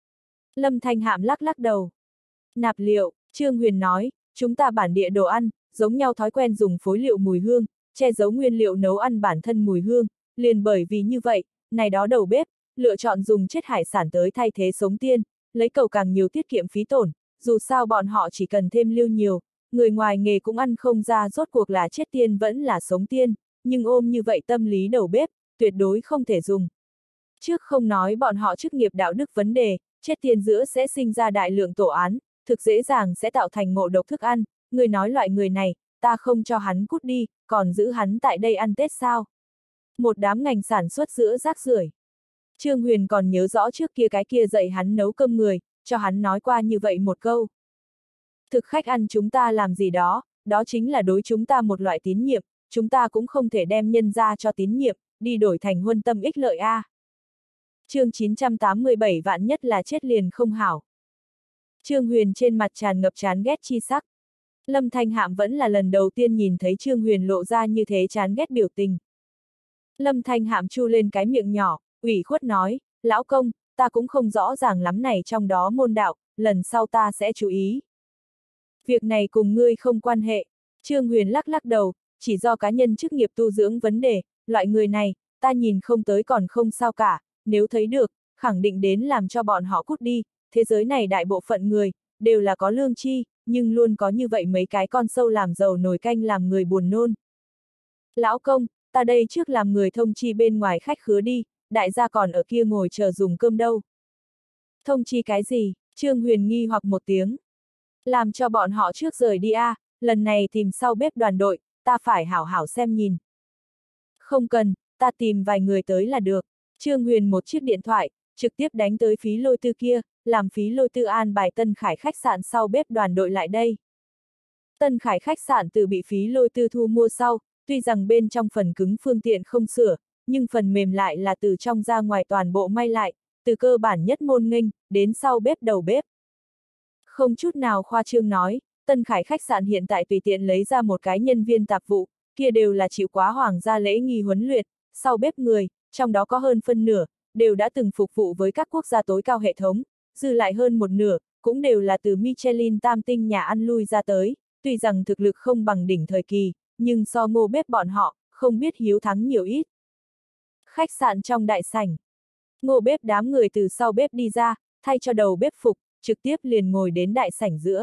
Lâm Thanh Hạm lắc lắc đầu. Nạp liệu, Trương Huyền nói, chúng ta bản địa đồ ăn, giống nhau thói quen dùng phối liệu mùi hương, che giấu nguyên liệu nấu ăn bản thân mùi hương, liền bởi vì như vậy, này đó đầu bếp, lựa chọn dùng chết hải sản tới thay thế sống tiên, lấy cầu càng nhiều tiết kiệm phí tổn, dù sao bọn họ chỉ cần thêm lưu nhiều, người ngoài nghề cũng ăn không ra rốt cuộc là chết tiên vẫn là sống tiên, nhưng ôm như vậy tâm lý đầu bếp, tuyệt đối không thể dùng. Trước không nói bọn họ chức nghiệp đạo đức vấn đề, chết tiên giữa sẽ sinh ra đại lượng tổ án, thực dễ dàng sẽ tạo thành ngộ độc thức ăn, người nói loại người này, ta không cho hắn cút đi, còn giữ hắn tại đây ăn Tết sao? Một đám ngành sản xuất giữa rác rưởi. Trương Huyền còn nhớ rõ trước kia cái kia dạy hắn nấu cơm người, cho hắn nói qua như vậy một câu. Thực khách ăn chúng ta làm gì đó, đó chính là đối chúng ta một loại tín nhiệm, chúng ta cũng không thể đem nhân ra cho tín nhiệm, đi đổi thành huân tâm ích lợi a. Chương 987 vạn nhất là chết liền không hảo. Trương Huyền trên mặt tràn ngập chán ghét chi sắc. Lâm Thanh Hạm vẫn là lần đầu tiên nhìn thấy Trương Huyền lộ ra như thế chán ghét biểu tình. Lâm Thanh Hạm chu lên cái miệng nhỏ, ủy khuất nói, lão công, ta cũng không rõ ràng lắm này trong đó môn đạo, lần sau ta sẽ chú ý. Việc này cùng ngươi không quan hệ. Trương Huyền lắc lắc đầu, chỉ do cá nhân chức nghiệp tu dưỡng vấn đề, loại người này, ta nhìn không tới còn không sao cả, nếu thấy được, khẳng định đến làm cho bọn họ cút đi, thế giới này đại bộ phận người, đều là có lương tri, nhưng luôn có như vậy mấy cái con sâu làm giàu nồi canh làm người buồn nôn. Lão công, ta đây trước làm người thông chi bên ngoài khách khứa đi, đại gia còn ở kia ngồi chờ dùng cơm đâu. Thông chi cái gì? Trương Huyền nghi hoặc một tiếng. Làm cho bọn họ trước rời đi a, lần này tìm sau bếp đoàn đội, ta phải hảo hảo xem nhìn. Không cần, ta tìm vài người tới là được. Trương Huyền một chiếc điện thoại, trực tiếp đánh tới Phí Lôi Tư kia, làm Phí Lôi Tư an bài Tân Khải khách sạn sau bếp đoàn đội lại đây. Tân Khải khách sạn từ bị Phí Lôi Tư thu mua sau, tuy rằng bên trong phần cứng phương tiện không sửa, nhưng phần mềm lại là từ trong ra ngoài toàn bộ may lại, từ cơ bản nhất môn nghênh, đến sau bếp đầu bếp. Không chút nào khoa trương nói, Tân Khải khách sạn hiện tại tùy tiện lấy ra một cái nhân viên tạp vụ, kia đều là chịu quá hoàng gia lễ nghi huấn luyện, sau bếp người, trong đó có hơn phân nửa, đều đã từng phục vụ với các quốc gia tối cao hệ thống, dư lại hơn một nửa, cũng đều là từ Michelin tam tinh nhà ăn lui ra tới, tuy rằng thực lực không bằng đỉnh thời kỳ, nhưng so Ngô bếp bọn họ, không biết hiếu thắng nhiều ít. Khách sạn trong đại sảnh. Ngô bếp đám người từ sau bếp đi ra, thay cho đầu bếp phục, trực tiếp liền ngồi đến đại sảnh giữa.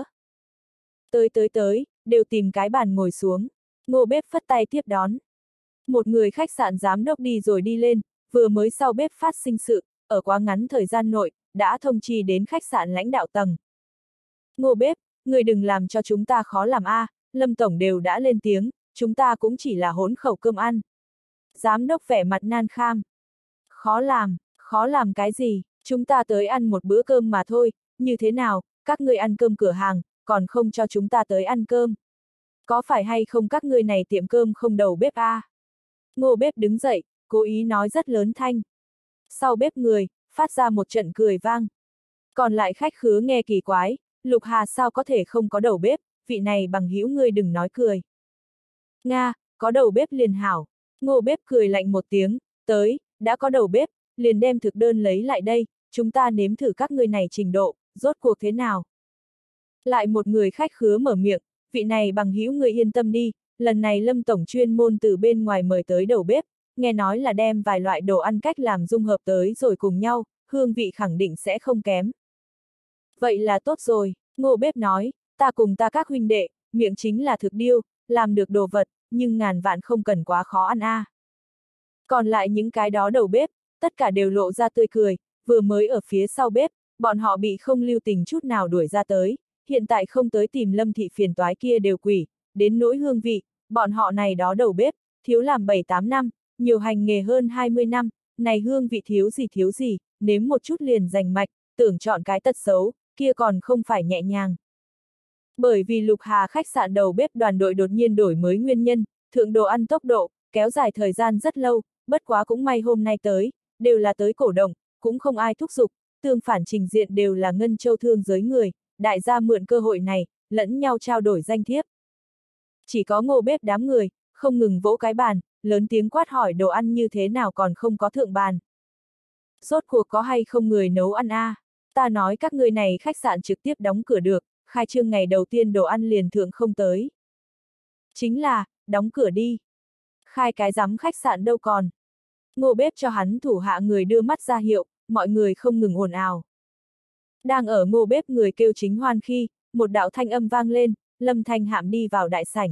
Tới, đều tìm cái bàn ngồi xuống. Ngô bếp phất tay tiếp đón. Một người khách sạn giám đốc đi rồi đi lên, vừa mới sau bếp phát sinh sự, ở quá ngắn thời gian nội, đã thông chi đến khách sạn lãnh đạo tầng. Ngô bếp, người đừng làm cho chúng ta khó làm a, Lâm Tổng đều đã lên tiếng, chúng ta cũng chỉ là hỗn khẩu cơm ăn. Giám đốc vẻ mặt nan kham. Khó làm cái gì, chúng ta tới ăn một bữa cơm mà thôi, như thế nào, các ngươi ăn cơm cửa hàng, còn không cho chúng ta tới ăn cơm. Có phải hay không các ngươi này tiệm cơm không đầu bếp à? Ngô bếp đứng dậy, cố ý nói rất lớn thanh. Sau bếp người, phát ra một trận cười vang. Còn lại khách khứa nghe kỳ quái, Lục Hà sao có thể không có đầu bếp, vị này bằng hữu ngươi đừng nói cười. Nga, có đầu bếp liền hảo. Ngô bếp cười lạnh một tiếng, tới, đã có đầu bếp, liền đem thực đơn lấy lại đây, chúng ta nếm thử các ngươi này trình độ, rốt cuộc thế nào. Lại một người khách khứa mở miệng, vị này bằng hữu ngươi yên tâm đi, lần này Lâm Tổng chuyên môn từ bên ngoài mời tới đầu bếp, nghe nói là đem vài loại đồ ăn cách làm dung hợp tới rồi cùng nhau, hương vị khẳng định sẽ không kém. Vậy là tốt rồi, Ngô bếp nói, ta cùng ta các huynh đệ, miệng chính là thực điêu, làm được đồ vật, nhưng ngàn vạn không cần quá khó ăn a. Còn lại những cái đó đầu bếp, tất cả đều lộ ra tươi cười, vừa mới ở phía sau bếp, bọn họ bị không lưu tình chút nào đuổi ra tới, hiện tại không tới tìm Lâm thị phiền toái kia đều quỷ, đến nỗi hương vị, bọn họ này đó đầu bếp, thiếu làm 7-8 năm, nhiều hành nghề hơn 20 năm, này hương vị thiếu gì, nếm một chút liền giành mạch, tưởng chọn cái tật xấu, kia còn không phải nhẹ nhàng. Bởi vì Lục Hà khách sạn đầu bếp đoàn đội đột nhiên đổi mới nguyên nhân, thượng đồ ăn tốc độ, kéo dài thời gian rất lâu, bất quá cũng may hôm nay tới, đều là tới cổ động, cũng không ai thúc giục, tương phản trình diện đều là ngân châu thương giới người, đại gia mượn cơ hội này, lẫn nhau trao đổi danh thiếp. Chỉ có Ngô bếp đám người, không ngừng vỗ cái bàn, lớn tiếng quát hỏi đồ ăn như thế nào còn không có thượng bàn. Rốt cuộc có hay không người nấu ăn a? Ta nói các người này khách sạn trực tiếp đóng cửa được, khai trương ngày đầu tiên đồ ăn liền thượng không tới. Chính là, đóng cửa đi. Khai cái rắm khách sạn đâu còn. Ngô bếp cho hắn thủ hạ người đưa mắt ra hiệu, mọi người không ngừng ồn ào. Đang ở Ngô bếp người kêu chính hoan khi, một đạo thanh âm vang lên, Lâm Thanh Hạm đi vào đại sảnh.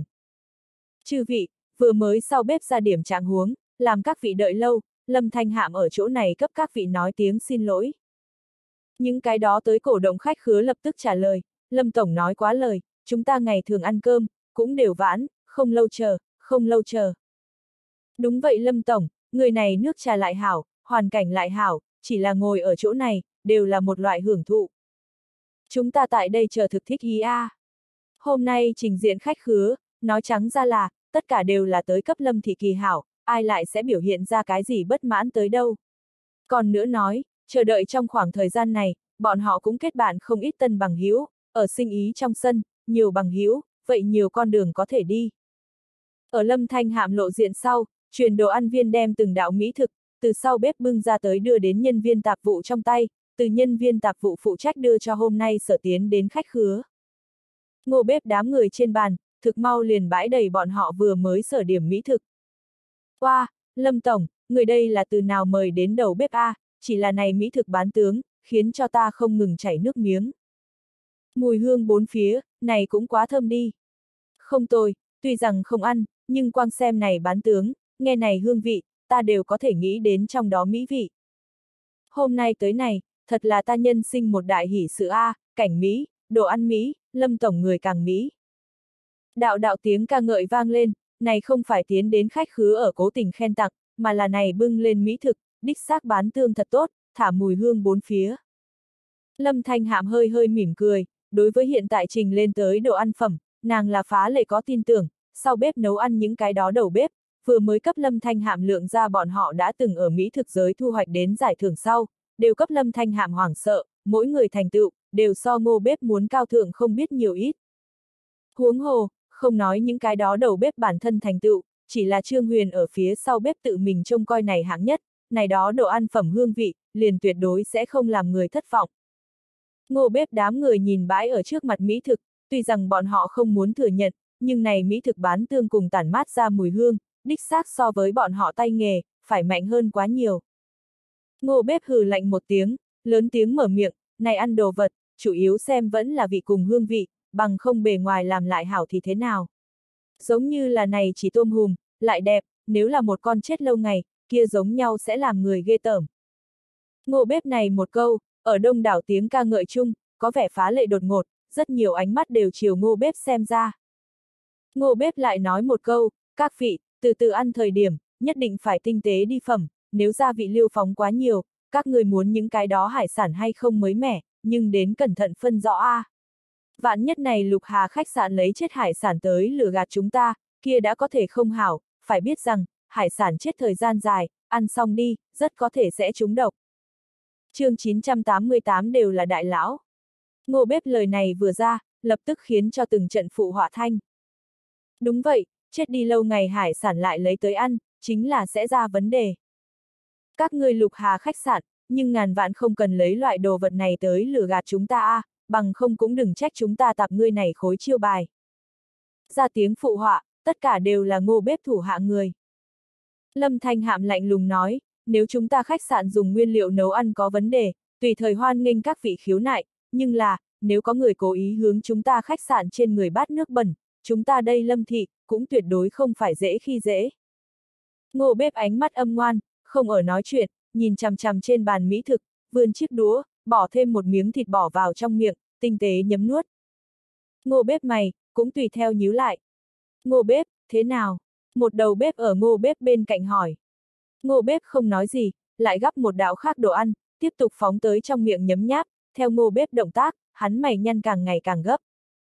Chư vị, vừa mới sau bếp ra điểm trạng huống, làm các vị đợi lâu, Lâm Thanh Hạm ở chỗ này cấp các vị nói tiếng xin lỗi. Những cái đó tới cổ động khách khứa lập tức trả lời, Lâm Tổng nói quá lời, chúng ta ngày thường ăn cơm, cũng đều vãn, không lâu chờ. Đúng vậy Lâm Tổng, người này nước trà lại hảo, hoàn cảnh lại hảo, chỉ là ngồi ở chỗ này, đều là một loại hưởng thụ. Chúng ta tại đây chờ thực thích ý a. Hôm nay trình diện khách khứa, nói trắng ra là, tất cả đều là tới cấp Lâm thị kỳ hảo, ai lại sẽ biểu hiện ra cái gì bất mãn tới đâu. Còn nữa nói, chờ đợi trong khoảng thời gian này, bọn họ cũng kết bạn không ít tân bằng hữu, ở sinh ý trong sân, nhiều bằng hữu, vậy nhiều con đường có thể đi. Ở Lâm Thanh Hạm lộ diện sau, truyền đồ ăn viên đem từng đạo mỹ thực, từ sau bếp bưng ra tới đưa đến nhân viên tạp vụ trong tay, từ nhân viên tạp vụ phụ trách đưa cho hôm nay sở tiến đến khách khứa. Ngô bếp đám người trên bàn, thực mau liền bãi đầy bọn họ vừa mới sở điểm mỹ thực. Wow, Lâm Tổng, người đây là từ nào mời đến đầu bếp a, chỉ là này mỹ thực bán tướng, khiến cho ta không ngừng chảy nước miếng. Mùi hương bốn phía, này cũng quá thơm đi. Không tồi, tuy rằng không ăn, nhưng quang xem này bán tướng, nghe này hương vị, ta đều có thể nghĩ đến trong đó mỹ vị. Hôm nay tới này, thật là ta nhân sinh một đại hỷ sự a, cảnh Mỹ, đồ ăn Mỹ, Lâm Tổng người càng Mỹ. Đạo đạo tiếng ca ngợi vang lên, này không phải tiến đến khách khứa ở cố tình khen tặng, mà là này bưng lên mỹ thực, đích xác bán tương thật tốt, thả mùi hương bốn phía. Lâm Thanh Hạm hơi hơi mỉm cười, đối với hiện tại trình lên tới đồ ăn phẩm, nàng là phá lệ có tin tưởng, sau bếp nấu ăn những cái đó đầu bếp, vừa mới cấp Lâm Thanh Hạm lượng ra bọn họ đã từng ở mỹ thực giới thu hoạch đến giải thưởng sau, đều cấp Lâm Thanh Hạm hoảng sợ, mỗi người thành tựu, đều so Ngô bếp muốn cao thượng không biết nhiều ít. Huống hồ, không nói những cái đó đầu bếp bản thân thành tựu, chỉ là Trương Huyền ở phía sau bếp tự mình trông coi này hạng nhất, này đó đồ ăn phẩm hương vị, liền tuyệt đối sẽ không làm người thất vọng. Ngô bếp đám người nhìn bãi ở trước mặt mỹ thực, tuy rằng bọn họ không muốn thừa nhận, nhưng này mỹ thực bán tương cùng tản mát ra mùi hương, đích xác so với bọn họ tay nghề, phải mạnh hơn quá nhiều. Ngô bếp hừ lạnh một tiếng, lớn tiếng mở miệng, này ăn đồ vật, chủ yếu xem vẫn là vị cùng hương vị, bằng không bề ngoài làm lại hảo thì thế nào. Giống như là này chỉ tôm hùm, lại đẹp, nếu là một con chết lâu ngày, kia giống nhau sẽ làm người ghê tởm. Ngô bếp này một câu, ở đông đảo tiếng ca ngợi chung, có vẻ phá lệ đột ngột, rất nhiều ánh mắt đều chiều Ngô bếp xem ra. Ngô bếp lại nói một câu, các vị, từ từ ăn thời điểm, nhất định phải tinh tế đi phẩm, nếu gia vị liêu phóng quá nhiều, các người muốn những cái đó hải sản hay không mới mẻ, nhưng đến cẩn thận phân rõ a. Vạn nhất này Lục Hà khách sạn lấy chết hải sản tới lừa gạt chúng ta, kia đã có thể không hảo, phải biết rằng, hải sản chết thời gian dài, ăn xong đi, rất có thể sẽ trúng độc. Chương 988 đều là đại lão. Ngô Bếp lời này vừa ra, lập tức khiến cho từng trận phụ họa thanh. Đúng vậy, chết đi lâu ngày hải sản lại lấy tới ăn, chính là sẽ ra vấn đề. Các ngươi Lục Hà khách sạn, nhưng ngàn vạn không cần lấy loại đồ vật này tới lừa gạt chúng ta a, bằng không cũng đừng trách chúng ta tạp ngươi này khối chiêu bài. Ra tiếng phụ họa, tất cả đều là Ngô Bếp thủ hạ người. Lâm Thanh Hạm lạnh lùng nói, nếu chúng ta khách sạn dùng nguyên liệu nấu ăn có vấn đề, tùy thời hoan nghênh các vị khiếu nại, nhưng là, nếu có người cố ý hướng chúng ta khách sạn trên người bát nước bẩn, chúng ta đây Lâm thị, cũng tuyệt đối không phải dễ khi dễ. Ngô Bếp ánh mắt âm ngoan, không ở nói chuyện, nhìn chằm chằm trên bàn mỹ thực, vươn chiếc đũa, bỏ thêm một miếng thịt bỏ vào trong miệng, tinh tế nhấm nuốt. Ngô Bếp mày, cũng tùy theo nhíu lại. Ngô Bếp, thế nào? Một đầu bếp ở Ngô Bếp bên cạnh hỏi. Ngô Bếp không nói gì, lại gắp một đạo khác đồ ăn, tiếp tục phóng tới trong miệng nhấm nháp, theo Ngô Bếp động tác, hắn mày nhăn càng ngày càng gấp.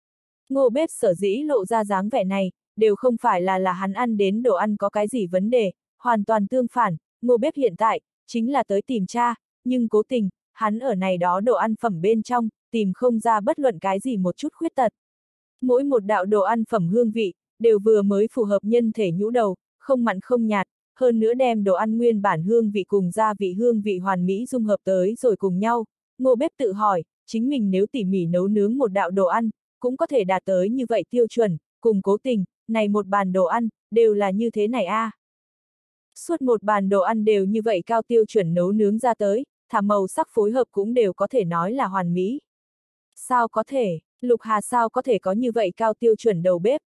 Ngô Bếp sở dĩ lộ ra dáng vẻ này, đều không phải là hắn ăn đến đồ ăn có cái gì vấn đề, hoàn toàn tương phản, Ngô Bếp hiện tại, chính là tới tìm cha, nhưng cố tình, hắn ở này đó đồ ăn phẩm bên trong, tìm không ra bất luận cái gì một chút khuyết tật. Mỗi một đạo đồ ăn phẩm hương vị, đều vừa mới phù hợp nhân thể nhũ đầu, không mặn không nhạt, hơn nữa đem đồ ăn nguyên bản hương vị cùng gia vị hương vị hoàn mỹ dung hợp tới rồi cùng nhau. Ngô Bếp tự hỏi, chính mình nếu tỉ mỉ nấu nướng một đạo đồ ăn, cũng có thể đạt tới như vậy tiêu chuẩn, cùng cố tình, này một bàn đồ ăn, đều là như thế này a. Suốt một bàn đồ ăn đều như vậy cao tiêu chuẩn nấu nướng ra tới, thả màu sắc phối hợp cũng đều có thể nói là hoàn mỹ. Sao có thể, Lục Hà sao có thể có như vậy cao tiêu chuẩn đầu bếp?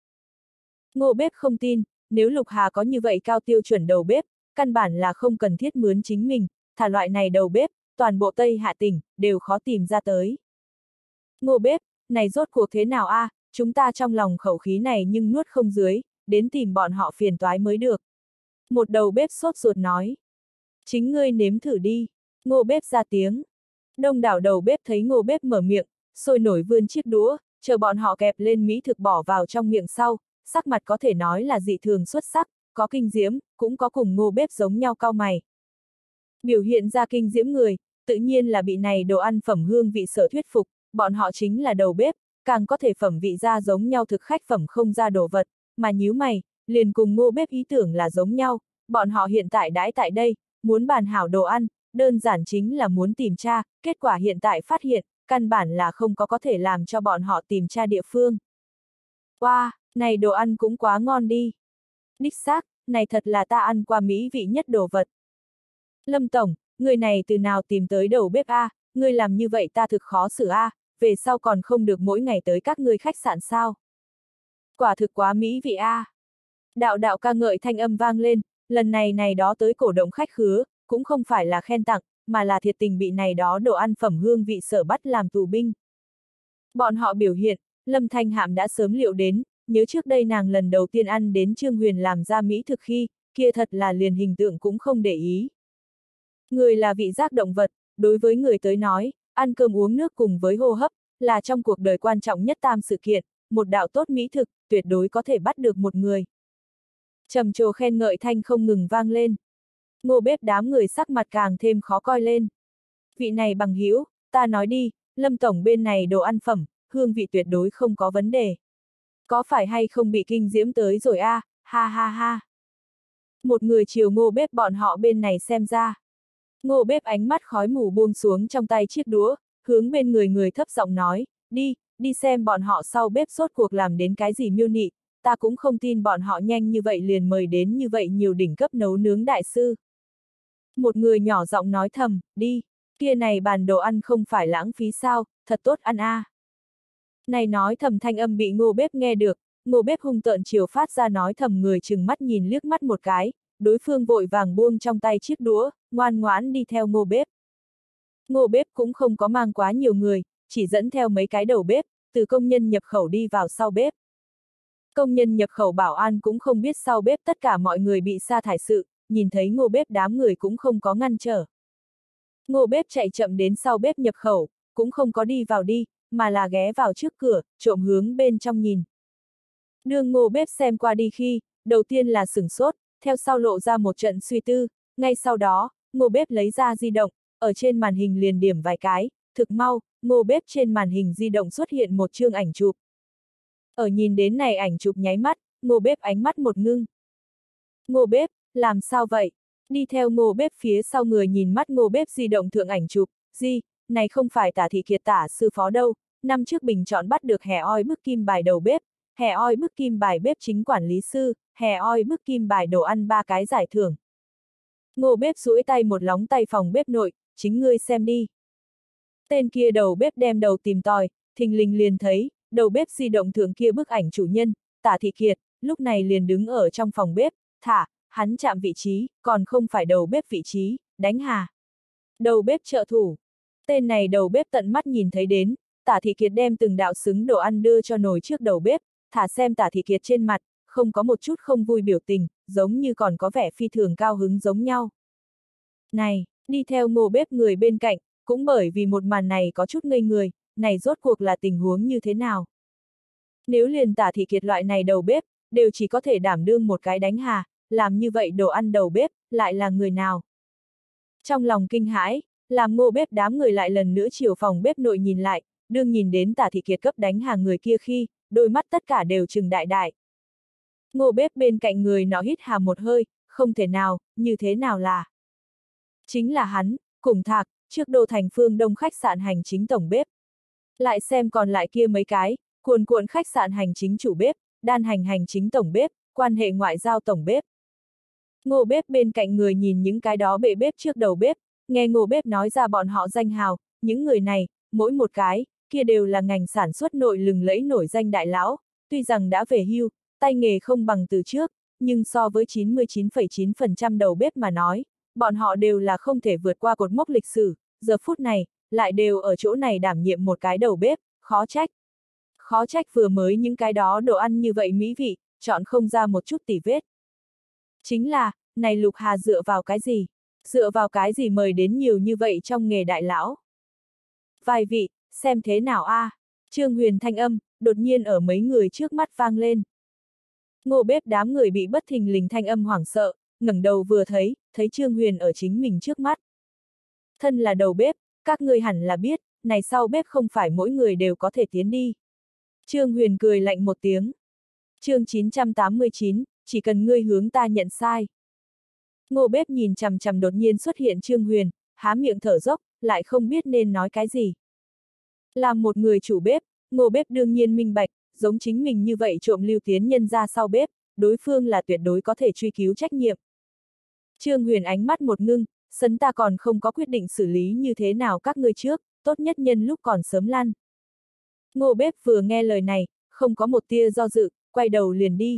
Ngô Bếp không tin, nếu Lục Hà có như vậy cao tiêu chuẩn đầu bếp, căn bản là không cần thiết mướn chính mình, thả loại này đầu bếp, toàn bộ Tây Hạ tỉnh, đều khó tìm ra tới. Ngô Bếp, này rốt cuộc thế nào a? Chúng ta trong lòng khẩu khí này nhưng nuốt không dưới, đến tìm bọn họ phiền toái mới được. Một đầu bếp sốt ruột nói. Chính ngươi nếm thử đi. Ngô Bếp ra tiếng. Đông đảo đầu bếp thấy Ngô Bếp mở miệng, sôi nổi vươn chiếc đũa, chờ bọn họ kẹp lên mỹ thực bỏ vào trong miệng sau, sắc mặt có thể nói là dị thường xuất sắc, có kinh diễm, cũng có cùng Ngô Bếp giống nhau cau mày. Biểu hiện ra kinh diễm người, tự nhiên là bị này đồ ăn phẩm hương vị sở thuyết phục, bọn họ chính là đầu bếp, càng có thể phẩm vị ra giống nhau thực khách phẩm không ra đồ vật, mà nhíu mày, liền cùng Ngô Bếp ý tưởng là giống nhau, bọn họ hiện tại đãi tại đây, muốn bàn hảo đồ ăn, đơn giản chính là muốn tìm tra, kết quả hiện tại phát hiện, căn bản là không có thể làm cho bọn họ tìm tra địa phương. Wow, này đồ ăn cũng quá ngon đi. Đích xác, này thật là ta ăn qua mỹ vị nhất đồ vật. Lâm Tổng, người này từ nào tìm tới đầu bếp a? Ngươi làm như vậy ta thực khó xử a, về sau còn không được mỗi ngày tới các ngươi khách sạn sao? Quả thực quá mỹ vị a. Đạo đạo ca ngợi thanh âm vang lên, lần này đó tới cổ động khách khứa, cũng không phải là khen tặng, mà là thiệt tình bị này đó đồ ăn phẩm hương vị sở bắt làm tù binh. Bọn họ biểu hiện, Lâm Thanh Hạm đã sớm liệu đến, nhớ trước đây nàng lần đầu tiên ăn đến Trương Huyền làm ra mỹ thực khi, kia thật là liền hình tượng cũng không để ý. Người là vị giác động vật, đối với người tới nói, ăn cơm uống nước cùng với hô hấp, là trong cuộc đời quan trọng nhất tam sự kiện, một đạo tốt mỹ thực, tuyệt đối có thể bắt được một người. Trầm trồ khen ngợi thanh không ngừng vang lên. Ngô Bếp đám người sắc mặt càng thêm khó coi lên. Vị này bằng hữu, ta nói đi, Lâm Tổng bên này đồ ăn phẩm, hương vị tuyệt đối không có vấn đề. Có phải hay không bị kinh diễm tới rồi a? Ha ha ha. Một người chiều Ngô Bếp bọn họ bên này xem ra. Ngô Bếp ánh mắt khói mù buông xuống trong tay chiếc đũa, hướng bên người thấp giọng nói, đi xem bọn họ sau bếp rốt cuộc làm đến cái gì miêu nị, ta cũng không tin bọn họ nhanh như vậy liền mời đến như vậy nhiều đỉnh cấp nấu nướng đại sư. Một người nhỏ giọng nói thầm, đi, kia này bàn đồ ăn không phải lãng phí sao, thật tốt ăn a. Này nói thầm thanh âm bị Ngô Bếp nghe được, Ngô Bếp hung tợn chiều phát ra nói thầm người chừng mắt nhìn liếc mắt một cái, đối phương vội vàng buông trong tay chiếc đũa, ngoan ngoãn đi theo Ngô Bếp. Ngô Bếp cũng không có mang quá nhiều người, chỉ dẫn theo mấy cái đầu bếp, từ công nhân nhập khẩu đi vào sau bếp. Công nhân nhập khẩu bảo an cũng không biết sau bếp tất cả mọi người bị sa thải sự, nhìn thấy Ngô Bếp đám người cũng không có ngăn trở. Ngô Bếp chạy chậm đến sau bếp nhập khẩu, cũng không có đi vào đi, mà là ghé vào trước cửa, trộm hướng bên trong nhìn. Đương Ngô Bếp xem qua đi khi, đầu tiên là sửng sốt, theo sau lộ ra một trận suy tư, ngay sau đó, Ngô Bếp lấy ra di động, ở trên màn hình liền điểm vài cái, thực mau, Ngô Bếp trên màn hình di động xuất hiện một chương ảnh chụp. Ở nhìn đến này ảnh chụp nháy mắt, Ngô Bếp ánh mắt một ngưng. Ngô Bếp, làm sao vậy? Đi theo Ngô Bếp phía sau người nhìn mắt Ngô Bếp di động thượng ảnh chụp, này không phải Tả Thị Kiệt Tả sư phó đâu, năm trước bình chọn bắt được hè oi bức kim bài đầu bếp, hè oi bức kim bài bếp chính quản lý sư, hè oi bức kim bài đồ ăn 3 cái giải thưởng. Ngô Bếp duỗi tay một lóng tay phòng bếp nội, chính ngươi xem đi. Tên kia đầu bếp đem đầu tìm tòi, thình lình liền thấy, đầu bếp di động thượng kia bức ảnh chủ nhân, Tả Thị Kiệt, lúc này liền đứng ở trong phòng bếp, hắn chạm vị trí, còn không phải đầu bếp vị trí, đánh hà. Đầu bếp trợ thủ. Tên này đầu bếp tận mắt nhìn thấy đến, Tả Thị Kiệt đem từng đạo xứng đồ ăn đưa cho nồi trước đầu bếp, xem Tả Thị Kiệt trên mặt, không có một chút không vui biểu tình, giống như còn có vẻ phi thường cao hứng giống nhau. Này, đi theo Ngô Bếp người bên cạnh, cũng bởi vì một màn này có chút ngây người, này rốt cuộc là tình huống như thế nào? Nếu liền Tả Thị Kiệt loại này đầu bếp, đều chỉ có thể đảm đương một cái đánh hà, làm như vậy đồ ăn đầu bếp, lại là người nào? Trong lòng kinh hãi, làm Ngô Bếp đám người lại lần nữa chiều phòng bếp nội nhìn lại, đương nhìn đến Tả Thị Kiệt cấp đánh hà người kia khi, đôi mắt tất cả đều trừng đại đại. Ngô Bếp bên cạnh người nó hít hà một hơi, không thể nào, như thế nào là? Chính là hắn, cùng Thạc, trước Đô Thành Phương Đông khách sạn hành chính tổng bếp. Lại xem còn lại kia mấy cái, cuồn cuộn khách sạn hành chính chủ bếp, đan hành chính tổng bếp, quan hệ ngoại giao tổng bếp. Ngô Bếp bên cạnh người nhìn những cái đó bệ bếp trước đầu bếp, nghe Ngô Bếp nói ra bọn họ danh hào, những người này, mỗi một cái, kia đều là ngành sản xuất nội lừng lẫy nổi danh đại lão, tuy rằng đã về hưu, tay nghề không bằng từ trước, nhưng so với 99,9% đầu bếp mà nói, bọn họ đều là không thể vượt qua cột mốc lịch sử, giờ phút này, lại đều ở chỗ này đảm nhiệm một cái đầu bếp, khó trách. Khó trách vừa mới những cái đó đồ ăn như vậy mỹ vị, chọn không ra một chút tỉ vết. Chính là, này Lục Hà dựa vào cái gì? Dựa vào cái gì mời đến nhiều như vậy trong nghề đại lão? Vài vị, xem thế nào a? Trương Huyền thanh âm, đột nhiên ở mấy người trước mắt vang lên. Ngô Bếp đám người bị bất thình lình thanh âm hoảng sợ, ngẩng đầu vừa thấy Trương Huyền ở chính mình trước mắt. Thân là đầu bếp, các ngươi hẳn là biết, này sau bếp không phải mỗi người đều có thể tiến đi. Trương Huyền cười lạnh một tiếng. Chương 989, chỉ cần ngươi hướng ta nhận sai. Ngô Bếp nhìn chằm chằm đột nhiên xuất hiện Trương Huyền, há miệng thở dốc, lại không biết nên nói cái gì. Làm một người chủ bếp, Ngô Bếp đương nhiên minh bạch, giống chính mình như vậy trộm lưu tiến nhân ra sau bếp, đối phương là tuyệt đối có thể truy cứu trách nhiệm. Trương Huyền ánh mắt một ngưng, sấn ta còn không có quyết định xử lý như thế nào các ngươi trước, tốt nhất nhân lúc còn sớm lăn. Ngô Bếp vừa nghe lời này, không có một tia do dự, quay đầu liền đi.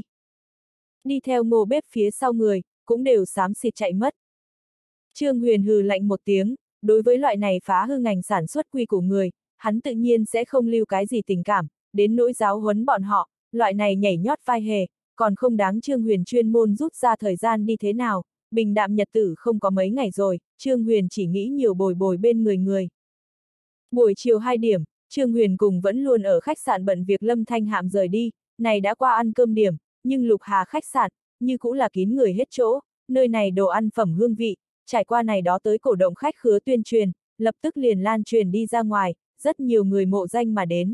Đi theo Ngô Bếp phía sau người, cũng đều xám xịt chạy mất. Trương Huyền hừ lạnh một tiếng, đối với loại này phá hư ngành sản xuất quy của người, hắn tự nhiên sẽ không lưu cái gì tình cảm, đến nỗi giáo huấn bọn họ, loại này nhảy nhót vai hề, còn không đáng Trương Huyền chuyên môn rút ra thời gian đi thế nào, bình đạm nhật tử không có mấy ngày rồi, Trương Huyền chỉ nghĩ nhiều bồi bồi bên người. Buổi chiều 2 điểm, Trương Huyền cùng vẫn luôn ở khách sạn bận việc Lâm Thanh Hạm rời đi, này đã qua ăn cơm điểm, nhưng Lục Hà khách sạn, như cũ là kín người hết chỗ, nơi này đồ ăn phẩm hương vị, trải qua này đó tới cổ động khách khứa tuyên truyền, lập tức liền lan truyền đi ra ngoài, rất nhiều người mộ danh mà đến.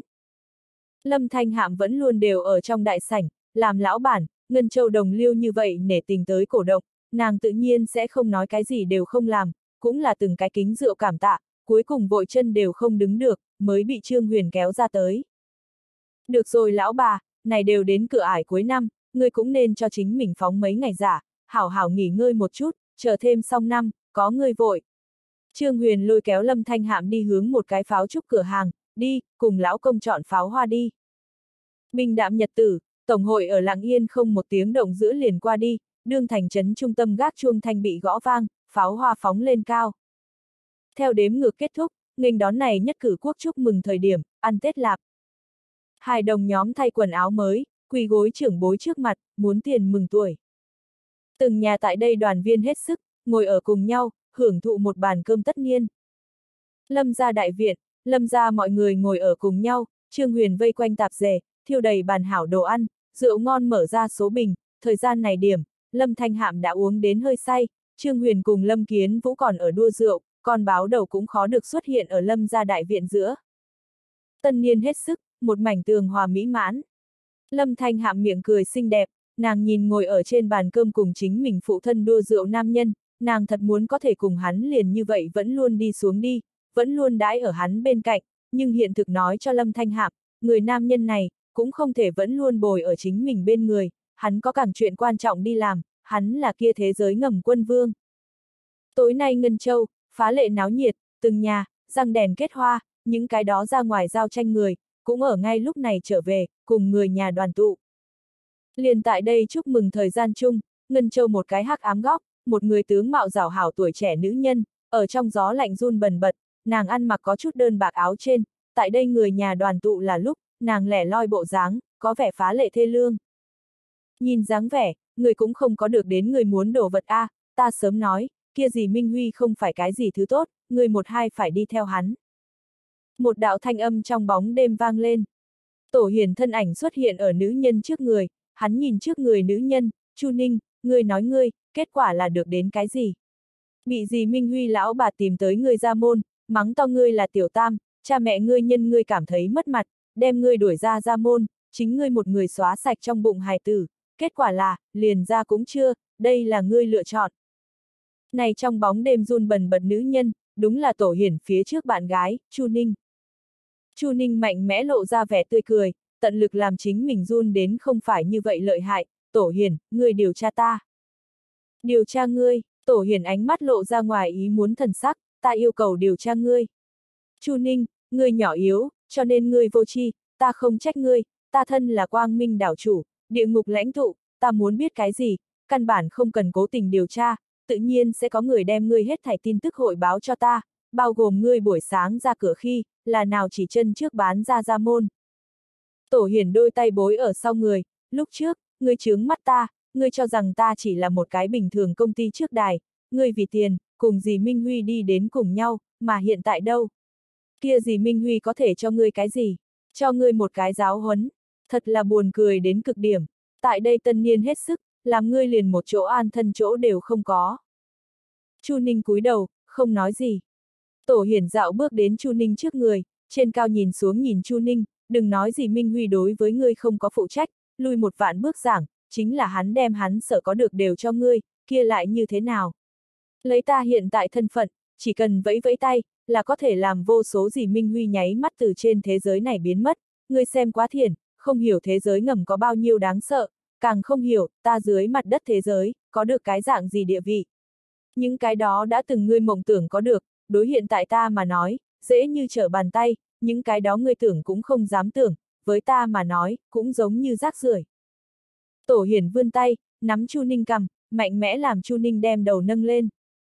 Lâm Thanh Hạm vẫn luôn đều ở trong đại sảnh, làm lão bản, Ngân Châu Đồng Liêu như vậy nể tình tới cổ động, nàng tự nhiên sẽ không nói cái gì đều không làm, cũng là từng cái kính rượu cảm tạ, cuối cùng vội chân đều không đứng được, mới bị Trương Huyền kéo ra tới. Được rồi lão bà, này đều đến cửa ải cuối năm, ngươi cũng nên cho chính mình phóng mấy ngày giả, hảo hảo nghỉ ngơi một chút, chờ thêm xong năm, có ngươi vội. Trương Huyền lôi kéo Lâm Thanh Hạm đi hướng một cái pháo trúc cửa hàng, đi, cùng lão công chọn pháo hoa đi. Bình đạm nhật tử, tổng hội ở lặng yên không một tiếng động giữa liền qua đi, đương thành trấn trung tâm gác chuông thanh bị gõ vang, pháo hoa phóng lên cao. Theo đếm ngược kết thúc, nghênh đón này nhất cử quốc chúc mừng thời điểm, ăn Tết lạp. Hài đồng nhóm thay quần áo mới, quỳ gối trưởng bối trước mặt, muốn tiền mừng tuổi. Từng nhà tại đây đoàn viên hết sức, ngồi ở cùng nhau, hưởng thụ một bàn cơm tất niên. Lâm gia đại viện, Lâm gia mọi người ngồi ở cùng nhau, Trương Huyền vây quanh tạp dề, thiêu đầy bàn hảo đồ ăn, rượu ngon mở ra số bình, thời gian này điểm, Lâm Thanh Hạm đã uống đến hơi say, Trương Huyền cùng Lâm Kiến Vũ còn ở đua rượu, còn báo đầu cũng khó được xuất hiện ở Lâm gia đại viện giữa. Tân niên hết sức, một mảnh tường hòa mỹ mãn. Lâm Thanh Hạm miệng cười xinh đẹp, nàng nhìn ngồi ở trên bàn cơm cùng chính mình phụ thân đua rượu nam nhân, nàng thật muốn có thể cùng hắn liền như vậy vẫn luôn đi xuống đi, vẫn luôn đãi ở hắn bên cạnh, nhưng hiện thực nói cho Lâm Thanh Hạm, người nam nhân này, cũng không thể vẫn luôn bồi ở chính mình bên người, hắn có càng chuyện quan trọng đi làm, hắn là kia thế giới ngầm quân vương. Tối nay Ngân Châu, phá lệ náo nhiệt, từng nhà, răng đèn kết hoa, những cái đó ra ngoài giao tranh người, cũng ở ngay lúc này trở về, cùng người nhà đoàn tụ. Liền tại đây chúc mừng thời gian chung, Ngân Châu một cái hắc ám góc, một người tướng mạo rảo hảo tuổi trẻ nữ nhân, ở trong gió lạnh run bần bật, nàng ăn mặc có chút đơn bạc áo trên, tại đây người nhà đoàn tụ là lúc, nàng lẻ loi bộ dáng, có vẻ phá lệ thê lương. Nhìn dáng vẻ, người cũng không có được đến người muốn đổ vật a, ta sớm nói, kia gì Minh Huy không phải cái gì thứ tốt, người một hai phải đi theo hắn. Một đạo thanh âm trong bóng đêm vang lên. Tổ Hiển thân ảnh xuất hiện ở nữ nhân trước người, hắn nhìn trước người nữ nhân, Chu Ninh, ngươi nói ngươi, kết quả là được đến cái gì? Bị gì Minh Huy lão bà tìm tới ngươi ra môn, mắng to ngươi là tiểu tam, cha mẹ ngươi nhân ngươi cảm thấy mất mặt, đem ngươi đuổi ra môn, chính ngươi một người xóa sạch trong bụng hài tử, kết quả là, liền ra cũng chưa, đây là ngươi lựa chọn. Này trong bóng đêm run bần bật nữ nhân, đúng là Tổ Hiển phía trước bạn gái, Chu Ninh. Chu Ninh mạnh mẽ lộ ra vẻ tươi cười, tận lực làm chính mình run đến không phải như vậy lợi hại, Tổ Hiển, ngươi điều tra ta. Điều tra ngươi, Tổ Hiển ánh mắt lộ ra ngoài ý muốn thần sắc, ta yêu cầu điều tra ngươi. Chu Ninh, ngươi nhỏ yếu, cho nên ngươi vô tri, ta không trách ngươi, ta thân là Quang Minh đảo chủ, địa ngục lãnh tụ, ta muốn biết cái gì, căn bản không cần cố tình điều tra, tự nhiên sẽ có người đem ngươi hết thảy tin tức hội báo cho ta, bao gồm ngươi buổi sáng ra cửa khi, là nào chỉ chân trước bán ra môn. Tổ Hiển đôi tay bối ở sau người, lúc trước, ngươi chướng mắt ta, ngươi cho rằng ta chỉ là một cái bình thường công ty trước đài, ngươi vì tiền, cùng dì Minh Huy đi đến cùng nhau, mà hiện tại đâu? Kia dì Minh Huy có thể cho ngươi cái gì? Cho ngươi một cái giáo huấn, thật là buồn cười đến cực điểm, tại đây tân niên hết sức, làm ngươi liền một chỗ an thân chỗ đều không có. Chu Ninh cúi đầu, không nói gì. Tổ Hiển dạo bước đến Chu Ninh trước người, trên cao nhìn xuống nhìn Chu Ninh, đừng nói gì Minh Huy đối với ngươi không có phụ trách, lui một vạn bước giảng, chính là hắn đem hắn sở có được đều cho ngươi, kia lại như thế nào? Lấy ta hiện tại thân phận, chỉ cần vẫy vẫy tay, là có thể làm vô số gì Minh Huy nháy mắt từ trên thế giới này biến mất, ngươi xem quá thiền, không hiểu thế giới ngầm có bao nhiêu đáng sợ, càng không hiểu, ta dưới mặt đất thế giới, có được cái dạng gì địa vị. Những cái đó đã từng ngươi mộng tưởng có được, đối hiện tại ta mà nói, dễ như trở bàn tay, những cái đó ngươi tưởng cũng không dám tưởng, với ta mà nói, cũng giống như rác rưởi. Tổ Hiển vươn tay, nắm Chu Ninh cầm, mạnh mẽ làm Chu Ninh đem đầu nâng lên.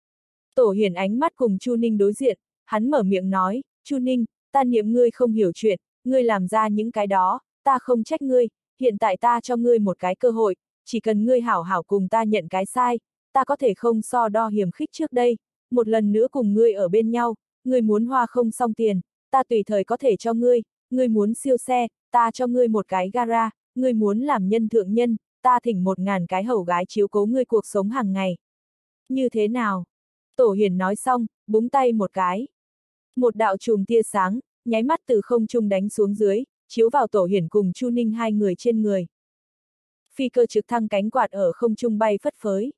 Tổ Hiển ánh mắt cùng Chu Ninh đối diện, hắn mở miệng nói, Chu Ninh, ta niệm ngươi không hiểu chuyện, ngươi làm ra những cái đó, ta không trách ngươi, hiện tại ta cho ngươi một cái cơ hội, chỉ cần ngươi hảo hảo cùng ta nhận cái sai, ta có thể không so đo hiểm khích trước đây, một lần nữa cùng ngươi ở bên nhau, ngươi muốn hoa không xong tiền, ta tùy thời có thể cho ngươi muốn siêu xe, ta cho ngươi một cái gara, ngươi muốn làm nhân thượng nhân, ta thỉnh 1000 cái hầu gái chiếu cố ngươi cuộc sống hàng ngày. Như thế nào? Tổ Hiển nói xong, búng tay một cái. Một đạo chùm tia sáng, nháy mắt từ không trung đánh xuống dưới, chiếu vào Tổ Hiển cùng Chu Ninh hai người trên người. Phi cơ trực thăng cánh quạt ở không trung bay phất phới.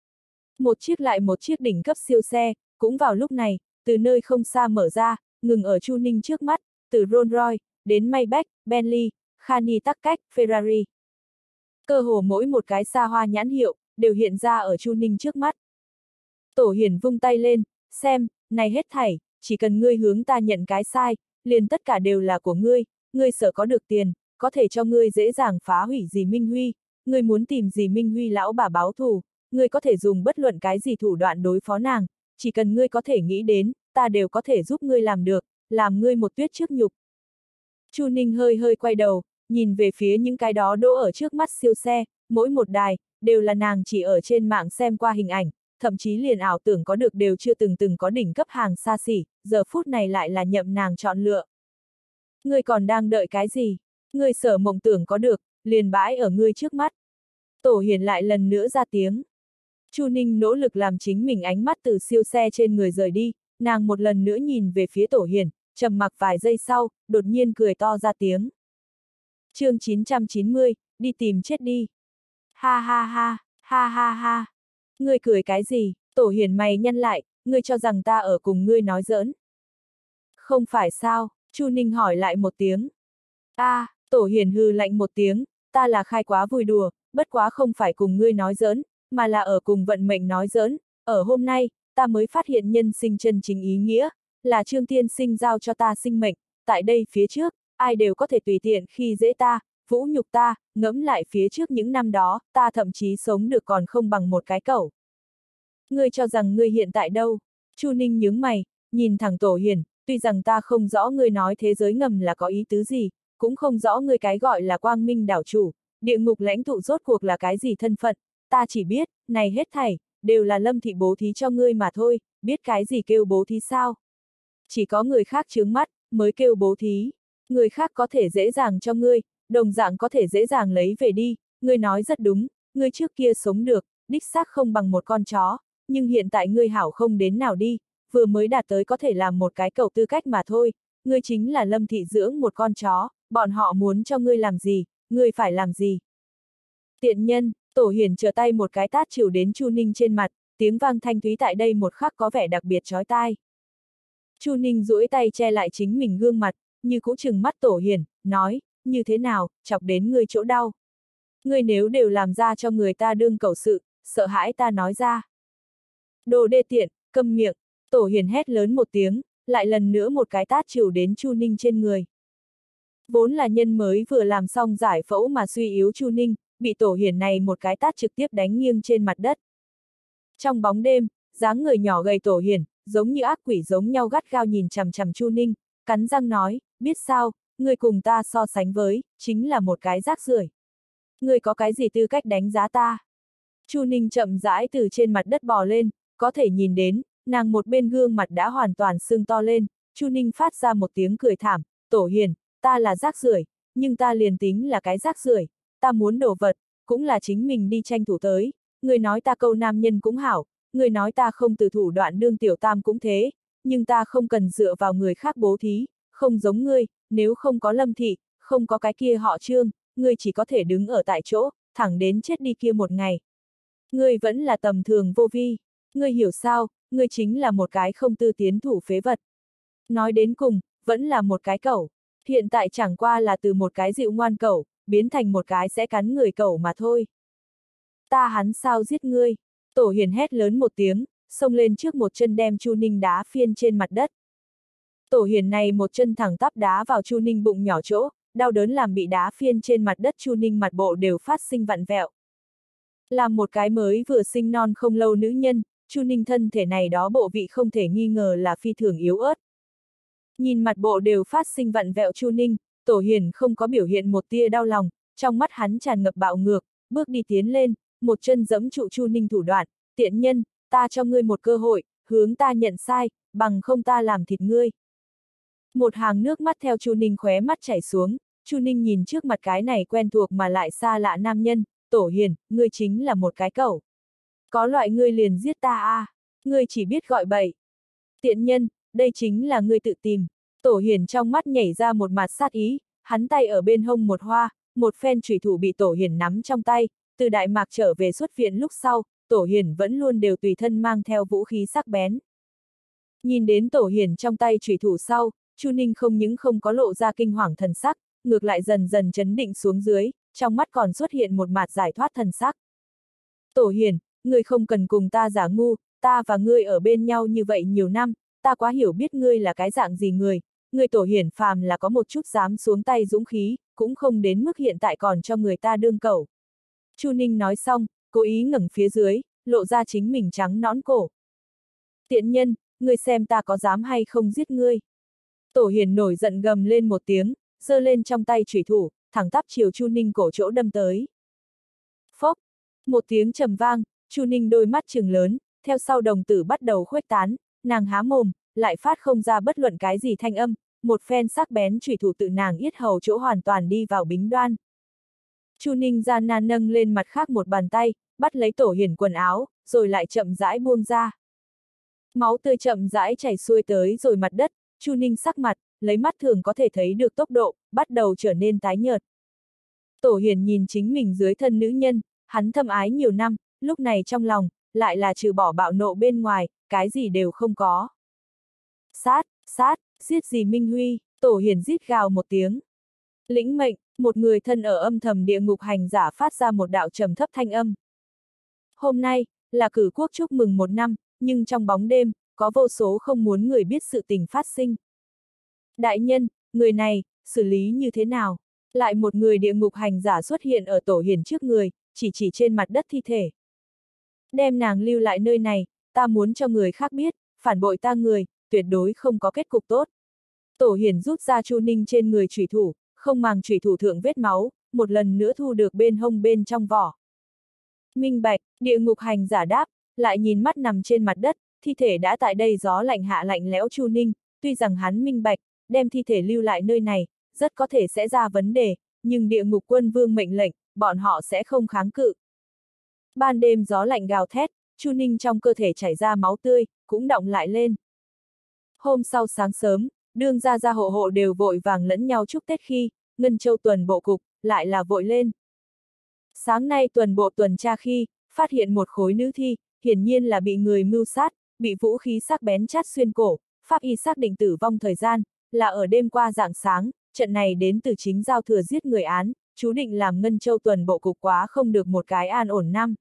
Một chiếc lại một chiếc đỉnh cấp siêu xe, cũng vào lúc này, từ nơi không xa mở ra, ngừng ở Chu Ninh trước mắt, từ Rolls-Royce, đến Maybach, Bentley, Khani tắc cách, Ferrari. Cơ hồ mỗi một cái xa hoa nhãn hiệu, đều hiện ra ở Chu Ninh trước mắt. Tổ Hiển vung tay lên, xem, này hết thảy, chỉ cần ngươi hướng ta nhận cái sai, liền tất cả đều là của ngươi sợ có được tiền, có thể cho ngươi dễ dàng phá hủy dì Minh Huy, ngươi muốn tìm dì Minh Huy lão bà báo thù, ngươi có thể dùng bất luận cái gì thủ đoạn đối phó nàng, chỉ cần ngươi có thể nghĩ đến, ta đều có thể giúp ngươi làm được, làm ngươi một tuyết trước nhục. Chu Ninh hơi hơi quay đầu, nhìn về phía những cái đó đỗ ở trước mắt siêu xe, mỗi một đài, đều là nàng chỉ ở trên mạng xem qua hình ảnh, thậm chí liền ảo tưởng có được đều chưa từng có đỉnh cấp hàng xa xỉ, giờ phút này lại là nhậm nàng chọn lựa. Ngươi còn đang đợi cái gì? Ngươi sở mộng tưởng có được, liền bãi ở ngươi trước mắt. Tổ Hiền lại lần nữa ra tiếng. Chu Ninh nỗ lực làm chính mình ánh mắt từ siêu xe trên người rời đi, nàng một lần nữa nhìn về phía Tổ Hiền, trầm mặc vài giây sau, đột nhiên cười to ra tiếng. Chương 990, đi tìm chết đi. Ha ha ha, ha ha ha. Ngươi cười cái gì? Tổ Hiền mày nhăn lại, ngươi cho rằng ta ở cùng ngươi nói giỡn. Không phải sao? Chu Ninh hỏi lại một tiếng. Tổ Hiền hừ lạnh một tiếng, ta là khai quá vui đùa, bất quá không phải cùng ngươi nói giỡn, mà là ở cùng vận mệnh nói giỡn. Ở hôm nay, ta mới phát hiện nhân sinh chân chính ý nghĩa, là Trương Tiên Sinh giao cho ta sinh mệnh, tại đây phía trước, ai đều có thể tùy tiện khi dễ ta, vũ nhục ta, ngẫm lại phía trước những năm đó, ta thậm chí sống được còn không bằng một cái cẩu. Ngươi cho rằng ngươi hiện tại đâu? Chu Ninh nhướng mày, nhìn thẳng Tổ Hiền, tuy rằng ta không rõ ngươi nói thế giới ngầm là có ý tứ gì, cũng không rõ ngươi cái gọi là quang minh đảo chủ, địa ngục lãnh tụ rốt cuộc là cái gì thân phận, ta chỉ biết, này hết thảy, đều là Lâm thị bố thí cho ngươi mà thôi, biết cái gì kêu bố thí sao? Chỉ có người khác chướng mắt, mới kêu bố thí, người khác có thể dễ dàng cho ngươi, đồng dạng có thể dễ dàng lấy về đi, ngươi nói rất đúng, ngươi trước kia sống được, đích xác không bằng một con chó, nhưng hiện tại ngươi hảo không đến nào đi, vừa mới đạt tới có thể làm một cái cẩu tư cách mà thôi, ngươi chính là Lâm thị dưỡng một con chó, bọn họ muốn cho ngươi làm gì, ngươi phải làm gì. Tiện nhân, Tổ Hiền trở tay một cái tát chịu đến Chu Ninh trên mặt, tiếng vang thanh thúy tại đây một khắc có vẻ đặc biệt chói tai. Chu Ninh duỗi tay che lại chính mình gương mặt, như cũ trừng mắt Tổ Hiền, nói, như thế nào, chọc đến ngươi chỗ đau. Ngươi nếu đều làm ra cho người ta đương cẩu sự, sợ hãi ta nói ra. Đồ đê tiện, câm miệng, Tổ Hiền hét lớn một tiếng, lại lần nữa một cái tát chịu đến Chu Ninh trên người. Vốn là nhân mới vừa làm xong giải phẫu mà suy yếu Chu Ninh, bị Tổ Hiền này một cái tát trực tiếp đánh nghiêng trên mặt đất. Trong bóng đêm, dáng người nhỏ gầy Tổ Hiền, giống như ác quỷ giống nhau gắt gao nhìn chằm chằm Chu Ninh, cắn răng nói, biết sao, ngươi cùng ta so sánh với, chính là một cái rác rưởi. Ngươi có cái gì tư cách đánh giá ta? Chu Ninh chậm rãi từ trên mặt đất bò lên, có thể nhìn đến, nàng một bên gương mặt đã hoàn toàn sưng to lên, Chu Ninh phát ra một tiếng cười thảm, Tổ Hiền, ta là rác rưởi, nhưng ta liền tính là cái rác rưởi, ta muốn đồ vật, cũng là chính mình đi tranh thủ tới, người nói ta câu nam nhân cũng hảo, người nói ta không từ thủ đoạn đương tiểu tam cũng thế, nhưng ta không cần dựa vào người khác bố thí, không giống ngươi, nếu không có Lâm thị, không có cái kia họ Trương, ngươi chỉ có thể đứng ở tại chỗ, thẳng đến chết đi kia một ngày. Ngươi vẫn là tầm thường vô vi, ngươi hiểu sao, ngươi chính là một cái không tư tiến thủ phế vật. Nói đến cùng, vẫn là một cái cẩu, hiện tại chẳng qua là từ một cái dịu ngoan cẩu, biến thành một cái sẽ cắn người cẩu mà thôi. Ta hắn sao giết ngươi? Tổ Hiền hét lớn một tiếng, xông lên trước một chân đem Chu Ninh đá phiên trên mặt đất. Tổ Hiền này một chân thẳng tắp đá vào Chu Ninh bụng nhỏ chỗ, đau đớn làm bị đá phiên trên mặt đất Chu Ninh mặt bộ đều phát sinh vặn vẹo. Làm một cái mới vừa sinh non không lâu nữ nhân, Chu Ninh thân thể này đó bộ vị không thể nghi ngờ là phi thường yếu ớt. Nhìn mặt bộ đều phát sinh vặn vẹo Chu Ninh, Tổ Hiền không có biểu hiện một tia đau lòng, trong mắt hắn tràn ngập bạo ngược, bước đi tiến lên, một chân giẫm trụ Chu Ninh thủ đoạn, tiện nhân, ta cho ngươi một cơ hội, hướng ta nhận sai, bằng không ta làm thịt ngươi. Một hàng nước mắt theo Chu Ninh khóe mắt chảy xuống, Chu Ninh nhìn trước mặt cái này quen thuộc mà lại xa lạ nam nhân, Tổ Hiền, ngươi chính là một cái cẩu. Có loại ngươi liền giết ta ngươi chỉ biết gọi bậy. Tiện nhân, đây chính là ngươi tự tìm. Tổ Hiền trong mắt nhảy ra một mặt sát ý, hắn tay ở bên hông một hoa, một phen chủy thủ bị Tổ Hiền nắm trong tay, từ Đại Mạc trở về xuất viện lúc sau, Tổ Hiền vẫn luôn đều tùy thân mang theo vũ khí sắc bén. Nhìn đến Tổ Hiền trong tay chủy thủ sau, Chu Ninh không những không có lộ ra kinh hoàng thần sắc, ngược lại dần dần chấn định xuống dưới, trong mắt còn xuất hiện một mặt giải thoát thần sắc. Tổ Hiền, ngươi không cần cùng ta giả ngu, ta và ngươi ở bên nhau như vậy nhiều năm, ta quá hiểu biết ngươi là cái dạng gì người, ngươi Tổ Hiền phàm là có một chút dám xuống tay dũng khí, cũng không đến mức hiện tại còn cho người ta đương cẩu. Chu Ninh nói xong, cố ý ngẩng phía dưới, lộ ra chính mình trắng nõn cổ. Tiện nhân, ngươi xem ta có dám hay không giết ngươi. Tổ Hiền nổi giận gầm lên một tiếng, giơ lên trong tay chủy thủ, thẳng tắp chiều Chu Ninh cổ chỗ đâm tới. Phốc, một tiếng trầm vang, Chu Ninh đôi mắt trừng lớn, theo sau đồng tử bắt đầu khuếch tán, nàng há mồm, lại phát không ra bất luận cái gì thanh âm, một phen sắc bén chủy thủ tự nàng yết hầu chỗ hoàn toàn đi vào bính đoan. Chu Ninh gian nan nâng lên mặt khác một bàn tay, bắt lấy Tổ Hiển quần áo, rồi lại chậm rãi buông ra. Máu tươi chậm rãi chảy xuôi tới rồi mặt đất, Chu Ninh sắc mặt, lấy mắt thường có thể thấy được tốc độ, bắt đầu trở nên tái nhợt. Tổ Hiển nhìn chính mình dưới thân nữ nhân, hắn thâm ái nhiều năm, lúc này trong lòng, lại là trừ bỏ bạo nộ bên ngoài, cái gì đều không có. Sát, giết gì Minh Huy, Tổ Hiển rít gào một tiếng. Lĩnh mệnh, một người thân ở âm thầm địa ngục hành giả phát ra một đạo trầm thấp thanh âm. Hôm nay, là cử quốc chúc mừng 1 năm, nhưng trong bóng đêm, có vô số không muốn người biết sự tình phát sinh. Đại nhân, người này, xử lý như thế nào? Lại một người địa ngục hành giả xuất hiện ở Tổ Hiển trước người, chỉ trên mặt đất thi thể. Đem nàng lưu lại nơi này, ta muốn cho người khác biết, phản bội ta người, tuyệt đối không có kết cục tốt. Tổ Hiển rút ra Chu Ninh trên người chủy thủ, không màng chủy thủ thượng vết máu, một lần nữa thu được bên hông bên trong vỏ. Minh bạch, địa ngục hành giả đáp, lại nhìn mắt nằm trên mặt đất, thi thể đã tại đây gió lạnh hạ lạnh lẽo Chu Ninh, tuy rằng hắn minh bạch, đem thi thể lưu lại nơi này, rất có thể sẽ ra vấn đề, nhưng địa ngục quân vương mệnh lệnh, bọn họ sẽ không kháng cự. Ban đêm gió lạnh gào thét, Chu Ninh trong cơ thể chảy ra máu tươi, cũng đọng lại lên. Hôm sau sáng sớm, đương gia hộ hộ đều vội vàng lẫn nhau chúc Tết khi, Ngân Châu tuần bộ cục, lại là vội lên. Sáng nay tuần bộ tuần tra khi, phát hiện một khối nữ thi, hiển nhiên là bị người mưu sát, bị vũ khí sắc bén chát xuyên cổ, pháp y xác định tử vong thời gian, là ở đêm qua rạng sáng, trận này đến từ chính giao thừa giết người án, chú định làm Ngân Châu tuần bộ cục quá không được một cái an ổn năm.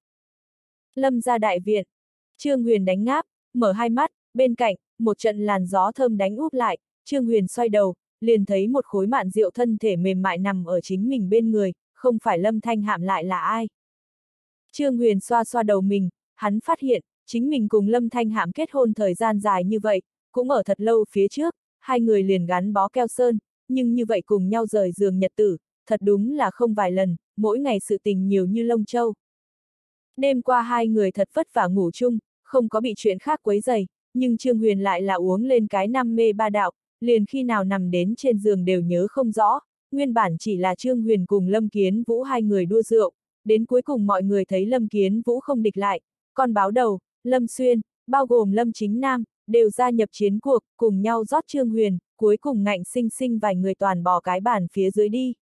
Lâm gia đại viện, Trương Huyền đánh ngáp, mở hai mắt, bên cạnh, một trận làn gió thơm đánh úp lại, Trương Huyền xoay đầu, liền thấy một khối mạn rượu thân thể mềm mại nằm ở chính mình bên người, không phải Lâm Thanh Hạm lại là ai. Trương Huyền xoa xoa đầu mình, hắn phát hiện, chính mình cùng Lâm Thanh Hạm kết hôn thời gian dài như vậy, cũng ở thật lâu phía trước, hai người liền gắn bó keo sơn, nhưng như vậy cùng nhau rời giường nhật tử, thật đúng là không vài lần, mỗi ngày sự tình nhiều như lông châu. Đêm qua hai người thật vất vả ngủ chung, không có bị chuyện khác quấy rầy, nhưng Trương Huyền lại là uống lên cái năm mê ba đạo, liền khi nào nằm đến trên giường đều nhớ không rõ, nguyên bản chỉ là Trương Huyền cùng Lâm Kiến Vũ hai người đua rượu, đến cuối cùng mọi người thấy Lâm Kiến Vũ không địch lại, con báo đầu, Lâm Xuyên, bao gồm Lâm Chính Nam, đều gia nhập chiến cuộc, cùng nhau rót Trương Huyền, cuối cùng ngạnh sinh sinh vài người toàn bỏ cái bàn phía dưới đi.